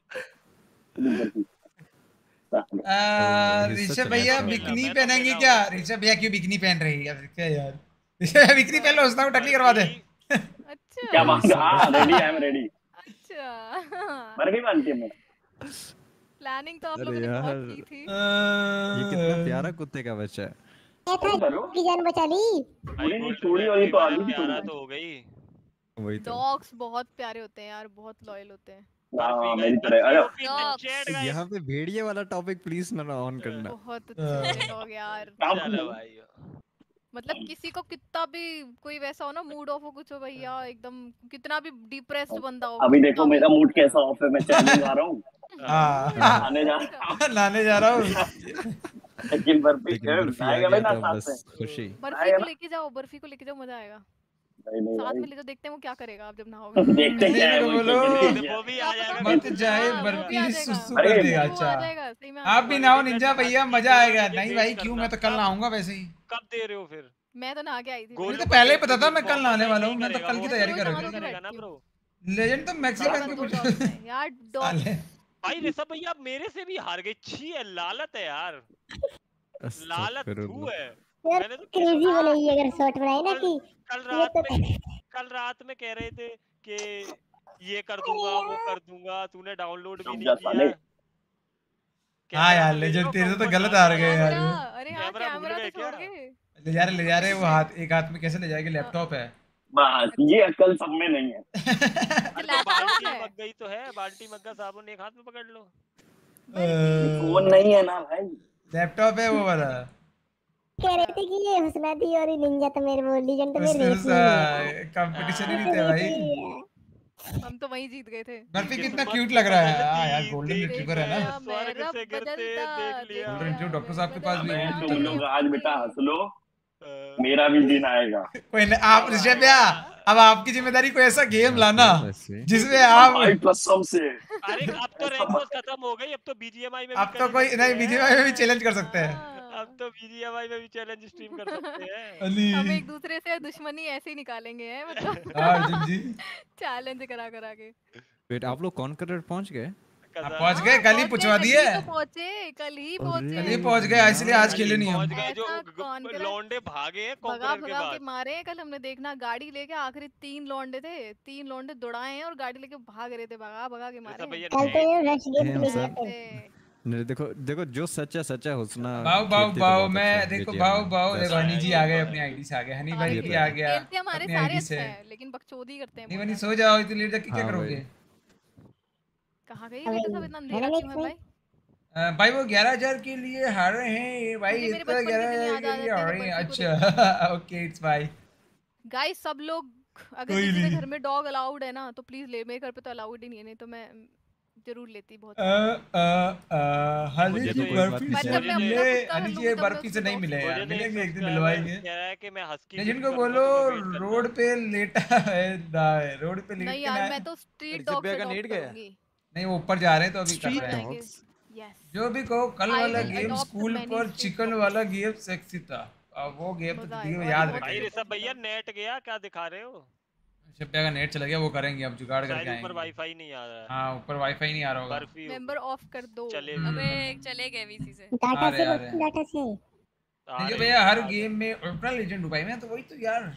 ऋषभ भैया बिकनी पहनेंगे क्या? ऋषभ भैया क्यों बिकनी पहन रही है क्या यार? ऋषभ बिकनी पहन लो, उसका टकली करवा दे। अच्छा क्या बात? हाँ रेडी, आई एम रेडी। अच्छा बर्फी बांधती है मैं। प्लानिंग तो आप लोगों ने बहुत की थी। ये कितना प्यारा कुत्ते का बच्चा है। की जान बचा ली। नहीं छोड़ी वाली तो आ गई, प्यारा तो हो गई। वही तो डॉग्स बहुत प्यारे होते हैं यार, बहुत लॉयल होते हैं। हाँ मेरी तरह। अरे यहाँ पे भेड़िए वाला टॉपिक प्लीज ना ऑन करना। बहुत अच्छे डॉग यार। चलो भाई, मतलब किसी को कितना भी कोई वैसा हो ना, मूड ऑफ हो कुछ हो भैया, एकदम कितना भी डिप्रेस्ड बंदा हो, अभी देखो मेरा मूड कैसा ऑफ है, मैं चैलेंज आ रहा हूँ, नहाने जा रहा हूँ नहाने जा रहा हूँ। लेकिन बर्फी आएगा भाई ना साथ में, खुशी। बर्फी को लेके जाओ, बर्फी को लेके जाओ, मजा आएगा। साथ में ले जाओ, देखते हैं वो क्या करेगा आप जब नहाओगे। देखते क्या है बोलो वो भी आ जाएगा। मत जाए बर्फी सुसु कर देगा। अच्छा आप भी नहाओ निंजा भैया, मजा आएगा। नहीं भाई क्यों, मैं तो कल नहाऊंगा वैसे ही। कब दे रहे हो फिर? मैं तो नहा के आई थी। मुझे तो पहले ही पता था मैं कल नहाने वाला हूँ, मैं तो कल की तैयारी कर रहा हूँ। लेजेंड तो मैक्सिकन के पूछ यार डॉग भाई ऋषभ भैया मेरे से भी हार गए। छी है, लालत है यार, लालत थू है। मैंने तो क्रेजी बनाई अगर शॉट बनाए ना कि कल रात में कल रात में कह रहे थे कि ये कर दूंगा वो कर दूंगा, तूने डाउनलोड भी नहीं किया। हाँ यार लेजेंड तेरे तो गलत आ रहे यार। अरे हाँ कैमरा तो छोड़ के ले जा रहे ले जा रहे वो हाथ एक हाथ में कैसे ले जाएंगे, लैपटॉप है बस, ये अक्ल सब में नहीं है। बाल्टी मग गई तो है, बाल्टी मग्गा साबुन एक हाथ में पकड़ लो। फोन नहीं है ना भाई, लैपटॉप है वो वाला। कह रहे थे कि ये हुस्ना दी और निंजा तो मेरे वो लीजेंड तो मेरे रेस में कंपटीशन ही नहीं थे भाई, हम तो वहीं जीत गए थे। बर्फी कितना क्यूट लग रहा है। हां यार गोल्डन रिट्रीवर है ना, स्वर्ग से गिरते देख लिया। गोल्डन रिट्रीवर डॉक्टर साहब के पास भी है। तुम लोग आज बेटा हंस लो, मेरा भी दिन आएगा। कोई नहीं, आप ऋषभ भैया अब आपकी जिम्मेदारी कोई ऐसा गेम लाना जिसमें आप कसम से। अरे अब तो रेनबोस खत्म हो गई, अब तो बीजीएमआई में अब तो कोई नहीं, बीजीएमआई में भी चैलेंज कर सकते हैं। अब तो बीजीएमआई में भी चैलेंज स्ट्रीम कर सकते हैं। हम एक दूसरे से दुश्मनी ऐसे ही निकालेंगे हैं, मतलब हां जी चैलेंज करा करा के। वेट आप लोग कॉन्करर पहुंच गए? आप पहुंच गए, कल ही पूछवा दिए। पहुंचे कल ही पहुंचे कल ही पहुंच गए, इसलिए आज खेले नहीं हम। जो लौंडे भागे हैं भगा भगा के मारे। कल हमने देखना गाड़ी लेके आखिरी तीन लौंडे थे, तीन लौंडे दौड़ाए हैं और गाड़ी लेके भाग रहे थे, भगा भगा के मारे। कल तो ये रश गेम प्ले थे। नहीं देखो देखो जो सच है सच है हुस्ना। बाऊ बाऊ बाऊ मैं देखो बाऊ बाऊ देखो हनी जी आ गए अपनी आईडी से, आ गए हनी भाई भी आ गया अपनी आईडी से, लेकिन बकचोदी करते हैं। नहीं बनी सो जाओ, इतनी लेट तक क्या करोगे? कहाँ गई बेटा, सब इतना अंधेरा क्यों है भाई? भाई वो ग्यारह हजार के लिए हारे हैं भाई, इतना ग्यारह हजार के लिए हारे हैं। अच्छा ओके इट्स बाय गाइस। सब लोग अगर किसी के घर में डॉग अलाउड है ना तो प्लीज ले, मेरे घर पे तो अलाउड ही नहीं है, नहीं तो मैं जरूर लेती। बहुत हनी जी बर्फी से मिले, हनी जी बर्फी से नहीं मिले यार, मिलेंगे एक दिन मिलवाएंगे। कह रहा है कि मैं हस्की जिनको बोलो रोड पे लेटा है ना, रोड पे लेटना नहीं यार, मैं तो स्ट्रीट डॉग से डॉग करूंगी। नहीं वो ऊपर जा रहे हैं तो अभी कर रहे हैं। जो भी कहो कल वाला गेम स्कूल पर चिकन वाला गेम सेक्सी था, वो गेम तो याद रखिए। भाई ऋषभ भैया नेट गया, क्या दिखा रहे हो? शिप्या का नेट चला गया, वो करेंगे अब जुगाड़ करके आएंगे। ऊपर वाईफाई नहीं आ रहा है। हां ऊपर वाईफाई नहीं आ रहा होगा। मेंबर ऑफ कर दो। चले अबे चले गए वीसी से। डाटा से डाटा से नहीं भैया हर गेम में अल्ट्रा लेजेंड हूं भाई मैं तो, वही तो यार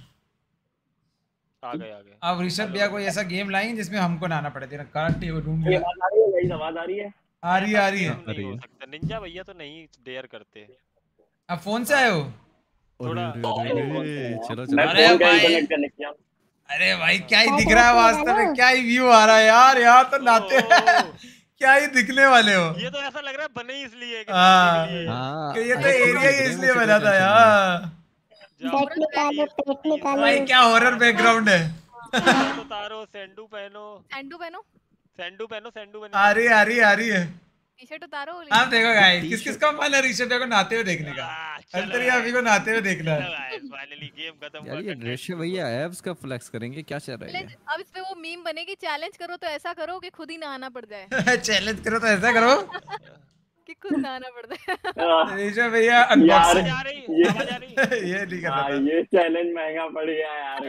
आ गए आ गए। अब ऋषभ भैया कोई ऐसा गेम लाएंगे जिसमें हमको नहाना पड़े, तेरा गारंटी वो ढूंढ लिया। आवाज आ रही है गाइस, आवाज आ रही है आ रही है आ रही है नहीं हो सकता, निंजा भैया तो नहीं डेयर करते। अब फोन से आए हो? थोड़ा चलो चलो। अरे भाई अरे भाई क्या ही दिख रहा है वास्तव में, क्या ही व्यू आ रहा है यार, यहाँ तो नहाते हैं क्या ही दिखने वाले हो। ये तो ऐसा लग रहा है बने इसलिए कि हाँ कि ये तो एरिया ही इसलिए बना था यार। पेट निकालो पेट निकालो भाई क्या हॉरर बैकग्राउंड है। तो तारो सेंडू पहनो सेंडू पहनो सेंडू पहनो सेंडू पहनो। आ रही आ रही आ रही है टी-शर्ट उतारो। आप देखो गाइस किस किस का मन है ऋषभ भैया को नहाते हुए देखने का, अंतरिया अभी को नहाते हुए देखना है। फाइनली गेम खत्म यार ये ऋषभ भैया एब्स का फ्लेक्स करेंगे, क्या चल रहा है? अब इस पे वो मीम बनेगी, चैलेंज करो तो ऐसा करो कि खुद ही नहाना पड़ जाए। चैलेंज करो तो ऐसा करो कि खुद नहाना पड़ जाए। ऋषभ भैया अनबॉक्सिंग ये नहीं कर रहा, ये चैलेंज महंगा पड़ गया यार।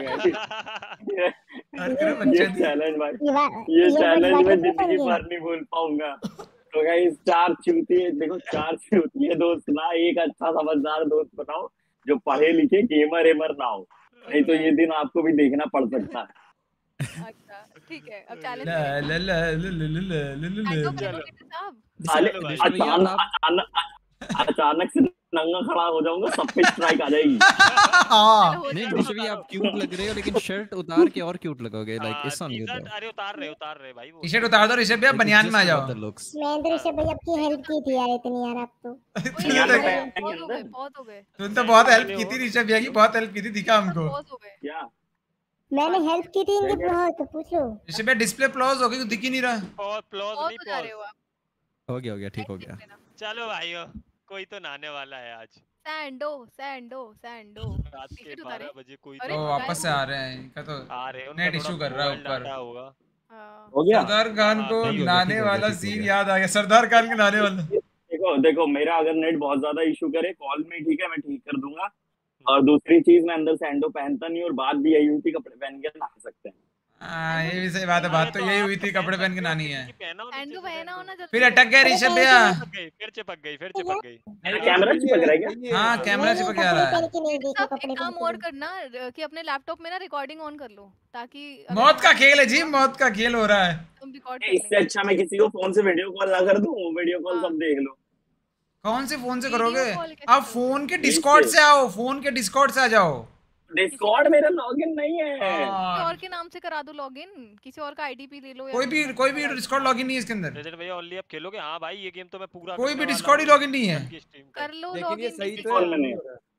ये चैलेंज भाई, ये चैलेंज मैं जिंदगी भर नहीं भूल पाऊंगा। तो गाइस चार चूती देखो, चार चूती है दोस्त ना, एक अच्छा समझदार दोस्त बनाओ जो पढ़े लिखे गेमर एमर ना हो, नहीं तो ये दिन आपको भी देखना पड़ सकता है। अच्छा ठीक है, अब चैलेंज ल ल ल ल ल साहब अचानक अचानक से नंगा खड़ा हो जाऊंगा, सब पे स्ट्राइक आ जाएगी। नहीं ऋषभ भाई आप क्यूट लग रहे हो, लेकिन शर्ट उतार के और क्यूट लगोगे। Like it's on you. अरे उतार रहे उतार रहे भाई वो टी-शर्ट उतार दो ऋषभ भैया, बनियान में आ जाओ। मैं तो ऋषभ भैया आपकी हेल्प की थी यार, इतनी यार आप तो बहुत हो गए बहुत हो गए। तुमने तो बहुत हेल्प की थी ऋषभ भैया की, बहुत हेल्प की थी, दिखा हमको। बहुत हो गए। क्या मैंने हेल्प की थी इनकी बहुत, तो पूछ लो। ऋषभ भैया डिस्प्ले क्लोज हो गई, दिख ही नहीं रहा। पॉज क्लोज नहीं जा रहे हो आप। हो गया हो गया ठीक हो गया। चलो भाइयों, कोई तो नहाने वाला है आज। सैंडो सैंडो सैंडो रात के बारह बजे कोई तो वापस से आ रहे हैं, इनका तो आ रहे हैं, नेट इशू कर रहा है ऊपर। होगा हो गया। सरदार खान को नहाने वाला सीन याद आ गया, सरदार खान के नहाने वाला। देखो देखो मेरा अगर नेट बहुत ज्यादा इशू करे कॉल में, ठीक है मैं ठीक कर दूंगा। और दूसरी चीज मैं अंदर सैंडो पहनता नहीं, और बात भी यही हुई थी कपड़े पहन के नहा सकते हैं। हाँ ये भी सही बात है, बात तो यही हुई थी, कपड़े पहन के नहानी है। सैंडो पहना होना जल्दी। फिर अटक गए ऋषभ भैया। फिर चिपक गई फिर चिपक गई। कैमरा चिपक रहा है क्या? हाँ कैमरा चिपक जा रहा है। एक काम और करना कि अपने लैपटॉप में ना रिकॉर्डिंग ऑन कर लो, ताकि मौत का खेल है जी, मौत का खेल हो रहा है। तुम रिकॉर्ड इससे अच्छा मैं किसी को फोन से वीडियो कॉल ना कर दूं, वीडियो कॉल सब देख लो। कौन से फोन से करोगे आप? फोन के डिस्कॉर्ड से आओ, फोन के डिस्कॉर्ड से आ जाओ। डिस्कॉर्ड मेरा लॉगिन नहीं है। किसी और के नाम से करा दो लॉगिन, किसी और का आईडी पी ले लो। कोई भी कोई भी डिस्कॉर्ड लॉगिन नहीं है इसके अंदर। रजत भैया ओनली आप खेलोगे? हाँ भाई ये गेम तो मैं पूरा कोई भी डिस्कॉर्ड ही लॉगिन नहीं है। कर लो लेकिन ये लॉगिन। सही तो है।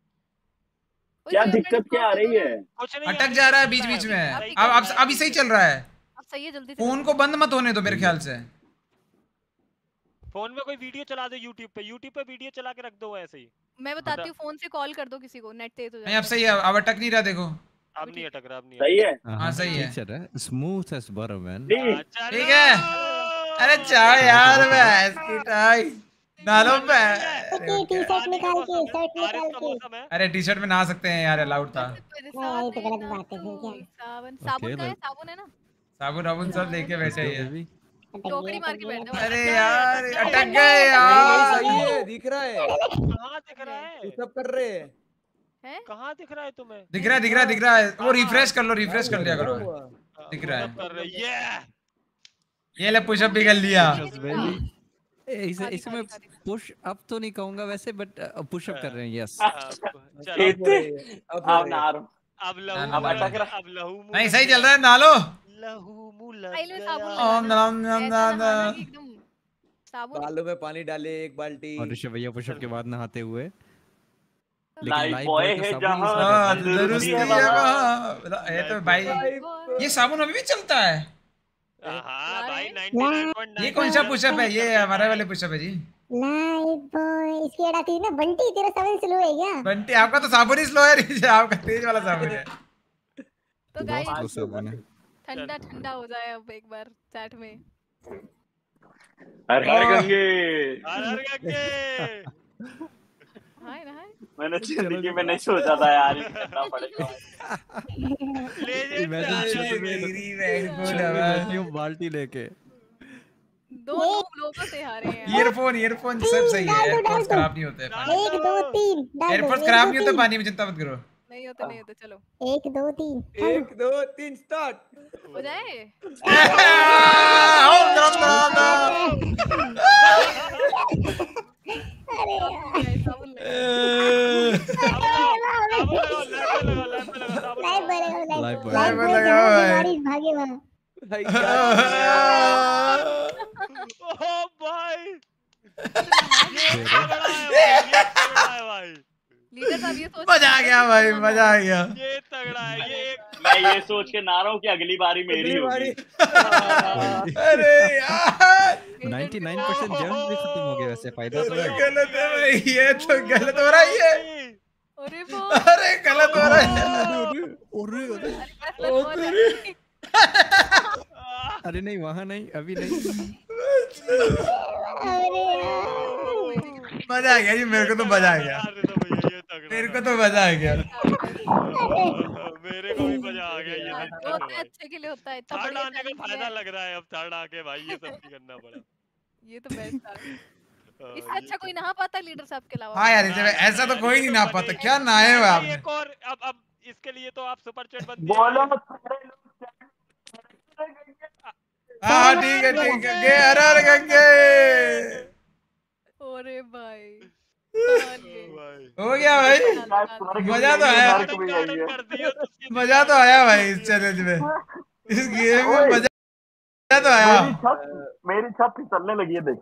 क्या दिक्कत क्या आ रही है? अटक जा रहा है बीच बीच में। अब अब अभी सही चल रहा है। अब सही है, जल्दी से फोन को बंद मत होने दो मेरे ख्याल से। फोन में कोई वीडियो चला दो यूट्यूब पे, यूट्यूब पे वीडियो चला के रख दो ऐसे ही। मैं बताती हूँ, फोन से कॉल कर दो किसी को, नेट तेज हो जाए। नहीं अब सही है, अब अटक नहीं रहा देखो। अब नहीं अटक रहा, अब नहीं सही है। हाँ सही है, चल रहा है स्मूथ एज बटर मैन। ठीक है। अरे चाहो यार भैंस की टाई नालो पे। टी-शर्ट निकाल के, शर्ट निकाल के। अरे टी-शर्ट में नहा सकते हैं यार, अलाउड था। ये तो गलत बात है फिर क्या? साबुन साबुन का है, साबुन है ना? साबुन वाबुन सब लेके बैठे हैं। टोकरी मार के बैठ जाओ। अरे यार अटक गए यार। सही है, दिख रहा है। कहाँ दिख रहा है? सब कर रहे हैं। हैं? कहाँ दिख रहा है तुम्हें? दिख रहा है दिख रहा है दिख रहा है। वो रिफ्रेश कर लो, रिफ्रेश कर लिया करो। दिख रहा है। ये ले पुशअप भी कर लिया। इसे इसमें पुश अप तो नहीं कहूंगा वैसे, बट पुश अप कर रहे हैं। यस अब नार अब लहू अब अटक रहा, अब लहू नहीं सही चल रहा है, नालो लहू मुला साबुन लगा एकदम साबुन। बालों में पानी डाले एक बाल्टी। और ऋषभ भैया पुशअप के बाद नहाते हुए। लाइफ बॉय है जहां तंदुरुस्ती है वहां। ये तो भाई ये साबुन अभी भी चलता है। हाँ भाई निन्यानवे पॉइंट नाइन। ये कौन सा पुशअप है? ये हमारे वाले पुशअप है जी। लाइफ बॉय इसकी एड आती है ना। बंटी तेरा साबुन स्लो है क्या? बंटी आपका तो साबुन ही स्लो है, आपका तेज वाला साबुन है। तो गाइस ठंडा ठंडा हो जाए अब एक बार चैट में। हर हर गंगे, हर हर गंगे। हाय हाय। मैंने जिंदगी में नहीं सोचा था यार ये करना पड़ेगा। इमेजिन बाल्टी लेके दो लोगों से हारे हैं। ईयरफोन ईयरफोन सब सही है, एयरफोन्स खराब नहीं होते। एक दो तीन एयरफोन्स खराब नहीं होते पानी में, चिंता मत करो। नहीं होते नहीं होते। चलो एक दो तीन एक दो तीन स्टार्ट हो जाए। ओम नमः नारायण। अरे साबुन ले। लाइव लगाओ लाइव लाइव लगाओ भाई भागे वहां। ओ भाई भाई लीडर साहब ये सोच मजा आ गया भाई, मजा आ गया। ये तगड़ा है। ये मैं ये सोच के ना रहा हूँ कि अगली बारी मेरी होगी। अरे यार निन्यानवे परसेंट जेम्स भी खत्म हो गए, वैसे फायदा तो है। गलत है भाई, ये तो गलत हो रहा है ये। अरे अरे गलत हो रहा है। अरे नहीं वहाँ नहीं, अभी नहीं। मजा आ गया जी, मेरे को तो मजा आ गया। मेरे को तो मजा आ गया। मेरे को भी मजा आ गया। ये बहुत अच्छे के लिए होता है। इतना थर्ड आने का फायदा लग रहा है अब। थर्ड आके भाई ये सब नहीं करना पड़ा। ये तो बेस्ट था। इससे अच्छा कोई नहा पाता लीडर साहब के अलावा? हाँ यार ऐसा तो कोई नहीं नहा पाता। क्या नहाए हो आपने? एक और अब अब इसके लिए तो आप सुपर चैट बंद बोलो। हाँ ठीक है ठीक है। हर हर गंगे। अरे भाई हो गया भाई, मजा तो आया, मजा तो आया भाई इस चैलेंज में, इस गेम में मजा तो आया। मेरी छत मेरी छत फिसलने लगी है देख।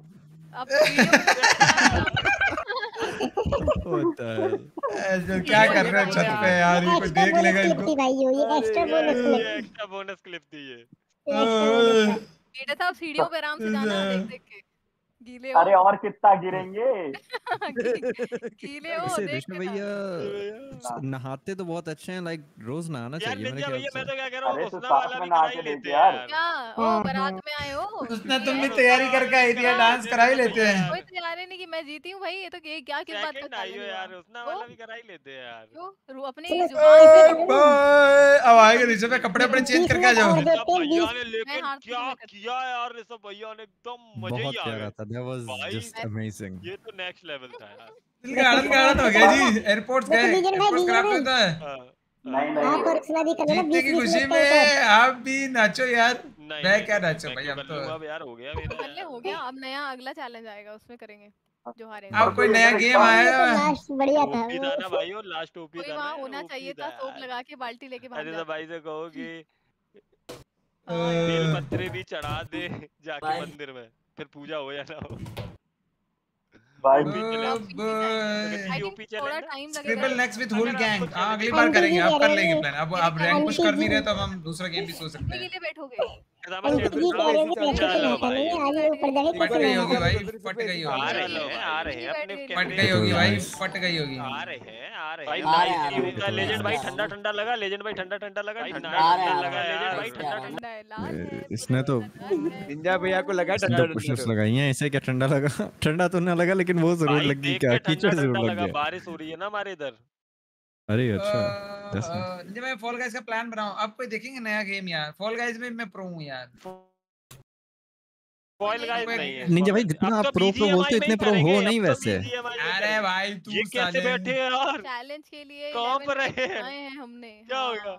होता है ऐसे क्या कर रहे हैं छत पे यार, ये कोई देख लेगा इनको। ये एक्स्ट्रा बोनस क्लिप, ये एक्स्ट्रा बोनस क्लिप थी ये। बेटा साहब सीढ़ियों पे आराम से जाना, देख देख के गीले हो। अरे और कितना गिरेंगे। गीले हो वैसे देख ऋषभ के भैया नहाते तो बहुत अच्छे हैं, लाइक रोज नहाना यार चाहिए मेरे निंजा ख्याल भैया मैं से। तो क्या कह रहा हूँ, अरे तो उसना साथ वाला में भी नहा करा के ही लेते देख हैं यार। यार। क्या ओ बारात में आए हो? उसने तुम भी तैयारी करके आई थी, डांस करा ही लेते हैं। कोई तैयारी नहीं कि मैं जीती हूँ भाई, ये तो ये क्या किस बात का सेकंड आई हो चैलेंज यार, उसना वाला भी करा ही लेते हैं यार। क्यों रू अपनी जुबान पे रखो। अब आएगा ऋषभ भाई, कपड़े अपने चेंज करके आ जाओ। ऋषभ भैया ने मैं लेकिन हारती क्या हूँ, मैं किया यार, ऋषभ भैया ने एकदम मजे ही बहुत आ प्यारा गए था, that was भाई। just amazing। ये तो नेक्स्ट लेवल था यार। दिल का आनंद का आनंद हो गया जी, एयरपोर्ट गए, विजन भाई, एयरपोर्ट विजन खराब भाई। होता है। नहीं आप नहीं और सुना दी करना जीतने बीस की बीस खुशी मिनट का एक और। में आप भी नाचो यार। नहीं मैं नहीं, क्या नहीं, नाचो मैं भाई, क्यों हम कर तो लूंगा अब यार, हो गया मेरा पहले हो गया, अब नया अगला चैलेंज आएगा, उसमें करेंगे जो हारेगा। अब कोई नया गेम आया तो है। लास्ट बढ़िया था ओपी था ना भाई, और लास्ट ओपी कोई था वहाँ ना, होना ओपी चाहिए था था, सोप यार। लगा के बाल्टी लेके भाग अरे तो जाता। भाई से कहो कि हाँ यार। बेल पत्रे भी चढ़ा दे जाके मंदिर में, फिर पूजा हो या ना हो। भाई ओपी चैलेंज, अब इनकी जाएंगे। अगर I ये think ओपी थोड़ा चैलेंज ना, टाइम लगेगा स्क्रिबल नेक्स्ट विद हुल अगर गैंग, आपको हाँ अगली challenge- बार आंटी करेंगे, जी अब कह कर रही लेंगे है। प्लान। अब मेरे अब रैंक पुश आंटी कर नहीं जी- रहे तो अब हम दूसरा गेम भी सोच सकते कितने हैं। गिले बैठोगे? कदम आंटी चल जी कह रही है कि चलो चलो भाई, आज ऊपर जाके फट कैसे गई होगी नहाना। भाई, फट गई आ होगी, रहे हैं आ रहे हैं अपने फट फट कैमरे गई होगी भाई, Nice. फट गई होगी। आ रहे हैं आ रहे भाई हैं आ भाई, रहे हैं, आ रहे ये होगा हैं। लेजेंड भाई, आ रहे ठंडा हैं। ठंडा लगा, लेजेंड भाई ठंडा ठंडा लगा, ठंडा आ रहे ठंडा हैं, लगा आ रहे लेजेंड हैं। भाई, ठंडा ठंडा। ठंडा है, लास्ट है, इसने तो निंजा भैया को लगा इसने ठंडा तो पुशअप्स ठंडा। लगाई हैं, इसे क्या ठंडा लगा? ठंडा तो ना लगा, लेकिन वो जरूर भाई लगी, देख क्या के ठंडा कीचड़ जरूर ठंडा लग लगा, गया। बारिश हो रही है ना हमारे इधर। अरे अच्छा, that's nice। निंजा मैं फॉल गाइस का प्लान बनाऊं, अब कोई देखेंगे नया गेम यार। फॉल गाइस में मैं प्रो हूं यार। फॉइल गाइस नहीं है निंजा भाई जितना आप प्रो प्रो बोलते हो इतने प्रो हो नहीं वैसे। अरे भाई तू ये कैसे साले बैठे हैं यार, चैलेंज के लिए कहाँ पर eleven रहे हैं? आए हैं हमने। क्या हाँ, होगा?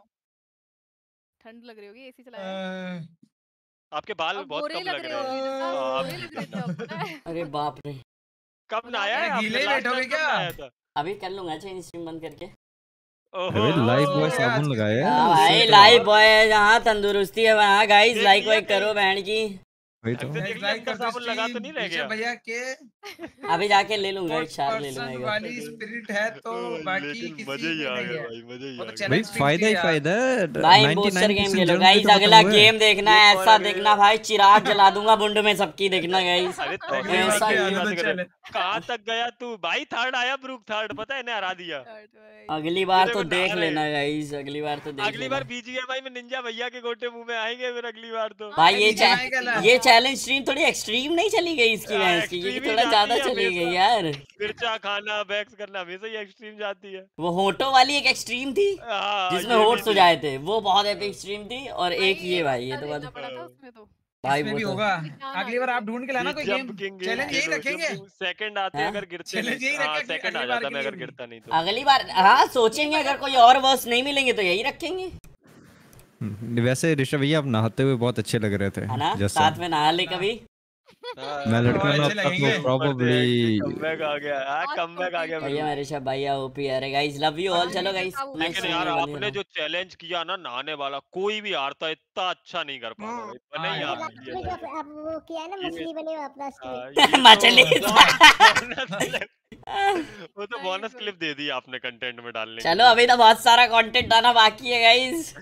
ठंड लग रही होगी, एसी चलाया है। अ, आपके बाल अब बहुत गोरे कम लग लग रहे रहे हो हैं। वीर साहब, हाँ, गोरे लग रहे थे अब, पता है? अरे बाप रे, कब नहाया है क्या आपने? गीले ही लास्ट बैठोगे टाइम कब क्या? नहाया था? अभी कर लूंगा चेंज स्ट्रीम बंद करके। ओहो, अरे लाइव बॉय आज साबुन के लगाया हाँ है भाई उससे तो- लाइव बॉय है जहाँ, तंदुरुस्ती है वहाँ। गाइस देख लाइक लिया वाइक करो कहीं? बहन की। वही तो। ढंग से देख लिया, लाइक अंदर कर दो साबुन लगा तो स्ट्रीम नहीं रह ऋषभ गया? भैया के अभी जाके ले लूंगा, एक स्पोर्ट्स शार ले लूंगा पर्सन एक बार। वाली स्पिरिट है तो बाकी लेकिन किसी मजे ही में आ नहीं गए है। भाई, मजे ही वो आ तो गए। चैलेंज भाई फायदा ही फायदा है। भाई ninety booster nine game percent खेलो जर्म गाइस, तो खत्म अगला हुए। गेम देखना है, ऐसा देखना भाई चिराग जला दूंगा बुंड में सबकी, देखना गाइस। अरे तो अगली ऐसा बार ही पे आ बात जाओ करे। चैलेंज। कहाँ तक गया तू भाई? थर्ड आया, ब्रूक थर्ड, पता है, इन्हें हरा दिया। अगली बार ये तो देखो देख नहा रहे लेना हैं। गाइस, अगली बार तो देख अगली लेना। बार बीजीएमआई में निंजा भैया के गोटे मुंह में आएंगे फिर अगली बार तो। भाई ये बीजीएमआई का चा- ला- ये चैलेंज स्ट्रीम थोड़ी एक्सट्रीम नहीं चली गई इसकी हाँ, भैंस की, ये extreme ही थोड़ा ज्यादा जाती है चली गई हमेशा। यार। मिर्चा खाना, बैक्स करना हमेशा ही एक्सट्रीम जाती है। वो होटो वाली एक एक्सट्रीम थी हाँ, जिसमें ये भी होट्स हो थी। जाए थे, वो बहुत एपिक एक्सट्रीम थी। और एक ये भाई, ये तो लेना बात पड़ा था उसमें तो। भाई इसमें वो भी तो होगा। अगली बार आप ढूंढ के लाना कोई गेम। जंप किंग चैलेंज यही रखेंगे। सेकंड आते हाँ? अगर गिरते चैलेंज यही नहीं। हाँ, रखें कि सेकंड आ अगली बार जाता के मैं लिए अगर भी। गिरता नहीं तो। अगली बार हाँ सोचेंगे, अगर कोई और वर्स नहीं मिलेंगे तो यही रखेंगे, हम्म, वैसे ऋषभ भैया आप नहाते हुए बहुत अच्छे लग रहे थे। है ना? जैसे साथ में नहा ले कभी। मैं लड़का बहुत ना अच्छे लगेंगे। प्रोबेबली कमबैक आ गया, हाँ कमबैक आ गया भैया मेरा। मेरे शब भैया ओपी अरे गाइस लव यू ऑल। चलो गाइस लेकिन यार आपने जो चैलेंज किया ना नहाने वाला, कोई भी हारता इतना अच्छा नहीं कर पाता भाई, बने ही हाँ, आप आप ये जो आप वो किया ना मछली बने हो आप लास्ट में। हाँ, ये तो मछली bonus clip- वो तो बोनस क्लिप दे दी आपने कंटेंट में डालने के चलो लिए। अभी तो बहुत सारा कंटेंट आना बाकी है गाइस।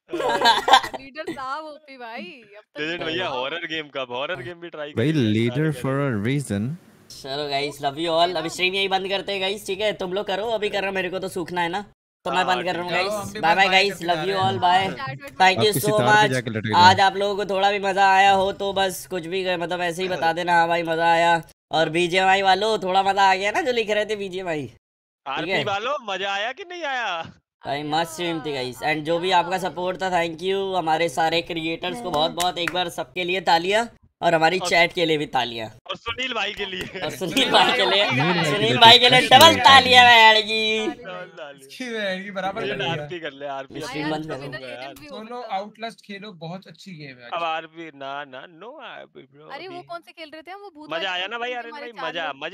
लीडर साहब ओपी भाई, अब तक लेजेंड तो भैया हुआ। हॉरर गेम कब? हॉरर गेम भी ट्राई भाई करिए, लीडर सारे फॉर अ रीजन। चलो गाइस लव यू ऑल। अभी स्ट्रीम यही बंद करते हैं गाइस, ठीक है? तुम लोग करो, अभी कर रहा हूं, मेरे को तो सूखना है ना, तो मैं बंद कर रहा हूँ चलो, गाइस। हम भी बाय बस बाय bye गाइस, करके लव जा यू रहे ऑल, हैं। बाय। थैंक आप यू किसी सो तार पे मच। जाके लटक आज जाओ। आप लोगों को थोड़ा भी मजा आया हो तो बस कुछ भी मतलब ऐसे ही बता देना, हाँ भाई मजा आया। और बीजेएमआई वालों थोड़ा मजा आ गया ना जो लिख रहे थे बीजेएमआई, ठीक आरपी है वालों मजा आया कि नहीं आया? भाई मस्त स्ट्रीम थी गाइस। एंड जो भी आपका सपोर्ट था थैंक यू। हमारे सारे क्रिएटर्स को बहुत बहुत एक बार सबके लिए तालियां, और हमारी चैट के लिए भी तालियां, और सुनील भाई के लिए। और सुनील भाई के लिए सुनील भाई के सुनील लिए भाई के लिए special डबल तालियां मैड जी। इसकी बहन की बराबर कर दिया। आरपी कर ले, आरपी ये स्ट्रीम बंद करो। यार। सोलो आउटलास्ट खेलो, बहुत अच्छी गेम है। अब आरपी ना ना नो आरपी ब्रो। अरे वो कौन से खेल रहे थे हम? वो भूत मजा वाले आया खेल ना भाई? रहे थे, अरे हमारे भाई चार मजा लोग। मजा